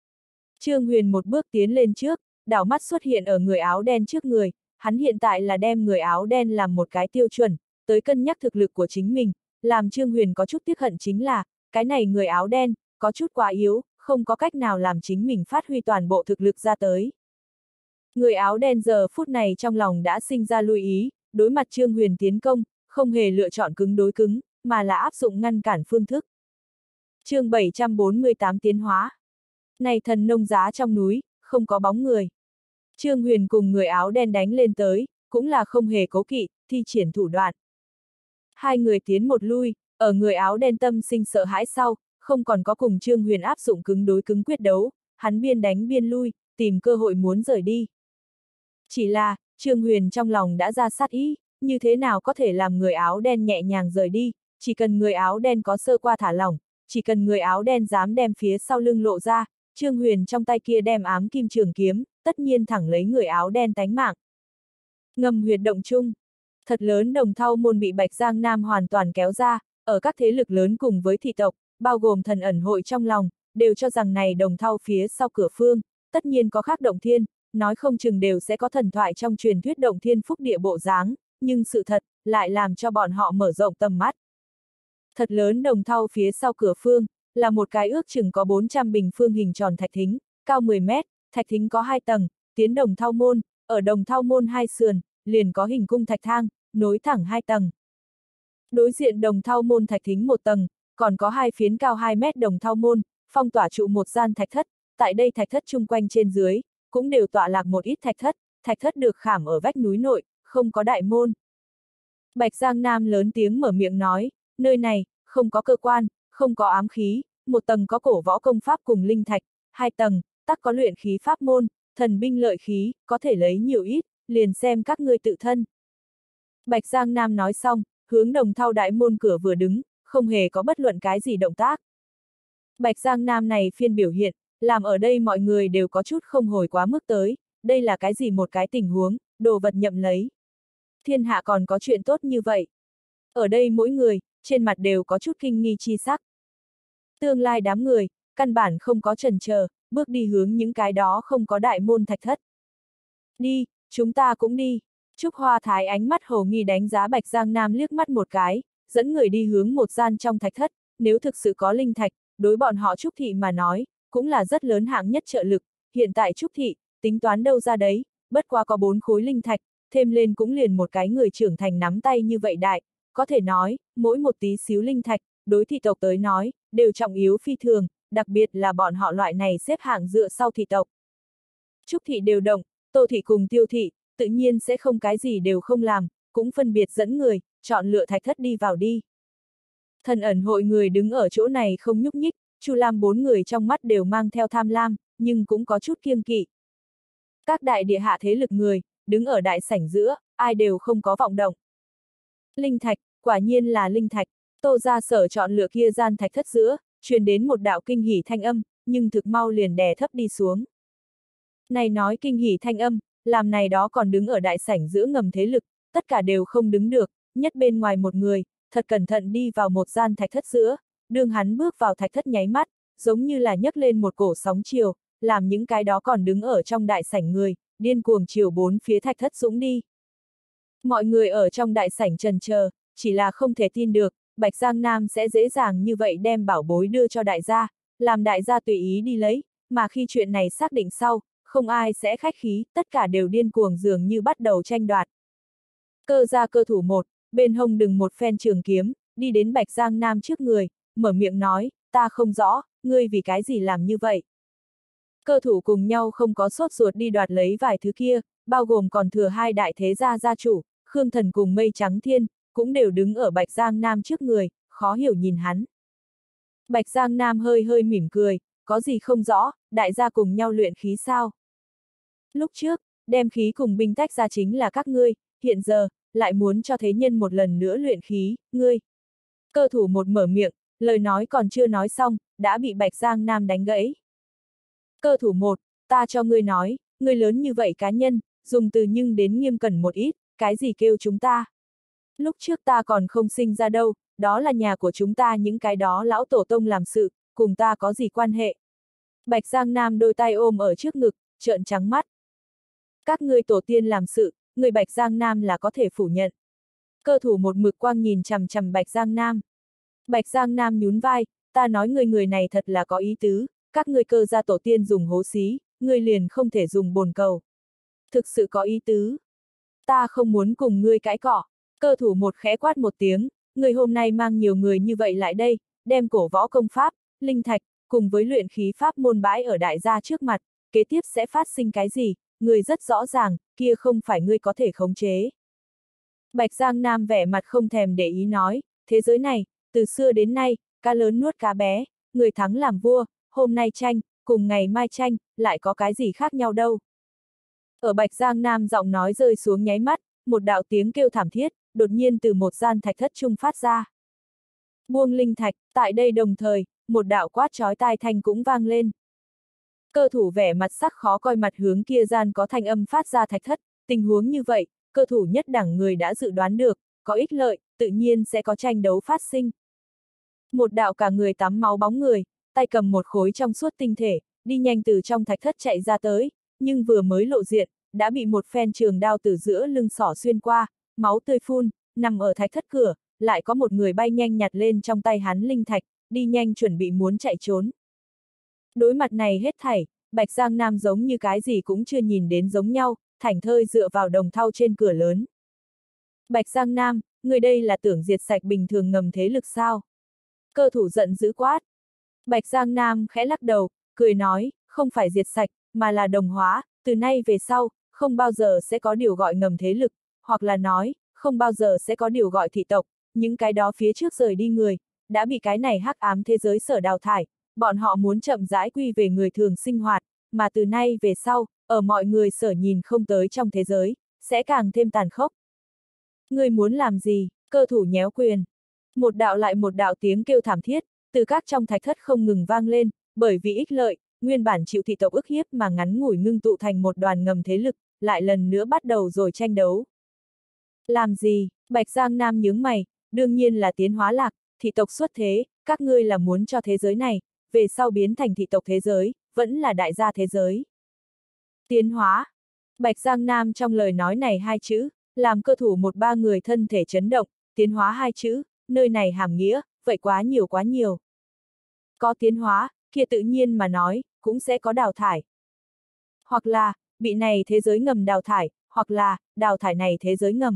Speaker 1: Trương Huyền một bước tiến lên trước, đảo mắt xuất hiện ở người áo đen trước người, hắn hiện tại là đem người áo đen làm một cái tiêu chuẩn, tới cân nhắc thực lực của chính mình, làm Trương Huyền có chút tiếc hận chính là, cái này người áo đen, có chút quá yếu, không có cách nào làm chính mình phát huy toàn bộ thực lực ra tới. Người áo đen giờ phút này trong lòng đã sinh ra lưu ý, đối mặt Trương Huyền tiến công, không hề lựa chọn cứng đối cứng, mà là áp dụng ngăn cản phương thức. Chương bảy trăm bốn mươi tám tiến hóa. Này thần nông giá trong núi, không có bóng người. Trương Huyền cùng người áo đen đánh lên tới, cũng là không hề cố kỵ, thi triển thủ đoạn. Hai người tiến một lui, ở người áo đen tâm sinh sợ hãi sau, không còn có cùng Trương Huyền áp dụng cứng đối cứng quyết đấu, hắn biên đánh biên lui, tìm cơ hội muốn rời đi. Chỉ là, Trương Huyền trong lòng đã ra sát ý, như thế nào có thể làm người áo đen nhẹ nhàng rời đi, chỉ cần người áo đen có sơ qua thả lỏng, chỉ cần người áo đen dám đem phía sau lưng lộ ra, Trương Huyền trong tay kia đem ám kim trường kiếm, tất nhiên thẳng lấy người áo đen tánh mạng. Ngầm huyệt động chung, thật lớn đồng thau môn bị Bạch Giang Nam hoàn toàn kéo ra, ở các thế lực lớn cùng với thị tộc, bao gồm thần ẩn hội trong lòng, đều cho rằng này đồng thau phía sau cửa phương, tất nhiên có khác động thiên, nói không chừng đều sẽ có thần thoại trong truyền thuyết động thiên phúc địa bộ dáng, nhưng sự thật, lại làm cho bọn họ mở rộng tầm mắt. Thật lớn đồng thau phía sau cửa phương, là một cái ước chừng có bốn trăm bình phương hình tròn thạch thính, cao mười mét, thạch thính có hai tầng, tiến đồng thau môn, ở đồng thau môn hai sườn, liền có hình cung thạch thang, nối thẳng hai tầng. Đối diện đồng thau môn thạch thính một tầng, còn có hai phiến cao hai mét đồng thau môn, phong tỏa trụ một gian thạch thất, tại đây thạch thất chung quanh trên dưới, cũng đều tọa lạc một ít thạch thất, thạch thất được khảm ở vách núi nội, không có đại môn. Bạch Giang Nam lớn tiếng mở miệng nói, nơi này, không có cơ quan, không có ám khí, một tầng có cổ võ công pháp cùng linh thạch, hai tầng, tắc có luyện khí pháp môn, thần binh lợi khí, có thể lấy nhiều ít, liền xem các ngươi tự thân. Bạch Giang Nam nói xong, hướng đồng thau đại môn cửa vừa đứng, không hề có bất luận cái gì động tác. Bạch Giang Nam này phiên biểu hiện, làm ở đây mọi người đều có chút không hồi quá mức tới, đây là cái gì một cái tình huống, đồ vật nhậm lấy. Thiên hạ còn có chuyện tốt như vậy. Ở đây mỗi người, trên mặt đều có chút kinh nghi chi sắc. Tương lai đám người, căn bản không có chần chờ, bước đi hướng những cái đó không có đại môn thạch thất. Đi, chúng ta cũng đi. Trúc Hoa Thái ánh mắt hồ nghi đánh giá Bạch Giang Nam liếc mắt một cái, dẫn người đi hướng một gian trong thạch thất, nếu thực sự có linh thạch, đối bọn họ Trúc Thị mà nói, cũng là rất lớn hạng nhất trợ lực, hiện tại Trúc Thị, tính toán đâu ra đấy, bất quá có bốn khối linh thạch, thêm lên cũng liền một cái người trưởng thành nắm tay như vậy đại, có thể nói, mỗi một tí xíu linh thạch, đối thị tộc tới nói, đều trọng yếu phi thường, đặc biệt là bọn họ loại này xếp hạng dựa sau thị tộc. Trúc Thị đều động, Tô Thị cùng Tiêu Thị, tự nhiên sẽ không cái gì đều không làm, cũng phân biệt dẫn người, chọn lựa thạch thất đi vào đi. Thần ẩn hội người đứng ở chỗ này không nhúc nhích, Chu Lam bốn người trong mắt đều mang theo tham lam, nhưng cũng có chút kiêng kỵ. Các đại địa hạ thế lực người, đứng ở đại sảnh giữa, ai đều không có vọng động. Linh thạch, quả nhiên là linh thạch, Tô gia sở chọn lựa kia gian thạch thất giữa, truyền đến một đạo kinh hỉ thanh âm, nhưng thực mau liền đè thấp đi xuống. Này nói kinh hỉ thanh âm, làm này đó còn đứng ở đại sảnh giữa ngầm thế lực, tất cả đều không đứng được, nhất bên ngoài một người, thật cẩn thận đi vào một gian thạch thất giữa, đương hắn bước vào thạch thất nháy mắt, giống như là nhấc lên một cổ sóng chiều, làm những cái đó còn đứng ở trong đại sảnh người, điên cuồng chiều bốn phía thạch thất dũng đi. Mọi người ở trong đại sảnh trần chờ, chỉ là không thể tin được, Bạch Giang Nam sẽ dễ dàng như vậy đem bảo bối đưa cho đại gia, làm đại gia tùy ý đi lấy, mà khi chuyện này xác định sau, không ai sẽ khách khí, tất cả đều điên cuồng dường như bắt đầu tranh đoạt. Cơ gia cơ thủ một, bên hông đừng một phen trường kiếm, đi đến Bạch Giang Nam trước người, mở miệng nói, ta không rõ, ngươi vì cái gì làm như vậy. Cơ thủ cùng nhau không có sốt ruột đi đoạt lấy vài thứ kia, bao gồm còn thừa hai đại thế gia gia chủ, Khương Thần cùng Mây Trắng Thiên, cũng đều đứng ở Bạch Giang Nam trước người, khó hiểu nhìn hắn. Bạch Giang Nam hơi hơi mỉm cười, có gì không rõ, đại gia cùng nhau luyện khí sao? Lúc trước, đem khí cùng binh tách ra chính là các ngươi, hiện giờ, lại muốn cho thế nhân một lần nữa luyện khí, ngươi. Cơ thủ một mở miệng, lời nói còn chưa nói xong, đã bị Bạch Giang Nam đánh gãy. Cơ thủ một, ta cho ngươi nói, ngươi lớn như vậy cá nhân, dùng từ nhưng đến nghiêm cẩn một ít, cái gì kêu chúng ta. Lúc trước ta còn không sinh ra đâu, đó là nhà của chúng ta những cái đó lão tổ tông làm sự, cùng ta có gì quan hệ. Bạch Giang Nam đôi tay ôm ở trước ngực, trợn trắng mắt. Các ngươi tổ tiên làm sự, người Bạch Giang Nam là có thể phủ nhận. Cơ thủ một mực quang nhìn chằm chằm Bạch Giang Nam. Bạch Giang Nam nhún vai, ta nói người người này thật là có ý tứ, các ngươi cơ gia tổ tiên dùng hố xí, ngươi liền không thể dùng bồn cầu. Thực sự có ý tứ. Ta không muốn cùng ngươi cãi cọ. Cơ thủ một khẽ quát một tiếng, người hôm nay mang nhiều người như vậy lại đây, đem cổ võ công pháp, linh thạch, cùng với luyện khí pháp môn bãi ở đại gia trước mặt, kế tiếp sẽ phát sinh cái gì, người rất rõ ràng, kia không phải ngươi có thể khống chế. Bạch Giang Nam vẻ mặt không thèm để ý nói, thế giới này, từ xưa đến nay, cá lớn nuốt cá bé, người thắng làm vua, hôm nay tranh, cùng ngày mai tranh, lại có cái gì khác nhau đâu. Ở Bạch Giang Nam giọng nói rơi xuống nháy mắt, một đạo tiếng kêu thảm thiết, đột nhiên từ một gian thạch thất trung phát ra. Buông linh thạch, tại đây đồng thời, một đạo quát chói tai thanh cũng vang lên. Cơ thủ vẻ mặt sắc khó coi mặt hướng kia gian có thanh âm phát ra thạch thất, tình huống như vậy, cơ thủ nhất đẳng người đã dự đoán được, có ích lợi, tự nhiên sẽ có tranh đấu phát sinh. Một đạo cả người tắm máu bóng người, tay cầm một khối trong suốt tinh thể, đi nhanh từ trong thạch thất chạy ra tới, nhưng vừa mới lộ diện, đã bị một phen trường đao từ giữa lưng xỏ xuyên qua, máu tươi phun, nằm ở thạch thất cửa, lại có một người bay nhanh nhặt lên trong tay hắn linh thạch, đi nhanh chuẩn bị muốn chạy trốn. Đối mặt này hết thảy, Bạch Giang Nam giống như cái gì cũng chưa nhìn đến giống nhau, thảnh thơi dựa vào đồng thau trên cửa lớn. Bạch Giang Nam, người đây là tưởng diệt sạch bình thường ngầm thế lực sao? Cơ thủ giận dữ quát. Bạch Giang Nam khẽ lắc đầu, cười nói, không phải diệt sạch, mà là đồng hóa, từ nay về sau, không bao giờ sẽ có điều gọi ngầm thế lực, hoặc là nói, không bao giờ sẽ có điều gọi thị tộc, những cái đó phía trước rời đi người, đã bị cái này hắc ám thế giới sở đào thải, bọn họ muốn chậm rãi quy về người thường sinh hoạt, mà từ nay về sau, ở mọi người sở nhìn không tới trong thế giới, sẽ càng thêm tàn khốc. Người muốn làm gì? Cơ thủ nhéo quyền. Một đạo lại một đạo tiếng kêu thảm thiết, từ các trong thạch thất không ngừng vang lên, bởi vì ích lợi, nguyên bản chịu thị tộc ức hiếp mà ngắn ngủi ngưng tụ thành một đoàn ngầm thế lực, lại lần nữa bắt đầu rồi tranh đấu. Làm gì? Bạch Giang Nam nhướng mày, đương nhiên là tiến hóa lạc, thị tộc xuất thế, các ngươi là muốn cho thế giới này, về sau biến thành thị tộc thế giới, vẫn là đại gia thế giới. Tiến hóa. Bạch Giang Nam trong lời nói này hai chữ, làm cơ thủ một ba người thân thể chấn động, tiến hóa hai chữ, nơi này hàm nghĩa, vậy quá nhiều quá nhiều. Có tiến hóa, kia tự nhiên mà nói, cũng sẽ có đào thải. Hoặc là, bị này thế giới ngầm đào thải, hoặc là, đào thải này thế giới ngầm.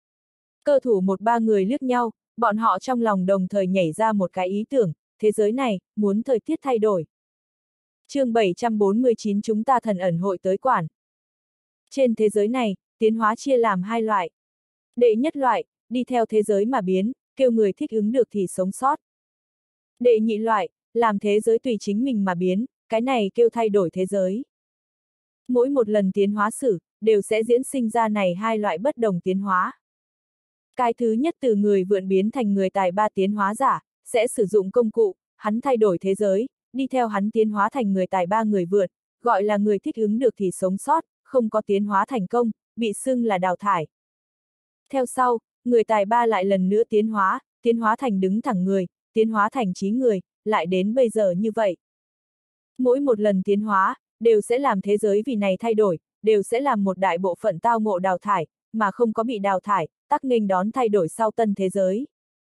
Speaker 1: Cơ thủ một ba người liếc nhau, bọn họ trong lòng đồng thời nhảy ra một cái ý tưởng, thế giới này, muốn thời tiết thay đổi. chương bảy trăm bốn mươi chín chúng ta thần ẩn hội tới quản. Trên thế giới này, tiến hóa chia làm hai loại. Đệ nhất loại, đi theo thế giới mà biến, kêu người thích ứng được thì sống sót. Đệ nhị loại, làm thế giới tùy chính mình mà biến, cái này kêu thay đổi thế giới. Mỗi một lần tiến hóa sử, đều sẽ diễn sinh ra này hai loại bất đồng tiến hóa. Cái thứ nhất từ người vượn biến thành người tài ba tiến hóa giả, sẽ sử dụng công cụ, hắn thay đổi thế giới, đi theo hắn tiến hóa thành người tài ba người vượn, gọi là người thích ứng được thì sống sót, không có tiến hóa thành công, bị xưng là đào thải. Theo sau, người tài ba lại lần nữa tiến hóa, tiến hóa thành đứng thẳng người, tiến hóa thành trí người, lại đến bây giờ như vậy. Mỗi một lần tiến hóa, đều sẽ làm thế giới vì này thay đổi, đều sẽ làm một đại bộ phận tao ngộ đào thải, mà không có bị đào thải, tắc nghênh đón thay đổi sau tân thế giới.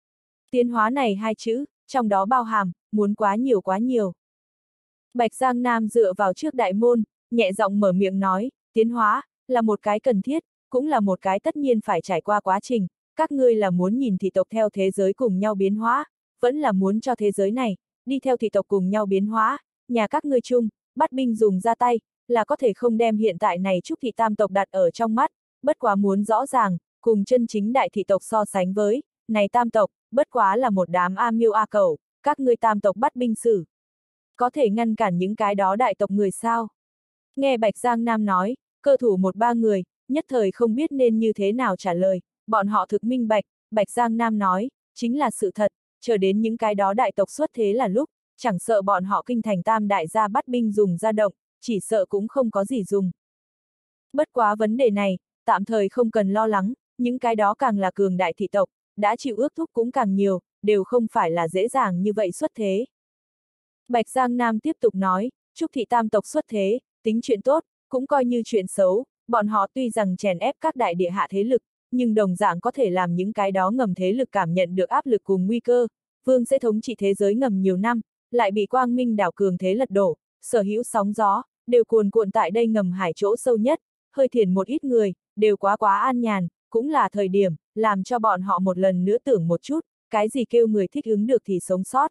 Speaker 1: Tiến hóa này hai chữ, trong đó bao hàm, muốn quá nhiều quá nhiều. Bạch Giang Nam dựa vào trước đại môn, nhẹ giọng mở miệng nói, tiến hóa, là một cái cần thiết, cũng là một cái tất nhiên phải trải qua quá trình, các ngươi là muốn nhìn thị tộc theo thế giới cùng nhau biến hóa, vẫn là muốn cho thế giới này, đi theo thị tộc cùng nhau biến hóa, nhà các ngươi chung, bắt binh dùng ra tay, là có thể không đem hiện tại này Trúc thị tam tộc đặt ở trong mắt, bất quá muốn rõ ràng, cùng chân chính đại thị tộc so sánh với, này tam tộc, bất quá là một đám a miêu a cẩu, các ngươi tam tộc bắt binh xử. Có thể ngăn cản những cái đó đại tộc người sao? Nghe Bạch Giang Nam nói, cơ thủ một ba người, nhất thời không biết nên như thế nào trả lời, bọn họ thực minh bạch, Bạch Giang Nam nói, chính là sự thật, chờ đến những cái đó đại tộc xuất thế là lúc, chẳng sợ bọn họ kinh thành tam đại gia bắt binh dùng ra động, chỉ sợ cũng không có gì dùng. Bất quá vấn đề này, tạm thời không cần lo lắng, những cái đó càng là cường đại thị tộc, đã chịu ước thúc cũng càng nhiều, đều không phải là dễ dàng như vậy xuất thế. Bạch Giang Nam tiếp tục nói, Trúc thị tam tộc xuất thế, tính chuyện tốt, cũng coi như chuyện xấu, bọn họ tuy rằng chèn ép các đại địa hạ thế lực, nhưng đồng dạng có thể làm những cái đó ngầm thế lực cảm nhận được áp lực cùng nguy cơ, vương sẽ thống trị thế giới ngầm nhiều năm, lại bị quang minh đảo cường thế lật đổ, sở hữu sóng gió, đều cuồn cuộn tại đây ngầm hải chỗ sâu nhất, hơi thiền một ít người, đều quá quá an nhàn, cũng là thời điểm, làm cho bọn họ một lần nữa tưởng một chút, cái gì kêu người thích ứng được thì sống sót.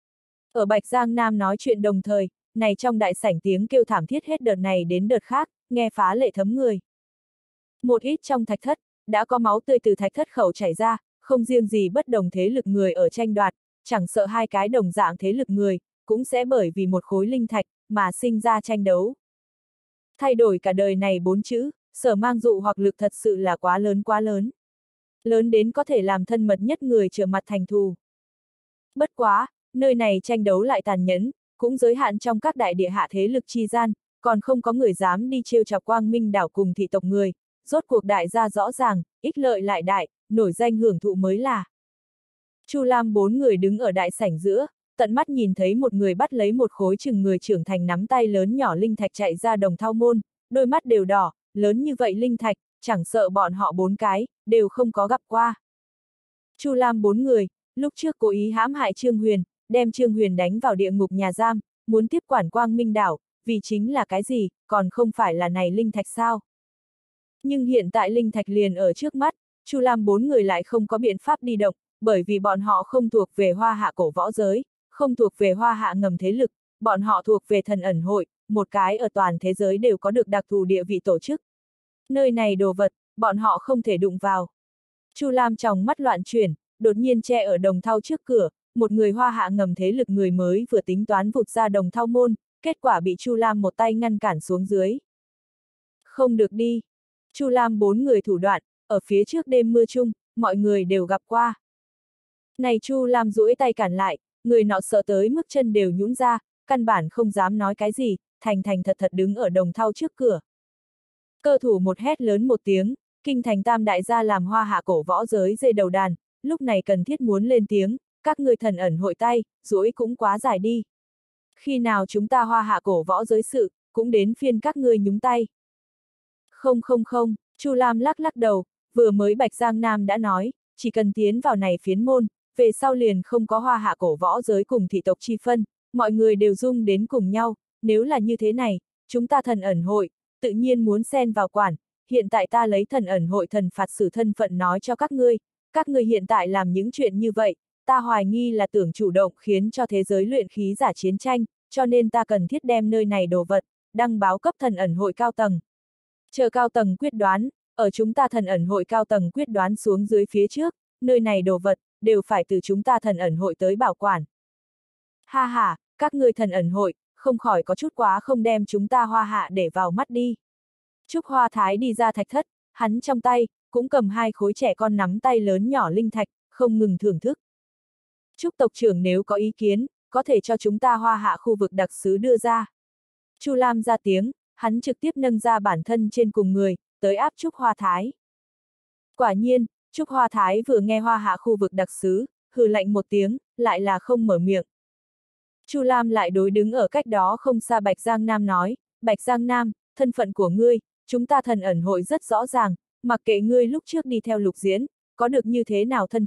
Speaker 1: Ở Bạch Giang Nam nói chuyện đồng thời, này trong đại sảnh tiếng kêu thảm thiết hết đợt này đến đợt khác, nghe phá lệ thấm người. Một ít trong thạch thất, đã có máu tươi từ thạch thất khẩu chảy ra, không riêng gì bất đồng thế lực người ở tranh đoạt, chẳng sợ hai cái đồng dạng thế lực người, cũng sẽ bởi vì một khối linh thạch, mà sinh ra tranh đấu. Thay đổi cả đời này bốn chữ, sở mang dụ hoặc lực thật sự là quá lớn quá lớn. Lớn đến có thể làm thân mật nhất người trở mặt thành thù. Bất quá, nơi này tranh đấu lại tàn nhẫn, cũng giới hạn trong các đại địa hạ thế lực chi gian, còn không có người dám đi trêu chọc quang minh đảo cùng thị tộc người, rốt cuộc đại gia rõ ràng, ích lợi lại đại, nổi danh hưởng thụ mới là. Chu Lam bốn người đứng ở đại sảnh giữa, tận mắt nhìn thấy một người bắt lấy một khối chừng người trưởng thành nắm tay lớn nhỏ linh thạch chạy ra đồng thao môn, đôi mắt đều đỏ, lớn như vậy linh thạch, chẳng sợ bọn họ bốn cái, đều không có gặp qua. Chu Lam bốn người, lúc trước cố ý hãm hại Trương Huyền, đem Trương Huyền đánh vào địa ngục nhà giam, muốn tiếp quản quang minh đảo, vì chính là cái gì, còn không phải là này linh thạch sao. Nhưng hiện tại linh thạch liền ở trước mắt, Chu Lam bốn người lại không có biện pháp đi động, bởi vì bọn họ không thuộc về hoa hạ cổ võ giới, không thuộc về hoa hạ ngầm thế lực, bọn họ thuộc về thần ẩn hội, một cái ở toàn thế giới đều có được đặc thù địa vị tổ chức. Nơi này đồ vật, bọn họ không thể đụng vào. Chu Lam trong mắt loạn chuyển, đột nhiên che ở đồng thau trước cửa, một người hoa hạ ngầm thế lực người mới vừa tính toán vụt ra đồng thau môn, kết quả bị Chu Lam một tay ngăn cản xuống dưới. Không được đi. Chu Lam bốn người thủ đoạn, ở phía trước đêm mưa chung, mọi người đều gặp qua. Này Chu Lam duỗi tay cản lại, người nọ sợ tới mức chân đều nhũn ra, căn bản không dám nói cái gì, thành thành thật thật đứng ở đồng thau trước cửa. Cơ thủ một hét lớn một tiếng, kinh thành tam đại gia làm hoa hạ cổ võ giới dây đầu đàn, lúc này cần thiết muốn lên tiếng, các người thần ẩn hội tay, duỗi cũng quá dài đi. Khi nào chúng ta hoa hạ cổ võ giới sự, cũng đến phiên các ngươi nhúng tay. Không không không, Chu Lam lắc lắc đầu, vừa mới Bạch Giang Nam đã nói, chỉ cần tiến vào này phiến môn, về sau liền không có hoa hạ cổ võ giới cùng thị tộc chi phân, mọi người đều dung đến cùng nhau, nếu là như thế này, chúng ta thần ẩn hội, tự nhiên muốn xen vào quản, hiện tại ta lấy thần ẩn hội thần phạt xử thân phận nói cho các ngươi, các ngươi hiện tại làm những chuyện như vậy, ta hoài nghi là tưởng chủ động khiến cho thế giới luyện khí giả chiến tranh, cho nên ta cần thiết đem nơi này đồ vật, đăng báo cấp thần ẩn hội cao tầng. Chờ cao tầng quyết đoán, ở chúng ta thần ẩn hội cao tầng quyết đoán xuống dưới phía trước, nơi này đồ vật, đều phải từ chúng ta thần ẩn hội tới bảo quản. Ha ha, các ngươi thần ẩn hội, không khỏi có chút quá không đem chúng ta hoa hạ để vào mắt đi. Trúc Hoa Thái đi ra thạch thất, hắn trong tay, cũng cầm hai khối trẻ con nắm tay lớn nhỏ linh thạch, không ngừng thưởng thức. Trúc tộc trưởng nếu có ý kiến, có thể cho chúng ta hoa hạ khu vực đặc sứ đưa ra. Chu Lam ra tiếng, hắn trực tiếp nâng ra bản thân trên cùng người, tới áp Trúc Hoa Thái. Quả nhiên, Trúc Hoa Thái vừa nghe hoa hạ khu vực đặc sứ, hừ lạnh một tiếng, lại là không mở miệng. Chu Lam lại đối đứng ở cách đó không xa Bạch Giang Nam nói, Bạch Giang Nam, thân phận của ngươi, chúng ta thần ẩn hội rất rõ ràng, mặc kệ ngươi lúc trước đi theo Lục Diễn, có được như thế nào thân phận,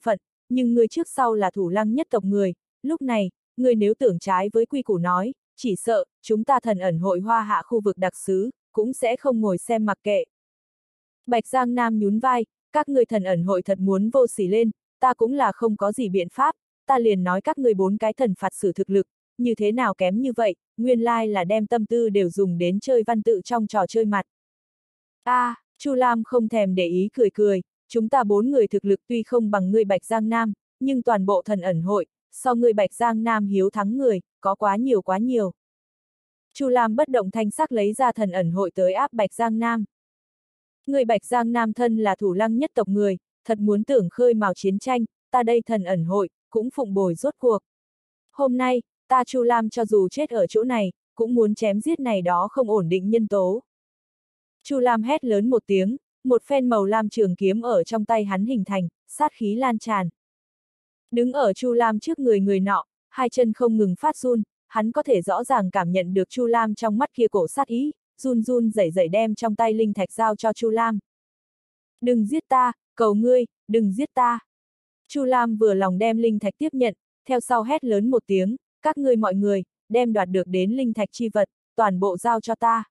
Speaker 1: nhưng ngươi trước sau là thủ lăng nhất tộc người, lúc này, ngươi nếu tưởng trái với quy củ nói, chỉ sợ, chúng ta thần ẩn hội hoa hạ khu vực đặc xứ, cũng sẽ không ngồi xem mặc kệ. Bạch Giang Nam nhún vai, các ngươi thần ẩn hội thật muốn vô sỉ lên, ta cũng là không có gì biện pháp, ta liền nói các ngươi bốn cái thần phạt sử thực lực, như thế nào kém như vậy, nguyên lai là đem tâm tư đều dùng đến chơi văn tự trong trò chơi mặt. A, à, Chu Lam không thèm để ý cười cười, chúng ta bốn người thực lực tuy không bằng ngươi Bạch Giang Nam, nhưng toàn bộ thần ẩn hội, so ngươi Bạch Giang Nam hiếu thắng người, có quá nhiều quá nhiều. Chu Lam bất động thanh sắc lấy ra thần ẩn hội tới áp Bạch Giang Nam. Người Bạch Giang Nam thân là thủ lăng nhất tộc người, thật muốn tưởng khơi mào chiến tranh, ta đây thần ẩn hội, cũng phụng bồi rốt cuộc. Hôm nay, ta Chu Lam cho dù chết ở chỗ này, cũng muốn chém giết này đó không ổn định nhân tố. Chu Lam hét lớn một tiếng, một phen màu lam trường kiếm ở trong tay hắn hình thành, sát khí lan tràn. Đứng ở Chu Lam trước người người nọ, hai chân không ngừng phát run, hắn có thể rõ ràng cảm nhận được Chu Lam trong mắt kia cổ sát ý, run run rẩy rẩy đem trong tay linh thạch giao cho Chu Lam. Đừng giết ta, cầu ngươi, đừng giết ta. Chu Lam vừa lòng đem linh thạch tiếp nhận, theo sau hét lớn một tiếng, các ngươi mọi người, đem đoạt được đến linh thạch chi vật, toàn bộ giao cho ta.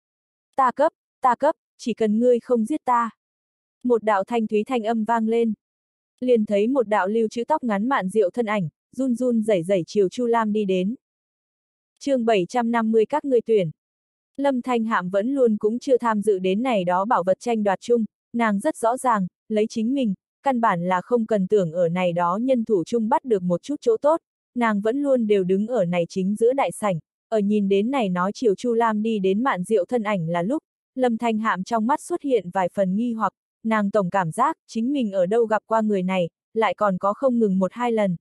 Speaker 1: Ta cấp, ta cấp, chỉ cần ngươi không giết ta. Một đạo thanh thúy thanh âm vang lên. Liền thấy một đạo lưu chữ tóc ngắn mạn diệu thân ảnh, run run rẩy rẩy chiều Chu Lam đi đến. Chương bảy trăm năm mươi các ngươi tuyển. Lâm Thanh Hạm vẫn luôn cũng chưa tham dự đến này đó bảo vật tranh đoạt chung, nàng rất rõ ràng, lấy chính mình, căn bản là không cần tưởng ở này đó nhân thủ chung bắt được một chút chỗ tốt, nàng vẫn luôn đều đứng ở này chính giữa đại sảnh, ở nhìn đến này nói chiều Chu Lam đi đến mạn diệu thân ảnh là lúc, Lâm Thanh Hạm trong mắt xuất hiện vài phần nghi hoặc, nàng tổng cảm giác chính mình ở đâu gặp qua người này, lại còn có không ngừng một hai lần.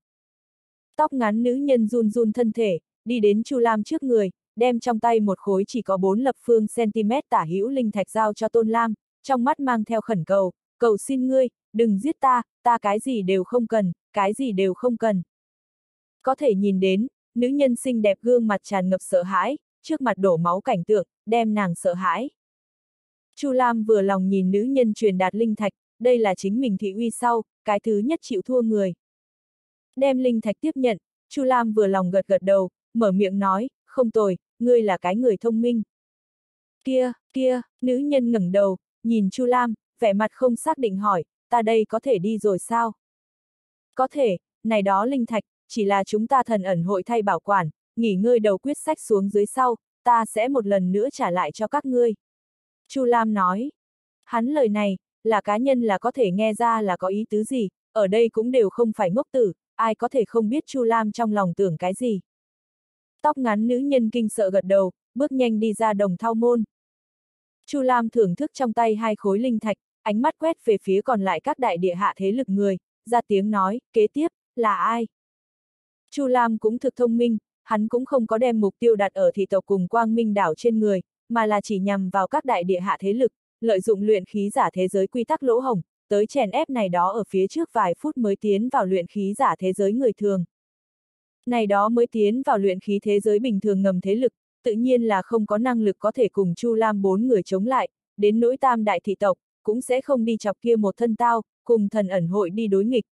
Speaker 1: Tóc ngắn nữ nhân run run thân thể, đi đến Chu Lam trước người, đem trong tay một khối chỉ có bốn lập phương cm tả hữu linh thạch giao cho Tôn Lam, trong mắt mang theo khẩn cầu, cầu xin ngươi, đừng giết ta, ta cái gì đều không cần, cái gì đều không cần. Có thể nhìn đến, nữ nhân xinh đẹp gương mặt tràn ngập sợ hãi, trước mặt đổ máu cảnh tượng, đem nàng sợ hãi. Chu Lam vừa lòng nhìn nữ nhân truyền đạt linh thạch, đây là chính mình thị uy sau, cái thứ nhất chịu thua người. Đem linh thạch tiếp nhận, Chu Lam vừa lòng gật gật đầu, mở miệng nói, không tồi, ngươi là cái người thông minh. Kia, kia, nữ nhân ngẩng đầu, nhìn Chu Lam, vẻ mặt không xác định hỏi, ta đây có thể đi rồi sao? Có thể, này đó linh thạch, chỉ là chúng ta thần ẩn hội thay bảo quản, nghỉ ngơi đầu quyết sách xuống dưới sau, ta sẽ một lần nữa trả lại cho các ngươi. Chu Lam nói, hắn lời này, là cá nhân là có thể nghe ra là có ý tứ gì, ở đây cũng đều không phải ngốc tử, ai có thể không biết Chu Lam trong lòng tưởng cái gì. Tóc ngắn nữ nhân kinh sợ gật đầu, bước nhanh đi ra đồng thau môn. Chu Lam thưởng thức trong tay hai khối linh thạch, ánh mắt quét về phía còn lại các đại địa hạ thế lực người, ra tiếng nói, kế tiếp, là ai? Chu Lam cũng thực thông minh, hắn cũng không có đem mục tiêu đặt ở thị tộc cùng Quang Minh đảo trên người, mà là chỉ nhằm vào các đại địa hạ thế lực, lợi dụng luyện khí giả thế giới quy tắc lỗ hổng, tới chèn ép này đó ở phía trước vài phút mới tiến vào luyện khí giả thế giới người thường. Này đó mới tiến vào luyện khí thế giới bình thường ngầm thế lực, tự nhiên là không có năng lực có thể cùng Chu Lam bốn người chống lại, đến nỗi tam đại thị tộc, cũng sẽ không đi chọc kia một thân tao, cùng thần ẩn hội đi đối nghịch.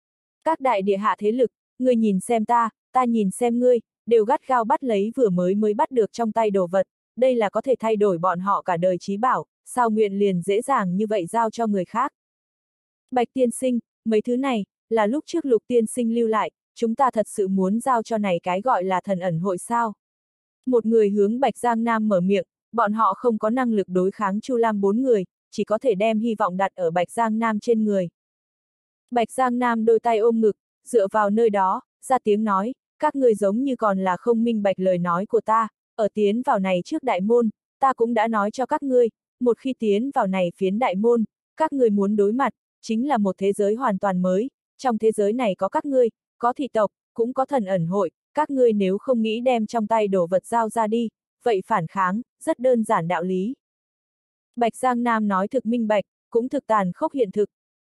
Speaker 1: Các đại địa hạ thế lực, ngươi nhìn xem ta, ta nhìn xem ngươi, đều gắt gao bắt lấy vừa mới mới bắt được trong tay đồ vật, đây là có thể thay đổi bọn họ cả đời trí bảo, sao nguyện liền dễ dàng như vậy giao cho người khác. Bạch tiên sinh, mấy thứ này, là lúc trước Lục tiên sinh lưu lại, chúng ta thật sự muốn giao cho này cái gọi là thần ẩn hội sao. Một người hướng Bạch Giang Nam mở miệng, bọn họ không có năng lực đối kháng Chu Lam bốn người, chỉ có thể đem hy vọng đặt ở Bạch Giang Nam trên người. Bạch Giang Nam đôi tay ôm ngực, dựa vào nơi đó, ra tiếng nói, các người giống như còn là không minh bạch lời nói của ta, ở tiến vào này trước đại môn, ta cũng đã nói cho các ngươi, một khi tiến vào này phiến đại môn, các người muốn đối mặt, chính là một thế giới hoàn toàn mới, trong thế giới này có các ngươi, có thị tộc, cũng có thần ẩn hội, các ngươi nếu không nghĩ đem trong tay đồ vật giao ra đi, vậy phản kháng, rất đơn giản đạo lý. Bạch Giang Nam nói thực minh bạch, cũng thực tàn khốc hiện thực.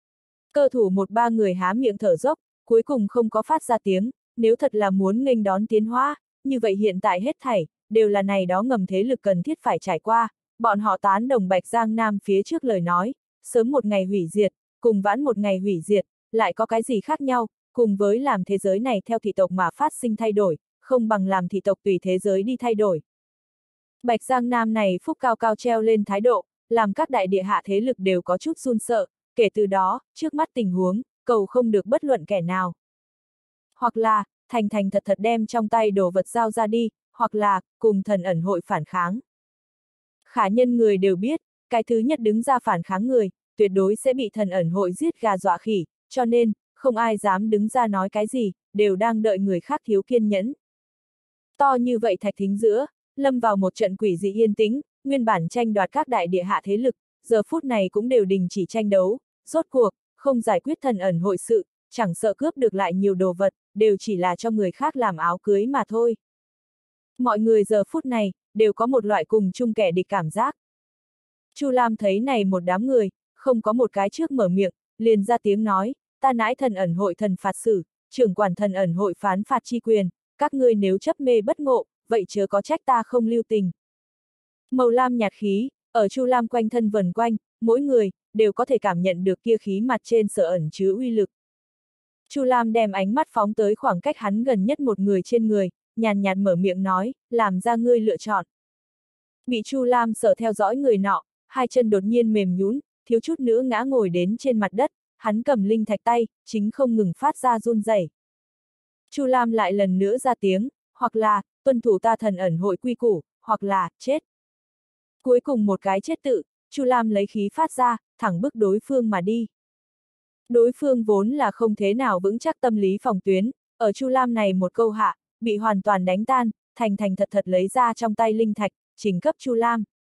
Speaker 1: Cơ thủ một ba người há miệng thở dốc, cuối cùng không có phát ra tiếng, nếu thật là muốn nghênh đón tiến hóa, như vậy hiện tại hết thảy, đều là này đó ngầm thế lực cần thiết phải trải qua, bọn họ tán đồng Bạch Giang Nam phía trước lời nói, sớm một ngày hủy diệt, cùng vãn một ngày hủy diệt, lại có cái gì khác nhau, cùng với làm thế giới này theo thị tộc mà phát sinh thay đổi, không bằng làm thị tộc tùy thế giới đi thay đổi. Bạch Giang Nam này phúc cao cao treo lên thái độ, làm các đại địa hạ thế lực đều có chút run sợ, kể từ đó, trước mắt tình huống, cầu không được bất luận kẻ nào. Hoặc là, thành thành thật thật đem trong tay đồ vật giao ra đi, hoặc là, cùng thần ẩn hội phản kháng. Khả nhân người đều biết, cái thứ nhất đứng ra phản kháng người, tuyệt đối sẽ bị thần ẩn hội giết gà dọa khỉ, cho nên, không ai dám đứng ra nói cái gì, đều đang đợi người khác thiếu kiên nhẫn. To như vậy thạch thính giữa, lâm vào một trận quỷ dị yên tĩnh, nguyên bản tranh đoạt các đại địa hạ thế lực, giờ phút này cũng đều đình chỉ tranh đấu, rốt cuộc, không giải quyết thần ẩn hội sự, chẳng sợ cướp được lại nhiều đồ vật, đều chỉ là cho người khác làm áo cưới mà thôi. Mọi người giờ phút này, đều có một loại cùng chung kẻ địch cảm giác. Chu Lam thấy này một đám người, không có một cái trước mở miệng, liền ra tiếng nói, ta nãi thần ẩn hội thần phạt xử, trưởng quản thần ẩn hội phán phạt chi quyền, các ngươi nếu chấp mê bất ngộ, vậy chớ có trách ta không lưu tình. Màu lam nhạt khí, ở Chu Lam quanh thân vần quanh, mỗi người, đều có thể cảm nhận được kia khí mặt trên sở ẩn chứa uy lực. Chu Lam đem ánh mắt phóng tới khoảng cách hắn gần nhất một người trên người, nhàn nhạt mở miệng nói, làm ra ngươi lựa chọn. Bị Chu Lam sở theo dõi người nọ, hai chân đột nhiên mềm nhũn, thiếu chút nữa ngã ngồi đến trên mặt đất, hắn cầm linh thạch tay, chính không ngừng phát ra run rẩy. Chu Lam lại lần nữa ra tiếng, hoặc là, tuân thủ ta thần ẩn hội quy củ, hoặc là, chết. Cuối cùng một cái chết tự, Chu Lam lấy khí phát ra, thẳng bức đối phương mà đi. Đối phương vốn là không thế nào vững chắc tâm lý phòng tuyến, ở Chu Lam này một câu hạ, bị hoàn toàn đánh tan, thành thành thật thật lấy ra trong tay linh thạch, trình cấp Chu Lam.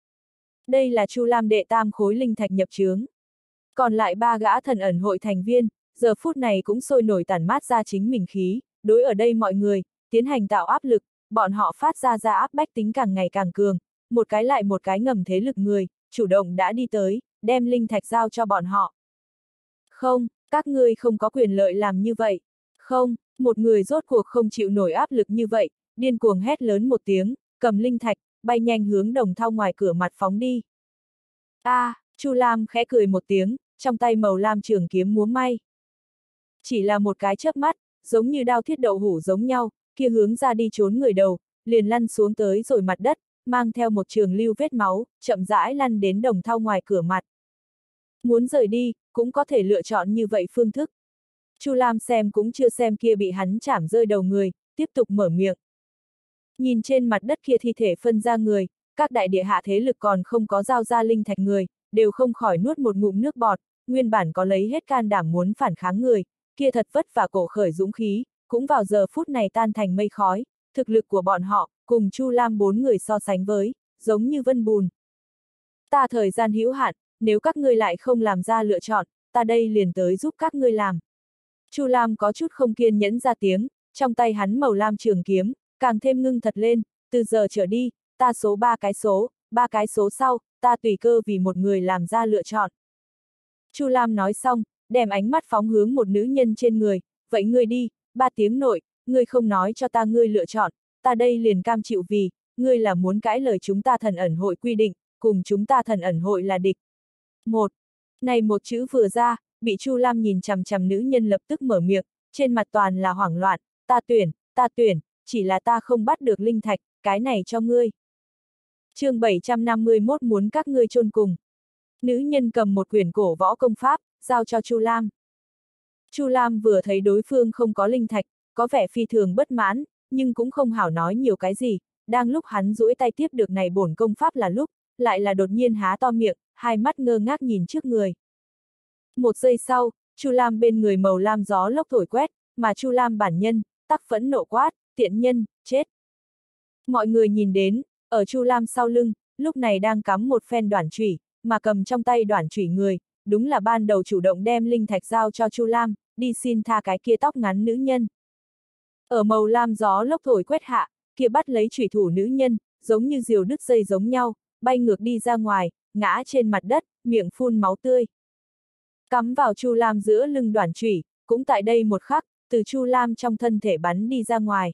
Speaker 1: Đây là Chu Lam đệ tam khối linh thạch nhập chướng. Còn lại ba gã thần ẩn hội thành viên, giờ phút này cũng sôi nổi tản mát ra chính mình khí, đối ở đây mọi người, tiến hành tạo áp lực, bọn họ phát ra ra áp bách tính càng ngày càng cường, một cái lại một cái ngầm thế lực người, chủ động đã đi tới, đem linh thạch giao cho bọn họ. Không, các ngươi không có quyền lợi làm như vậy. Không, một người rốt cuộc không chịu nổi áp lực như vậy, điên cuồng hét lớn một tiếng, cầm linh thạch, bay nhanh hướng Đồng Thau ngoài cửa mặt phóng đi. A, à, Chu Lam khẽ cười một tiếng, trong tay màu lam trường kiếm múa may. Chỉ là một cái chớp mắt, giống như đao thiết đậu hũ giống nhau, kia hướng ra đi trốn người đầu, liền lăn xuống tới rồi mặt đất, mang theo một trường lưu vết máu, chậm rãi lăn đến Đồng Thau ngoài cửa mặt. Muốn rời đi, cũng có thể lựa chọn như vậy phương thức. Chu Lam xem cũng chưa xem kia bị hắn chảm rơi đầu người, tiếp tục mở miệng. Nhìn trên mặt đất kia thi thể phân ra người, các đại địa hạ thế lực còn không có giao ra linh thạch người, đều không khỏi nuốt một ngụm nước bọt, nguyên bản có lấy hết can đảm muốn phản kháng người, kia thật vất vả cổ khởi dũng khí, cũng vào giờ phút này tan thành mây khói, thực lực của bọn họ, cùng Chu Lam bốn người so sánh với, giống như vân bùn. Ta thời gian hữu hạn, nếu các ngươi lại không làm ra lựa chọn, ta đây liền tới giúp các ngươi làm. Chu Lam có chút không kiên nhẫn ra tiếng, trong tay hắn màu lam trường kiếm, càng thêm ngưng thật lên, từ giờ trở đi, ta số ba cái số, ba cái số sau, ta tùy cơ vì một người làm ra lựa chọn. Chu Lam nói xong, đem ánh mắt phóng hướng một nữ nhân trên người, vậy ngươi đi, ba tiếng nội, ngươi không nói cho ta ngươi lựa chọn, ta đây liền cam chịu vì, ngươi là muốn cãi lời chúng ta thần ẩn hội quy định, cùng chúng ta thần ẩn hội là địch. Một, này một chữ vừa ra, bị Chu Lam nhìn chằm chằm nữ nhân lập tức mở miệng, trên mặt toàn là hoảng loạn, ta tuyển, ta tuyển, chỉ là ta không bắt được linh thạch, cái này cho ngươi. chương bảy trăm năm mươi mốt muốn các ngươi chôn cùng. Nữ nhân cầm một quyển cổ võ công pháp, giao cho Chu Lam. Chu Lam vừa thấy đối phương không có linh thạch, có vẻ phi thường bất mãn, nhưng cũng không hảo nói nhiều cái gì, đang lúc hắn duỗi tay tiếp được này bổn công pháp là lúc, lại là đột nhiên há to miệng, hai mắt ngơ ngác nhìn trước người. Một giây sau, Chu Lam bên người màu lam gió lốc thổi quét, mà Chu Lam bản nhân, tắc phẫn nộ quát, tiện nhân, chết. Mọi người nhìn đến, ở Chu Lam sau lưng, lúc này đang cắm một phen đoản chủy, mà cầm trong tay đoản chủy người, đúng là ban đầu chủ động đem linh thạch giao cho Chu Lam, đi xin tha cái kia tóc ngắn nữ nhân. Ở màu lam gió lốc thổi quét hạ, kia bắt lấy chủy thủ nữ nhân, giống như diều đứt dây giống nhau, bay ngược đi ra ngoài, ngã trên mặt đất, miệng phun máu tươi. Cắm vào Chu Lam giữa lưng đoản chủy, cũng tại đây một khắc, từ Chu Lam trong thân thể bắn đi ra ngoài.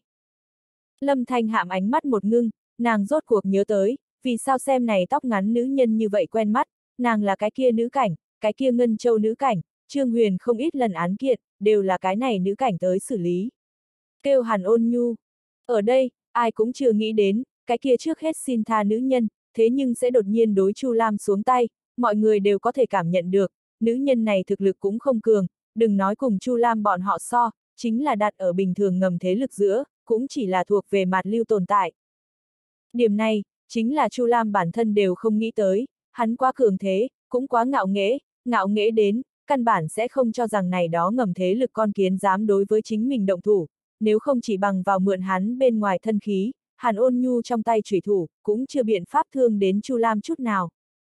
Speaker 1: Lâm Thanh Hạm ánh mắt một ngưng, nàng rốt cuộc nhớ tới, vì sao xem này tóc ngắn nữ nhân như vậy quen mắt, nàng là cái kia nữ cảnh, cái kia ngân châu nữ cảnh, Trương Huyền không ít lần án kiện, đều là cái này nữ cảnh tới xử lý. Kêu Hàn Ôn Nhu. Ở đây, ai cũng chưa nghĩ đến, cái kia trước hết xin tha nữ nhân, thế nhưng sẽ đột nhiên đối Chu Lam xuống tay, mọi người đều có thể cảm nhận được, nữ nhân này thực lực cũng không cường, đừng nói cùng Chu Lam bọn họ so, chính là đặt ở bình thường ngầm thế lực giữa, cũng chỉ là thuộc về mạt lưu tồn tại. Điểm này, chính là Chu Lam bản thân đều không nghĩ tới, hắn quá cường thế, cũng quá ngạo nghễ, ngạo nghễ đến, căn bản sẽ không cho rằng này đó ngầm thế lực con kiến dám đối với chính mình động thủ, nếu không chỉ bằng vào mượn hắn bên ngoài thân khí, Hàn Ôn Nhu trong tay chủy thủ, cũng chưa biện pháp thương đến Chu Lam chút nào.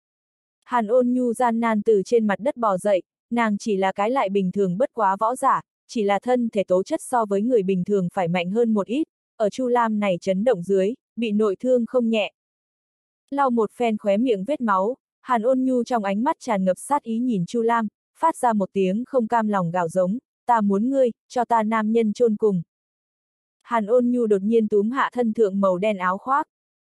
Speaker 1: Hàn Ôn Nhu gian nan từ trên mặt đất bò dậy, nàng chỉ là cái lại bình thường bất quá võ giả, chỉ là thân thể tố chất so với người bình thường phải mạnh hơn một ít, ở Chu Lam này chấn động dưới, bị nội thương không nhẹ. Lau một phen khóe miệng vết máu, Hàn Ôn Nhu trong ánh mắt tràn ngập sát ý nhìn Chu Lam, phát ra một tiếng không cam lòng gào giống, ta muốn ngươi, cho ta nam nhân chôn cùng. Hàn Ôn Nhu đột nhiên túm hạ thân thượng màu đen áo khoác.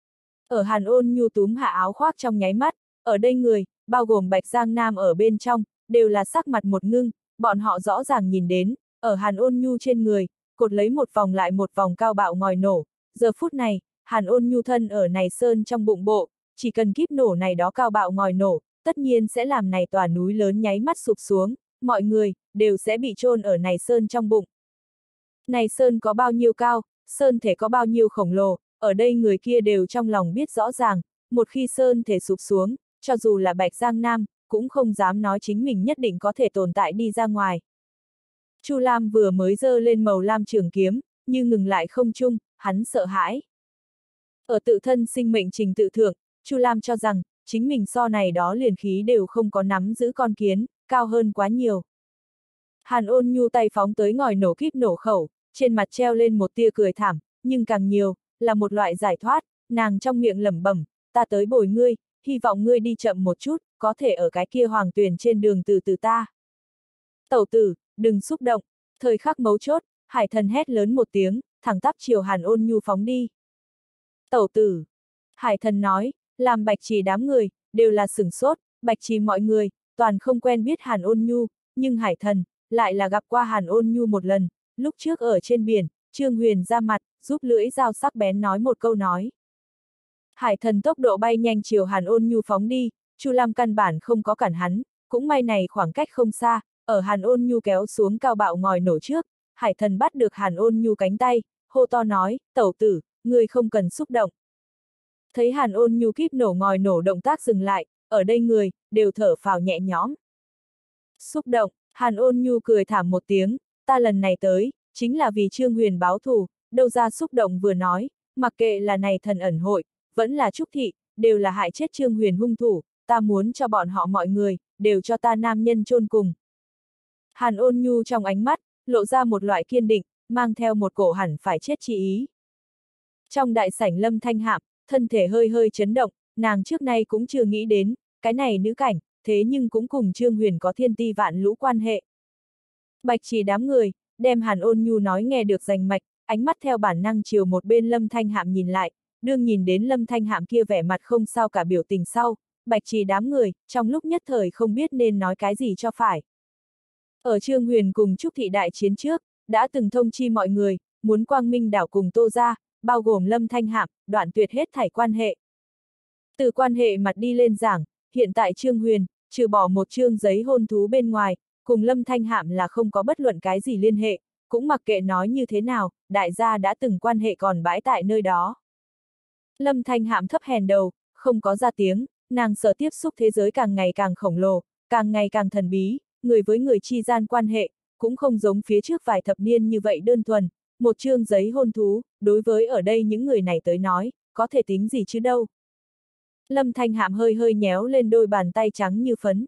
Speaker 1: Ở Hàn Ôn Nhu túm hạ áo khoác trong nháy mắt, ở đây người, bao gồm Bạch Giang Nam ở bên trong, đều là sắc mặt một ngưng, bọn họ rõ ràng nhìn đến, ở Hàn Ôn Nhu trên người, cột lấy một vòng lại một vòng cao bạo ngòi nổ, giờ phút này, Hàn Ôn Nhu thân ở này sơn trong bụng bộ, chỉ cần kíp nổ này đó cao bạo ngòi nổ, tất nhiên sẽ làm này tòa núi lớn nháy mắt sụp xuống, mọi người, đều sẽ bị chôn ở này sơn trong bụng. Này sơn có bao nhiêu cao, sơn thể có bao nhiêu khổng lồ, ở đây người kia đều trong lòng biết rõ ràng, một khi sơn thể sụp xuống, cho dù là Bạch Giang Nam, cũng không dám nói chính mình nhất định có thể tồn tại đi ra ngoài. Chu Lam vừa mới giơ lên màu lam trường kiếm, nhưng ngừng lại không chung, hắn sợ hãi. Ở tự thân sinh mệnh trình tự thượng, Chu Lam cho rằng, chính mình so này đó liền khí đều không có nắm giữ con kiến, cao hơn quá nhiều. Hàn Ôn Nhu tay phóng tới ngòi nổ kíp nổ khẩu, trên mặt treo lên một tia cười thảm, nhưng càng nhiều, là một loại giải thoát, nàng trong miệng lẩm bẩm, ta tới bồi ngươi, hy vọng ngươi đi chậm một chút, có thể ở cái kia hoàng tuyền trên đường từ từ ta. Tẩu tử, đừng xúc động, thời khắc mấu chốt, Hải Thần hét lớn một tiếng, thẳng tắp chiều Hàn Ôn Nhu phóng đi. Tẩu tử, Hải Thần nói, làm Bạch Trì đám người, đều là sửng sốt, Bạch Trì mọi người, toàn không quen biết Hàn Ôn Nhu, nhưng Hải Thần, lại là gặp qua Hàn Ôn Nhu một lần, lúc trước ở trên biển, Trương Huyền ra mặt, giúp lưỡi dao sắc bén nói một câu nói. Hải Thần tốc độ bay nhanh chiều Hàn Ôn Nhu phóng đi, Chu Lam căn bản không có cản hắn, cũng may này khoảng cách không xa, ở Hàn Ôn Nhu kéo xuống cao bạo ngòi nổ trước, Hải Thần bắt được Hàn Ôn Nhu cánh tay, hô to nói, tẩu tử, người không cần xúc động. Thấy Hàn Ôn Nhu kíp nổ ngòi nổ động tác dừng lại, ở đây người, đều thở phào nhẹ nhõm. Xúc động, Hàn Ôn Nhu cười thảm một tiếng, ta lần này tới, chính là vì Trương Huyền báo thù, đâu ra xúc động vừa nói, mặc kệ là này thần ẩn hội, vẫn là Trúc Thị, đều là hại chết Trương Huyền hung thủ, ta muốn cho bọn họ mọi người, đều cho ta nam nhân chôn cùng. Hàn Ôn Nhu trong ánh mắt, lộ ra một loại kiên định, mang theo một cổ hẳn phải chết chi ý. Trong đại sảnh Lâm Thanh Hạm, thân thể hơi hơi chấn động, nàng trước nay cũng chưa nghĩ đến, cái này nữ cảnh, thế nhưng cũng cùng Trương Huyền có thiên ti vạn lũ quan hệ. Bạch Trì đám người, đem Hàn Ôn Nhu nói nghe được rành mạch, ánh mắt theo bản năng chiều một bên Lâm Thanh Hạm nhìn lại, đương nhìn đến Lâm Thanh Hạm kia vẻ mặt không sao cả biểu tình sau, Bạch Trì đám người, trong lúc nhất thời không biết nên nói cái gì cho phải. Ở Trương Huyền cùng Trúc Thị đại chiến trước, đã từng thông chi mọi người, muốn Quang Minh đảo cùng Tô ra, bao gồm Lâm Thanh Hạm, đoạn tuyệt hết thảy quan hệ. Từ quan hệ mặt đi lên giảng, hiện tại Trương Huyền, trừ bỏ một chương giấy hôn thú bên ngoài, cùng Lâm Thanh Hạm là không có bất luận cái gì liên hệ, cũng mặc kệ nói như thế nào, đại gia đã từng quan hệ còn bãi tại nơi đó. Lâm Thanh Hạm thấp hèn đầu, không có ra tiếng, nàng sở tiếp xúc thế giới càng ngày càng khổng lồ, càng ngày càng thần bí, người với người chi gian quan hệ, cũng không giống phía trước vài thập niên như vậy đơn thuần, một chương giấy hôn thú, đối với ở đây những người này tới nói, có thể tính gì chứ đâu. Lâm Thanh Hạm hơi hơi nhéo lên đôi bàn tay trắng như phấn.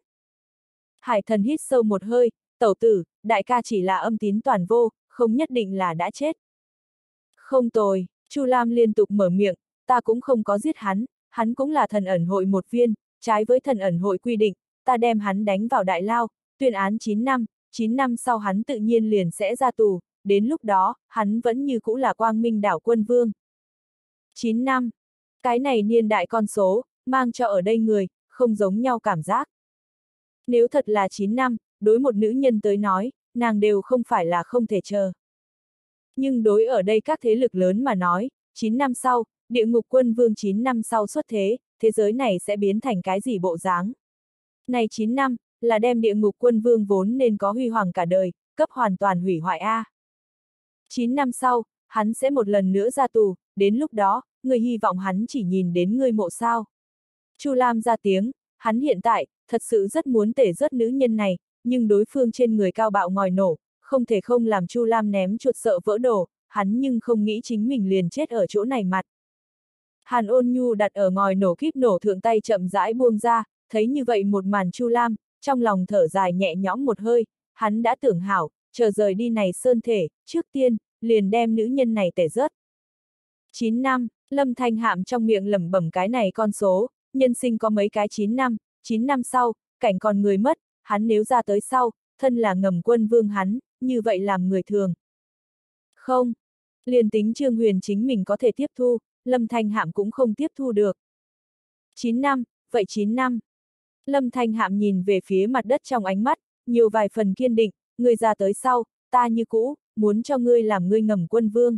Speaker 1: Hải Thần hít sâu một hơi, tẩu tử, đại ca chỉ là âm tín toàn vô, không nhất định là đã chết. Không tồi, Chu Lam liên tục mở miệng, ta cũng không có giết hắn, hắn cũng là thần ẩn hội một viên, trái với thần ẩn hội quy định, ta đem hắn đánh vào đại lao, tuyên án chín năm, chín năm sau hắn tự nhiên liền sẽ ra tù, đến lúc đó, hắn vẫn như cũ là Quang Minh đảo quân vương. chín năm. Cái này niên đại con số, mang cho ở đây người, không giống nhau cảm giác. Nếu thật là chín năm, đối một nữ nhân tới nói, nàng đều không phải là không thể chờ. Nhưng đối ở đây các thế lực lớn mà nói, chín năm sau, địa ngục quân vương chín năm sau xuất thế, thế giới này sẽ biến thành cái gì bộ dáng? Này chín năm, là đem địa ngục quân vương vốn nên có huy hoàng cả đời, cấp hoàn toàn hủy hoại a. chín năm sau, hắn sẽ một lần nữa ra tù, đến lúc đó, người hy vọng hắn chỉ nhìn đến ngươi mộ sao. Chu Lam ra tiếng, hắn hiện tại, thật sự rất muốn tể rớt nữ nhân này, nhưng đối phương trên người cao bạo ngòi nổ, không thể không làm Chu Lam ném chuột sợ vỡ đồ, hắn nhưng không nghĩ chính mình liền chết ở chỗ này mặt. Hàn Ôn Nhu đặt ở ngòi nổ kíp nổ thượng tay chậm rãi buông ra, thấy như vậy một màn Chu Lam, trong lòng thở dài nhẹ nhõm một hơi, hắn đã tưởng hảo, chờ rời đi này sơn thể, trước tiên, liền đem nữ nhân này tể rớt. chín năm, Lâm Thanh Hạm trong miệng lẩm bẩm cái này con số, nhân sinh có mấy cái chín năm, chín năm sau, cảnh còn người mất, hắn nếu ra tới sau, thân là ngầm quân vương hắn, như vậy làm người thường. Không, liền tính Trương Huyền chính mình có thể tiếp thu, Lâm Thanh Hạm cũng không tiếp thu được. chín năm, vậy chín năm. Lâm Thanh Hạm nhìn về phía mặt đất trong ánh mắt, nhiều vài phần kiên định, ngươi ra tới sau, ta như cũ, muốn cho ngươi làm ngươi ngầm quân vương.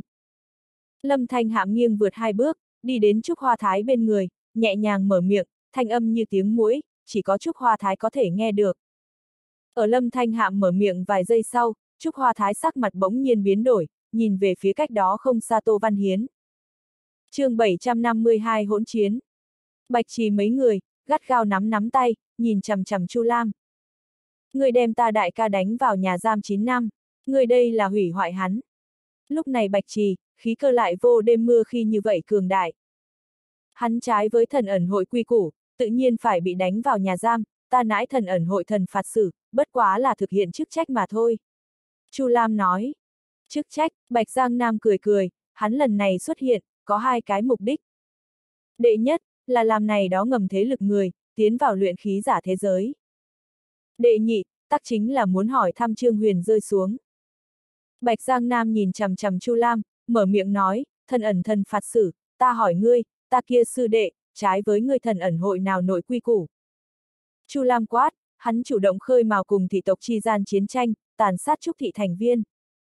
Speaker 1: Lâm Thanh Hạm nghiêng vượt hai bước, đi đến Trúc Hoa Thái bên người, nhẹ nhàng mở miệng, thanh âm như tiếng muỗi, chỉ có Trúc Hoa Thái có thể nghe được. Ở Lâm Thanh Hạm mở miệng vài giây sau, Trúc Hoa Thái sắc mặt bỗng nhiên biến đổi, nhìn về phía cách đó không xa Tô Văn Hiến. chương bảy trăm năm mươi hai hỗn chiến. Bạch Trì mấy người, gắt gao nắm nắm tay, nhìn chằm chằm Chu Lam. Người đem ta đại ca đánh vào nhà giam chín năm, người đây là hủy hoại hắn. Lúc này Bạch Trì, khí cơ lại vô đêm mưa khi như vậy cường đại. Hắn trái với thần ẩn hội quy củ, tự nhiên phải bị đánh vào nhà giam, ta nãi thần ẩn hội thần phạt xử, bất quá là thực hiện chức trách mà thôi. Chu Lam nói. Chức trách, Bạch Giang Nam cười cười, hắn lần này xuất hiện, có hai cái mục đích. Đệ nhất, là làm này đó ngầm thế lực người, tiến vào luyện khí giả thế giới. Đệ nhị, tắc chính là muốn hỏi thăm Trương Huyền rơi xuống. Bạch Giang Nam nhìn chằm chằm Chu Lam, mở miệng nói, thần ẩn thần phạt xử, ta hỏi ngươi, ta kia sư đệ, trái với ngươi thần ẩn hội nào nội quy củ. Chu Lam quát, hắn chủ động khơi mào cùng thị tộc chi gian chiến tranh, tàn sát Trúc thị thành viên.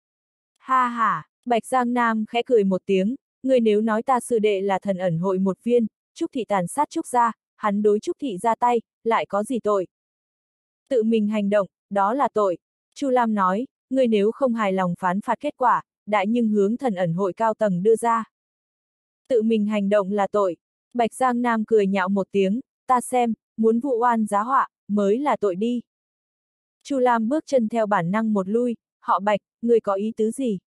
Speaker 1: Ha ha, Bạch Giang Nam khẽ cười một tiếng, ngươi nếu nói ta sư đệ là thần ẩn hội một viên, Trúc thị tàn sát Trúc gia, hắn đối Trúc thị ra tay, lại có gì tội? Tự mình hành động, đó là tội. Chu Lam nói, ngươi nếu không hài lòng phán phạt kết quả, đại nhưng hướng thần ẩn hội cao tầng đưa ra. Tự mình hành động là tội. Bạch Giang Nam cười nhạo một tiếng, ta xem, muốn vụ oan giá họa, mới là tội đi. Chu Lam bước chân theo bản năng một lui, họ Bạch, ngươi có ý tứ gì?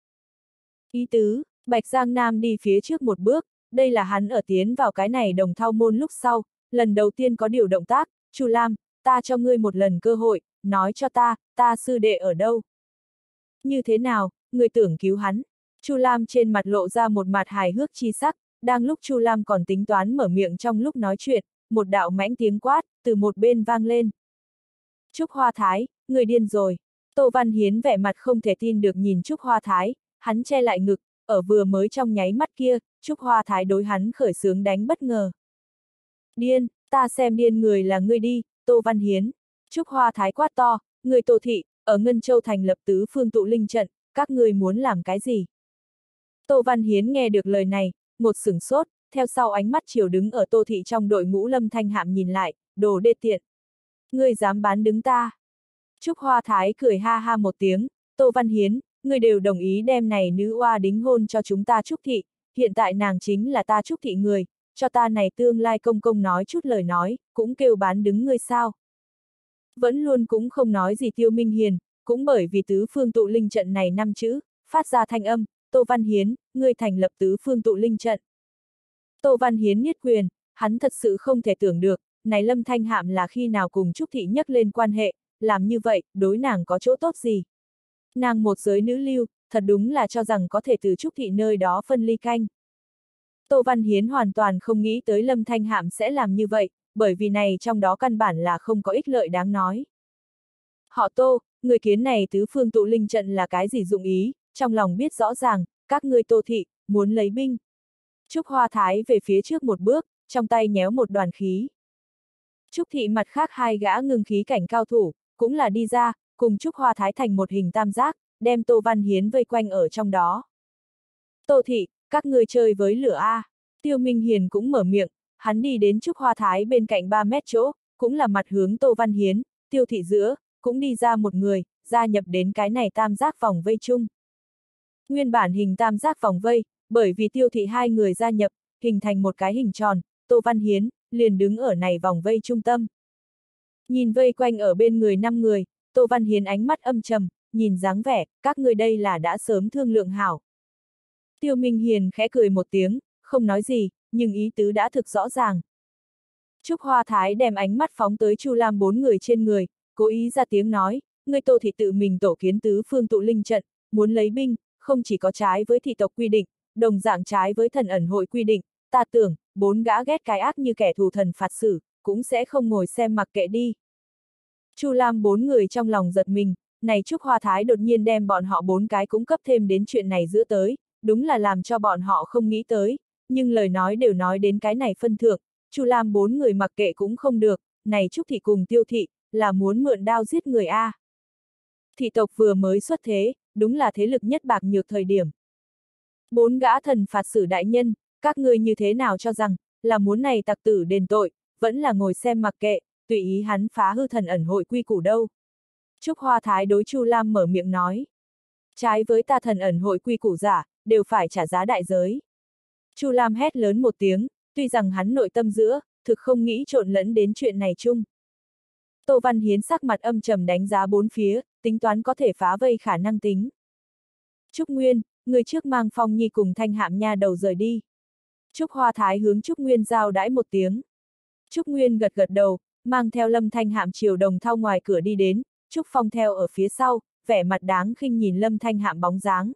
Speaker 1: Ý tứ, Bạch Giang Nam đi phía trước một bước, đây là hắn ở tiến vào cái này đồng thao môn lúc sau, lần đầu tiên có điều động tác, Chu Lam, ta cho ngươi một lần cơ hội, nói cho ta, ta sư đệ ở đâu? Như thế nào, ngươi tưởng cứu hắn? Chu Lam trên mặt lộ ra một mặt hài hước chi sắc, đang lúc Chu Lam còn tính toán mở miệng trong lúc nói chuyện, một đạo mãnh tiếng quát, từ một bên vang lên. Trúc Hoa Thái, người điên rồi. Tô Văn Hiến vẻ mặt không thể tin được nhìn Trúc Hoa Thái, hắn che lại ngực, ở vừa mới trong nháy mắt kia, Trúc Hoa Thái đối hắn khởi xướng đánh bất ngờ. Điên, ta xem điên người là ngươi đi, Tô Văn Hiến. Trúc Hoa Thái quát to, người Tô thị, ở Ngân Châu thành lập tứ phương tụ linh trận, các ngươi muốn làm cái gì? Tô Văn Hiến nghe được lời này, một sửng sốt, theo sau ánh mắt chiều đứng ở Tô thị trong đội ngũ Lâm Thanh Hạm nhìn lại, đồ đê tiện. Ngươi dám bán đứng ta? Trúc Hoa Thái cười ha ha một tiếng, Tô Văn Hiến, ngươi đều đồng ý đem này nữ oa đính hôn cho chúng ta Trúc thị, hiện tại nàng chính là ta Trúc thị người, cho ta này tương lai công công nói chút lời nói, cũng kêu bán đứng ngươi sao? Vẫn luôn cũng không nói gì Tiêu Minh Hiền, cũng bởi vì tứ phương tụ linh trận này năm chữ, phát ra thanh âm, Tô Văn Hiến, ngươi thành lập tứ phương tụ linh trận. Tô Văn Hiến niết quyền, hắn thật sự không thể tưởng được, này Lâm Thanh Hạm là khi nào cùng Trúc thị nhắc lên quan hệ, làm như vậy, đối nàng có chỗ tốt gì? Nàng một giới nữ lưu, thật đúng là cho rằng có thể từ Trúc thị nơi đó phân ly canh. Tô Văn Hiến hoàn toàn không nghĩ tới Lâm Thanh Hạm sẽ làm như vậy, bởi vì này trong đó căn bản là không có ích lợi đáng nói. Họ Tô, người kiến này tứ phương tụ linh trận là cái gì dụng ý, trong lòng biết rõ ràng, các ngươi Tô thị, muốn lấy binh. Trúc Hoa Thái về phía trước một bước, trong tay nhéo một đoàn khí. Trúc thị mặt khác hai gã ngưng khí cảnh cao thủ, cũng là đi ra, cùng Trúc Hoa Thái thành một hình tam giác, đem Tô Văn Hiến vây quanh ở trong đó. Tô thị, các ngươi chơi với lửa a. Tiêu Minh Hiền cũng mở miệng, hắn đi đến Trúc Hoa Thái bên cạnh ba mét chỗ, cũng là mặt hướng Tô Văn Hiến, Tiêu thị giữa, cũng đi ra một người, gia nhập đến cái này tam giác vòng vây chung. Nguyên bản hình tam giác vòng vây, bởi vì Tiêu thị hai người gia nhập, hình thành một cái hình tròn, Tô Văn Hiến, liền đứng ở này vòng vây trung tâm. Nhìn vây quanh ở bên người năm người, Tô Văn Hiến ánh mắt âm trầm, nhìn dáng vẻ, các người đây là đã sớm thương lượng hảo. Tiêu Minh Hiền khẽ cười một tiếng, không nói gì, nhưng ý tứ đã thực rõ ràng. Trúc Hoa Thái đem ánh mắt phóng tới Chu Lam bốn người trên người, cố ý ra tiếng nói, ngươi Tô thị tự mình tổ kiến tứ phương tụ linh trận, muốn lấy binh, không chỉ có trái với thị tộc quy định, đồng dạng trái với thần ẩn hội quy định, ta tưởng, bốn gã ghét cái ác như kẻ thù thần phạt xử, cũng sẽ không ngồi xem mặc kệ đi. Chu Lam bốn người trong lòng giật mình, này Trúc Hoa Thái đột nhiên đem bọn họ bốn cái cũng cấp thêm đến chuyện này giữa tới, đúng là làm cho bọn họ không nghĩ tới, nhưng lời nói đều nói đến cái này phân thượng, Chu Lam bốn người mặc kệ cũng không được, này Trúc thị cùng Tiêu thị, là muốn mượn đao giết người a. Thị tộc vừa mới xuất thế, đúng là thế lực nhất bạc nhược thời điểm. Bốn gã thần phạt xử đại nhân, các ngươi như thế nào cho rằng, là muốn này tặc tử đền tội, vẫn là ngồi xem mặc kệ, tùy ý hắn phá hư thần ẩn hội quy củ đâu. Trúc Hoa Thái đối Chu Lam mở miệng nói. Trái với ta thần ẩn hội quy củ giả, đều phải trả giá đại giới. Chu Lam hét lớn một tiếng, tuy rằng hắn nội tâm giữa, thực không nghĩ trộn lẫn đến chuyện này chung. Tô Văn Hiến sắc mặt âm trầm đánh giá bốn phía, tính toán có thể phá vây khả năng tính. Trúc Nguyên, người trước mang Phong Nhi cùng Thanh Hạm nha đầu rời đi. Trúc Hoa Thái hướng Trúc Nguyên giao đãi một tiếng. Trúc Nguyên gật gật đầu, mang theo Lâm Thanh Hạm chiều Đồng Thau ngoài cửa đi đến, Trúc Phong theo ở phía sau, vẻ mặt đáng khinh nhìn Lâm Thanh Hạm bóng dáng.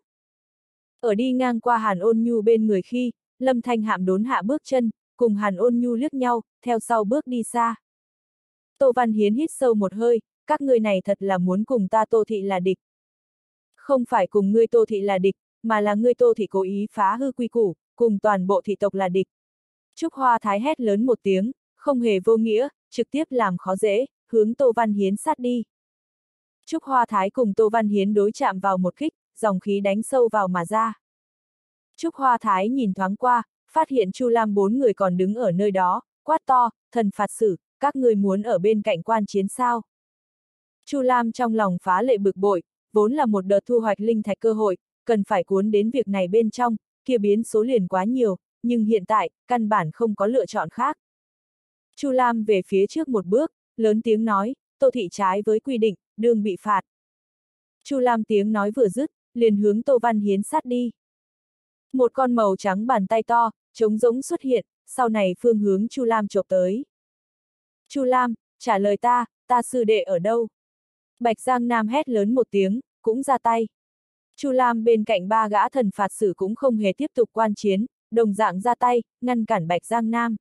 Speaker 1: Ở đi ngang qua Hàn Ôn Nhu bên người khi, Lâm Thanh Hạm đốn hạ bước chân, cùng Hàn Ôn Nhu liếc nhau, theo sau bước đi xa. Tô Văn Hiến hít sâu một hơi, các ngươi này thật là muốn cùng ta Tô thị là địch. Không phải cùng ngươi Tô thị là địch, mà là ngươi Tô thị cố ý phá hư quy củ, cùng toàn bộ thị tộc là địch. Trúc Hoa Thái hét lớn một tiếng, không hề vô nghĩa, trực tiếp làm khó dễ, hướng Tô Văn Hiến sát đi. Trúc Hoa Thái cùng Tô Văn Hiến đối chạm vào một kích, dòng khí đánh sâu vào mà ra. Trúc Hoa Thái nhìn thoáng qua, phát hiện Chu Lam bốn người còn đứng ở nơi đó, quát to, thần phạt xử, các người muốn ở bên cạnh quan chiến sao? Chu Lam trong lòng phá lệ bực bội, vốn là một đợt thu hoạch linh thạch cơ hội, cần phải cuốn đến việc này bên trong, kia biến số liền quá nhiều, nhưng hiện tại, căn bản không có lựa chọn khác. Chu Lam về phía trước một bước, lớn tiếng nói, Tô thị trái với quy định, đương bị phạt. Chu Lam tiếng nói vừa dứt, liền hướng Tô Văn Hiến sát đi. Một con màu trắng bàn tay to, trống rỗng xuất hiện, sau này phương hướng Chu Lam chộp tới. Chu Lam, trả lời ta, ta sư đệ ở đâu? Bạch Giang Nam hét lớn một tiếng, cũng ra tay. Chu Lam bên cạnh ba gã thần phạt xử cũng không hề tiếp tục quan chiến, đồng dạng ra tay, ngăn cản Bạch Giang Nam.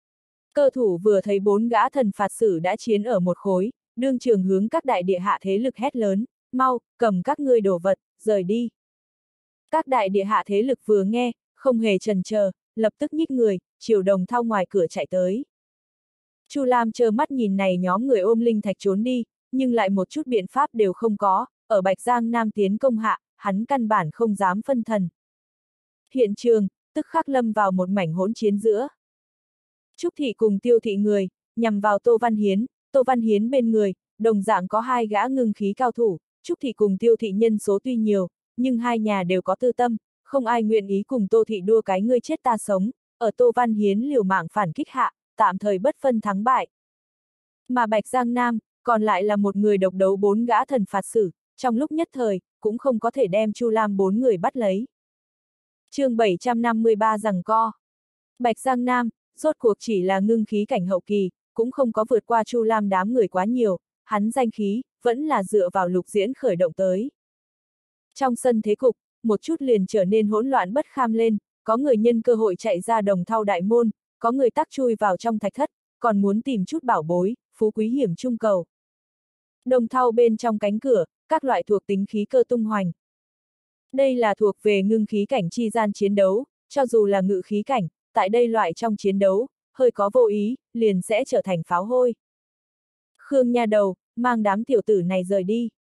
Speaker 1: Cơ thủ vừa thấy bốn gã thần phạt xử đã chiến ở một khối, đương trường hướng các đại địa hạ thế lực hét lớn, mau, cầm các ngươi đồ vật, rời đi. Các đại địa hạ thế lực vừa nghe, không hề chần chờ, lập tức nhích người, chiều Đồng Thau ngoài cửa chạy tới. Chu Lam trơ mắt nhìn này nhóm người ôm linh thạch trốn đi, nhưng lại một chút biện pháp đều không có, ở Bạch Giang Nam tiến công hạ, hắn căn bản không dám phân thần. Hiện trường, tức khắc lâm vào một mảnh hỗn chiến giữa. Trúc thị cùng Tiêu thị người, nhằm vào Tô Văn Hiến, Tô Văn Hiến bên người, đồng dạng có hai gã ngưng khí cao thủ, Trúc thị cùng Tiêu thị nhân số tuy nhiều, nhưng hai nhà đều có tư tâm, không ai nguyện ý cùng Tô thị đua cái ngươi chết ta sống, ở Tô Văn Hiến liều mạng phản kích hạ, tạm thời bất phân thắng bại. Mà Bạch Giang Nam, còn lại là một người độc đấu bốn gã thần phạt xử, trong lúc nhất thời, cũng không có thể đem Chu Lam bốn người bắt lấy. Chương bảy trăm năm mươi ba giằng co. Bạch Giang Nam, rốt cuộc chỉ là ngưng khí cảnh hậu kỳ, cũng không có vượt qua Chu Lam đám người quá nhiều, hắn danh khí, vẫn là dựa vào lục diễn khởi động tới. Trong sân thế cục, một chút liền trở nên hỗn loạn bất kham lên, có người nhân cơ hội chạy ra Đồng Thau đại môn, có người tắc chui vào trong thạch thất, còn muốn tìm chút bảo bối, phú quý hiểm trung cầu. Đồng Thau bên trong cánh cửa, các loại thuộc tính khí cơ tung hoành. Đây là thuộc về ngưng khí cảnh chi gian chiến đấu, cho dù là ngự khí cảnh, tại đây loại trong chiến đấu, hơi có vô ý, liền sẽ trở thành pháo hôi. Khương nha đầu, mang đám tiểu tử này rời đi.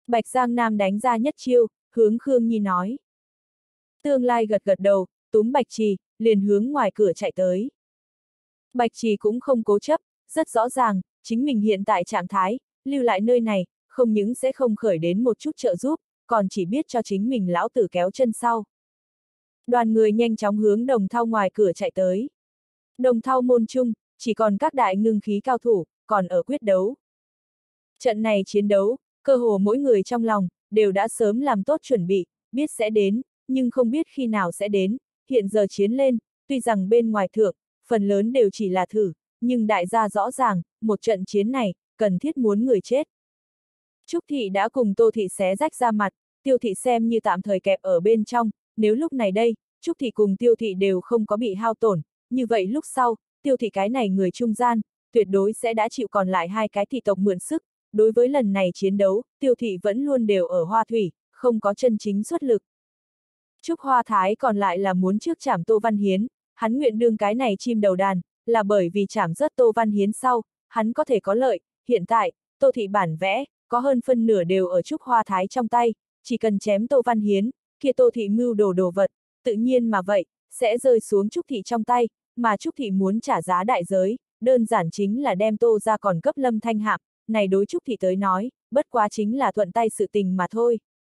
Speaker 1: Bạch Giang Nam đánh ra nhất chiêu, hướng Khương Nhi nói. Tương Lai gật gật đầu, túm Bạch Trì, liền hướng ngoài cửa chạy tới. Bạch Trì cũng không cố chấp, rất rõ ràng, chính mình hiện tại trạng thái, lưu lại nơi này, không những sẽ không khởi đến một chút trợ giúp, còn chỉ biết cho chính mình lão tử kéo chân sau. Đoàn người nhanh chóng hướng Đồng Thau ngoài cửa chạy tới. Đồng Thau môn trung, chỉ còn các đại ngưng khí cao thủ, còn ở quyết đấu. Trận này chiến đấu, cơ hồ mỗi người trong lòng, đều đã sớm làm tốt chuẩn bị, biết sẽ đến, nhưng không biết khi nào sẽ đến, hiện giờ chiến lên, tuy rằng bên ngoài thượng, phần lớn đều chỉ là thử, nhưng đại gia rõ ràng, một trận chiến này, cần thiết muốn người chết. Trúc Thị đã cùng Tô Thị xé rách ra mặt, Tiêu Thị xem như tạm thời kẹp ở bên trong, nếu lúc này đây, Trúc Thị cùng Tiêu Thị đều không có bị hao tổn, như vậy lúc sau, Tiêu Thị cái này người trung gian, tuyệt đối sẽ đã chịu còn lại hai cái thị tộc mượn sức. Đối với lần này chiến đấu, Tiêu Thị vẫn luôn đều ở Hoa Thủy, không có chân chính xuất lực. Trúc Hoa Thái còn lại là muốn trước trảm Tô Văn Hiến, hắn nguyện đương cái này chim đầu đàn, là bởi vì trảm rớt Tô Văn Hiến sau, hắn có thể có lợi, hiện tại, Tô Thị bản vẽ, có hơn phân nửa đều ở Trúc Hoa Thái trong tay, chỉ cần chém Tô Văn Hiến, kia Tô Thị mưu đồ đồ vật, tự nhiên mà vậy, sẽ rơi xuống Trúc Thị trong tay, mà Trúc Thị muốn trả giá đại giới, đơn giản chính là đem Tô ra còn cấp Lâm Thanh Hạm, này đối Trúc Thị tới nói, bất quá chính là thuận tay sự tình mà thôi.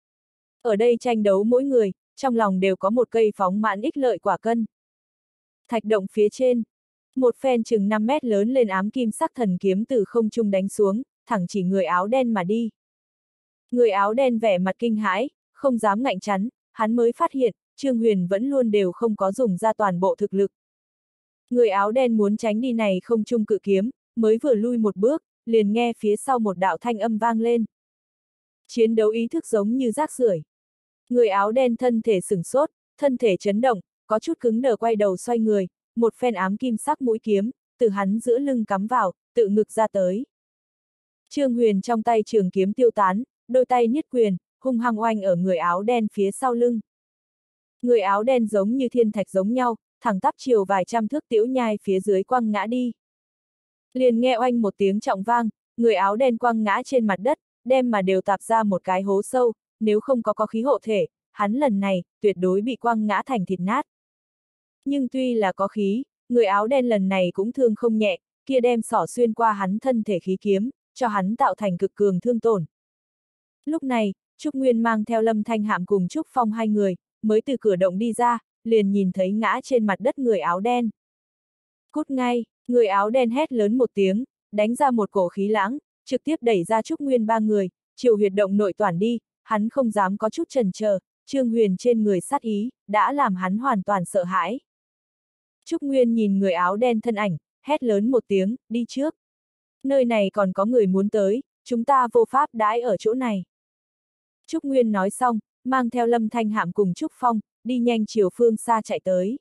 Speaker 1: Ở đây tranh đấu mỗi người, trong lòng đều có một cây phóng mãn ích lợi quả cân. Thạch động phía trên, một phen chừng năm mét lớn lên ám kim sắc thần kiếm từ không trung đánh xuống, thẳng chỉ người áo đen mà đi. Người áo đen vẻ mặt kinh hãi, không dám ngạnh chắn, hắn mới phát hiện, Trương Huyền vẫn luôn đều không có dùng ra toàn bộ thực lực. Người áo đen muốn tránh đi này không trung cự kiếm, mới vừa lui một bước, liền nghe phía sau một đạo thanh âm vang lên. Chiến đấu ý thức giống như rác rưởi. Người áo đen thân thể sửng sốt, thân thể chấn động, có chút cứng đờ quay đầu xoay người, một phen ám kim sắc mũi kiếm, từ hắn giữa lưng cắm vào, tự ngực ra tới. Trương Huyền trong tay trường kiếm tiêu tán, đôi tay niết quyền, hung hăng oanh ở người áo đen phía sau lưng. Người áo đen giống như thiên thạch giống nhau, thẳng tắp chiều vài trăm thước tiểu nhai phía dưới quăng ngã đi. Liền nghe oanh một tiếng trọng vang, người áo đen quăng ngã trên mặt đất, đem mà đều tạp ra một cái hố sâu, nếu không có có khí hộ thể, hắn lần này, tuyệt đối bị quăng ngã thành thịt nát. Nhưng tuy là có khí, người áo đen lần này cũng thương không nhẹ, kia đem xỏ xuyên qua hắn thân thể khí kiếm, cho hắn tạo thành cực cường thương tổn. Lúc này, Trúc Nguyên mang theo Lâm Thanh Hạm cùng Trúc Phong hai người, mới từ cửa động đi ra, liền nhìn thấy ngã trên mặt đất người áo đen. Cút ngay, người áo đen hét lớn một tiếng, đánh ra một cổ khí lãng, trực tiếp đẩy ra Trúc Nguyên ba người, chiều huyệt động nội toàn đi, hắn không dám có chút chần chờ, Trương Huyền trên người sát ý, đã làm hắn hoàn toàn sợ hãi. Trúc Nguyên nhìn người áo đen thân ảnh, hét lớn một tiếng, đi trước. Nơi này còn có người muốn tới, chúng ta vô pháp đãi ở chỗ này. Trúc Nguyên nói xong, mang theo Lâm Thanh Hạm cùng Trúc Phong, đi nhanh chiều phương xa chạy tới.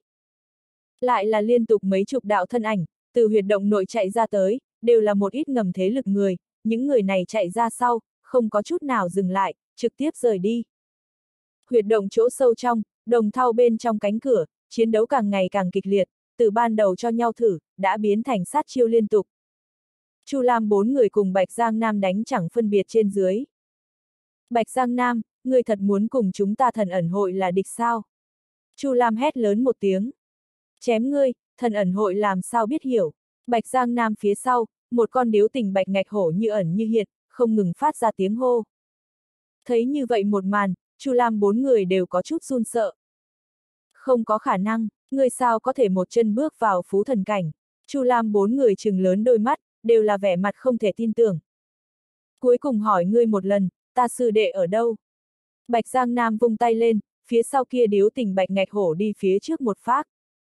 Speaker 1: Lại là liên tục mấy chục đạo thân ảnh, từ huyệt động nội chạy ra tới, đều là một ít ngầm thế lực người, những người này chạy ra sau, không có chút nào dừng lại, trực tiếp rời đi. Huyệt động chỗ sâu trong, Đồng Thau bên trong cánh cửa, chiến đấu càng ngày càng kịch liệt, từ ban đầu cho nhau thử, đã biến thành sát chiêu liên tục. Chu Lam bốn người cùng Bạch Giang Nam đánh chẳng phân biệt trên dưới. Bạch Giang Nam, người thật muốn cùng chúng ta thần ẩn hội là địch sao? Chu Lam hét lớn một tiếng. Chém ngươi, thần ẩn hội làm sao biết hiểu. Bạch Giang Nam phía sau, một con điếu tình bạch ngạch hổ như ẩn như hiện, không ngừng phát ra tiếng hô. Thấy như vậy một màn, Chu Lam bốn người đều có chút run sợ. Không có khả năng, ngươi sao có thể một chân bước vào phú thần cảnh. Chu Lam bốn người trừng lớn đôi mắt, đều là vẻ mặt không thể tin tưởng. Cuối cùng hỏi ngươi một lần, ta sư đệ ở đâu? Bạch Giang Nam vung tay lên, phía sau kia điếu tình bạch ngạch hổ đi phía trước một phát.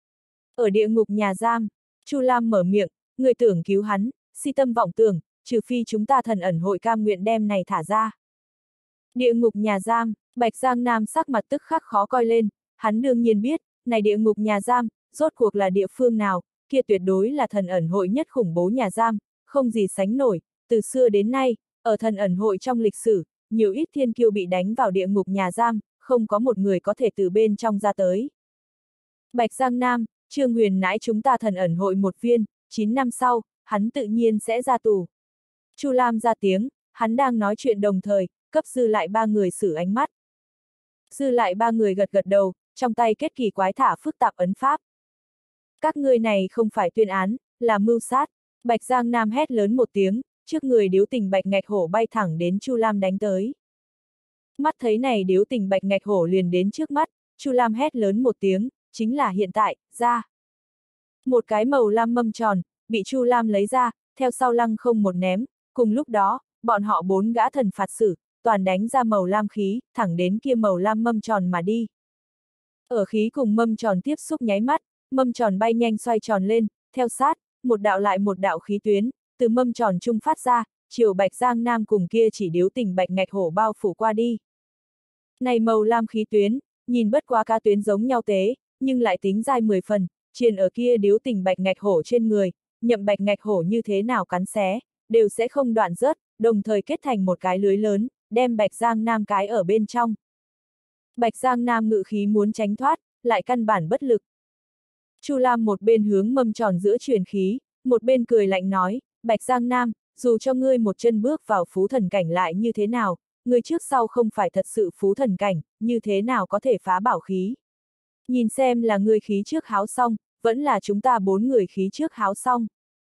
Speaker 1: Ở địa ngục nhà giam, Chu Lam mở miệng, người tưởng cứu hắn, si tâm vọng tưởng, trừ phi chúng ta thần ẩn hội cam nguyện đem này thả ra. Địa ngục nhà giam, Bạch Giang Nam sắc mặt tức khắc khó coi lên, hắn đương nhiên biết, này địa ngục nhà giam, rốt cuộc là địa phương nào, kia tuyệt đối là thần ẩn hội nhất khủng bố nhà giam, không gì sánh nổi, từ xưa đến nay, ở thần ẩn hội trong lịch sử, nhiều ít thiên kiêu bị đánh vào địa ngục nhà giam, không có một người có thể từ bên trong ra tới. Bạch Giang Nam, Trương Huyền nãi chúng ta thần ẩn hội một viên, chín năm sau, hắn tự nhiên sẽ ra tù. Chu Lam ra tiếng, hắn đang nói chuyện đồng thời, cấp dư lại ba người xử ánh mắt. Dư lại ba người gật gật đầu, trong tay kết kỳ quái thả phức tạp ấn pháp. Các ngươi này không phải tuyên án, là mưu sát. Bạch Giang Nam hét lớn một tiếng, trước người điếu tình bạch ngạch hổ bay thẳng đến Chu Lam đánh tới. Mắt thấy này điếu tình bạch ngạch hổ liền đến trước mắt, Chu Lam hét lớn một tiếng, chính là hiện tại, ra. Một cái màu lam mâm tròn, bị Chu Lam lấy ra, theo sau lăng không một ném, cùng lúc đó, bọn họ bốn gã thần phạt sử, toàn đánh ra màu lam khí, thẳng đến kia màu lam mâm tròn mà đi. Ở khí cùng mâm tròn tiếp xúc nháy mắt, mâm tròn bay nhanh xoay tròn lên, theo sát, một đạo lại một đạo khí tuyến, từ mâm tròn trung phát ra, chiều Bạch Giang Nam cùng kia chỉ điếu tình bạch ngạch hổ bao phủ qua đi. Này màu lam khí tuyến, nhìn bất quá cá tuyến giống nhau tế, nhưng lại tính dai mười phần, triền ở kia điếu tình bạch ngạch hổ trên người, nhậm bạch ngạch hổ như thế nào cắn xé, đều sẽ không đoạn rớt, đồng thời kết thành một cái lưới lớn, đem Bạch Giang Nam cái ở bên trong. Bạch Giang Nam ngự khí muốn tránh thoát, lại căn bản bất lực. Chu Lam một bên hướng mâm tròn giữa truyền khí, một bên cười lạnh nói, Bạch Giang Nam, dù cho ngươi một chân bước vào phú thần cảnh lại như thế nào, ngươi trước sau không phải thật sự phú thần cảnh, như thế nào có thể phá bảo khí. Nhìn xem là ngươi khí trước háo xong, vẫn là chúng ta bốn người khí trước háo xong.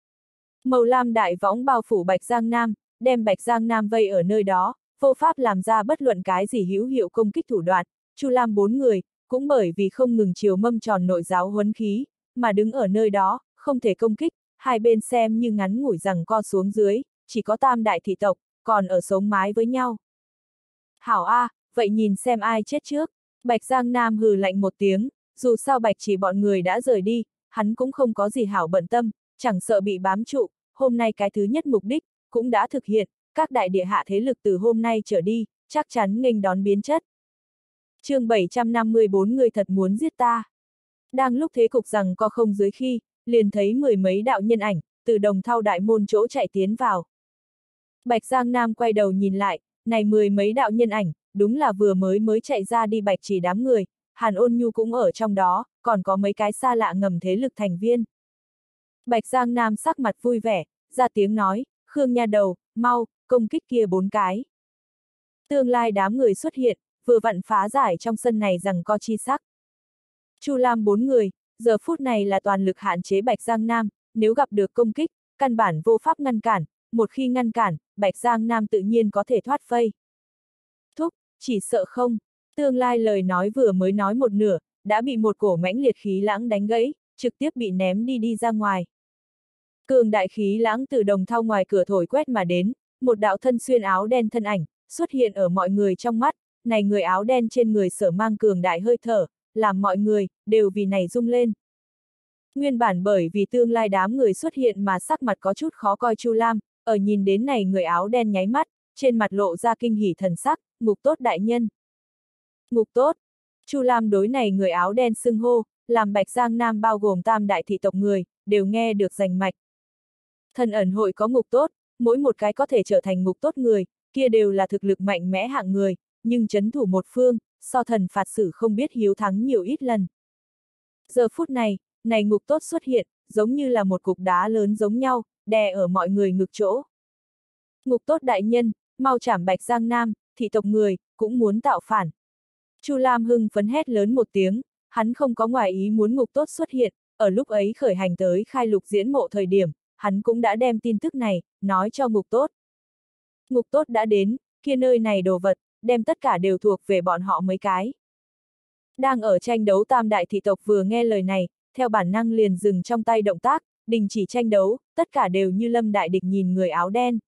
Speaker 1: Màu lam đại võng bao phủ Bạch Giang Nam, đem Bạch Giang Nam vây ở nơi đó, vô pháp làm ra bất luận cái gì hữu hiệu công kích thủ đoạn. Chu Lam bốn người, cũng bởi vì không ngừng chiều mâm tròn nội giáo huấn khí, mà đứng ở nơi đó, không thể công kích, hai bên xem như ngắn ngủi rằng co xuống dưới, chỉ có tam đại thị tộc, còn ở sống mái với nhau. Hảo A, vậy nhìn xem ai chết trước. Bạch Giang Nam hừ lạnh một tiếng, dù sao Bạch chỉ bọn người đã rời đi, hắn cũng không có gì hảo bận tâm, chẳng sợ bị bám trụ, hôm nay cái thứ nhất mục đích, cũng đã thực hiện, các đại địa hạ thế lực từ hôm nay trở đi, chắc chắn nghênh đón biến chất. chương bảy trăm năm mươi bốn người thật muốn giết ta. Đang lúc thế cục rằng co không dưới khi, liền thấy mười mấy đạo nhân ảnh, từ đồng thau đại môn chỗ chạy tiến vào. Bạch Giang Nam quay đầu nhìn lại, này mười mấy đạo nhân ảnh, đúng là vừa mới mới chạy ra đi Bạch chỉ đám người, Hàn Ôn Nhu cũng ở trong đó, còn có mấy cái xa lạ ngầm thế lực thành viên. Bạch Giang Nam sắc mặt vui vẻ, ra tiếng nói, Khương nha đầu, mau, công kích kia bốn cái. Tương lai đám người xuất hiện, vừa vặn phá giải trong sân này rằng co chi sắc. Chu Lam bốn người, giờ phút này là toàn lực hạn chế Bạch Giang Nam, nếu gặp được công kích, căn bản vô pháp ngăn cản, một khi ngăn cản, Bạch Giang Nam tự nhiên có thể thoát vây. Thúc, chỉ sợ không, tương lai lời nói vừa mới nói một nửa, đã bị một cổ mãnh liệt khí lãng đánh gãy, trực tiếp bị ném đi đi ra ngoài. Cường đại khí lãng từ đồng thau ngoài cửa thổi quét mà đến, một đạo thân xuyên áo đen thân ảnh, xuất hiện ở mọi người trong mắt, này người áo đen trên người sở mang cường đại hơi thở, làm mọi người, đều vì này rung lên. Nguyên bản bởi vì tương lai đám người xuất hiện mà sắc mặt có chút khó coi Chu Lam, ở nhìn đến này người áo đen nháy mắt, trên mặt lộ ra kinh hỉ thần sắc, ngục tốt đại nhân. Ngục tốt, Chu Lam đối này người áo đen xưng hô, làm Bạch Giang Nam bao gồm tam đại thị tộc người, đều nghe được rành mạch. Thần ẩn hội có ngục tốt, mỗi một cái có thể trở thành ngục tốt người, kia đều là thực lực mạnh mẽ hạng người, nhưng chấn thủ một phương, so thần phạt sử không biết hiếu thắng nhiều ít lần. Giờ phút này, này ngục tốt xuất hiện, giống như là một cục đá lớn giống nhau, đè ở mọi người ngực chỗ. Ngục tốt đại nhân, mau trảm Bạch Giang Nam, thị tộc người, cũng muốn tạo phản. Chu Lam hưng phấn hét lớn một tiếng, hắn không có ngoài ý muốn ngục tốt xuất hiện, ở lúc ấy khởi hành tới khai lục diễn mộ thời điểm, hắn cũng đã đem tin tức này, nói cho ngục tốt. Ngục tốt đã đến, kia nơi này đồ vật, đem tất cả đều thuộc về bọn họ mấy cái. Đang ở tranh đấu tam đại thị tộc vừa nghe lời này, theo bản năng liền dừng trong tay động tác, đình chỉ tranh đấu, tất cả đều như lâm đại địch nhìn người áo đen.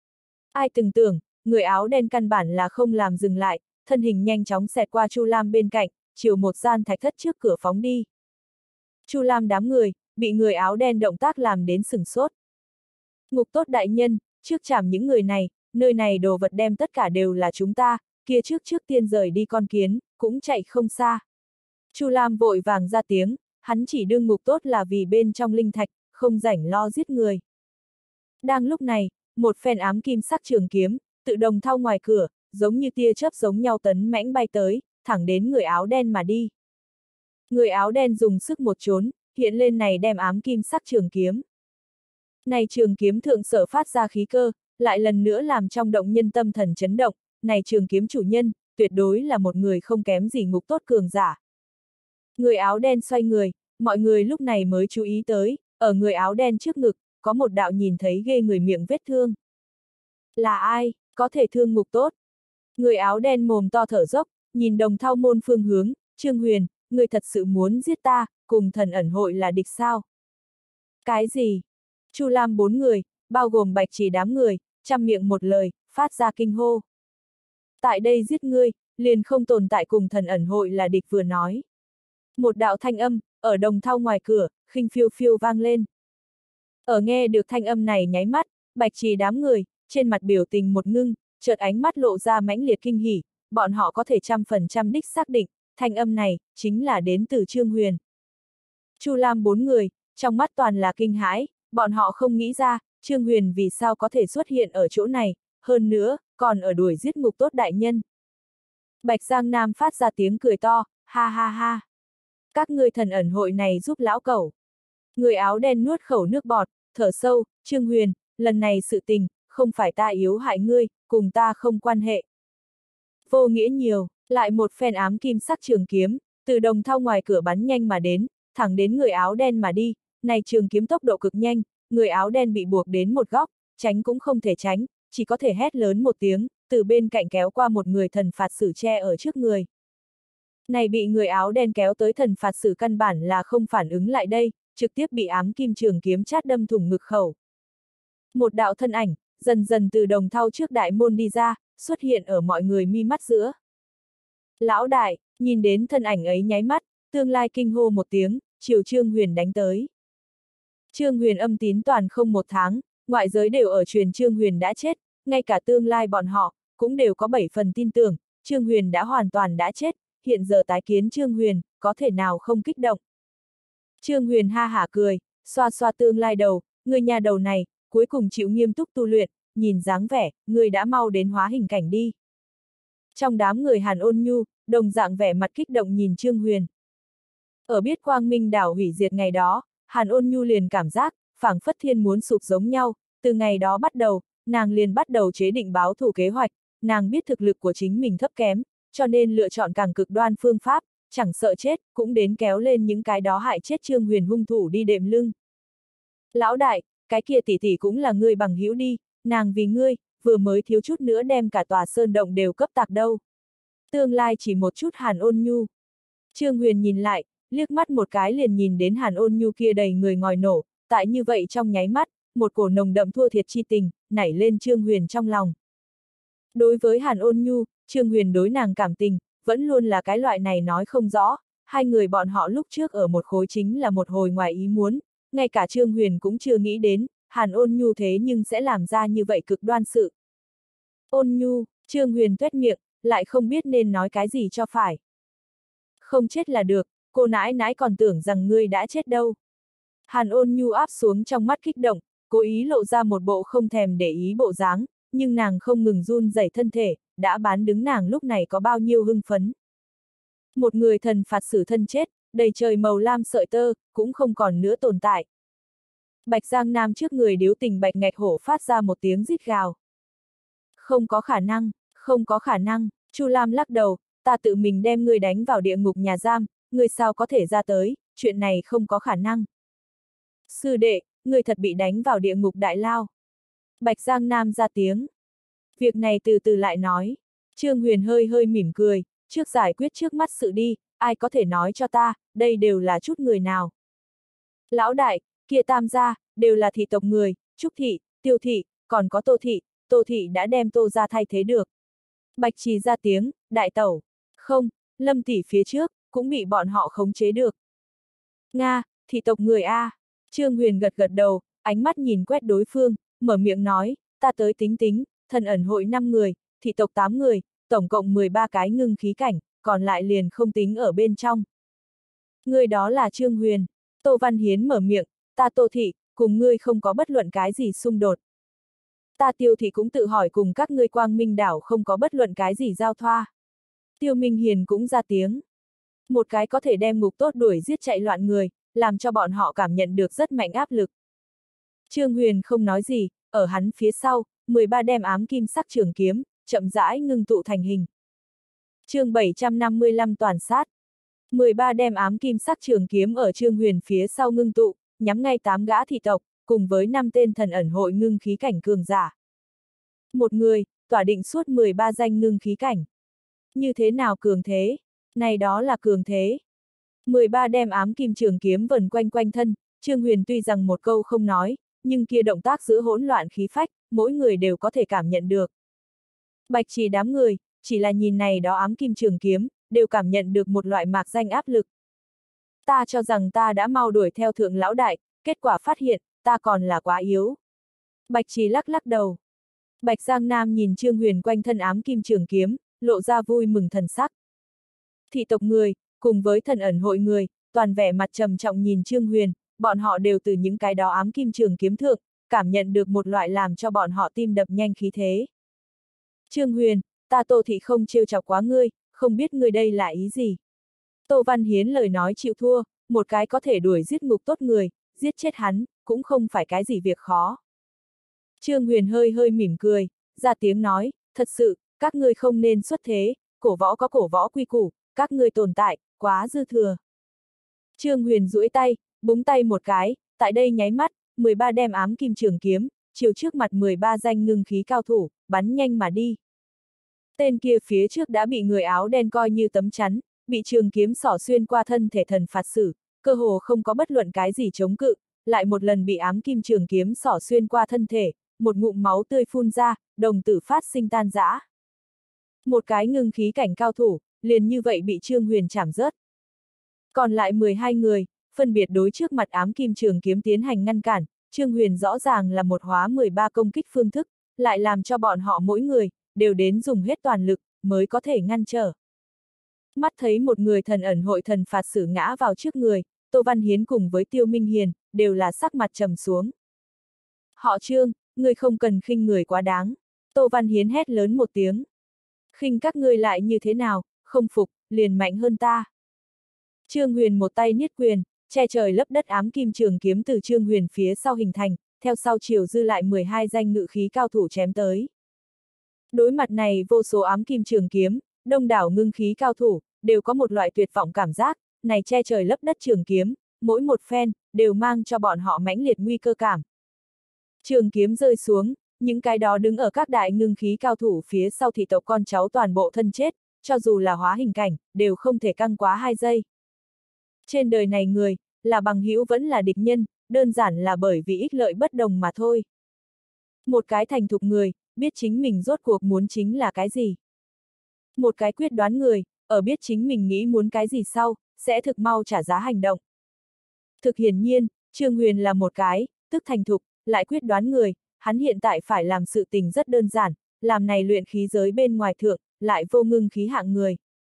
Speaker 1: Ai từng tưởng, người áo đen căn bản là không làm dừng lại, thân hình nhanh chóng xẹt qua Chu Lam bên cạnh, chiều một gian thạch thất trước cửa phóng đi. Chu Lam đám người, bị người áo đen động tác làm đến sửng sốt. Ngục tốt đại nhân, trước chảm những người này, nơi này đồ vật đem tất cả đều là chúng ta, kia trước trước tiên rời đi con kiến, cũng chạy không xa. Chu Lam vội vàng ra tiếng, hắn chỉ đương ngục tốt là vì bên trong linh thạch, không rảnh lo giết người. Đang lúc này, một phen ám kim sắc trường kiếm, tự đồng thau ngoài cửa, giống như tia chớp giống nhau tấn mãnh bay tới, thẳng đến người áo đen mà đi. Người áo đen dùng sức một trốn, hiện lên này đem ám kim sắc trường kiếm. Này trường kiếm thượng sở phát ra khí cơ, lại lần nữa làm trong động nhân tâm thần chấn động, này trường kiếm chủ nhân, tuyệt đối là một người không kém gì ngục tốt cường giả. Người áo đen xoay người, mọi người lúc này mới chú ý tới, ở người áo đen trước ngực, có một đạo nhìn thấy ghê người miệng vết thương. Là ai, có thể thương ngục tốt? Người áo đen mồm to thở dốc, nhìn Đồng Thau môn phương hướng, Trương Huyền, người thật sự muốn giết ta, cùng thần ẩn hội là địch sao? Cái gì? Chu Lam bốn người, bao gồm Bạch Chỉ đám người, trăm miệng một lời, phát ra kinh hô. Tại đây giết ngươi, liền không tồn tại cùng thần ẩn hội là địch vừa nói. Một đạo thanh âm, ở Đồng Thau ngoài cửa, khinh phiêu phiêu vang lên. Ở nghe được thanh âm này nháy mắt, Bạch Chỉ đám người, trên mặt biểu tình một ngưng, chợt ánh mắt lộ ra mãnh liệt kinh hỉ, bọn họ có thể trăm phần trăm đích xác định, thanh âm này, chính là đến từ Trương Huyền. Chu Lam bốn người, trong mắt toàn là kinh hãi, bọn họ không nghĩ ra, Trương Huyền vì sao có thể xuất hiện ở chỗ này, hơn nữa, còn ở đuổi giết ngục tốt đại nhân. Bạch Giang Nam phát ra tiếng cười to, ha ha ha. Các ngươi thần ẩn hội này giúp lão cẩu. Người áo đen nuốt khẩu nước bọt, thở sâu, Trương Huyền, lần này sự tình, không phải ta yếu hại ngươi, cùng ta không quan hệ. Vô nghĩa nhiều, lại một phen ám kim sắc trường kiếm, từ Đồng Thau ngoài cửa bắn nhanh mà đến, thẳng đến người áo đen mà đi, này trường kiếm tốc độ cực nhanh, người áo đen bị buộc đến một góc, tránh cũng không thể tránh, chỉ có thể hét lớn một tiếng, từ bên cạnh kéo qua một người thần phạt sử che ở trước người. Này bị người áo đen kéo tới thần phạt sử căn bản là không phản ứng lại đây, trực tiếp bị ám kim trường kiếm chát đâm thủng ngực khẩu. Một đạo thân ảnh, dần dần từ Đồng Thau trước đại môn đi ra, xuất hiện ở mọi người mi mắt giữa. Lão đại, nhìn đến thân ảnh ấy nháy mắt, tương lai kinh hô một tiếng, chiều Trương Huyền đánh tới. Trương Huyền âm tín toàn không một tháng, ngoại giới đều ở truyền Trương Huyền đã chết, ngay cả tương lai bọn họ, cũng đều có bảy phần tin tưởng, Trương Huyền đã hoàn toàn đã chết, hiện giờ tái kiến Trương Huyền, có thể nào không kích động. Trương Huyền ha hả cười, xoa xoa tương lai đầu, người nhà đầu này, cuối cùng chịu nghiêm túc tu luyện, nhìn dáng vẻ, người đã mau đến hóa hình cảnh đi. Trong đám người Hàn Ôn Nhu, đồng dạng vẻ mặt kích động nhìn Trương Huyền. Ở biết Quang Minh đảo hủy diệt ngày đó, Hàn Ôn Nhu liền cảm giác, phảng phất thiên muốn sụp giống nhau, từ ngày đó bắt đầu, nàng liền bắt đầu chế định báo thù kế hoạch, nàng biết thực lực của chính mình thấp kém, cho nên lựa chọn càng cực đoan phương pháp, chẳng sợ chết, cũng đến kéo lên những cái đó hại chết Trương Huyền hung thủ đi đệm lưng. Lão đại, cái kia tỷ tỷ cũng là ngươi bằng hữu đi, nàng vì ngươi, vừa mới thiếu chút nữa đem cả tòa sơn động đều cấp tạc đâu. Tương lai chỉ một chút Hàn Ôn Nhu. Trương Huyền nhìn lại, liếc mắt một cái liền nhìn đến Hàn Ôn Nhu kia đầy người ngòi nổ, tại như vậy trong nháy mắt, một cổ nồng đậm thua thiệt chi tình, nảy lên Trương Huyền trong lòng. Đối với Hàn Ôn Nhu, Trương Huyền đối nàng cảm tình, vẫn luôn là cái loại này nói không rõ, hai người bọn họ lúc trước ở một khối chính là một hồi ngoài ý muốn, ngay cả Trương Huyền cũng chưa nghĩ đến, Hàn Ôn Nhu thế nhưng sẽ làm ra như vậy cực đoan sự. Ôn Nhu, Trương Huyền tuét miệng, lại không biết nên nói cái gì cho phải. Không chết là được, cô nãi nãi còn tưởng rằng ngươi đã chết đâu. Hàn Ôn Nhu áp xuống trong mắt kích động, cố ý lộ ra một bộ không thèm để ý bộ dáng, nhưng nàng không ngừng run rẩy thân thể, đã bán đứng nàng lúc này có bao nhiêu hưng phấn. Một người thần phạt sử thân chết, đầy trời màu lam sợi tơ, cũng không còn nữa tồn tại. Bạch Giang Nam trước người điếu tình Bạch Ngạch Hổ phát ra một tiếng rít gào. Không có khả năng, không có khả năng, Chu Lam lắc đầu, ta tự mình đem ngươi đánh vào địa ngục nhà giam, ngươi sao có thể ra tới, chuyện này không có khả năng. Sư đệ, ngươi thật bị đánh vào địa ngục đại lao. Bạch Giang Nam ra tiếng. Việc này từ từ lại nói. Trương Huyền hơi hơi mỉm cười, trước giải quyết trước mắt sự đi, ai có thể nói cho ta, đây đều là chút người nào. Lão đại, kia tam gia, đều là thị tộc người, Trúc thị, Tiêu thị, còn có Tô thị, Tô thị đã đem Tô gia thay thế được. Bạch Trì ra tiếng, đại tẩu. Không, Lâm tỷ phía trước, cũng bị bọn họ khống chế được. Nga, thị tộc người A. Trương Huyền gật gật đầu, ánh mắt nhìn quét đối phương, mở miệng nói, ta tới tính tính, thần ẩn hội năm người, thị tộc tám người, tổng cộng mười ba cái ngưng khí cảnh, còn lại liền không tính ở bên trong. Người đó là Trương Huyền. Tô Văn Hiến mở miệng, ta Tô thị, cùng ngươi không có bất luận cái gì xung đột. Ta Tiêu thị cũng tự hỏi cùng các ngươi Quang Minh đảo không có bất luận cái gì giao thoa. Tiêu Minh Hiền cũng ra tiếng. Một cái có thể đem ngục tốt đuổi giết chạy loạn người, làm cho bọn họ cảm nhận được rất mạnh áp lực. Trương Huyền không nói gì, ở hắn phía sau, mười ba đem ám kim sắc trường kiếm, chậm rãi ngưng tụ thành hình. Chương bảy trăm năm mươi lăm toàn sát. mười ba đem ám kim sắc trường kiếm ở Trương Huyền phía sau ngưng tụ, nhắm ngay tám gã thị tộc, cùng với năm tên thần ẩn hội ngưng khí cảnh cường giả. Một người, tỏa định suốt mười ba danh ngưng khí cảnh. Như thế nào cường thế? Này đó là cường thế. mười ba đem ám kim trường kiếm vần quanh quanh thân, Trương Huyền tuy rằng một câu không nói, nhưng kia động tác giữa hỗn loạn khí phách, mỗi người đều có thể cảm nhận được. Bạch Trì đám người, chỉ là nhìn này đó ám kim trường kiếm, đều cảm nhận được một loại mạc danh áp lực. Ta cho rằng ta đã mau đuổi theo thượng lão đại, kết quả phát hiện, ta còn là quá yếu. Bạch Trì lắc lắc đầu. Bạch Giang Nam nhìn Trương Huyền quanh thân ám kim trường kiếm, lộ ra vui mừng thần sắc. Thị tộc người, cùng với thần ẩn hội người, toàn vẻ mặt trầm trọng nhìn Trương Huyền, bọn họ đều từ những cái đó ám kim trường kiếm thượng, cảm nhận được một loại làm cho bọn họ tim đập nhanh khí thế. Trương Huyền, ta Tô Thị không trêu chọc quá ngươi, không biết ngươi đây là ý gì. Tô Văn Hiến lời nói chịu thua, một cái có thể đuổi giết ngục tốt người, giết chết hắn, cũng không phải cái gì việc khó. Trương Huyền hơi hơi mỉm cười, ra tiếng nói, thật sự, các ngươi không nên xuất thế, cổ võ có cổ võ quy củ, các ngươi tồn tại, quá dư thừa. Trương Huyền duỗi tay, búng tay một cái, tại đây nháy mắt, mười ba đem ám kim trường kiếm, chiều trước mặt mười ba danh ngưng khí cao thủ, bắn nhanh mà đi. Tên kia phía trước đã bị người áo đen coi như tấm chắn, bị trường kiếm xỏ xuyên qua thân thể thần phạt sử, cơ hồ không có bất luận cái gì chống cự, lại một lần bị ám kim trường kiếm xỏ xuyên qua thân thể, một ngụm máu tươi phun ra, đồng tử phát sinh tan rã. Một cái ngưng khí cảnh cao thủ, liền như vậy bị Trương Huyền chảm rớt. Còn lại mười hai người, phân biệt đối trước mặt ám kim trường kiếm tiến hành ngăn cản, Trương Huyền rõ ràng là một hóa mười ba công kích phương thức, lại làm cho bọn họ mỗi người, đều đến dùng hết toàn lực, mới có thể ngăn trở. Mắt thấy một người thần ẩn hội thần phạt sử ngã vào trước người, Tô Văn Hiến cùng với Tiêu Minh Hiền, đều là sắc mặt trầm xuống. Họ Trương, ngươi không cần khinh người quá đáng. Tô Văn Hiến hét lớn một tiếng. Khinh các ngươi lại như thế nào, không phục, liền mạnh hơn ta. Trương Huyền một tay niết quyền, che trời lấp đất ám kim trường kiếm từ Trương Huyền phía sau hình thành, theo sau chiều dư lại mười hai danh ngự khí cao thủ chém tới. Đối mặt này vô số ám kim trường kiếm, đông đảo ngưng khí cao thủ, đều có một loại tuyệt vọng cảm giác, này che trời lấp đất trường kiếm, mỗi một phen, đều mang cho bọn họ mãnh liệt nguy cơ cảm. Trường kiếm rơi xuống, những cái đó đứng ở các đại ngưng khí cao thủ phía sau thị tộc con cháu toàn bộ thân chết, cho dù là hóa hình cảnh, đều không thể căng quá hai giây. Trên đời này người, là bằng hữu vẫn là địch nhân, đơn giản là bởi vì ích lợi bất đồng mà thôi. Một cái thành thục người, biết chính mình rốt cuộc muốn chính là cái gì. Một cái quyết đoán người, ở biết chính mình nghĩ muốn cái gì sau, sẽ thực mau trả giá hành động. Thực hiển nhiên, Trương Huyền là một cái, tức thành thục, lại quyết đoán người, hắn hiện tại phải làm sự tình rất đơn giản, làm này luyện khí giới bên ngoài thượng, lại vô ngưng khí hạng người.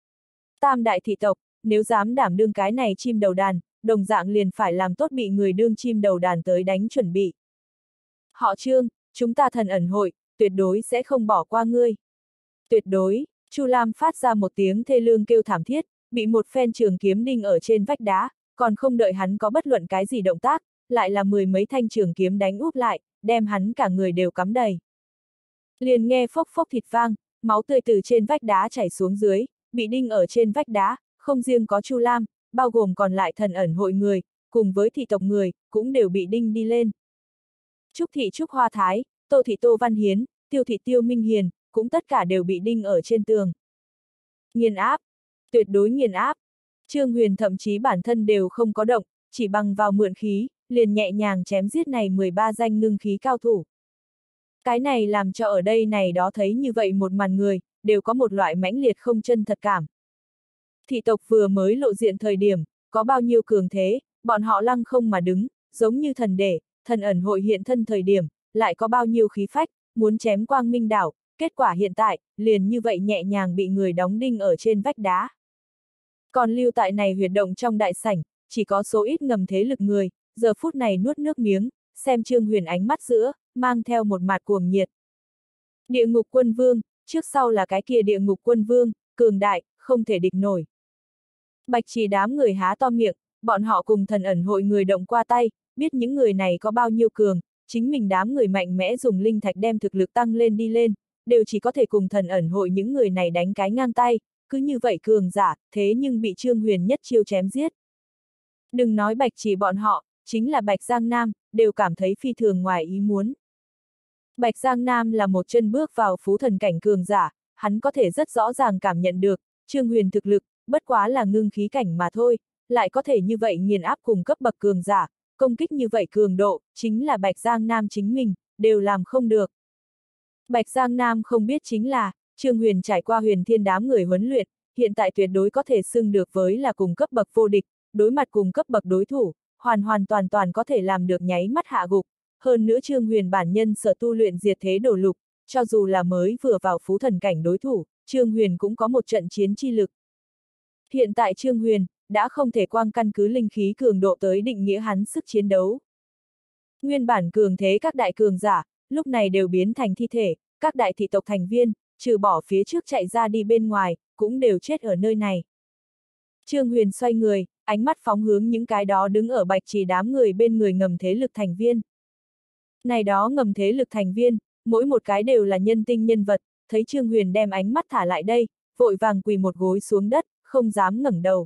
Speaker 1: Tam đại thị tộc, nếu dám đảm đương cái này chim đầu đàn, đồng dạng liền phải làm tốt bị người đương chim đầu đàn tới đánh chuẩn bị. Họ Trương, chúng ta thần ẩn hội, tuyệt đối sẽ không bỏ qua ngươi. Tuyệt đối, Chu Lam phát ra một tiếng thê lương kêu thảm thiết, bị một phen trường kiếm đinh ở trên vách đá, còn không đợi hắn có bất luận cái gì động tác, lại là mười mấy thanh trường kiếm đánh úp lại, đem hắn cả người đều cắm đầy. Liền nghe phốc phốc thịt vang, máu tươi từ trên vách đá chảy xuống dưới, bị đinh ở trên vách đá, không riêng có Chu Lam, bao gồm còn lại thần ẩn hội người, cùng với thị tộc người, cũng đều bị đinh đi lên. Trúc thị Trúc Hoa Thái, Tô thị Tô Văn Hiến, Tiêu thị Tiêu Minh Hiền, cũng tất cả đều bị đinh ở trên tường. Nghiền áp, tuyệt đối nghiền áp. Trương Huyền thậm chí bản thân đều không có động, chỉ bằng vào mượn khí, liền nhẹ nhàng chém giết này mười ba danh ngưng khí cao thủ. Cái này làm cho ở đây này đó thấy như vậy một màn người, đều có một loại mãnh liệt không chân thật cảm. Thị tộc vừa mới lộ diện thời điểm, có bao nhiêu cường thế, bọn họ lăng không mà đứng, giống như thần để, thần ẩn hội hiện thân thời điểm, lại có bao nhiêu khí phách, muốn chém Quang Minh đảo, kết quả hiện tại, liền như vậy nhẹ nhàng bị người đóng đinh ở trên vách đá. Còn lưu tại này huyệt động trong đại sảnh, chỉ có số ít ngầm thế lực người, giờ phút này nuốt nước miếng, xem Trương Huyền ánh mắt giữa, mang theo một mặt cuồng nhiệt. Địa ngục quân vương, trước sau là cái kia địa ngục quân vương, cường đại, không thể địch nổi. Bạch Trì đám người há to miệng, bọn họ cùng thần ẩn hội người động qua tay, biết những người này có bao nhiêu cường, chính mình đám người mạnh mẽ dùng linh thạch đem thực lực tăng lên đi lên, đều chỉ có thể cùng thần ẩn hội những người này đánh cái ngang tay, cứ như vậy cường giả, thế nhưng bị Trương Huyền nhất chiêu chém giết. Đừng nói Bạch Chỉ bọn họ, chính là Bạch Giang Nam, đều cảm thấy phi thường ngoài ý muốn. Bạch Giang Nam là một chân bước vào phú thần cảnh cường giả, hắn có thể rất rõ ràng cảm nhận được, Trương Huyền thực lực, bất quá là ngưng khí cảnh mà thôi, lại có thể như vậy nghiền áp cùng cấp bậc cường giả, công kích như vậy cường độ, chính là Bạch Giang Nam chính mình, đều làm không được. Bạch Giang Nam không biết chính là, Trương Huyền trải qua huyền thiên đám người huấn luyện, hiện tại tuyệt đối có thể xưng được với là cùng cấp bậc vô địch, đối mặt cùng cấp bậc đối thủ, hoàn hoàn toàn toàn có thể làm được nháy mắt hạ gục. Hơn nữa Trương Huyền bản nhân sở tu luyện diệt thế đổ lục, cho dù là mới vừa vào phú thần cảnh đối thủ, Trương Huyền cũng có một trận chiến chi lực. Hiện tại Trương Huyền, đã không thể quang căn cứ linh khí cường độ tới định nghĩa hắn sức chiến đấu. Nguyên bản cường thế các đại cường giả, lúc này đều biến thành thi thể, các đại thị tộc thành viên, trừ bỏ phía trước chạy ra đi bên ngoài, cũng đều chết ở nơi này. Trương Huyền xoay người, ánh mắt phóng hướng những cái đó đứng ở Bạch Chỉ đám người bên người ngầm thế lực thành viên. Này đó ngầm thế lực thành viên, mỗi một cái đều là nhân tinh nhân vật, thấy Trương Huyền đem ánh mắt thả lại đây, vội vàng quỳ một gối xuống đất, không dám ngẩng đầu.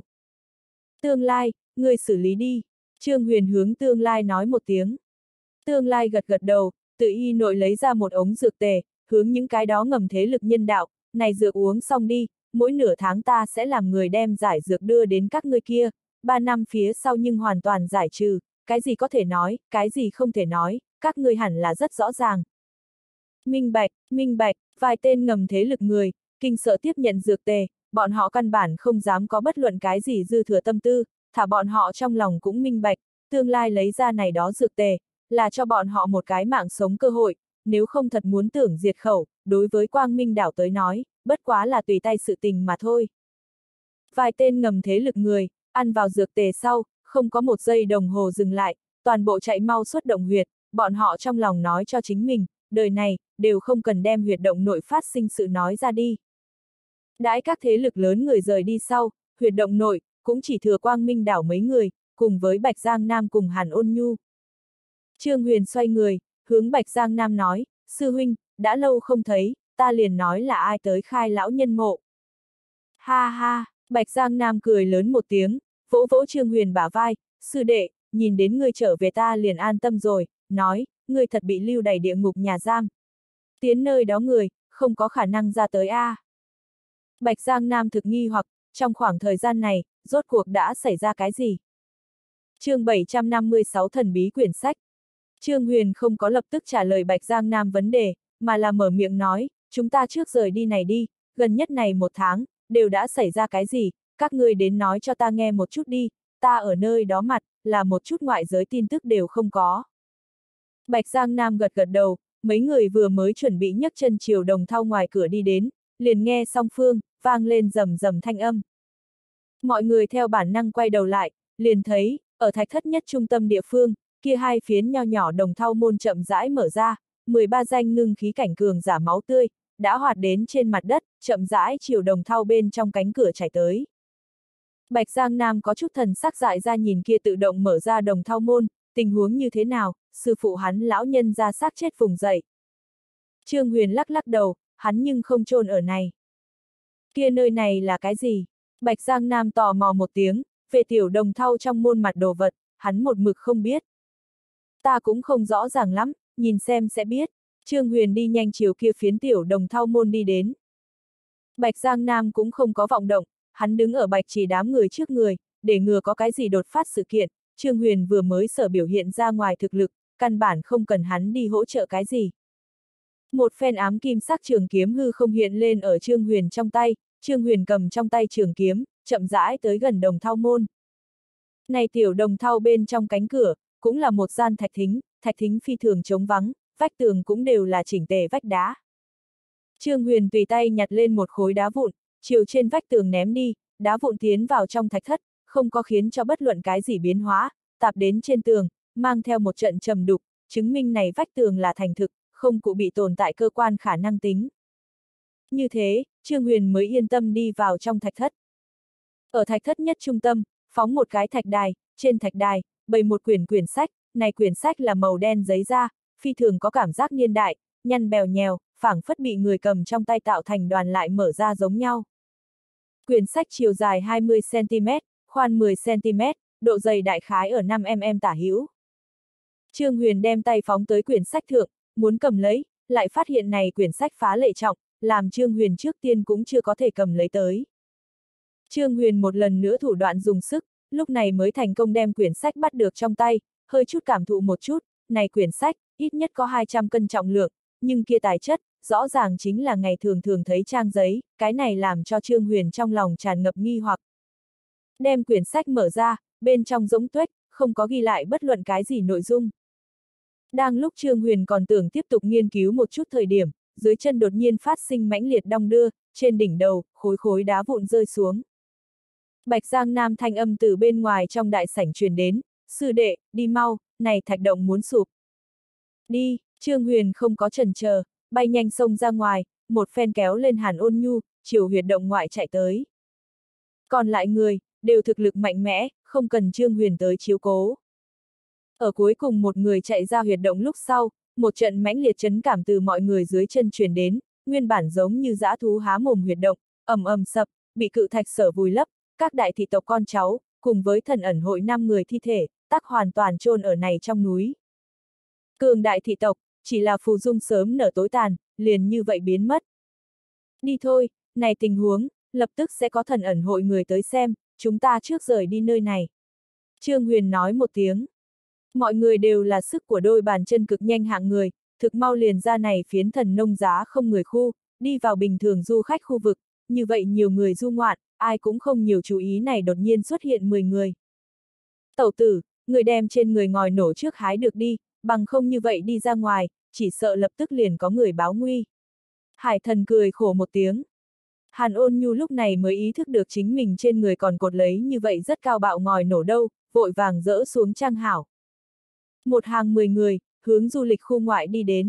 Speaker 1: Tương Lai, ngươi xử lý đi. Trương Huyền hướng Tương Lai nói một tiếng. Tương Lai gật gật đầu, tự y nội lấy ra một ống dược tề, hướng những cái đó ngầm thế lực nhân đạo, này dược uống xong đi, mỗi nửa tháng ta sẽ làm người đem giải dược đưa đến các ngươi kia, ba năm phía sau nhưng hoàn toàn giải trừ, cái gì có thể nói, cái gì không thể nói, các ngươi hẳn là rất rõ ràng. Minh bạch, minh bạch, vài tên ngầm thế lực người, kinh sợ tiếp nhận dược tề, bọn họ căn bản không dám có bất luận cái gì dư thừa tâm tư, thả bọn họ trong lòng cũng minh bạch, Tương Lai lấy ra này đó dược tề, là cho bọn họ một cái mạng sống cơ hội, nếu không thật muốn tưởng diệt khẩu, đối với Quang Minh đảo tới nói, bất quá là tùy tay sự tình mà thôi. Vài tên ngầm thế lực người, ăn vào dược tề sau, không có một giây đồng hồ dừng lại, toàn bộ chạy mau xuất động huyệt, bọn họ trong lòng nói cho chính mình, đời này, đều không cần đem huyệt động nội phát sinh sự nói ra đi. Đãi các thế lực lớn người rời đi sau, huyệt động nội, cũng chỉ thừa Quang Minh đảo mấy người, cùng với Bạch Giang Nam cùng Hàn Ôn Nhu. Trương Huyền xoay người, hướng Bạch Giang Nam nói, sư huynh, đã lâu không thấy, ta liền nói là ai tới khai lão nhân mộ. Ha ha, Bạch Giang Nam cười lớn một tiếng, vỗ vỗ Trương Huyền bả vai, sư đệ, nhìn đến ngươi trở về ta liền an tâm rồi, nói, ngươi thật bị lưu đày địa ngục nhà giam. Tiến nơi đó người, không có khả năng ra tới a. À. Bạch Giang Nam thực nghi hoặc, trong khoảng thời gian này, rốt cuộc đã xảy ra cái gì? Chương bảy trăm năm mươi sáu thần bí quyển sách. Trương Huyền không có lập tức trả lời Bạch Giang Nam vấn đề, mà là mở miệng nói, chúng ta trước rời đi này đi, gần nhất này một tháng, đều đã xảy ra cái gì, các ngươi đến nói cho ta nghe một chút đi, ta ở nơi đó mặt, là một chút ngoại giới tin tức đều không có. Bạch Giang Nam gật gật đầu, mấy người vừa mới chuẩn bị nhấc chân chiều Đồng Thau ngoài cửa đi đến, liền nghe song phương, vang lên rầm rầm thanh âm. Mọi người theo bản năng quay đầu lại, liền thấy, ở thạch thất nhất trung tâm địa phương, kia hai phiến nho nhỏ Đồng Thau môn chậm rãi mở ra, mười ba danh ngưng khí cảnh cường giả máu tươi, đã hoạt đến trên mặt đất, chậm rãi chiều Đồng Thau bên trong cánh cửa chảy tới. Bạch Giang Nam có chút thần sắc dại ra nhìn kia tự động mở ra Đồng Thau môn, tình huống như thế nào, sư phụ hắn lão nhân ra xác chết vùng dậy. Trương Huyền lắc lắc đầu, hắn nhưng không chôn ở này. Kia nơi này là cái gì? Bạch Giang Nam tò mò một tiếng, về tiểu Đồng Thau trong môn mặt đồ vật, hắn một mực không biết. Ta cũng không rõ ràng lắm, nhìn xem sẽ biết. Trương Huyền đi nhanh chiều kia phiến tiểu Đồng Thau môn đi đến. Bạch Giang Nam cũng không có vọng động, hắn đứng ở Bạch Chỉ đám người trước người, để ngừa có cái gì đột phát sự kiện, Trương Huyền vừa mới sở biểu hiện ra ngoài thực lực, căn bản không cần hắn đi hỗ trợ cái gì. Một phen ám kim sắc trường kiếm hư không hiện lên ở Trương Huyền trong tay, Trương Huyền cầm trong tay trường kiếm, chậm rãi tới gần Đồng Thau môn. Này tiểu Đồng Thau bên trong cánh cửa, cũng là một gian thạch thính, thạch thính phi thường trống vắng, vách tường cũng đều là chỉnh tề vách đá. Trương Huyền tùy tay nhặt lên một khối đá vụn, chiều trên vách tường ném đi, đá vụn tiến vào trong thạch thất, không có khiến cho bất luận cái gì biến hóa, tạp đến trên tường, mang theo một trận trầm đục, chứng minh này vách tường là thành thực, không cụ bị tồn tại cơ quan khả năng tính. Như thế, Trương Huyền mới yên tâm đi vào trong thạch thất. Ở thạch thất nhất trung tâm, phóng một cái thạch đài, trên thạch đài, bày một quyển quyển sách, này quyển sách là màu đen giấy da, phi thường có cảm giác niên đại, nhăn bèo nhèo, phảng phất bị người cầm trong tay tạo thành đoàn lại mở ra giống nhau. Quyển sách chiều dài hai mươi xăng ti mét, khoan mười xăng ti mét, độ dày đại khái ở năm mi li mét tả hữu. Trương Huyền đem tay phóng tới quyển sách thượng, muốn cầm lấy, lại phát hiện này quyển sách phá lệ trọng, làm Trương Huyền trước tiên cũng chưa có thể cầm lấy tới. Trương Huyền một lần nữa thủ đoạn dùng sức, lúc này mới thành công đem quyển sách bắt được trong tay, hơi chút cảm thụ một chút, này quyển sách, ít nhất có hai trăm cân trọng lượng, nhưng kia tài chất, rõ ràng chính là ngày thường thường thấy trang giấy, cái này làm cho Trương Huyền trong lòng tràn ngập nghi hoặc. Đem quyển sách mở ra, bên trong rỗng tuếch, không có ghi lại bất luận cái gì nội dung. Đang lúc Trương Huyền còn tưởng tiếp tục nghiên cứu một chút thời điểm, dưới chân đột nhiên phát sinh mãnh liệt đong đưa, trên đỉnh đầu, khối khối đá vụn rơi xuống. Bạch Giang Nam thanh âm từ bên ngoài trong đại sảnh truyền đến, sư đệ, đi mau, này thạch động muốn sụp. Đi, Trương Huyền không có chần chờ, bay nhanh xông ra ngoài, một phen kéo lên Hàn Ôn Nhu, chiều huyệt động ngoại chạy tới. Còn lại người, đều thực lực mạnh mẽ, không cần Trương Huyền tới chiếu cố. Ở cuối cùng một người chạy ra huyệt động lúc sau, một trận mãnh liệt chấn cảm từ mọi người dưới chân truyền đến, nguyên bản giống như dã thú há mồm huyệt động, ầm ầm sập, bị cự thạch sở vùi lấp, các đại thị tộc con cháu, cùng với thần ẩn hội năm người thi thể, tắc hoàn toàn chôn ở này trong núi. Cường đại thị tộc, chỉ là phù dung sớm nở tối tàn, liền như vậy biến mất. Đi thôi, này tình huống, lập tức sẽ có thần ẩn hội người tới xem, chúng ta trước rời đi nơi này. Trương Huyền nói một tiếng. Mọi người đều là sức của đôi bàn chân cực nhanh hạng người, thực mau liền ra này phiến thần nông giá không người khu, đi vào bình thường du khách khu vực, như vậy nhiều người du ngoạn, ai cũng không nhiều chú ý này đột nhiên xuất hiện mười người. Tẩu tử, người đem trên người ngòi nổ trước hái được đi, bằng không như vậy đi ra ngoài, chỉ sợ lập tức liền có người báo nguy. Hải thần cười khổ một tiếng. Hàn Ôn Nhu lúc này mới ý thức được chính mình trên người còn cột lấy như vậy rất cao bạo ngòi nổ đâu, vội vàng dỡ xuống trang hảo. Một hàng mười người, hướng du lịch khu ngoại đi đến.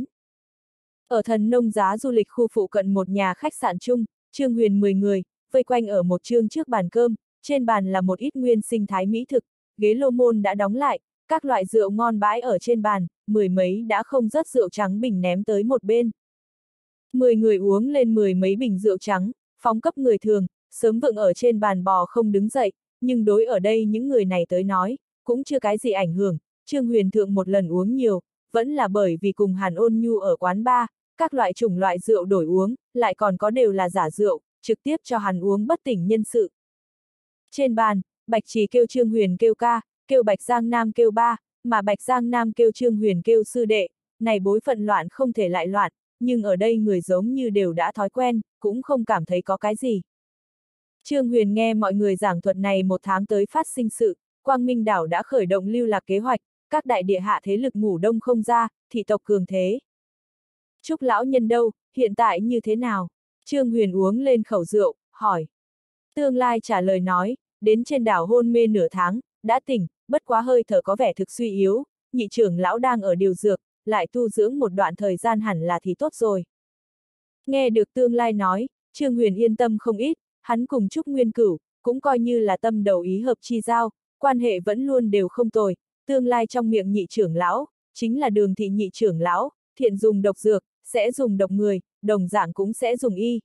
Speaker 1: Ở thần nông giá du lịch khu phụ cận một nhà khách sạn chung, Trương Huyền mười người, vây quanh ở một chương trước bàn cơm, trên bàn là một ít nguyên sinh thái mỹ thực, ghế lô môn đã đóng lại, các loại rượu ngon bãi ở trên bàn, mười mấy đã không rớt rượu trắng bình ném tới một bên. Mười người uống lên mười mấy bình rượu trắng, phóng cấp người thường, sớm vựng ở trên bàn bò không đứng dậy, nhưng đối ở đây những người này tới nói, cũng chưa cái gì ảnh hưởng. Trương Huyền thượng một lần uống nhiều, vẫn là bởi vì cùng Hàn Ôn Nhu ở quán bar, các loại chủng loại rượu đổi uống, lại còn có đều là giả rượu, trực tiếp cho hắn uống bất tỉnh nhân sự. Trên bàn, Bạch Trì kêu Trương Huyền kêu ca, kêu Bạch Giang Nam kêu ba, mà Bạch Giang Nam kêu Trương Huyền kêu sư đệ, này bối phận loạn không thể lại loạn, nhưng ở đây người giống như đều đã thói quen, cũng không cảm thấy có cái gì. Trương Huyền nghe mọi người giảng thuật này một tháng tới phát sinh sự, Quang Minh đảo đã khởi động lưu lạc kế hoạch, các đại địa hạ thế lực ngủ đông không ra, thị tộc cường thế. Trúc lão nhân đâu, hiện tại như thế nào? Trương Huyền uống lên khẩu rượu, hỏi. Tương Lai trả lời nói, đến trên đảo hôn mê nửa tháng, đã tỉnh, bất quá hơi thở có vẻ thực suy yếu, nhị trưởng lão đang ở điều dược, lại tu dưỡng một đoạn thời gian hẳn là thì tốt rồi. Nghe được Tương Lai nói, Trương Huyền yên tâm không ít, hắn cùng Trúc Nguyên Cửu, cũng coi như là tâm đầu ý hợp chi giao, quan hệ vẫn luôn đều không tồi. Tương Lai trong miệng nhị trưởng lão, chính là Đường thị nhị trưởng lão, thiện dùng độc dược, sẽ dùng độc người, đồng dạng cũng sẽ dùng y.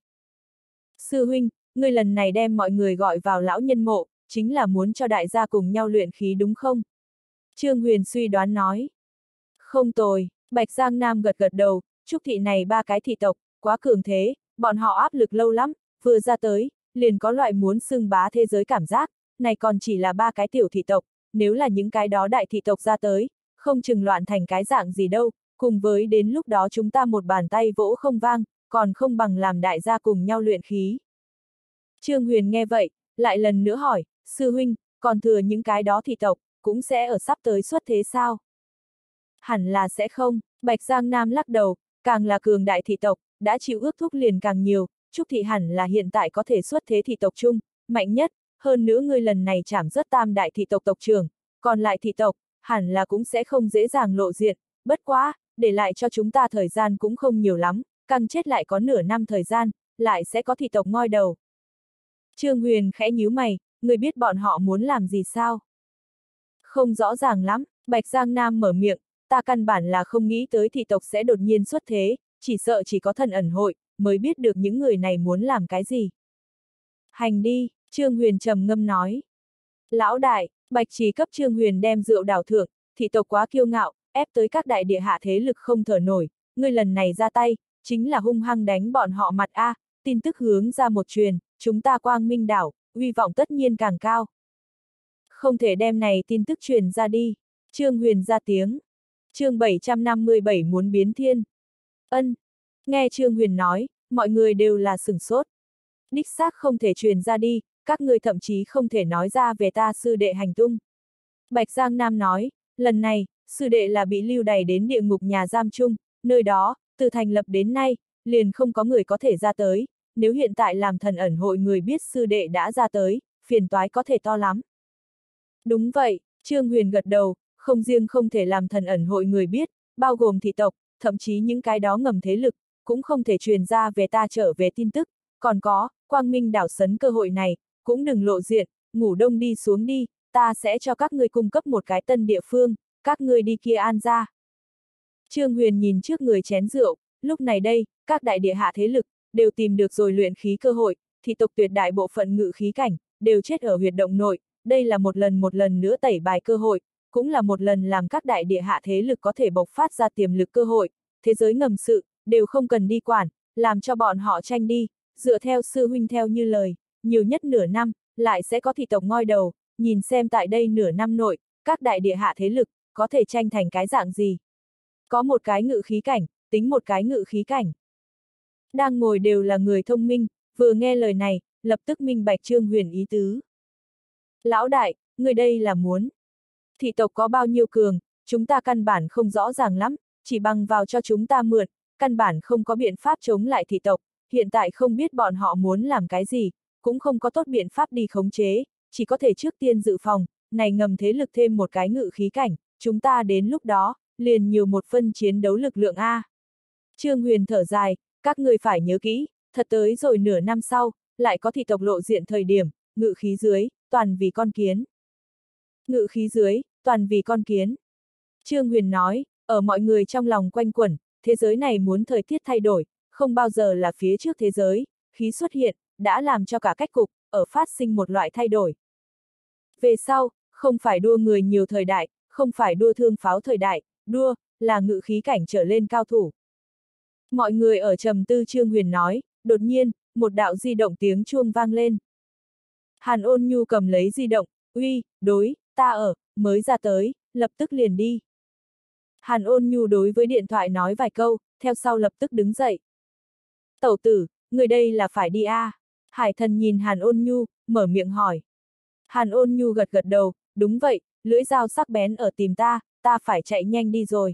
Speaker 1: Sư huynh, ngươi lần này đem mọi người gọi vào lão nhân mộ, chính là muốn cho đại gia cùng nhau luyện khí đúng không? Trương Huyền suy đoán nói. Không tồi, Bạch Giang Nam gật gật đầu, Trúc thị này ba cái thị tộc, quá cường thế, bọn họ áp lực lâu lắm, vừa ra tới, liền có loại muốn xưng bá thế giới cảm giác, này còn chỉ là ba cái tiểu thị tộc. Nếu là những cái đó đại thị tộc ra tới, không chừng loạn thành cái dạng gì đâu, cùng với đến lúc đó chúng ta một bàn tay vỗ không vang, còn không bằng làm đại gia cùng nhau luyện khí. Trương Huyền nghe vậy, lại lần nữa hỏi, sư huynh, còn thừa những cái đó thị tộc, cũng sẽ ở sắp tới xuất thế sao? Hẳn là sẽ không, Bạch Giang Nam lắc đầu, càng là cường đại thị tộc, đã chịu ước thúc liền càng nhiều, Trúc thị hẳn là hiện tại có thể xuất thế thị tộc chung, mạnh nhất. Hơn nữa ngươi lần này chảm rất tam đại thị tộc tộc trưởng, còn lại thị tộc, hẳn là cũng sẽ không dễ dàng lộ diện, bất quá, để lại cho chúng ta thời gian cũng không nhiều lắm, căng chết lại có nửa năm thời gian, lại sẽ có thị tộc ngoi đầu. Trương Huyền khẽ nhíu mày, ngươi biết bọn họ muốn làm gì sao? Không rõ ràng lắm, Bạch Giang Nam mở miệng, ta căn bản là không nghĩ tới thị tộc sẽ đột nhiên xuất thế, chỉ sợ chỉ có thần ẩn hội, mới biết được những người này muốn làm cái gì. Hành đi, Trương Huyền trầm ngâm nói. Lão đại, Bạch Trì cấp Trương Huyền đem rượu đảo thưởng, thị tộc quá kiêu ngạo, ép tới các đại địa hạ thế lực không thở nổi, ngươi lần này ra tay, chính là hung hăng đánh bọn họ mặt a, tin tức hướng ra một truyền, chúng ta Quang Minh đảo, uy vọng tất nhiên càng cao. Không thể đem này tin tức truyền ra đi, Trương Huyền ra tiếng. Chương bảy trăm năm mươi bảy muốn biến thiên. Ân. Nghe Trương Huyền nói, mọi người đều là sửng sốt. Đích xác không thể truyền ra đi, các ngươi thậm chí không thể nói ra về ta sư đệ hành tung. Bạch Giang Nam nói, lần này, sư đệ là bị lưu đày đến địa ngục nhà giam chung, nơi đó, từ thành lập đến nay, liền không có người có thể ra tới, nếu hiện tại làm thần ẩn hội người biết sư đệ đã ra tới, phiền toái có thể to lắm. Đúng vậy, Trương Huyền gật đầu, không riêng không thể làm thần ẩn hội người biết, bao gồm thị tộc, thậm chí những cái đó ngầm thế lực, cũng không thể truyền ra về ta trở về tin tức, còn có, Quang Minh đảo sấn cơ hội này, cũng đừng lộ diện, ngủ đông đi xuống đi, ta sẽ cho các ngươi cung cấp một cái tân địa phương, các ngươi đi kia an ra. Trương Huyền nhìn trước người chén rượu, lúc này đây, các đại địa hạ thế lực, đều tìm được rồi luyện khí cơ hội, thị tộc tuyệt đại bộ phận ngự khí cảnh, đều chết ở huyệt động nội, đây là một lần một lần nữa tẩy bài cơ hội, cũng là một lần làm các đại địa hạ thế lực có thể bộc phát ra tiềm lực cơ hội, thế giới ngầm sự, đều không cần đi quản, làm cho bọn họ tranh đi, dựa theo sư huynh theo như lời, nhiều nhất nửa năm, lại sẽ có thị tộc ngoi đầu, nhìn xem tại đây nửa năm nội, các đại địa hạ thế lực, có thể tranh thành cái dạng gì. Có một cái ngự khí cảnh, tính một cái ngự khí cảnh. Đang ngồi đều là người thông minh, vừa nghe lời này, lập tức minh bạch Trương Huyền ý tứ. Lão đại, người đây là muốn. Thị tộc có bao nhiêu cường, chúng ta căn bản không rõ ràng lắm, chỉ bằng vào cho chúng ta mượn, căn bản không có biện pháp chống lại thị tộc, hiện tại không biết bọn họ muốn làm cái gì, cũng không có tốt biện pháp đi khống chế, chỉ có thể trước tiên dự phòng, này ngầm thế lực thêm một cái ngự khí cảnh, chúng ta đến lúc đó, liền nhiều một phân chiến đấu lực lượng A. Trương Huyền thở dài, các người phải nhớ kỹ, thật tới rồi nửa năm sau, lại có thị tộc lộ diện thời điểm, ngự khí dưới, toàn vì con kiến. Ngự khí dưới, toàn vì con kiến. Trương Huyền nói, ở mọi người trong lòng quanh quẩn, thế giới này muốn thời tiết thay đổi, không bao giờ là phía trước thế giới, khí xuất hiện, đã làm cho cả cách cục, ở phát sinh một loại thay đổi. Về sau, không phải đua người nhiều thời đại, không phải đua thương pháo thời đại, đua, là ngự khí cảnh trở lên cao thủ. Mọi người ở trầm tư Trương Huyền nói, đột nhiên, một đạo di động tiếng chuông vang lên. Hàn Ôn Nhu cầm lấy di động, uy, đối, ta ở, mới ra tới, lập tức liền đi. Hàn Ôn Nhu đối với điện thoại nói vài câu, theo sau lập tức đứng dậy. Tẩu tử, người đây là phải đi a? À? Hải Thần nhìn Hàn Ôn Nhu, mở miệng hỏi. Hàn Ôn Nhu gật gật đầu, đúng vậy, lưỡi dao sắc bén ở tìm ta, ta phải chạy nhanh đi rồi.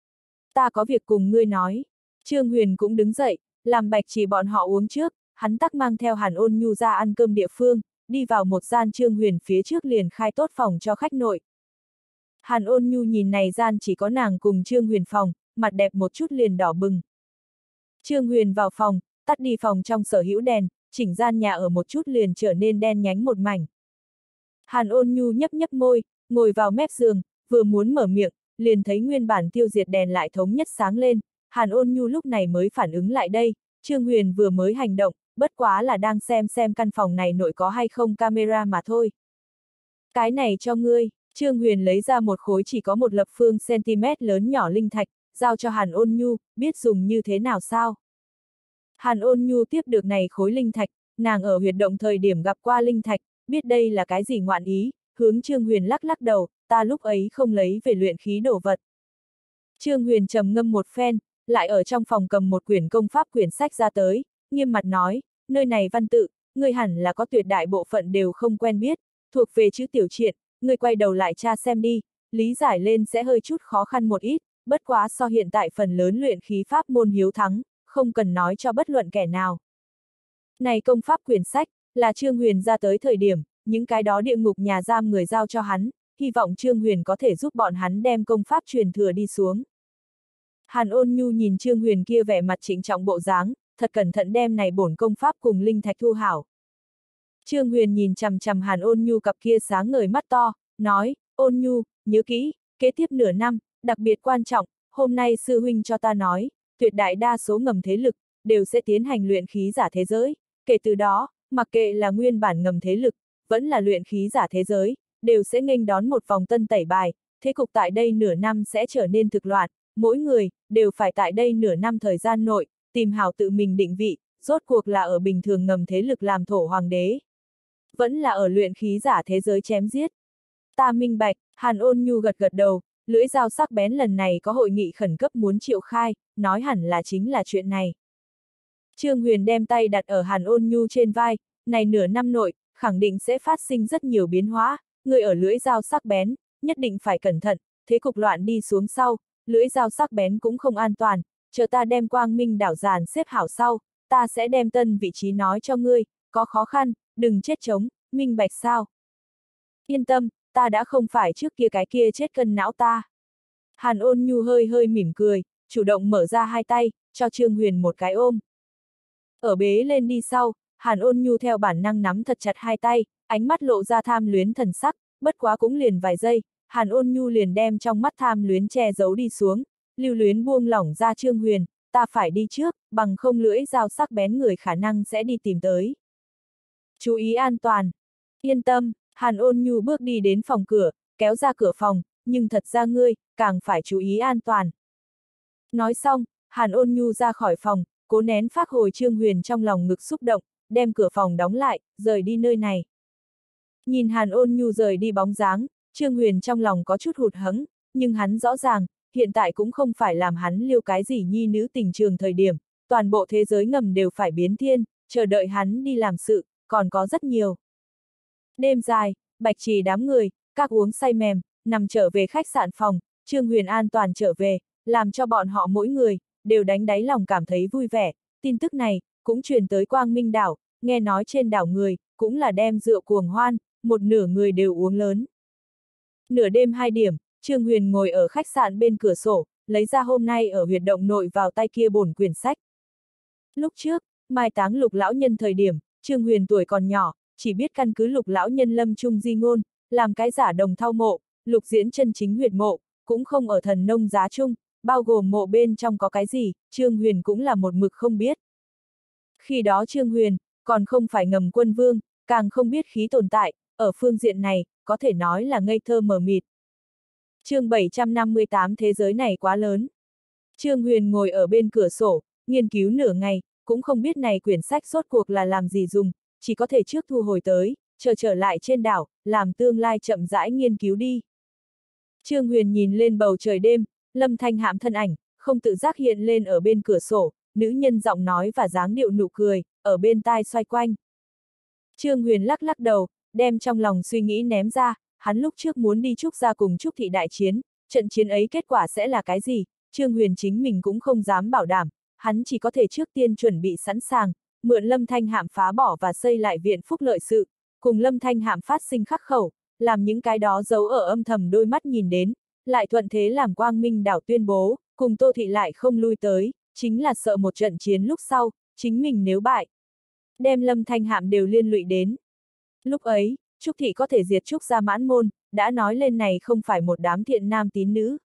Speaker 1: Ta có việc cùng ngươi nói. Trương Huyền cũng đứng dậy, làm Bạch Chỉ bọn họ uống trước, hắn tắc mang theo Hàn Ôn Nhu ra ăn cơm địa phương, đi vào một gian Trương Huyền phía trước liền khai tốt phòng cho khách nội. Hàn Ôn Nhu nhìn này gian chỉ có nàng cùng Trương Huyền phòng, mặt đẹp một chút liền đỏ bừng. Trương Huyền vào phòng, tắt đi phòng trong sở hữu đèn, chỉnh gian nhà ở một chút liền trở nên đen nhánh một mảnh. Hàn Ôn Nhu nhấp nhấp môi, ngồi vào mép giường, vừa muốn mở miệng, liền thấy nguyên bản tiêu diệt đèn lại thống nhất sáng lên. Hàn Ôn Nhu lúc này mới phản ứng lại đây, Trương Huyền vừa mới hành động, bất quá là đang xem xem căn phòng này nội có hay không camera mà thôi. Cái này cho ngươi, Trương Huyền lấy ra một khối chỉ có một lập phương cm lớn nhỏ linh thạch, giao cho Hàn Ôn Nhu, biết dùng như thế nào sao? Hàn Ôn Nhu tiếp được này khối linh thạch, nàng ở huyệt động thời điểm gặp qua linh thạch, biết đây là cái gì ngoạn ý, hướng Trương Huyền lắc lắc đầu, ta lúc ấy không lấy về luyện khí đồ vật. Trương Huyền trầm ngâm một phen, lại ở trong phòng cầm một quyển công pháp quyển sách ra tới, nghiêm mặt nói, nơi này văn tự, ngươi hẳn là có tuyệt đại bộ phận đều không quen biết, thuộc về chữ tiểu triện, ngươi quay đầu lại tra xem đi, lý giải lên sẽ hơi chút khó khăn một ít, bất quá so hiện tại phần lớn luyện khí pháp môn hiếu thắng, không cần nói cho bất luận kẻ nào. Này công pháp quyển sách, là Trương Huyền ra tới thời điểm, những cái đó địa ngục nhà giam người giao cho hắn, hy vọng Trương Huyền có thể giúp bọn hắn đem công pháp truyền thừa đi xuống. Hàn Ôn Nhu nhìn Trương Huyền kia vẻ mặt trịnh trọng bộ dáng, thật cẩn thận đem này bổn công pháp cùng linh thạch thu hảo. Trương Huyền nhìn chằm chằm Hàn Ôn Nhu cặp kia sáng ngời mắt to, nói, Ôn Nhu, nhớ kỹ, kế tiếp nửa năm, đặc biệt quan trọng, hôm nay sư huynh cho ta nói, tuyệt đại đa số ngầm thế lực, đều sẽ tiến hành luyện khí giả thế giới. Kể từ đó, mặc kệ là nguyên bản ngầm thế lực, vẫn là luyện khí giả thế giới, đều sẽ nghênh đón một vòng tân tẩy bài, thế cục tại đây nửa năm sẽ trở nên thực loạn, mỗi người, đều phải tại đây nửa năm thời gian nội, tìm hảo tự mình định vị, rốt cuộc là ở bình thường ngầm thế lực làm thổ hoàng đế. Vẫn là ở luyện khí giả thế giới chém giết. Ta minh bạch, Hàn Ôn Nhu gật gật đầu, lưỡi dao sắc bén lần này có hội nghị khẩn cấp muốn triệu khai, nói hẳn là chính là chuyện này. Trương Huyền đem tay đặt ở Hàn Ôn Nhu trên vai, này nửa năm nội, khẳng định sẽ phát sinh rất nhiều biến hóa, người ở lưỡi dao sắc bén, nhất định phải cẩn thận, thế cục loạn đi xuống sau, lưỡi dao sắc bén cũng không an toàn, chờ ta đem quang minh đảo giàn xếp hảo sau, ta sẽ đem tân vị trí nói cho ngươi, có khó khăn, đừng chết chống, minh bạch sao. Yên tâm, ta đã không phải trước kia cái kia chết cân não ta. Hàn Ôn Nhu hơi hơi mỉm cười, chủ động mở ra hai tay, cho Trương Huyền một cái ôm. Ở bế lên đi sau, Hàn Ôn Nhu theo bản năng nắm thật chặt hai tay, ánh mắt lộ ra tham luyến thần sắc, bất quá cũng liền vài giây, Hàn Ôn Nhu liền đem trong mắt tham luyến che giấu đi xuống, lưu luyến buông lỏng ra Trương Huyền, ta phải đi trước, bằng không lưỡi dao sắc bén người khả năng sẽ đi tìm tới. Chú ý an toàn. Yên tâm, Hàn Ôn Nhu bước đi đến phòng cửa, kéo ra cửa phòng, nhưng thật ra ngươi, càng phải chú ý an toàn. Nói xong, Hàn Ôn Nhu ra khỏi phòng, cố nén phác hồi Trương Huyền trong lòng ngực xúc động, đem cửa phòng đóng lại, rời đi nơi này. Nhìn Hàn Ôn Nhu rời đi bóng dáng, Trương Huyền trong lòng có chút hụt hẫng, nhưng hắn rõ ràng, hiện tại cũng không phải làm hắn liêu cái gì nhi nữ tình trường thời điểm, toàn bộ thế giới ngầm đều phải biến thiên, chờ đợi hắn đi làm sự, còn có rất nhiều. Đêm dài, Bạch Trì đám người, các uống say mềm, nằm trở về khách sạn phòng, Trương Huyền an toàn trở về, làm cho bọn họ mỗi người, đều đánh đáy lòng cảm thấy vui vẻ. Tin tức này, cũng truyền tới Quang Minh đảo, nghe nói trên đảo người, cũng là đem rượu cuồng hoan, một nửa người đều uống lớn. Nửa đêm hai điểm, Trương Huyền ngồi ở khách sạn bên cửa sổ, lấy ra hôm nay ở huyệt động nội vào tay kia bổn quyển sách. Lúc trước, mai táng Lục lão nhân thời điểm, Trương Huyền tuổi còn nhỏ, chỉ biết căn cứ Lục lão nhân lâm trung di ngôn, làm cái giả đồng thau mộ, Lục diễn chân chính huyệt mộ, cũng không ở thần nông giá chung, bao gồm mộ bên trong có cái gì, Trương Huyền cũng là một mực không biết. Khi đó Trương Huyền, còn không phải ngầm quân vương, càng không biết khí tồn tại, ở phương diện này, có thể nói là ngây thơ mờ mịt. Chương bảy trăm năm mươi tám thế giới này quá lớn. Trương Huyền ngồi ở bên cửa sổ, nghiên cứu nửa ngày, cũng không biết này quyển sách rốt cuộc là làm gì dùng, chỉ có thể trước thu hồi tới, chờ trở lại trên đảo, làm tương lai chậm rãi nghiên cứu đi. Trương Huyền nhìn lên bầu trời đêm, Lâm Thanh Hạm thân ảnh, không tự giác hiện lên ở bên cửa sổ, nữ nhân giọng nói và dáng điệu nụ cười, ở bên tai xoay quanh. Trương Huyền lắc lắc đầu, đem trong lòng suy nghĩ ném ra, hắn lúc trước muốn đi Trúc gia cùng Trúc thị đại chiến, trận chiến ấy kết quả sẽ là cái gì, Trương Huyền chính mình cũng không dám bảo đảm, hắn chỉ có thể trước tiên chuẩn bị sẵn sàng, mượn Lâm Thanh Hạm phá bỏ và xây lại viện phúc lợi sự, cùng Lâm Thanh Hạm phát sinh khắc khẩu, làm những cái đó giấu ở âm thầm đôi mắt nhìn đến, lại thuận thế làm Quang Minh đảo tuyên bố, cùng Tô thị lại không lui tới, chính là sợ một trận chiến lúc sau, chính mình nếu bại, đem Lâm Thanh Hạm đều liên lụy đến. Lúc ấy, Trúc thị có thể diệt Trúc gia mãn môn, đã nói lên này không phải một đám thiện nam tín nữ.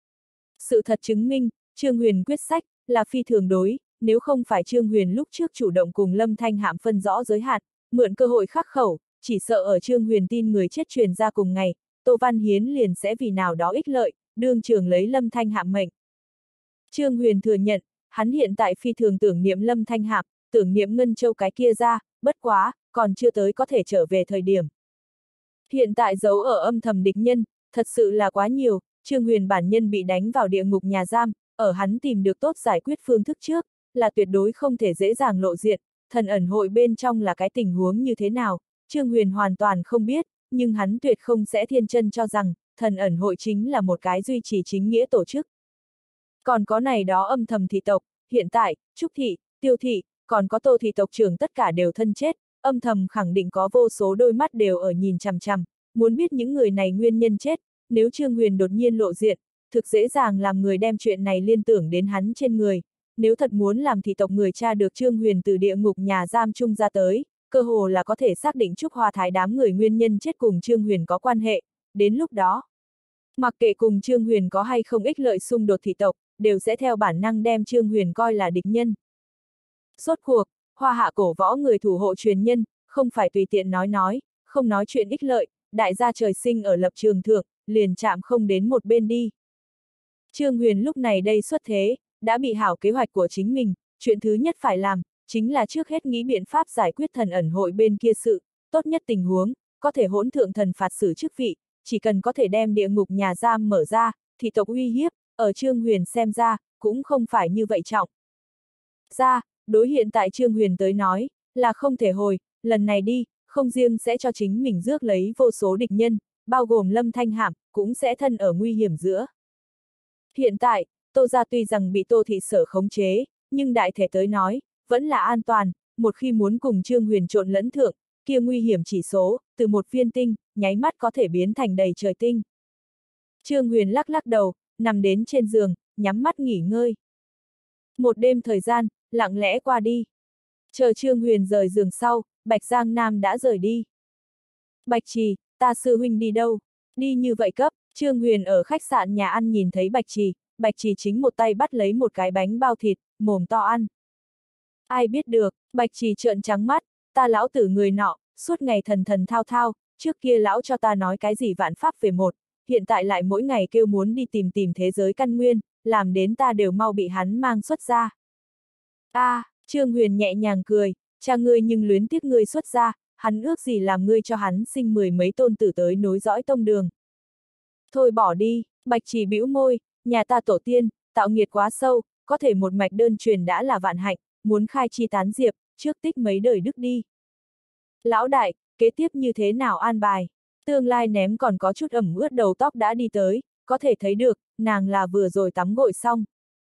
Speaker 1: Sự thật chứng minh, Trương Huyền quyết sách, là phi thường đối, nếu không phải Trương Huyền lúc trước chủ động cùng Lâm Thanh Hạm phân rõ giới hạn, mượn cơ hội khắc khẩu, chỉ sợ ở Trương Huyền tin người chết truyền ra cùng ngày, Tô Văn Hiến liền sẽ vì nào đó ích lợi, đương trường lấy Lâm Thanh Hạm mệnh. Trương Huyền thừa nhận, hắn hiện tại phi thường tưởng niệm Lâm Thanh Hạm, tưởng niệm Ngân Châu cái kia ra, bất quá, còn chưa tới có thể trở về thời điểm. Hiện tại giấu ở âm thầm địch nhân, thật sự là quá nhiều, Trương Huyền bản nhân bị đánh vào địa ngục nhà giam, ở hắn tìm được tốt giải quyết phương thức trước, là tuyệt đối không thể dễ dàng lộ diện, thần ẩn hội bên trong là cái tình huống như thế nào, Trương Huyền hoàn toàn không biết, nhưng hắn tuyệt không sẽ thiên chân cho rằng, thần ẩn hội chính là một cái duy trì chính nghĩa tổ chức. Còn có này đó âm thầm thị tộc, hiện tại, Trúc thị, Tiêu thị, còn có Tô thị tộc trưởng tất cả đều thân chết, âm thầm khẳng định có vô số đôi mắt đều ở nhìn chằm chằm, muốn biết những người này nguyên nhân chết, nếu Trương Huyền đột nhiên lộ diện, thực dễ dàng làm người đem chuyện này liên tưởng đến hắn trên người, nếu thật muốn làm thị tộc người tra được Trương Huyền từ địa ngục nhà giam chung ra tới, cơ hồ là có thể xác định Trúc Hoa Thái đám người nguyên nhân chết cùng Trương Huyền có quan hệ, đến lúc đó, mặc kệ cùng Trương Huyền có hay không ích lợi xung đột thị tộc, đều sẽ theo bản năng đem Trương Huyền coi là địch nhân. Rốt cuộc, Hoa Hạ cổ võ người thủ hộ truyền nhân, không phải tùy tiện nói nói, không nói chuyện ích lợi, đại gia trời sinh ở lập trường thượng, liền chạm không đến một bên đi. Trương Huyền lúc này đây xuất thế, đã bị hảo kế hoạch của chính mình, chuyện thứ nhất phải làm, chính là trước hết nghĩ biện pháp giải quyết thần ẩn hội bên kia sự, tốt nhất tình huống, có thể hỗn thượng thần phạt xử chức vị, chỉ cần có thể đem địa ngục nhà giam mở ra, thì tộc uy hiếp, ở Trương Huyền xem ra, cũng không phải như vậy trọng. Ra, đối hiện tại Trương Huyền tới nói, là không thể hồi, lần này đi, không riêng sẽ cho chính mình rước lấy vô số địch nhân, bao gồm Lâm Thanh Hạm, cũng sẽ thân ở nguy hiểm giữa. Hiện tại, Tô gia tuy rằng bị Tô thị sở khống chế, nhưng đại thể tới nói, vẫn là an toàn, một khi muốn cùng Trương Huyền trộn lẫn thượng, kia nguy hiểm chỉ số, từ một viên tinh, nháy mắt có thể biến thành đầy trời tinh. Trương Huyền lắc lắc đầu, nằm đến trên giường, nhắm mắt nghỉ ngơi. Một đêm thời gian, lặng lẽ qua đi. Chờ Trương Huyền rời giường sau, Bạch Giang Nam đã rời đi. Bạch Trì, ta sư huynh đi đâu? Đi như vậy cấp, Trương Huyền ở khách sạn nhà ăn nhìn thấy Bạch Trì, Bạch Trì chính một tay bắt lấy một cái bánh bao thịt, mồm to ăn. Ai biết được, Bạch Trì trợn trắng mắt, ta lão tử người nọ, suốt ngày thần thần thao thao, trước kia lão cho ta nói cái gì vạn pháp về một, hiện tại lại mỗi ngày kêu muốn đi tìm tìm thế giới căn nguyên, làm đến ta đều mau bị hắn mang xuất ra. A, à, Trương Huyền nhẹ nhàng cười, cha ngươi nhưng luyến tiếc ngươi xuất ra, hắn ước gì làm ngươi cho hắn sinh mười mấy tôn tử tới nối dõi tông đường. Thôi bỏ đi, Bạch Trì bĩu môi, nhà ta tổ tiên, tạo nghiệt quá sâu, có thể một mạch đơn truyền đã là vạn hạnh, muốn khai chi tán diệp, trước tích mấy đời đức đi. Lão đại, kế tiếp như thế nào an bài? Tương lai ném còn có chút ẩm ướt đầu tóc đã đi tới, có thể thấy được, nàng là vừa rồi tắm gội xong.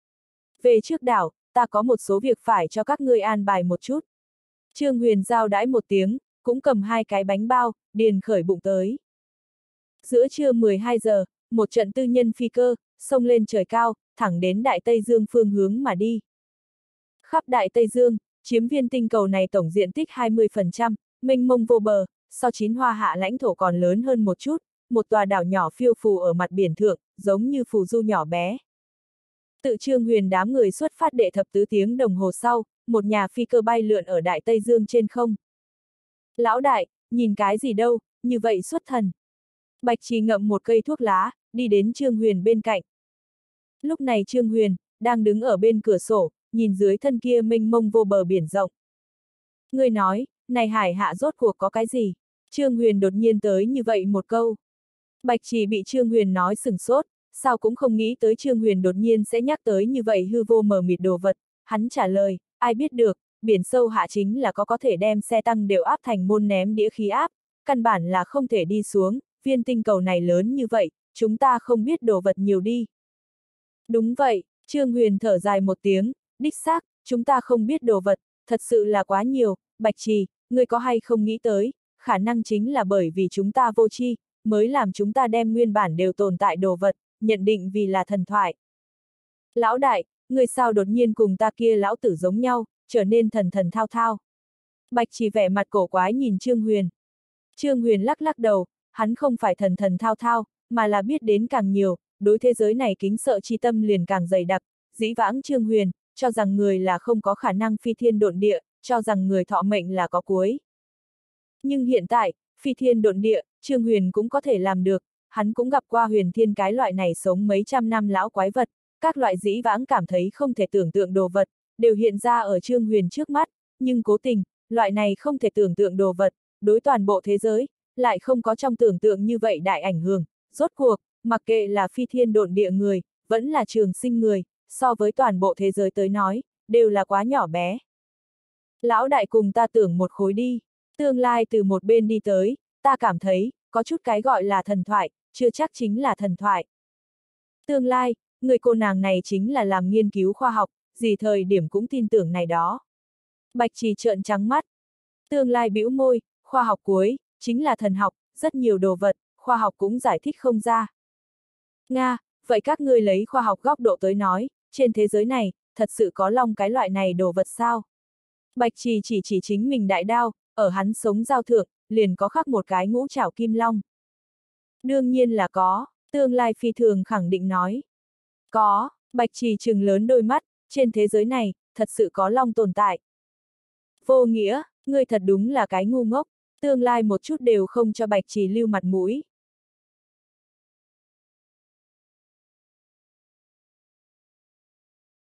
Speaker 1: Về trước đảo, ta có một số việc phải cho các ngươi an bài một chút. Trương Huyền giao đãi một tiếng, cũng cầm hai cái bánh bao, điền khởi bụng tới. Giữa trưa mười hai giờ, một trận tư nhân phi cơ, xông lên trời cao, thẳng đến Đại Tây Dương phương hướng mà đi. Khắp Đại Tây Dương, chiếm viên tinh cầu này tổng diện tích hai mươi phần trăm, mênh mông vô bờ, so chín Hoa Hạ lãnh thổ còn lớn hơn một chút, một tòa đảo nhỏ phiêu phù ở mặt biển thượng, giống như phù du nhỏ bé. Tự Trương Huyền đám người xuất phát đệ thập tứ tiếng đồng hồ sau, một nhà phi cơ bay lượn ở Đại Tây Dương trên không. Lão đại, nhìn cái gì đâu, như vậy xuất thần. Bạch Trì ngậm một cây thuốc lá, đi đến Trương Huyền bên cạnh. Lúc này Trương Huyền, đang đứng ở bên cửa sổ, nhìn dưới thân kia mênh mông vô bờ biển rộng. Người nói, này hải hạ rốt cuộc có cái gì? Trương Huyền đột nhiên tới như vậy một câu. Bạch Trì bị Trương Huyền nói sửng sốt, sao cũng không nghĩ tới Trương Huyền đột nhiên sẽ nhắc tới như vậy hư vô mờ mịt đồ vật. Hắn trả lời, ai biết được, biển sâu hạ chính là có có thể đem xe tăng đều áp thành môn ném đĩa khí áp, căn bản là không thể đi xuống, viên tinh cầu này lớn như vậy, chúng ta không biết đồ vật nhiều đi. Đúng vậy, Trương Huyền thở dài một tiếng, đích xác, chúng ta không biết đồ vật, thật sự là quá nhiều, Bạch Trì, ngươi có hay không nghĩ tới, khả năng chính là bởi vì chúng ta vô tri, mới làm chúng ta đem nguyên bản đều tồn tại đồ vật, nhận định vì là thần thoại. Lão đại, ngươi sao đột nhiên cùng ta kia lão tử giống nhau, trở nên thần thần thao thao. Bạch Trì vẻ mặt cổ quái nhìn Trương Huyền. Trương Huyền lắc lắc đầu, hắn không phải thần thần thao thao, mà là biết đến càng nhiều, đối thế giới này kính sợ chi tâm liền càng dày đặc, dĩ vãng Trương Huyền, cho rằng người là không có khả năng phi thiên độn địa, cho rằng người thọ mệnh là có cuối. Nhưng hiện tại, phi thiên độn địa, Trương Huyền cũng có thể làm được, hắn cũng gặp qua huyền thiên cái loại này sống mấy trăm năm lão quái vật, các loại dĩ vãng cảm thấy không thể tưởng tượng đồ vật, đều hiện ra ở Trương Huyền trước mắt, nhưng cố tình, loại này không thể tưởng tượng đồ vật, đối toàn bộ thế giới, lại không có trong tưởng tượng như vậy đại ảnh hưởng, rốt cuộc, mặc kệ là phi thiên độn địa người, vẫn là trường sinh người, so với toàn bộ thế giới tới nói, đều là quá nhỏ bé. Lão đại cùng ta tưởng một khối đi, tương lai từ một bên đi tới, ta cảm thấy, có chút cái gọi là thần thoại, chưa chắc chính là thần thoại. Tương lai, người cô nàng này chính là làm nghiên cứu khoa học, gì thời điểm cũng tin tưởng này đó. Bạch Trì trợn trắng mắt. Tương lai bĩu môi, khoa học cuối, chính là thần học, rất nhiều đồ vật, khoa học cũng giải thích không ra. Nga, vậy các ngươi lấy khoa học góc độ tới nói, trên thế giới này, thật sự có long cái loại này đồ vật sao? Bạch Trì chỉ chỉ chính mình đại đao, ở hắn sống giao thượng, liền có khắc một cái ngũ trảo kim long. Đương nhiên là có, tương lai phi thường khẳng định nói. Có, Bạch Trì trừng lớn đôi mắt, trên thế giới này, thật sự có long tồn tại. Vô nghĩa, ngươi thật đúng là cái ngu ngốc, tương lai một chút đều không cho Bạch Trì lưu mặt mũi.